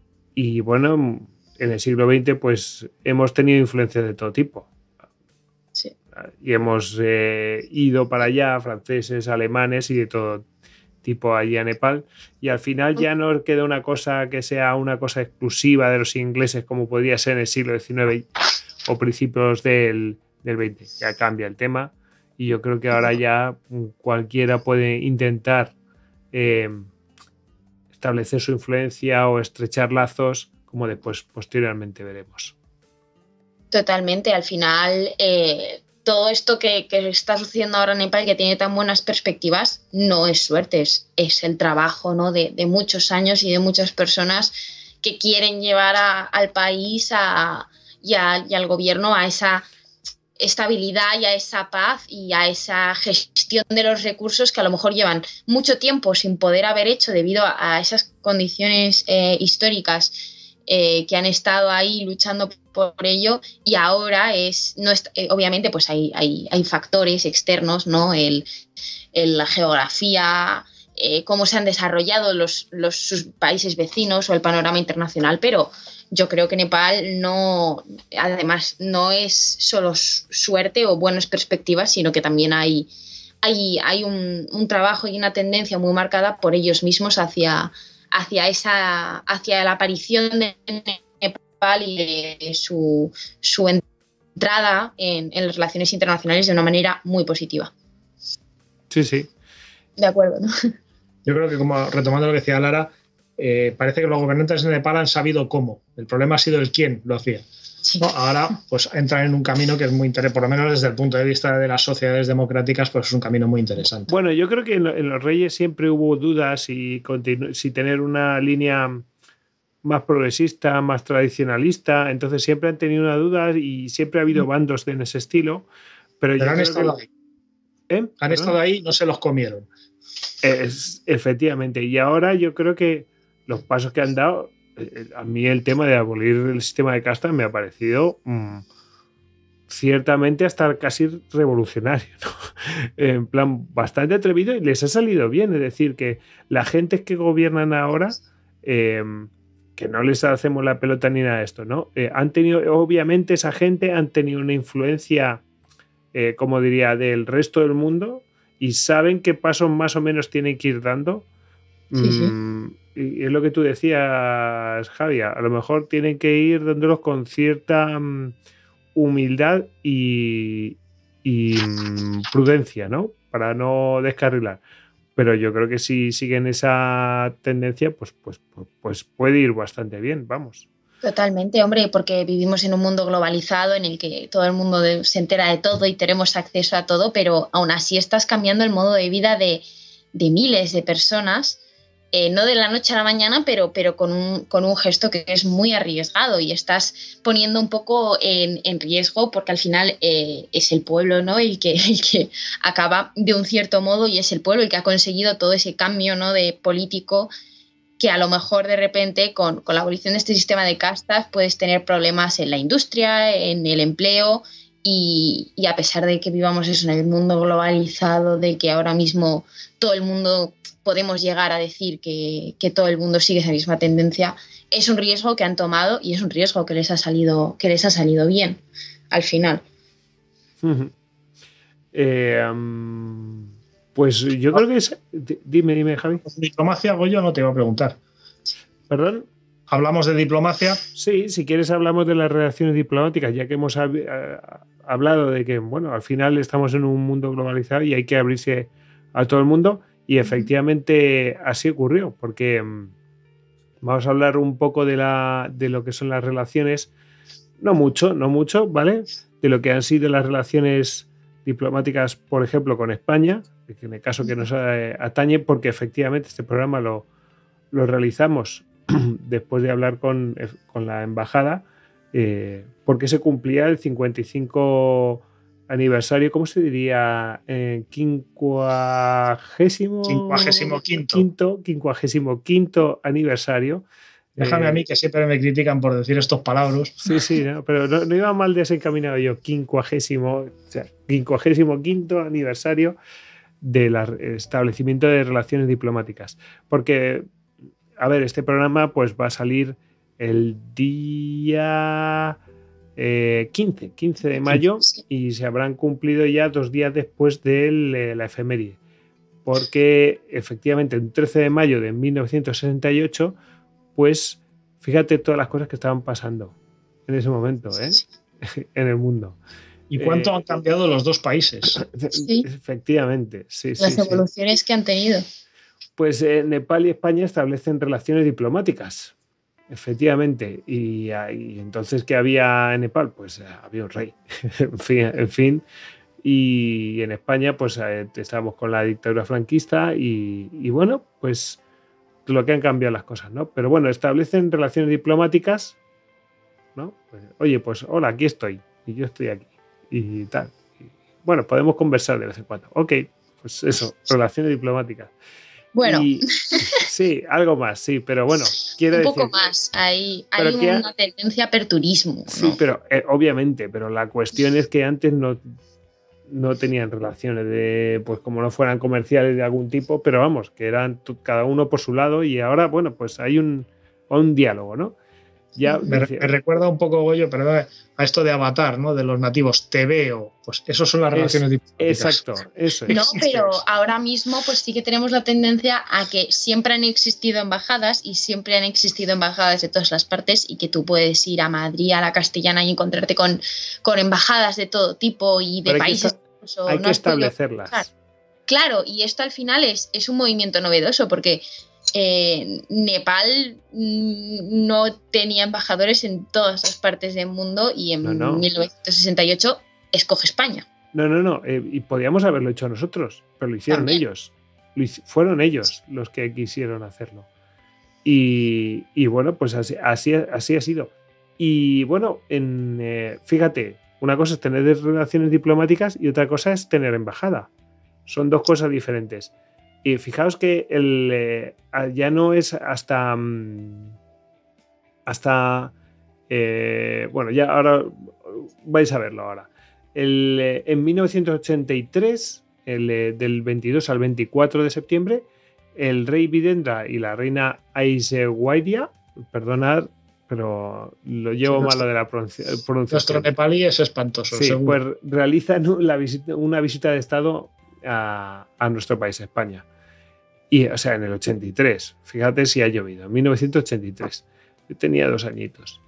y bueno, en el siglo veinte pues hemos tenido influencias de todo tipo. Sí. Y hemos eh, ido para allá, franceses, alemanes y de todo tipo allí a Nepal, y al final ya no queda una cosa que sea una cosa exclusiva de los ingleses como podría ser en el siglo diecinueve o principios del, del veinte. Ya cambia el tema y yo creo que ahora ya cualquiera puede intentar eh, establecer su influencia o estrechar lazos, como después posteriormente veremos. Totalmente, al final eh... todo esto que, que está sucediendo ahora en Nepal, que tiene tan buenas perspectivas, no es suerte, es, es el trabajo, ¿no? de, de muchos años y de muchas personas que quieren llevar a, al país a, y, a, y al gobierno a esa estabilidad y a esa paz y a esa gestión de los recursos que a lo mejor llevan mucho tiempo sin poder haber hecho debido a, a esas condiciones eh, históricas eh, que han estado ahí luchando por ello, y ahora es, no es eh, obviamente pues hay, hay, hay factores externos, ¿no? El, el, la geografía, eh, cómo se han desarrollado los, los, sus países vecinos o el panorama internacional, pero yo creo que Nepal no, además no es solo suerte o buenas perspectivas, sino que también hay, hay, hay un, un trabajo y una tendencia muy marcada por ellos mismos hacia, hacia, esa, hacia la aparición de Nepal y de su, su entrada en, en las relaciones internacionales de una manera muy positiva. Sí, sí. De acuerdo, ¿no? Yo creo que, como retomando lo que decía Lara, eh, parece que los gobernantes de Nepal han sabido cómo. El problema ha sido el quién lo hacía. Sí. ¿No? Ahora pues entran en un camino que es muy interesante, por lo menos desde el punto de vista de las sociedades democráticas, pues es un camino muy interesante. Bueno, yo creo que en, en los reyes siempre hubo dudas si, si tener una línea más progresista, más tradicionalista, entonces siempre han tenido una duda y siempre ha habido bandos en ese estilo. Pero, pero yo han estado que... ahí. ¿Eh? Han ¿Perdón? estado ahí, no se los comieron. Es, efectivamente, y ahora yo creo que los pasos que han dado, a mí el tema de abolir el sistema de castas me ha parecido mmm, ciertamente hasta casi revolucionario, ¿no? En plan bastante atrevido, y les ha salido bien. Es decir, que la gente que gobiernan ahora, eh, que no les hacemos la pelota ni nada de esto, ¿no? Eh, han tenido, obviamente esa gente han tenido una influencia, eh, como diría, del resto del mundo, y saben qué pasos más o menos tienen que ir dando. Sí, sí. Mm, y es lo que tú decías, Javi, a lo mejor tienen que ir dándolos con cierta um, humildad y, y um, prudencia, ¿no? Para no descarrilar. Pero yo creo que si siguen esa tendencia, pues, pues, pues, pues puede ir bastante bien, vamos. Totalmente, hombre, porque vivimos en un mundo globalizado en el que todo el mundo de, se entera de todo y tenemos acceso a todo, pero aún así estás cambiando el modo de vida de, de miles de personas, eh, no de la noche a la mañana, pero, pero con, un, con un gesto que es muy arriesgado, y estás poniendo un poco en, en riesgo, porque al final eh, es el pueblo, ¿no? el, que, el que acaba de un cierto modo, y es el pueblo el que ha conseguido todo ese cambio, ¿no? de político, que a lo mejor de repente con, con la abolición de este sistema de castas puedes tener problemas en la industria, en el empleo, y, y a pesar de que vivamos eso en el mundo globalizado, de que ahora mismo todo el mundo podemos llegar a decir que, que todo el mundo sigue esa misma tendencia, es un riesgo que han tomado y es un riesgo que les ha salido, que les ha salido bien al final. Uh-huh. Eh, um... Pues yo creo que es... Dime, dime, Javi. Diplomacia, Goyo, no te iba a preguntar. ¿Perdón? ¿Hablamos de diplomacia? Sí, si quieres hablamos de las relaciones diplomáticas, ya que hemos hablado de que, bueno, al final estamos en un mundo globalizado y hay que abrirse a todo el mundo, y efectivamente así ocurrió, porque vamos a hablar un poco de, la, de lo que son las relaciones, no mucho, no mucho, ¿vale? De lo que han sido las relaciones diplomáticas, por ejemplo, con España, en el caso que nos atañe, porque efectivamente este programa lo, lo realizamos después de hablar con, con la embajada, eh, porque se cumplía el cincuenta y cinco aniversario, ¿cómo se diría? Eh, quincuagésimo, quincuagésimo quinto. Quinto, quincuagésimo quinto aniversario. Déjame eh, a mí, que siempre me critican por decir estos palabras. Sí, sí, ¿no? Pero no, no iba mal desencaminado yo. Quincuagésimo, o sea, quincuagésimo quinto aniversario del establecimiento de relaciones diplomáticas. Porque, a ver, este programa pues va a salir el día eh, quince, quince de mayo, y se habrán cumplido ya dos días después de la efeméride. Porque, efectivamente, el trece de mayo de mil novecientos sesenta y ocho, pues fíjate todas las cosas que estaban pasando en ese momento, ¿eh? En el mundo. ¿Y cuánto eh, han cambiado los dos países? Sí. Efectivamente, sí. Las sí, evoluciones sí. que han tenido. Pues eh, Nepal y España establecen relaciones diplomáticas, efectivamente. Y, y entonces, ¿qué había en Nepal? Pues eh, había un rey, en fin. En fin. Y en España, pues eh, estábamos con la dictadura franquista y, y bueno, pues lo que han cambiado las cosas, ¿no? Pero bueno, establecen relaciones diplomáticas, ¿no? Pues, oye, pues hola, aquí estoy, y yo estoy aquí, y tal. Y, bueno, podemos conversar de vez en cuando. Ok, pues eso, relaciones diplomáticas. Bueno. Y, sí, algo más, sí, pero bueno, quiero un decir... poco más, hay, hay una ha... tendencia a aperturismo, ¿no? Sí, pero eh, obviamente, pero la cuestión es que antes no... no tenían relaciones de, pues como no fueran comerciales de algún tipo, pero vamos, que eran cada uno por su lado, y ahora, bueno, pues hay un, un diálogo, ¿no? Ya me, decía, me recuerda un poco, Goyo, perdón, a esto de Avatar, ¿no? De los nativos, te veo. Pues eso son las relaciones es, diplomáticas. exacto, eso es. No, pero ahora mismo pues sí que tenemos la tendencia a que siempre han existido embajadas y siempre han existido embajadas de todas las partes y que tú puedes ir a Madrid, a la Castellana y encontrarte con, con embajadas de todo tipo y de Pero hay países que, incluso hay no que has podido establecerlas. pensar. Claro, y esto al final es, es un movimiento novedoso porque eh, Nepal mm, no tenía embajadores en todas las partes del mundo y en No, no. mil novecientos sesenta y ocho escoge España. No, no, no. eh, y podíamos haberlo hecho nosotros, pero lo hicieron También. ellos. Lo hic- fueron ellos los que quisieron hacerlo. Y, y bueno, pues así, así, así ha sido. Y bueno, en, eh, fíjate, una cosa es tener relaciones diplomáticas y otra cosa es tener embajada. Son dos cosas diferentes. Y fijaos que el, eh, ya no es hasta. mm, Hasta. eh, bueno, ya ahora vais a verlo ahora. El, eh, en mil novecientos ochenta y tres, el, eh, del veintidós al veinticuatro de septiembre, el rey Videndra y la reina Aishwarya, perdonad, pero lo llevo Sí, mal nuestro- lo de la pronunci- Nuestro pronunciación. nepalí es espantoso, Sí, seguro. pues realizan la visita- una visita de Estado a, a nuestro país, España. Y, o sea, en el ochenta y tres. Fíjate si ha llovido. En mil novecientos ochenta y tres. Yo tenía dos añitos.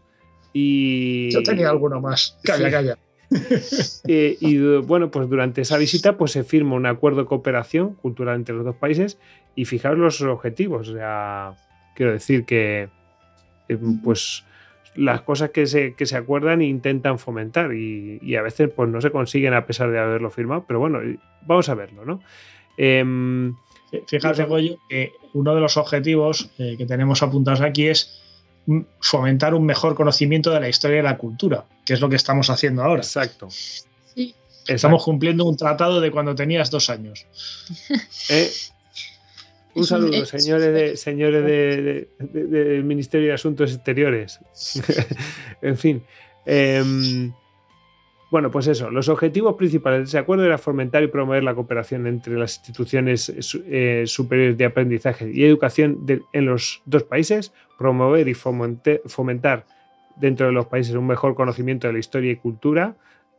Y, Yo tenía alguno más. Calla, Sí. calla. Eh, y bueno, pues durante esa visita pues se firma un acuerdo de cooperación cultural entre los dos países y fijaos los objetivos. O sea, quiero decir que eh, pues las cosas que se, que se acuerdan e intentan fomentar y, y a veces pues no se consiguen a pesar de haberlo firmado, pero bueno, vamos a verlo, ¿no? Em, Fíjate, Goyo, que uno de los objetivos eh, que tenemos apuntados aquí es mm, fomentar un mejor conocimiento de la historia y la cultura, que es lo que estamos haciendo ahora. exacto. Sí. Estamos cumpliendo un tratado de cuando tenías dos años. Eh, un Es un- saludo, es- señores, de, señores de, de- de- del Ministerio de Asuntos Exteriores. En fin. em, bueno, pues eso. Los objetivos principales de ese acuerdo era fomentar y promover la cooperación entre las instituciones eh, su- eh, superiores de aprendizaje y educación de- en los dos países, promover y fomente- fomentar dentro de los países un mejor conocimiento de la historia y cultura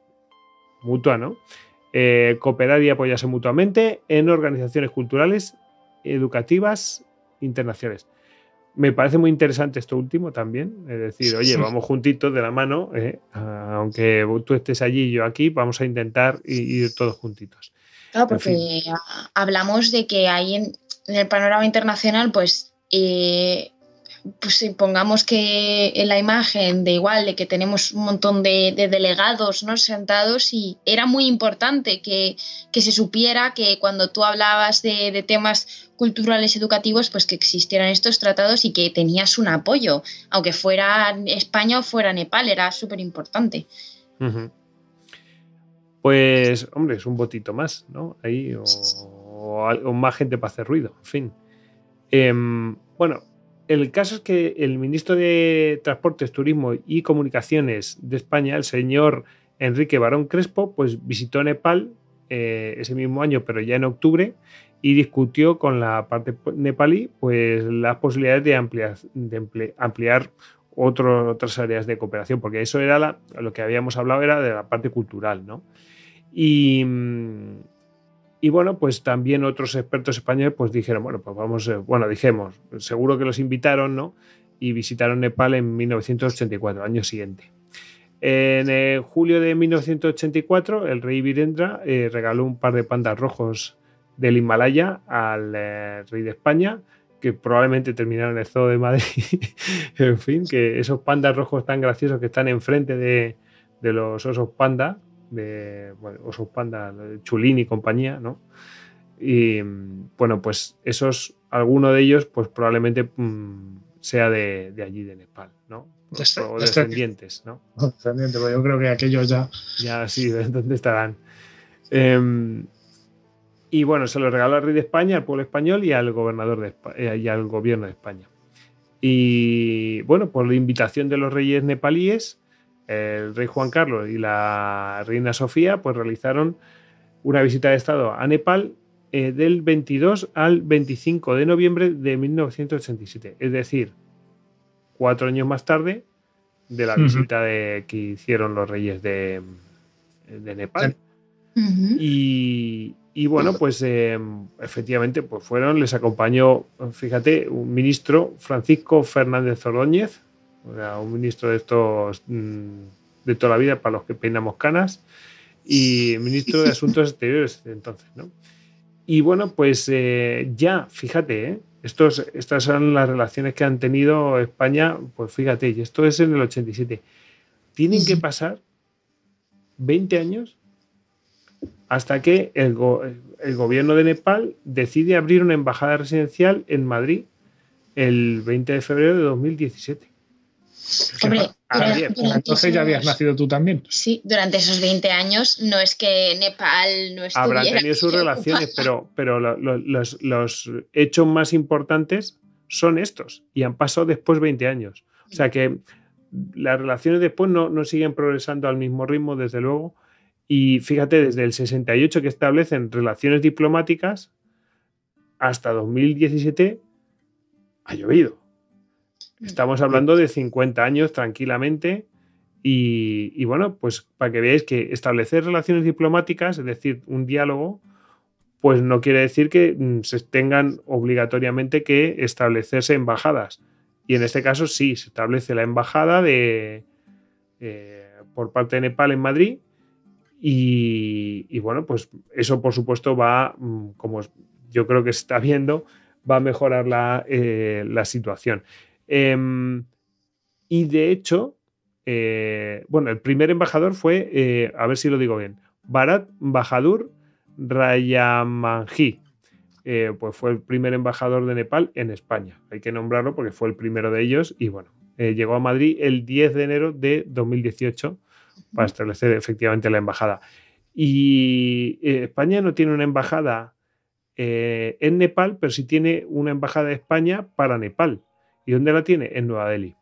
mutua, ¿no? Eh, cooperar y apoyarse mutuamente en organizaciones culturales, educativas, internacionales. Me parece muy interesante esto último también, es decir, oye, vamos juntitos de la mano, eh, aunque tú estés allí y yo aquí, vamos a intentar ir todos juntitos. Claro, En porque a- hablamos de que hay en, en el panorama internacional, pues, eh, pues si pongamos que en la imagen de igual, de que tenemos un montón de, de delegados, ¿no?, sentados, y era muy importante que, que se supiera que cuando tú hablabas de, de temas culturales educativos, pues que existieran estos tratados y que tenías un apoyo, aunque fuera España o fuera Nepal, era súper importante. Ujú. Pues, hombre, es un botito más, ¿no? Ahí, o, o al- o más gente para hacer ruido, en fin. Em, bueno, el caso es que el ministro de Transportes, Turismo y Comunicaciones de España, el señor Enrique Barón Crespo, pues visitó Nepal eh, ese mismo año, pero ya en octubre, y discutió con la parte nepalí pues las posibilidades de ampliar, de emple- ampliar otro- otras áreas de cooperación, porque eso era la- lo que habíamos hablado, era de la parte cultural, ¿no? Y, mm, y bueno, pues también otros expertos españoles pues dijeron, bueno, pues vamos, eh, bueno, dijimos, seguro que los invitaron, ¿no? Y visitaron Nepal en mil novecientos ochenta y cuatro, año siguiente. En eh, julio de mil novecientos ochenta y cuatro, el rey Virendra eh, regaló un par de pandas rojos del Himalaya al eh, rey de España, que probablemente terminaron en el Zoo de Madrid. En fin, que esos pandas rojos tan graciosos que están enfrente de, de los osos panda, de bueno, osos panda, Chulín y compañía, ¿no? Y bueno, pues esos, alguno de ellos, pues probablemente mmm, sea de, de allí, de Nepal, ¿no? Este- O este- descendientes, ¿no? Descendiente, porque yo creo que aquellos ya. Ya sí, ¿dónde estarán? Eh, y bueno, se lo regaló al rey de España, al pueblo español y al gobernador de Espa- eh, y al gobierno de España. Y bueno, por la invitación de los reyes nepalíes, el rey Juan Carlos y la reina Sofía, pues realizaron una visita de Estado a Nepal eh, del veintidós al veinticinco de noviembre de mil novecientos ochenta y siete. Es decir, cuatro años más tarde, de la visita de, que hicieron los reyes de, de Nepal. Ujú. Y, y bueno, pues eh, efectivamente pues fueron, les acompañó, fíjate, un ministro, Francisco Fernández Ordóñez, o sea, un ministro de estos mmm, de toda la vida para los que peinamos canas, y ministro de Asuntos Exteriores entonces, ¿no? Y bueno, pues eh, ya, fíjate, ¿eh? Estos, estas son las relaciones que han tenido España, pues fíjate, y esto es en el ochenta y siete. Tienen que pasar veinte años hasta que el, go el gobierno de Nepal decide abrir una embajada residencial en Madrid el veinte de febrero de dos mil diecisiete. Hombre, Ah, durante entonces esos- ya habías nacido tú también. Sí, durante esos veinte años no es que Nepal no estuviera... Habrán tenido sus relaciones, pero, pero lo, lo, los, los hechos más importantes son estos y han pasado después veinte años. O sea que las relaciones después no, no siguen progresando al mismo ritmo, desde luego. Y fíjate, desde el sesenta y ocho que establecen relaciones diplomáticas hasta dos mil diecisiete ha llovido. Estamos hablando de cincuenta años tranquilamente. Y, y bueno, pues para que veáis que establecer relaciones diplomáticas, es decir, un diálogo, pues no quiere decir que mm, se tengan obligatoriamente que establecerse embajadas. Y en este caso sí, se establece la embajada de, eh, por parte de Nepal en Madrid. Y, y bueno, pues eso por supuesto va, mm, como yo creo que se está viendo, va a mejorar la, eh, la situación. Eh, y de hecho... Eh, bueno, el primer embajador fue, eh, a ver si lo digo bien, Bharat Bahadur Rayamanji. Eh, pues fue el primer embajador de Nepal en España. Hay que nombrarlo porque fue el primero de ellos y bueno, eh, llegó a Madrid el diez de enero de dos mil dieciocho para establecer efectivamente la embajada. Y eh, España no tiene una embajada eh, en Nepal, pero sí tiene una embajada de España para Nepal. ¿Y dónde la tiene? En Nueva Delhi.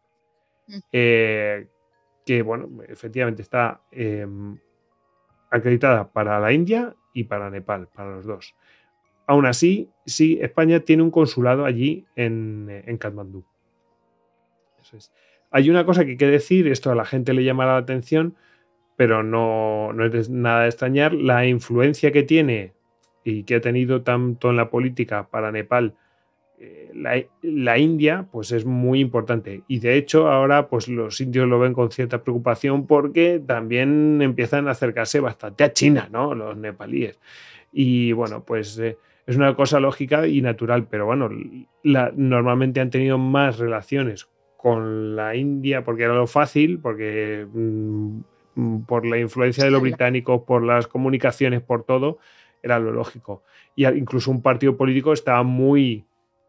Eh, que bueno, efectivamente está eh, acreditada para la India y para Nepal, para los dos. Aún así, sí, España tiene un consulado allí en, en Katmandú. Eso es. Hay una cosa que hay que decir, esto a la gente le llamará la atención, pero no, no es nada de extrañar, la influencia que tiene y que ha tenido tanto en la política para Nepal La, la India, pues es muy importante y de hecho ahora pues los indios lo ven con cierta preocupación porque también empiezan a acercarse bastante a China, ¿no? Los nepalíes. Y bueno, pues eh, es una cosa lógica y natural, pero bueno, la, normalmente han tenido más relaciones con la India porque era lo fácil, porque mmm, por la influencia de los británicos, por las comunicaciones, por todo, era lo lógico. Y incluso un partido político estaba muy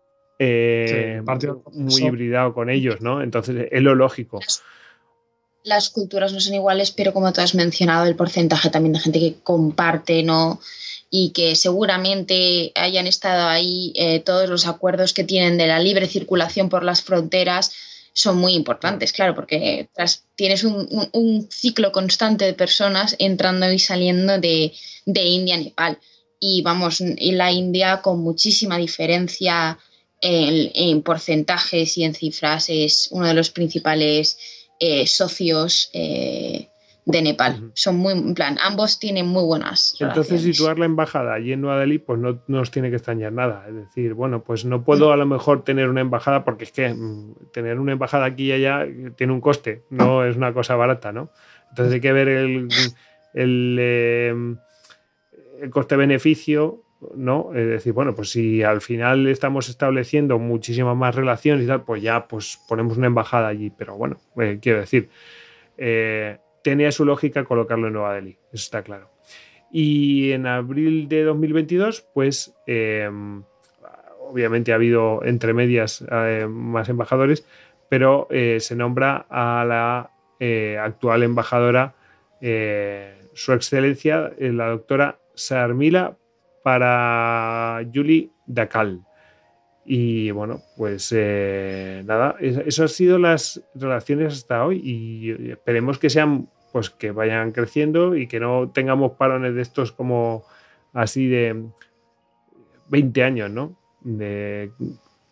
Eh, sí, muy hibridado con ellos, ¿no? Entonces es lo lógico. Las, las culturas no son iguales, pero como tú has mencionado, el porcentaje también de gente que comparte, ¿no? Y que seguramente hayan estado ahí, eh, todos los acuerdos que tienen de la libre circulación por las fronteras son muy importantes, claro, porque tras, tienes un, un, un ciclo constante de personas entrando y saliendo de, de India a Nepal. Y vamos, en la India con muchísima diferencia En, en porcentajes y en cifras es uno de los principales eh, socios eh, de Nepal. Uh-huh. Son muy, en plan, ambos tienen muy buenas Entonces relaciones. Situar la embajada allí en Nueva Delhi pues no, no os tiene que extrañar nada. Es decir, bueno, pues no puedo a lo mejor tener una embajada porque es que mmm, tener una embajada aquí y allá tiene un coste, no es una cosa barata, ¿no? Entonces hay que ver el, el, eh, el coste-beneficio, ¿no? Es decir, bueno, pues si al final estamos estableciendo muchísimas más relaciones y tal, pues ya pues ponemos una embajada allí, pero bueno, eh, quiero decir, eh, tenía su lógica colocarlo en Nueva Delhi, eso está claro. Y en abril de dos mil veintidós, pues eh, obviamente ha habido entre medias eh, más embajadores, pero eh, se nombra a la eh, actual embajadora, eh, su excelencia, eh, la doctora Sarmila para Yuli Dakal. Y bueno, pues eh, nada, eso han sido las relaciones hasta hoy y esperemos que sean, pues que vayan creciendo y que no tengamos parones de estos como así de veinte años, ¿no? De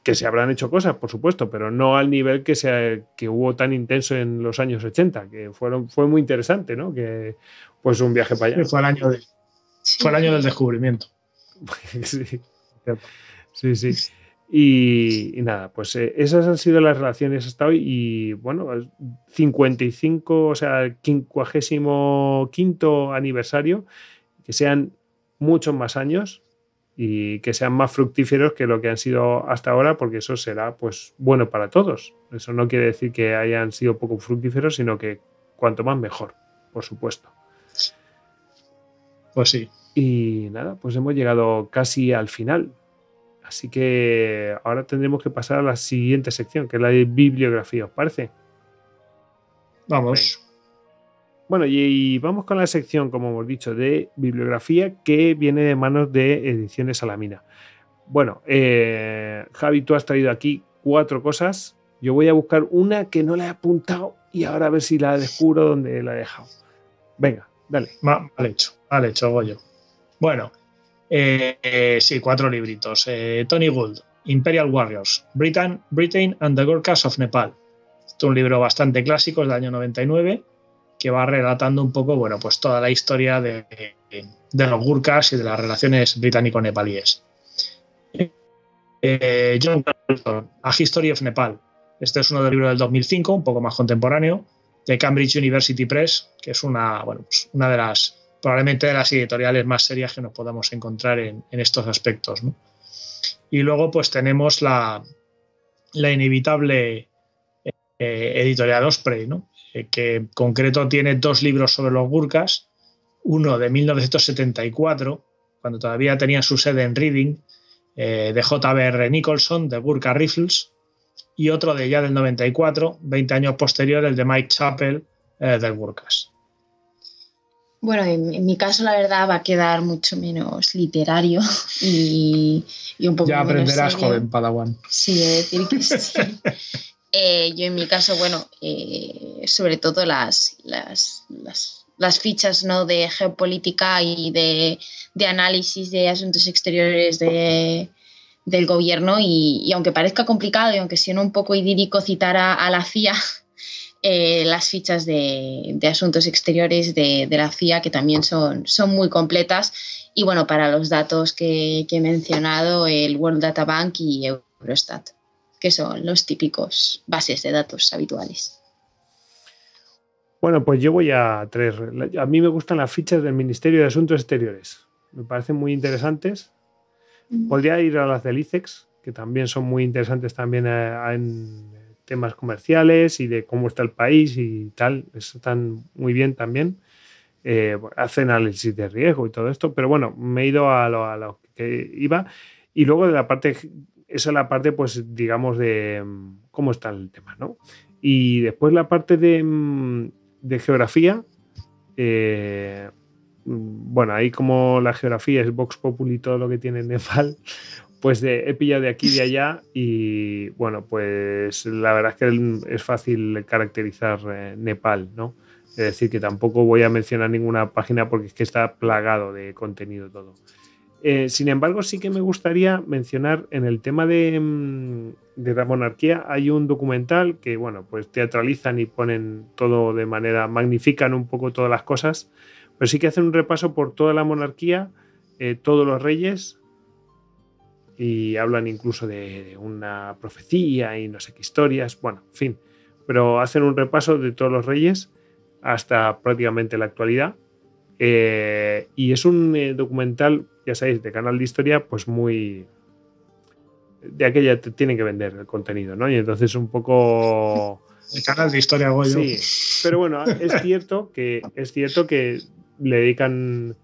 que se habrán hecho cosas, por supuesto, pero no al nivel que, se, que hubo tan intenso en los años ochenta, que fueron, fue muy interesante, ¿no? Que pues un viaje para allá. Fue el año, de, Sí. fue el año del descubrimiento. Sí, sí, sí. Y, y nada, pues eh, esas han sido las relaciones hasta hoy y bueno, cincuenta y cinco, o sea, quincuagésimo quinto aniversario, que sean muchos más años y que sean más fructíferos que lo que han sido hasta ahora, porque eso será pues bueno para todos. Eso no quiere decir que hayan sido poco fructíferos, sino que cuanto más mejor, por supuesto. Pues sí. Y nada, pues hemos llegado casi al final. Así que ahora tendremos que pasar a la siguiente sección, que es la de bibliografía, ¿os parece? Vamos. Bueno, y, y vamos con la sección, como hemos dicho, de bibliografía que viene de manos de Ediciones Salamina. Bueno, eh, Javi, tú has traído aquí cuatro cosas. Yo voy a buscar una que no la he apuntado y ahora a ver si la descubro donde la he dejado. Venga, dale. Mal hecho, mal hecho, Goyo. Bueno, eh, eh, sí, cuatro libritos. Eh, Tony Gould, Imperial Warriors, Britain, Britain and the Gurkhas of Nepal. Este es un libro bastante clásico, es del año noventa y nueve, que va relatando un poco, bueno, pues toda la historia de, de los Gurkhas y de las relaciones británico-nepalíes. Eh, John Carlton, A History of Nepal. Este es uno del libro del dos mil cinco, un poco más contemporáneo, de Cambridge University Press, que es una, bueno, pues una de las, probablemente de las editoriales más serias que nos podamos encontrar en, en estos aspectos, ¿no? Y luego pues tenemos la, la inevitable eh, editorial Osprey, ¿no? Eh, que en concreto tiene dos libros sobre los Gurkhas, uno de mil novecientos setenta y cuatro, cuando todavía tenían su sede en Reading, eh, de J B R Nicholson, de Gurkha Rifles, y otro de ya del noventa y cuatro, veinte años posterior, el de Mike Chappell, eh, del Gurkhas. Bueno, en, en mi caso la verdad va a quedar mucho menos literario y, y un poco ya menos aprenderás, serio. joven Padawan. Sí, he de decir que sí. eh, yo en mi caso, bueno, eh, sobre todo las, las, las, las fichas, ¿no?, de geopolítica y de, de análisis de asuntos exteriores de... del gobierno y, y aunque parezca complicado y aunque suene un poco idílico citar a, a la C I A, eh, las fichas de, de asuntos exteriores de, de la C I A, que también son, son muy completas, y bueno, para los datos que, que he mencionado, el World Data Bank y Eurostat, que son los típicos bases de datos habituales. Bueno, pues yo voy a tres. A mí me gustan las fichas del Ministerio de Asuntos Exteriores, me parecen muy interesantes. Podría ir a las del I C E X, que también son muy interesantes también en temas comerciales y de cómo está el país y tal. Están muy bien también. Eh, hacen análisis de riesgo y todo esto, pero bueno, me he ido a lo, a lo que iba. Y luego de la parte, esa es la parte, pues digamos, de cómo está el tema, ¿no? Y después la parte de, de geografía. Eh, Bueno, ahí como la geografía es Vox Populi y todo lo que tiene Nepal, pues de, he pillado de aquí y de allá y bueno, pues la verdad es que es fácil caracterizar eh, Nepal, ¿no? Es decir, que tampoco voy a mencionar ninguna página porque es que está plagado de contenido todo. Eh, sin embargo, sí que me gustaría mencionar en el tema de, de la monarquía, hay un documental que, bueno, pues teatralizan y ponen todo de manera, magnifican un poco todas las cosas, pero sí que hacen un repaso por toda la monarquía, eh, todos los reyes, y hablan incluso de, de una profecía y no sé qué historias, bueno, en fin, pero hacen un repaso de todos los reyes hasta prácticamente la actualidad, eh, y es un eh, documental, ya sabéis, de canal de historia, pues muy... de aquella te tienen que vender el contenido, ¿no? Y entonces un poco... El canal de historia, Goyo. Sí, pero bueno, es cierto que es cierto que le dedican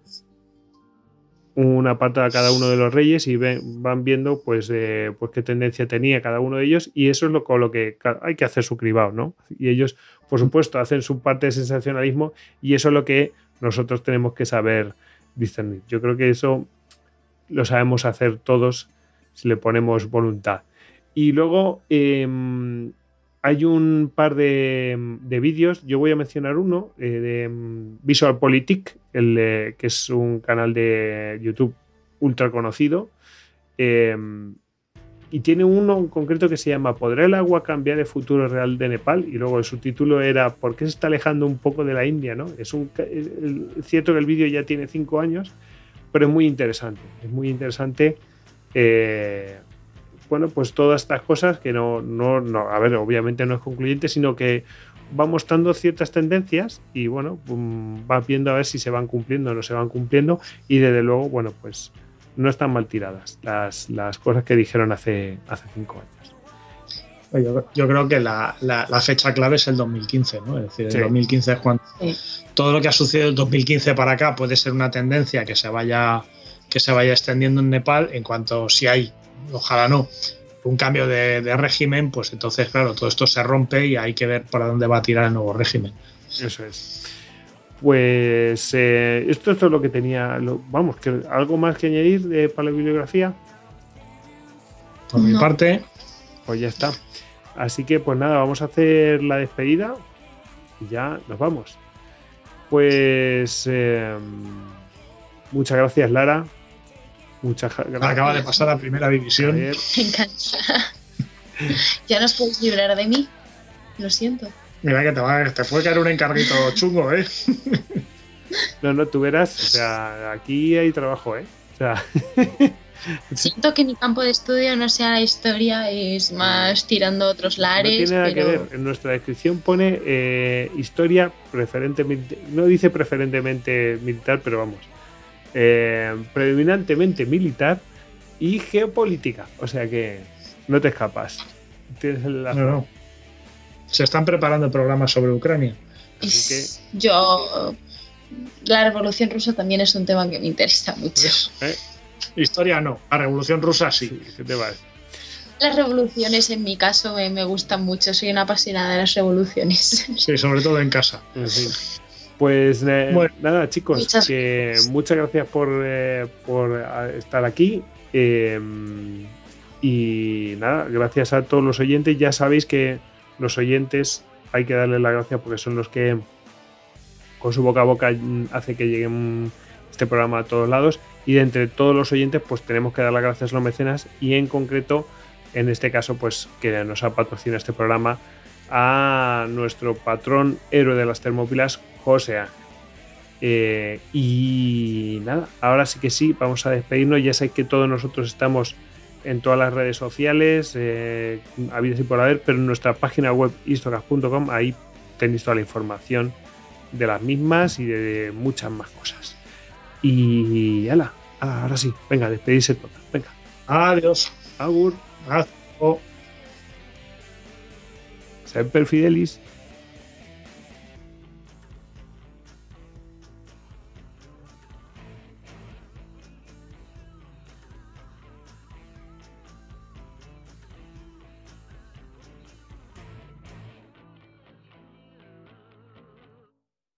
una parte a cada uno de los reyes y ven, van viendo pues, eh, pues qué tendencia tenía cada uno de ellos, y eso es lo, con lo que hay que hacer su cribado, ¿no? Y ellos, por supuesto, hacen su parte de sensacionalismo y eso es lo que nosotros tenemos que saber discernir. Yo creo que eso lo sabemos hacer todos si le ponemos voluntad. Y luego eh, hay un par de, de vídeos, yo voy a mencionar uno eh, de VisualPolitik, el, eh, que es un canal de YouTube ultra conocido, eh, y tiene uno en concreto que se llama ¿Podrá el agua cambiar el futuro real de Nepal? Y luego el subtítulo era ¿por qué se está alejando un poco de la India? ¿No? Es, un, es cierto que el vídeo ya tiene cinco años, pero es muy interesante. Es muy interesante. Eh, bueno, pues todas estas cosas que no, no, no, a ver, obviamente no es concluyente, sino que va mostrando ciertas tendencias y bueno, va viendo a ver si se van cumpliendo o no se van cumpliendo, y desde luego, bueno, pues no están mal tiradas las, las cosas que dijeron hace, hace cinco años. Yo, yo creo que la, la, la fecha clave es el dos mil quince, ¿no? Es decir, el sí. dos mil quince es cuando sí. todo lo que ha sucedido del dos mil quince para acá puede ser una tendencia que se vaya, que se vaya extendiendo en Nepal. En cuanto si hay, ojalá no, un cambio de, de régimen, pues entonces, claro, todo esto se rompe y hay que ver para dónde va a tirar el nuevo régimen. Eso es. Pues eh, esto es todo lo que tenía. Lo, vamos, que ¿algo más que añadir de paleobibliografía? Por no. mi parte. Pues ya está. Así que, pues nada, vamos a hacer la despedida y ya nos vamos. Pues eh, muchas gracias, Lara. Muchas gracias. Acaba de pasar a primera división. Me encanta. ¿Ya nos podéis librar de mí? Lo siento. Mira que te, va, te puede caer un encarguito chungo, ¿eh? No, no, tú verás. O sea, aquí hay trabajo, ¿eh? O sea... Siento que mi campo de estudio no sea la historia, es más tirando otros lares. No tiene nada pero... que ver. En nuestra descripción pone eh, historia preferentemente, no dice preferentemente militar, pero vamos, eh, predominantemente militar y geopolítica. O sea que no te escapas. Tienes el no, no. Se están preparando programas sobre Ucrania. Así que... Yo, la Revolución Rusa también es un tema que me interesa mucho. ¿Eh? Historia no, la Revolución Rusa sí. sí ¿Qué te vas? Las revoluciones en mi caso me, me gustan mucho, soy una apasionada de las revoluciones. Sí, sobre todo en casa. Sí. Pues eh, bueno, nada, chicos, muchas que gracias. muchas gracias por, eh, por estar aquí. Eh, y nada, gracias a todos los oyentes. Ya sabéis que los oyentes hay que darles las gracias porque son los que con su boca a boca hace que lleguen este programa a todos lados, y de entre todos los oyentes pues tenemos que dar las gracias a los mecenas, y en concreto en este caso pues que nos ha patrocinado este programa a nuestro patrón héroe de las Termópilas, José Ángel. Eh, y nada, ahora sí que sí, vamos a despedirnos. Ya sabéis que todos nosotros estamos en todas las redes sociales, eh, habidas y por haber, pero en nuestra página web histocast punto com ahí tenéis toda la información de las mismas y de muchas más cosas. Y ala, ahora sí, venga, despedirse todas. Venga. Adiós. Agur. Adiós. Semper Fidelis.